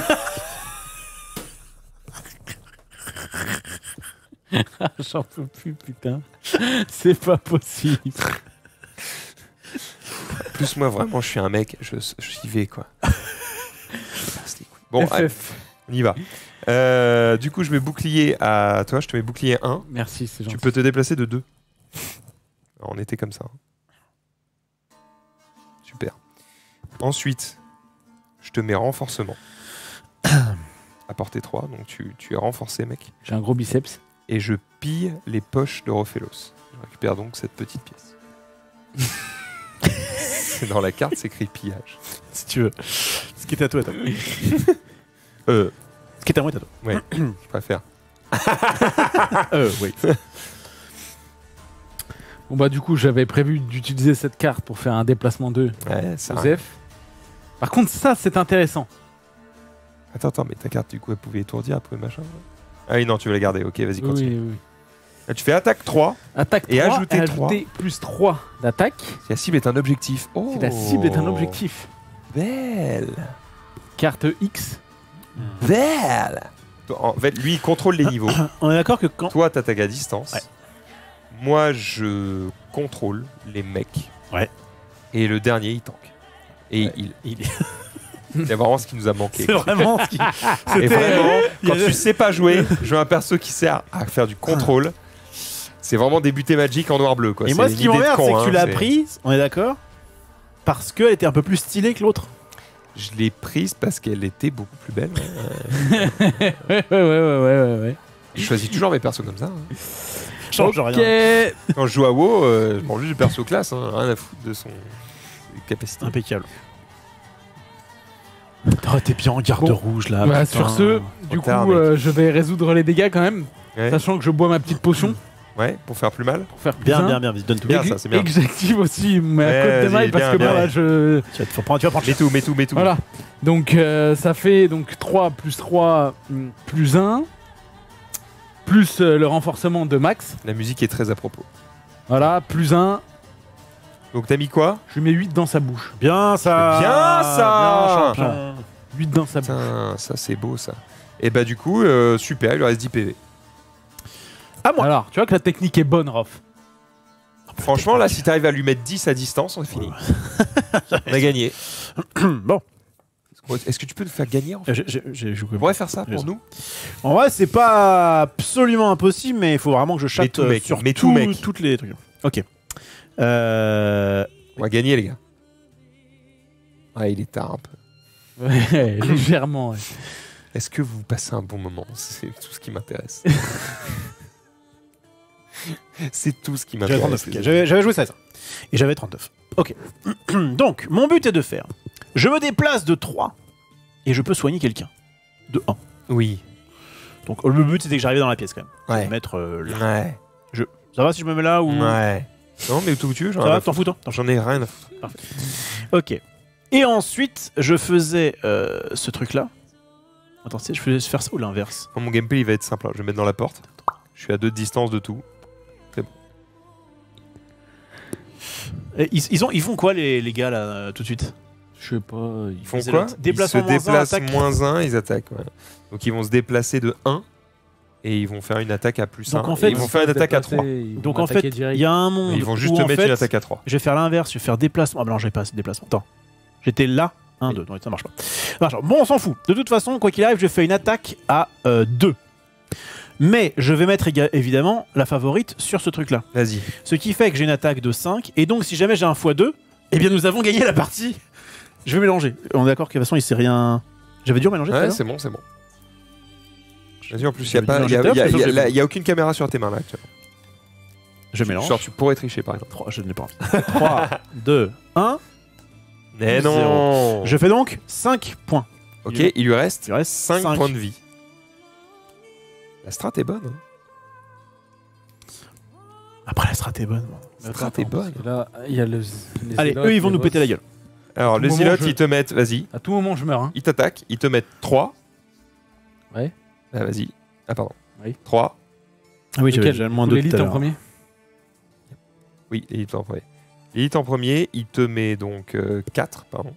J'en peux plus, putain. C'est pas possible. Plus moi vraiment, je suis un mec, j'y vais quoi. Bon, allez, FF. on y va. Du coup, je mets bouclier à toi, je te mets bouclier 1. Merci, c'est gentil. Tu peux te déplacer de 2. Alors, on était comme ça. Super. Ensuite, je te mets renforcement. À portée 3, donc tu es renforcé, mec. J'ai un gros biceps. Et je pille les poches de Rophélos. Je récupère donc cette petite pièce. Dans la carte, c'est écrit pillage. Si tu veux. Ce qui est à toi, Ce Ce qui est à moi, est à toi. Ouais, je préfère. Oui. Bon bah du coup j'avais prévu d'utiliser cette carte pour faire un déplacement 2 Ouais, ça. Joseph. Par contre ça c'est intéressant. Attends, mais ta carte, du coup, elle pouvait étourdir après machin. Ah oui, non, tu veux la garder. Ok, vas-y, continue. Oui. Là, tu fais attaque 3. Attaque 3 Et ajouter 3. plus 3 d'attaque. Si la cible est un objectif. Oh, Si la cible est un objectif. Belle. Carte X. Belle. En fait, lui, il contrôle les niveaux. On est d'accord que quand. Toi, t'attaques à distance. Ouais. Moi, je contrôle les mecs. Ouais. Et le dernier, il tank. Et il... c'est vraiment ce qui nous a manqué. C'est vraiment ce qui. Et vraiment, quand tu sais pas jouer, jouer un perso qui sert à faire du contrôle, c'est vraiment débuter Magic en noir-bleu. Quoi. Et C'est moi, ce une qui idée de m'emmerde, con, c'est que tu hein, l'as prise, on est d'accord, parce qu'elle était un peu plus stylée que l'autre. Je l'ai prise parce qu'elle était beaucoup plus belle. Ouais. Je choisis toujours mes persos comme ça. hein. Change Ok. rien. Quand je joue à WoW, je prends juste du perso classe, hein, rien à foutre de son capacité. Impeccable. Oh, t'es bien en garde Bon. rouge là. Bah, putain. sur ce, du coup, tard, mec. je vais résoudre les dégâts quand même, Ouais. sachant que je bois ma petite potion Ouais, pour faire plus mal. pour faire plus Bien, un. bien, donne tout. Bien, ça, c'est bien. Et que j'active aussi ma Ouais, cote de vas-y, maille parce bien, que bien, bon, là, ouais. je. Tu vas prendre Mets tout. Voilà. Donc ça fait donc 3 plus 3 plus 1 plus le renforcement de Max. La musique est très à propos. Voilà, plus 1. Donc t'as mis quoi? Je lui mets 8 dans sa bouche. Bien ça. Bien, ça. Bien, champion. 8 dans sa bouche. Putain, ça c'est beau ça. Et bah du coup, super, il lui reste 10 PV. À moi. Alors, tu vois que la technique est bonne, Rof. Franchement, là, si t'arrives à lui mettre 10 à distance, on est fini. On a gagné. Bon. Est-ce que tu peux nous faire gagner en fait? J'ai joué. On pourrait faire ça J'ai pour ça. nous? En vrai, c'est pas absolument impossible, mais il faut vraiment que je chatte tout, mec. sur Mais tout, mec. toutes les trucs. Ok. On va gagner, les gars. Ouais, il est tard un peu. Ouais, légèrement. Ouais. Est-ce que vous passez un bon moment? C'est tout ce qui m'intéresse. C'est tout ce qui J'avais m'intéresse. 39. Ok, j'avais joué ça. Et j'avais 39. Ok. Donc, mon but est de faire. Je me déplace de 3 et je peux soigner quelqu'un. De 1. Oui. Donc, le but c'était que j'arrivais dans la pièce quand même. Je vais Ouais. me mettre là. Ouais. Ça va si je me mets là ou. Ouais. Non, mais où tu veux, Ça va, t'en fous toi? J'en ai rien à foutre. Ok. Et ensuite, je faisais ce truc-là. Attends, tu sais, je faisais faire ça ou l'inverse? Mon gameplay, il va être simple. hein. Je vais mettre dans la porte. Je suis à 2 de distance de tout. Et ils font quoi les gars là tout de suite? Je sais pas. Ils font Ils quoi? déplacement Ils se moins un, déplacent attaque. -1, ils attaquent. Ouais. Donc ils vont se déplacer de 1 et ils vont faire une attaque à plus 1. Donc, en fait, ils vont faire une attaque à 3. Donc en fait, il y a un monde. Mais ils vont juste où, te en mettre fait, une attaque à 3. Je vais faire l'inverse, je vais faire déplacement. Ah bah non, j'avais pas assez de déplacement. Attends. J'étais là, 1, 2. Non, ça marche pas. Ça marche pas. Bon, on s'en fout. De toute façon, quoi qu'il arrive, je fais une attaque à 2. Mais je vais mettre évidemment la favorite sur ce truc-là. Vas-y. Ce qui fait que j'ai une attaque de 5. Et donc, si jamais j'ai un x2, eh bien, nous avons gagné la partie. Je vais mélanger. On est d'accord que de toute façon, il s'est rien. J'avais dû mélanger tout à Ouais, l'heure. c'est bon, c'est bon. Vas-y, en plus, il J'avais dit n'y a aucune caméra sur tes mains là actuellement. Je mélange. Genre, tu pourrais tricher par exemple. 3, je n'ai pas envie. 3, 2, 1. Mais Zéro. non. Je fais donc 5 points. Ok, il lui reste Il reste 5 5 points de vie. La strat est bonne. Hein. Après, la strat est bonne. La strat est bonne. Là, il y a les Allez, zélotes, eux, ils vont les nous péter boss. la gueule. Alors, Au les moment zilotes, où je- ils te mettent. Vas-y. À tout moment, je meurs. Hein. Ils t'attaquent. Ils te mettent 3. Ouais. Ah, vas-y. Ah, pardon. Oui. 3. Ah oui, Lequel j'avais le moins Ou de l'élite tout à en l'heure. premier. Oui, l'élite en premier. L'élite en premier, il te met donc 4, pardon.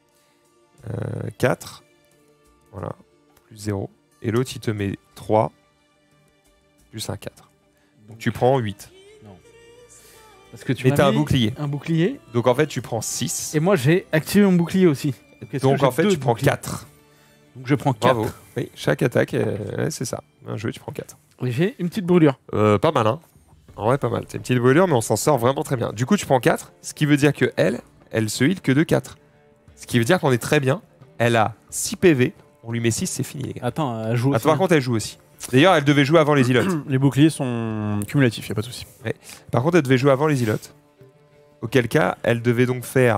4. Voilà. Plus 0. Et l'autre, il te met 3. Plus un 4. Donc tu prends 8. Parce que tu Mais m'as t'as un mis bouclier. un bouclier. Donc en fait, tu prends 6. Et moi, j'ai activé mon bouclier aussi. Parce que Donc j'ai en fait, deux tu prends boucliers. 4. Donc je prends 4. Bravo. Oui, chaque attaque, ouais, c'est ça. Un jeu, tu prends 4. Et j'ai une petite brûlure. Pas mal, hein. En vrai, pas mal. C'est une petite brûlure, mais on s'en sort vraiment très bien. Du coup, tu prends 4, ce qui veut dire que elle se heal que de 4. Ce qui veut dire qu'on est très bien. Elle a 6 PV, on lui met 6, c'est fini, les gars. Attends, elle joue aussi. Par contre, elle joue aussi. D'ailleurs, elle devait jouer avant les îlots. Les boucliers sont cumulatifs, y a pas de souci. Par contre, elle devait jouer avant les îlots. Auquel cas, elle devait donc faire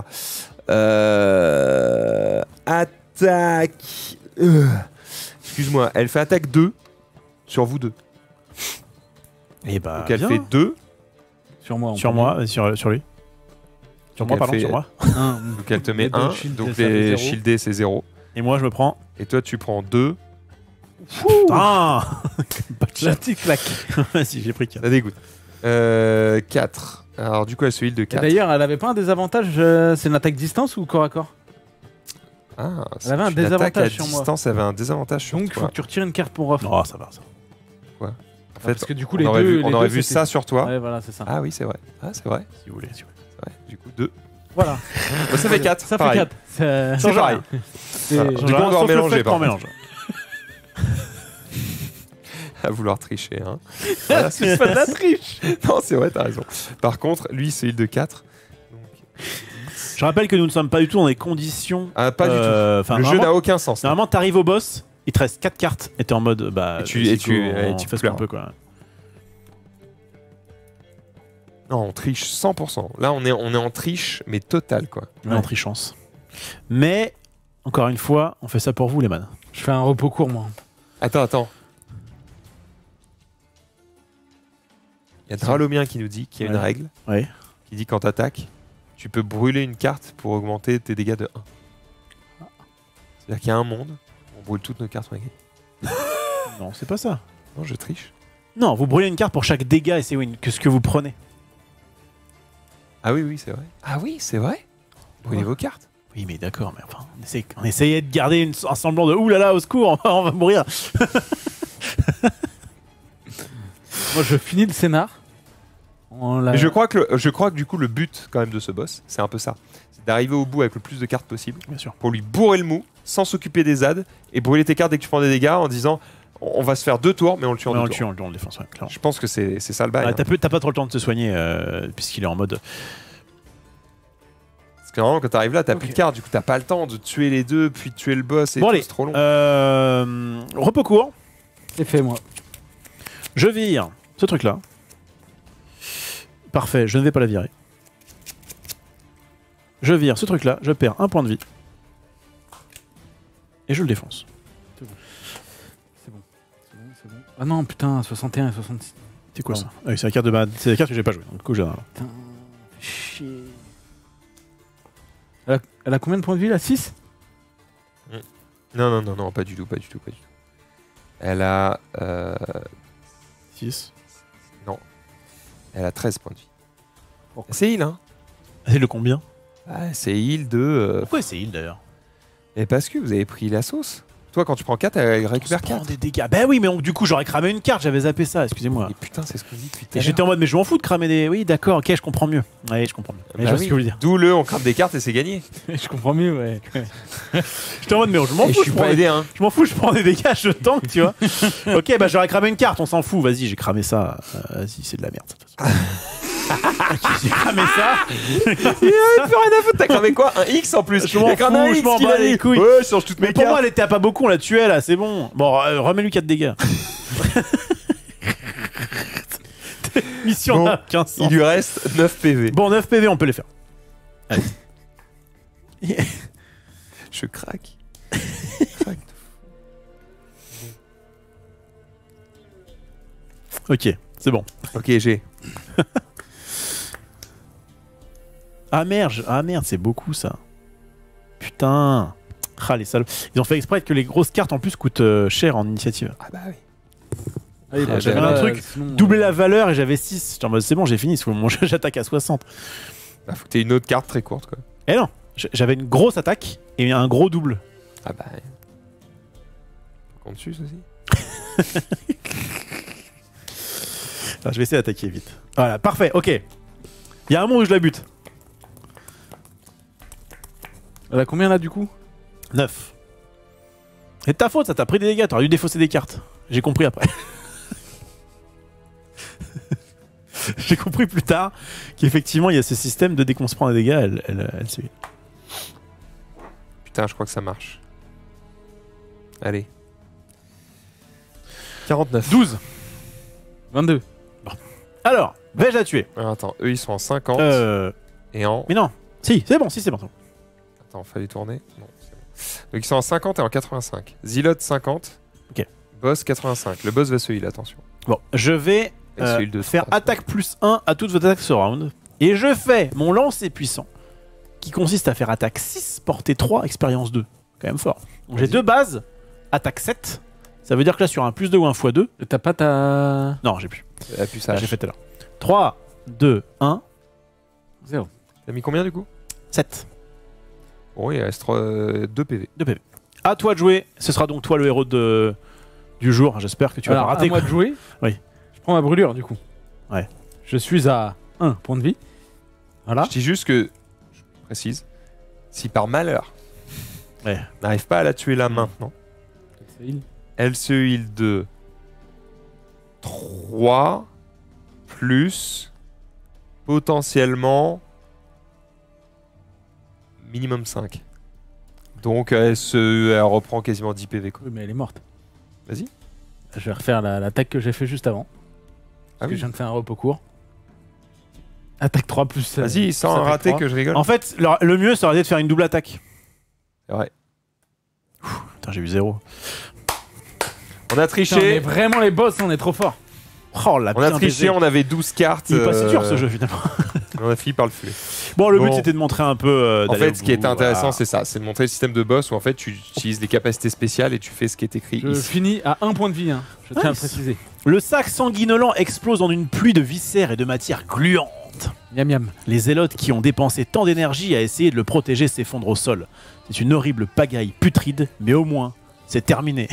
attaque. Excuse-moi, elle fait attaque 2 sur vous deux. Et bah, Donc elle bien. fait 2. Sur moi. Sur moi, sur lui. Sur moi, elle pardon, fait- sur moi. Donc elle te met Les deux 1. shieldés, Donc ça fait les 0. shieldés, c'est 0. Et moi, je me prends. Et toi, tu prends 2. Ah Pas de La chat. petite claque. Vas-y, j'ai pris 4. Ça dégoûte. 4. Alors du coup, elle se heal de Et 4. d'ailleurs, elle avait pas un désavantage, c'est une attaque distance ou corps à corps? Ah, Elle avait un c'est une attaque désavantage à sur moi. distance, elle avait un désavantage sur Donc il faut toi. que tu retires une carte pour off. Oh, ça va, ça. En Parce fait, que du coup, on les aurait deux. vu, les on deux, aurait vu c'était- ça sur toi. Ouais, voilà, c'est ça. Ah oui, c'est vrai. Ah, c'est vrai. Si vous voulez. Ouais, du coup, 2. Voilà. Ça fait 4. Ça fait 4. Ça C'est pareil. Voilà. Du coup, on doit mélanger. par contre. mélange. À vouloir tricher. Hein. Voilà, C'est pas de la triche. non, c'est vrai, t'as raison. Par contre, lui, c'est heal de 4. Je rappelle que nous ne sommes pas du tout dans des conditions. Ah, pas du tout. Enfin, Le jeu n'a aucun sens. là. Normalement, t'arrives au boss, il te reste 4 cartes et t'es en mode. Bah, Et tu vas-y, fais fais ce plein. qu'on peut, quoi. Non, on triche 100%. Là, on est en triche, mais total, quoi. Ouais. En trichance. Mais, encore une fois, on fait ça pour vous, les man. Je fais un repos court, moi. Attends. Il y a Dralomien qui nous dit qu'il y a une Ouais. règle Oui. qui dit quand t'attaques, tu peux brûler une carte pour augmenter tes dégâts de 1. C'est-à-dire qu'il y a un monde, on brûle toutes nos cartes, on les gagne. Non, c'est pas ça. Non, je triche. Non, vous brûlez une carte pour chaque dégât et c'est que ce que vous prenez. Ah oui, c'est vrai. Ah oui, c'est vrai. Brûlez Ouais. vos cartes. Oui, mais d'accord, mais enfin, on essayait de garder un semblant de oulala, au secours, on va mourir. Moi, je finis le scénar. Mais je crois que du coup, le but quand même de ce boss, c'est un peu ça. C'est d'arriver au bout avec le plus de cartes possible Bien sûr. pour lui bourrer le mou sans s'occuper des ZAD et brûler tes cartes dès que tu prends des dégâts en disant on va se faire 2 tours, mais on le tue en Ouais, 2 on le tours. tue, on le défonce, ouais, clairement. Je pense que c'est ça le bail. Ah, hein. t'as pas trop le temps de te soigner puisqu'il est en mode. Parce que normalement, quand t'arrives là, t'as Ok. plus de cartes, du coup, t'as pas le temps de tuer les deux, puis de tuer le boss et Bon, tout, allez. c'est trop long. Repos court. C'est fait, moi. Je vire ce truc-là. Parfait, je ne vais pas la virer. Je vire ce truc-là, je perds un point de vie. Et je le défonce. C'est bon. Ah non, putain, 61 et 66. C'est quoi Pardon. ça? Ah oui, c'est la carte c'est la carte que j'ai pas jouée. Donc, du coup, j'ai un- Putain, chier. Elle a combien de points de vie là? 6? Non, pas du tout. Elle a 6. elle a 13 points de vie. C'est heal, hein. C'est le combien? Ah, c'est heal de... Pourquoi c'est heal d'ailleurs? Et parce que vous avez pris la sauce. Toi, quand tu prends 4, elle récupère On se prend 4. des dégâts. Bah oui, mais du coup, j'aurais cramé une carte, j'avais zappé ça, excusez-moi. Et putain, c'est ce qu'on dit depuis tout Et à j'étais l'heure. en mode, mais je m'en fous de cramer des. Oui, d'accord, ok, je comprends mieux. Oui, je comprends mieux. Mais Bah je vois ce oui. que vous voulez dire. D'où le on crame des cartes et c'est gagné. Je comprends mieux, ouais. J'étais en mode, mais je m'en Et je fous, suis je pas prends, aidé, hein. je m'en fous, je prends des dégâts, je tank, tu vois. Ok, bah j'aurais cramé une carte, on s'en fout, vas-y, j'ai cramé ça. Vas-y, c'est de la merde. Ça, de toute façon. Ok, j'ai cramé ça. Il a plus rien à foutre. T'as cramé quoi? Un X en plus. Je m'en Il y a qu'un fous, X je m'en qu'il bats a les dit. couilles. Ouais, je change toutes mes Mais pour moi, cartes. elle était à pas beaucoup, on l'a tué là, c'est bon. Bon, remets-lui 4 dégâts. Mission Bon, n'a aucun sens. Il lui reste 9 PV. Bon, 9 PV, on peut les faire. Allez. Je craque. Je craque. Ok, c'est bon. Ok, j'ai. Ah merde, c'est beaucoup ça. Putain. Ah, les salauds. Ils ont fait exprès que les grosses cartes en plus coûtent cher en initiative. Ah bah oui. Ah oui, Ah, j'avais bah, un truc, sinon, Doubler la valeur et j'avais 6. J'étais en mode, c'est bon, j'ai fini, j'attaque à 60. Bah faut que t'aies une autre carte très courte quoi. Eh non, j'avais une grosse attaque et un gros double. Ah bah. Compte dessus aussi. Alors, je vais essayer d'attaquer vite. Voilà, parfait, ok. Il y a un monde où je la bute. Elle a combien là du coup? 9. C'est de ta faute, ça t'a pris des dégâts, t'aurais dû défausser des cartes. J'ai compris après. J'ai compris plus tard qu'effectivement il y a ce système de dès qu'on se prend des dégâts, elle se... Putain, je crois que ça marche. Allez. 49. 12. 22. Alors, vais-je la tuer? Alors, attends, eux ils sont en 50 et en... Mais non, si, c'est bon, c'est bon. Attends, fallait tourner. Non, c'est bon. Donc ils sont en 50 et en 85. Zilote 50. Ok. Boss 85. Le boss va se heal, attention. Bon, je vais Et se heal de faire 3. attaque plus 1 à toutes vos attaques ce round. Et je fais mon lancer puissant, qui consiste à faire attaque 6, portée 3, expérience 2. Quand même fort. Donc j'ai Vas-y. 2 bases, attaque 7. Ça veut dire que là, sur un plus 2 ou un x2... T'as pas ta. Non, j'ai plus. La puce Là, H. j'ai fait tout à l'heure. 3, 2, 1, 0. T'as mis combien du coup? 7. Bon, il reste 2 PV. 2 PV. À toi de jouer. Ce sera donc toi le héros du jour. J'espère que tu vas Alors, pas rater. à moi de jouer. Oui. Je prends ma brûlure du coup. Ouais. Je suis à 1 point de vie. Voilà. Je dis juste que, je précise, si par malheur, Ouais. n'arrive pas à la tuer là maintenant, elle se heal de 3 plus potentiellement minimum 5. Donc elle reprend quasiment 10 PV quoi. Oui, mais elle est morte. Vas-y. Je vais refaire l'attaque que j'ai fait juste avant. Ah Parce que oui. je viens de faire un repos court. Attaque 3 plus. Vas-y, sans attaque rater 3. que je rigole. En fait, le mieux, ça aurait été de faire une double attaque. Ouais. Putain, j'ai eu 0. On a Putain, triché. mais vraiment les boss, on est trop fort. Oh la On a bien triché, baisé. on avait 12 cartes. Il est passé dur ce jeu finalement. On a fini par le fuir. Bon, le Bon. but c'était de montrer un peu. En d'aller fait, au ce qui était bout, intéressant, voilà. c'est ça. C'est de montrer le système de boss où en fait tu utilises les capacités spéciales et tu fais ce qui est écrit Je ici. finis à 1 point de vie, hein. Je tiens à le Nice. préciser. Le sac sanguinolent explose en une pluie de viscères et de matière gluante. Miam miam. Les zélotes qui ont dépensé tant d'énergie à essayer de le protéger s'effondrent au sol. C'est une horrible pagaille putride, mais au moins, c'est terminé.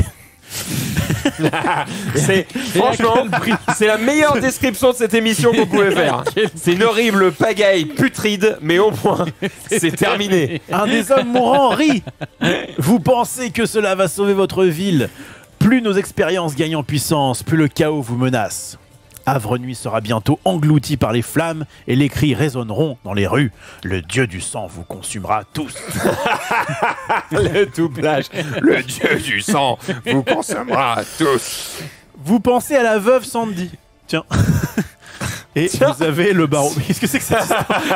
C'est franchement, c'est la meilleure description de cette émission qu'on pouvait faire. C'est une horrible pagaille putride, mais au moins, c'est terminé. Un des hommes mourants rit. Vous pensez que cela va sauver votre ville? Plus nos expériences gagnent en puissance, plus le chaos vous menace. Havre-Nuit sera bientôt englouti par les flammes et les cris résonneront dans les rues. Le dieu du sang vous consumera tous. Le doublage, le dieu du sang vous consommera tous. Vous pensez à la veuve Sandy. Tiens. Et Tiens. vous avez le barreau. Mais qu'est-ce que c'est que ça?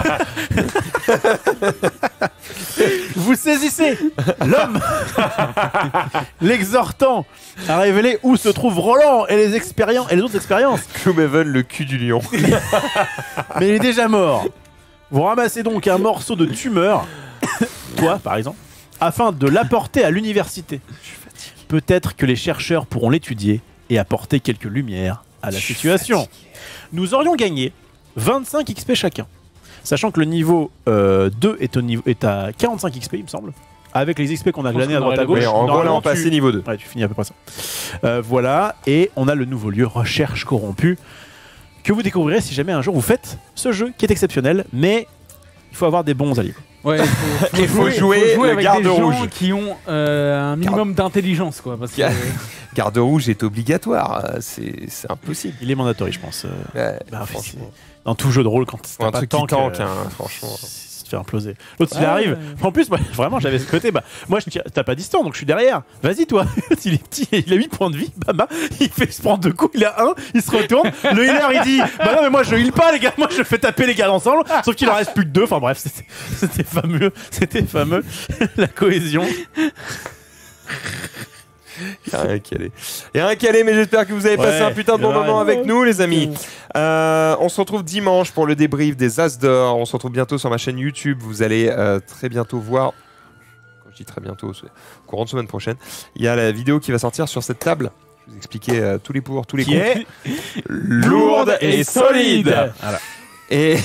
Vous saisissez l'homme, l'exhortant à révéler où se trouve Roland et les autres expériences. Gloomhaven, le cul du lion. Mais il est déjà mort. Vous ramassez donc un morceau de tumeur, toi par exemple, afin de l'apporter à l'université. Peut-être que les chercheurs pourront l'étudier et apporter quelques lumières à la situation. Nous aurions gagné 25 XP chacun. Sachant que le niveau 2 est à 45 XP, il me semble. Avec les XP qu'on a Je pense glanés à qu'on droite à aurait gauche. Oui, en gros, là, normalement, on passait niveau 2. Ouais, tu finis à peu près ça. Voilà, et on a le nouveau lieu Recherche Corrompue que vous découvrirez si jamais un jour vous faites ce jeu qui est exceptionnel, mais il faut avoir des bons alliés. Ouais, Il faut jouer le avec garde des gens rouge. qui ont un minimum d'intelligence, quoi. Parce que, Garde rouge est obligatoire, c'est impossible. Il est mandatory, je pense. Ouais, Bah, franchement. Dans tout jeu de rôle, quand Ou un t'as pas truc de qui tank, tank, hein, franchement. se fait imploser. L'autre, il Ouais, arrive. ouais. En plus, moi, vraiment, j'avais ce côté. Bah, moi, t'as pas distance, donc je suis derrière. Vas-y, toi. Il est petit, il a 8 points de vie. Bama, il fait se prendre 2 coups, il a 1, il se retourne. Le healer, il dit bah non, mais moi, je heal pas, les gars. Moi, je fais taper les gars ensemble. Sauf qu'il en reste plus que 2. Enfin, bref, c'était fameux. C'était fameux. La cohésion. Il y a rien qui allait. Il y a rien qui allait, mais j'espère que vous avez passé Ouais, un putain de bon ouais. moment avec nous, les amis. On se retrouve dimanche pour le débrief des As d'Or. On se retrouve bientôt sur ma chaîne YouTube. Vous allez très bientôt voir. Quand je dis très bientôt, c'est courant de semaine prochaine. Il y a la vidéo qui va sortir sur cette table. Je vais vous expliquer tous les pour, tous les Qui contre. est Lourde et solide. Voilà. Et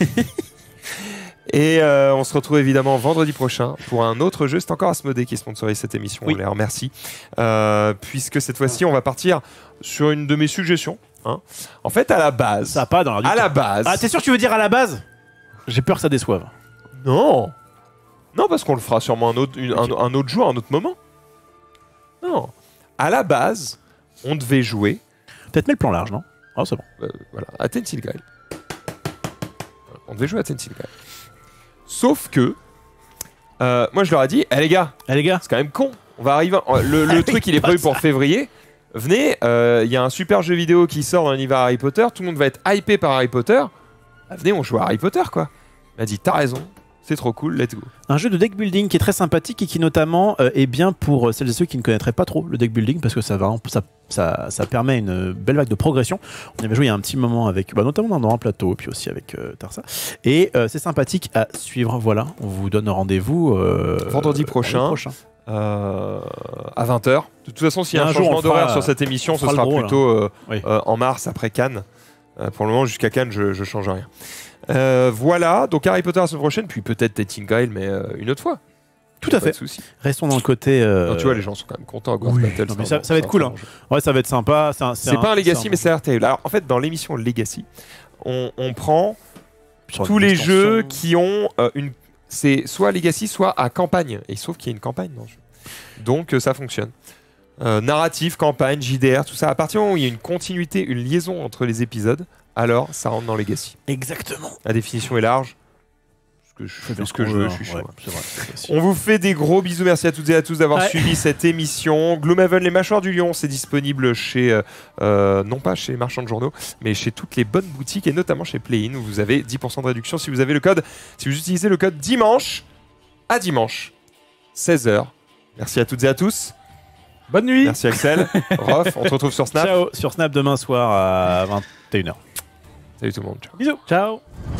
et on se retrouve évidemment vendredi prochain pour un autre jeu. C'est encore Asmodée qui sponsorise cette émission. Oui. On les remercie. Puisque cette fois-ci, on va partir sur une de mes suggestions. Hein. En fait, à la base. Ça a pas dans l'air du À tout. la base. Ah, t'es sûr que tu veux dire à la base? J'ai peur que ça déçoive. Non. Non, parce qu'on le fera sûrement un autre jour, un autre moment. Non. À la base, on devait jouer Peut-être met le plan large, non? Oh, c'est bon. voilà, à Tensil Guile. On devait jouer à Tensil Guile. Sauf que, moi je leur ai dit, eh les gars, Allez, les gars. c'est quand même con. On va arriver. Le truc, il est prévu pour février. Venez, il y a un super jeu vidéo qui sort dans l'univers Harry Potter. Tout le monde va être hypé par Harry Potter. Bah, venez, on joue à Harry Potter, quoi. Il m'a dit, t'as raison, c'est trop cool, let's go. Un jeu de deck building qui est très sympathique et qui notamment est bien pour celles et ceux qui ne connaîtraient pas trop le deck building parce que ça permet une belle vague de progression. On avait joué il y a un petit moment avec, notamment dans un plateau, puis aussi avec Tarsa. Et c'est sympathique à suivre. Voilà, on vous donne rendez-vous Vendredi prochain. À 20h. De toute façon, s'il y a un Un jour, changement on fera- d'horaire sur cette émission, on ce fera le sera gros, plutôt Oui. en mars après Cannes. Pour le moment, jusqu'à Cannes, je change rien. Voilà, donc Harry Potter la semaine prochaine, puis peut-être Dating Guile, mais une autre fois. Tout à Pas de fait. souci. Restons dans le côté. Non, tu vois, les gens sont quand même contents. à Grand oui, Battle, non, mais c'est un ça va être bon- cool, c'est un hein. bon jeu. Ouais, ça va être sympa. C'est pas un Legacy, mais c'est ça a l'air terrible. Alors, en fait, dans l'émission Legacy, on prend sur tous une les extension. jeux qui ont une. C'est soit Legacy, soit à campagne. Et sauf qu'il y a une campagne dans le jeu. Donc, ça fonctionne. Narratif, campagne, JDR, tout ça. À partir du moment où il y a une continuité, une liaison entre les épisodes, alors ça rentre dans Legacy. Exactement. La définition est large. Je fais ce que je veux, je suis chaud. Ouais, c'est vrai. On vous fait des gros bisous. Merci à toutes et à tous d'avoir Ouais. suivi cette émission. Gloomhaven, les mâchoires du lion, c'est disponible chez, non pas chez les marchands de journaux, mais chez toutes les bonnes boutiques et notamment chez Play-in où vous avez 10% de réduction si vous avez le code, si vous utilisez le code dimanche à dimanche, 16h. Merci à toutes et à tous. Bonne nuit. Merci Axel. Rof, on te retrouve sur Snap. Ciao sur Snap demain soir à 21h. Salut tout le monde. Ciao. Bisous. Ciao.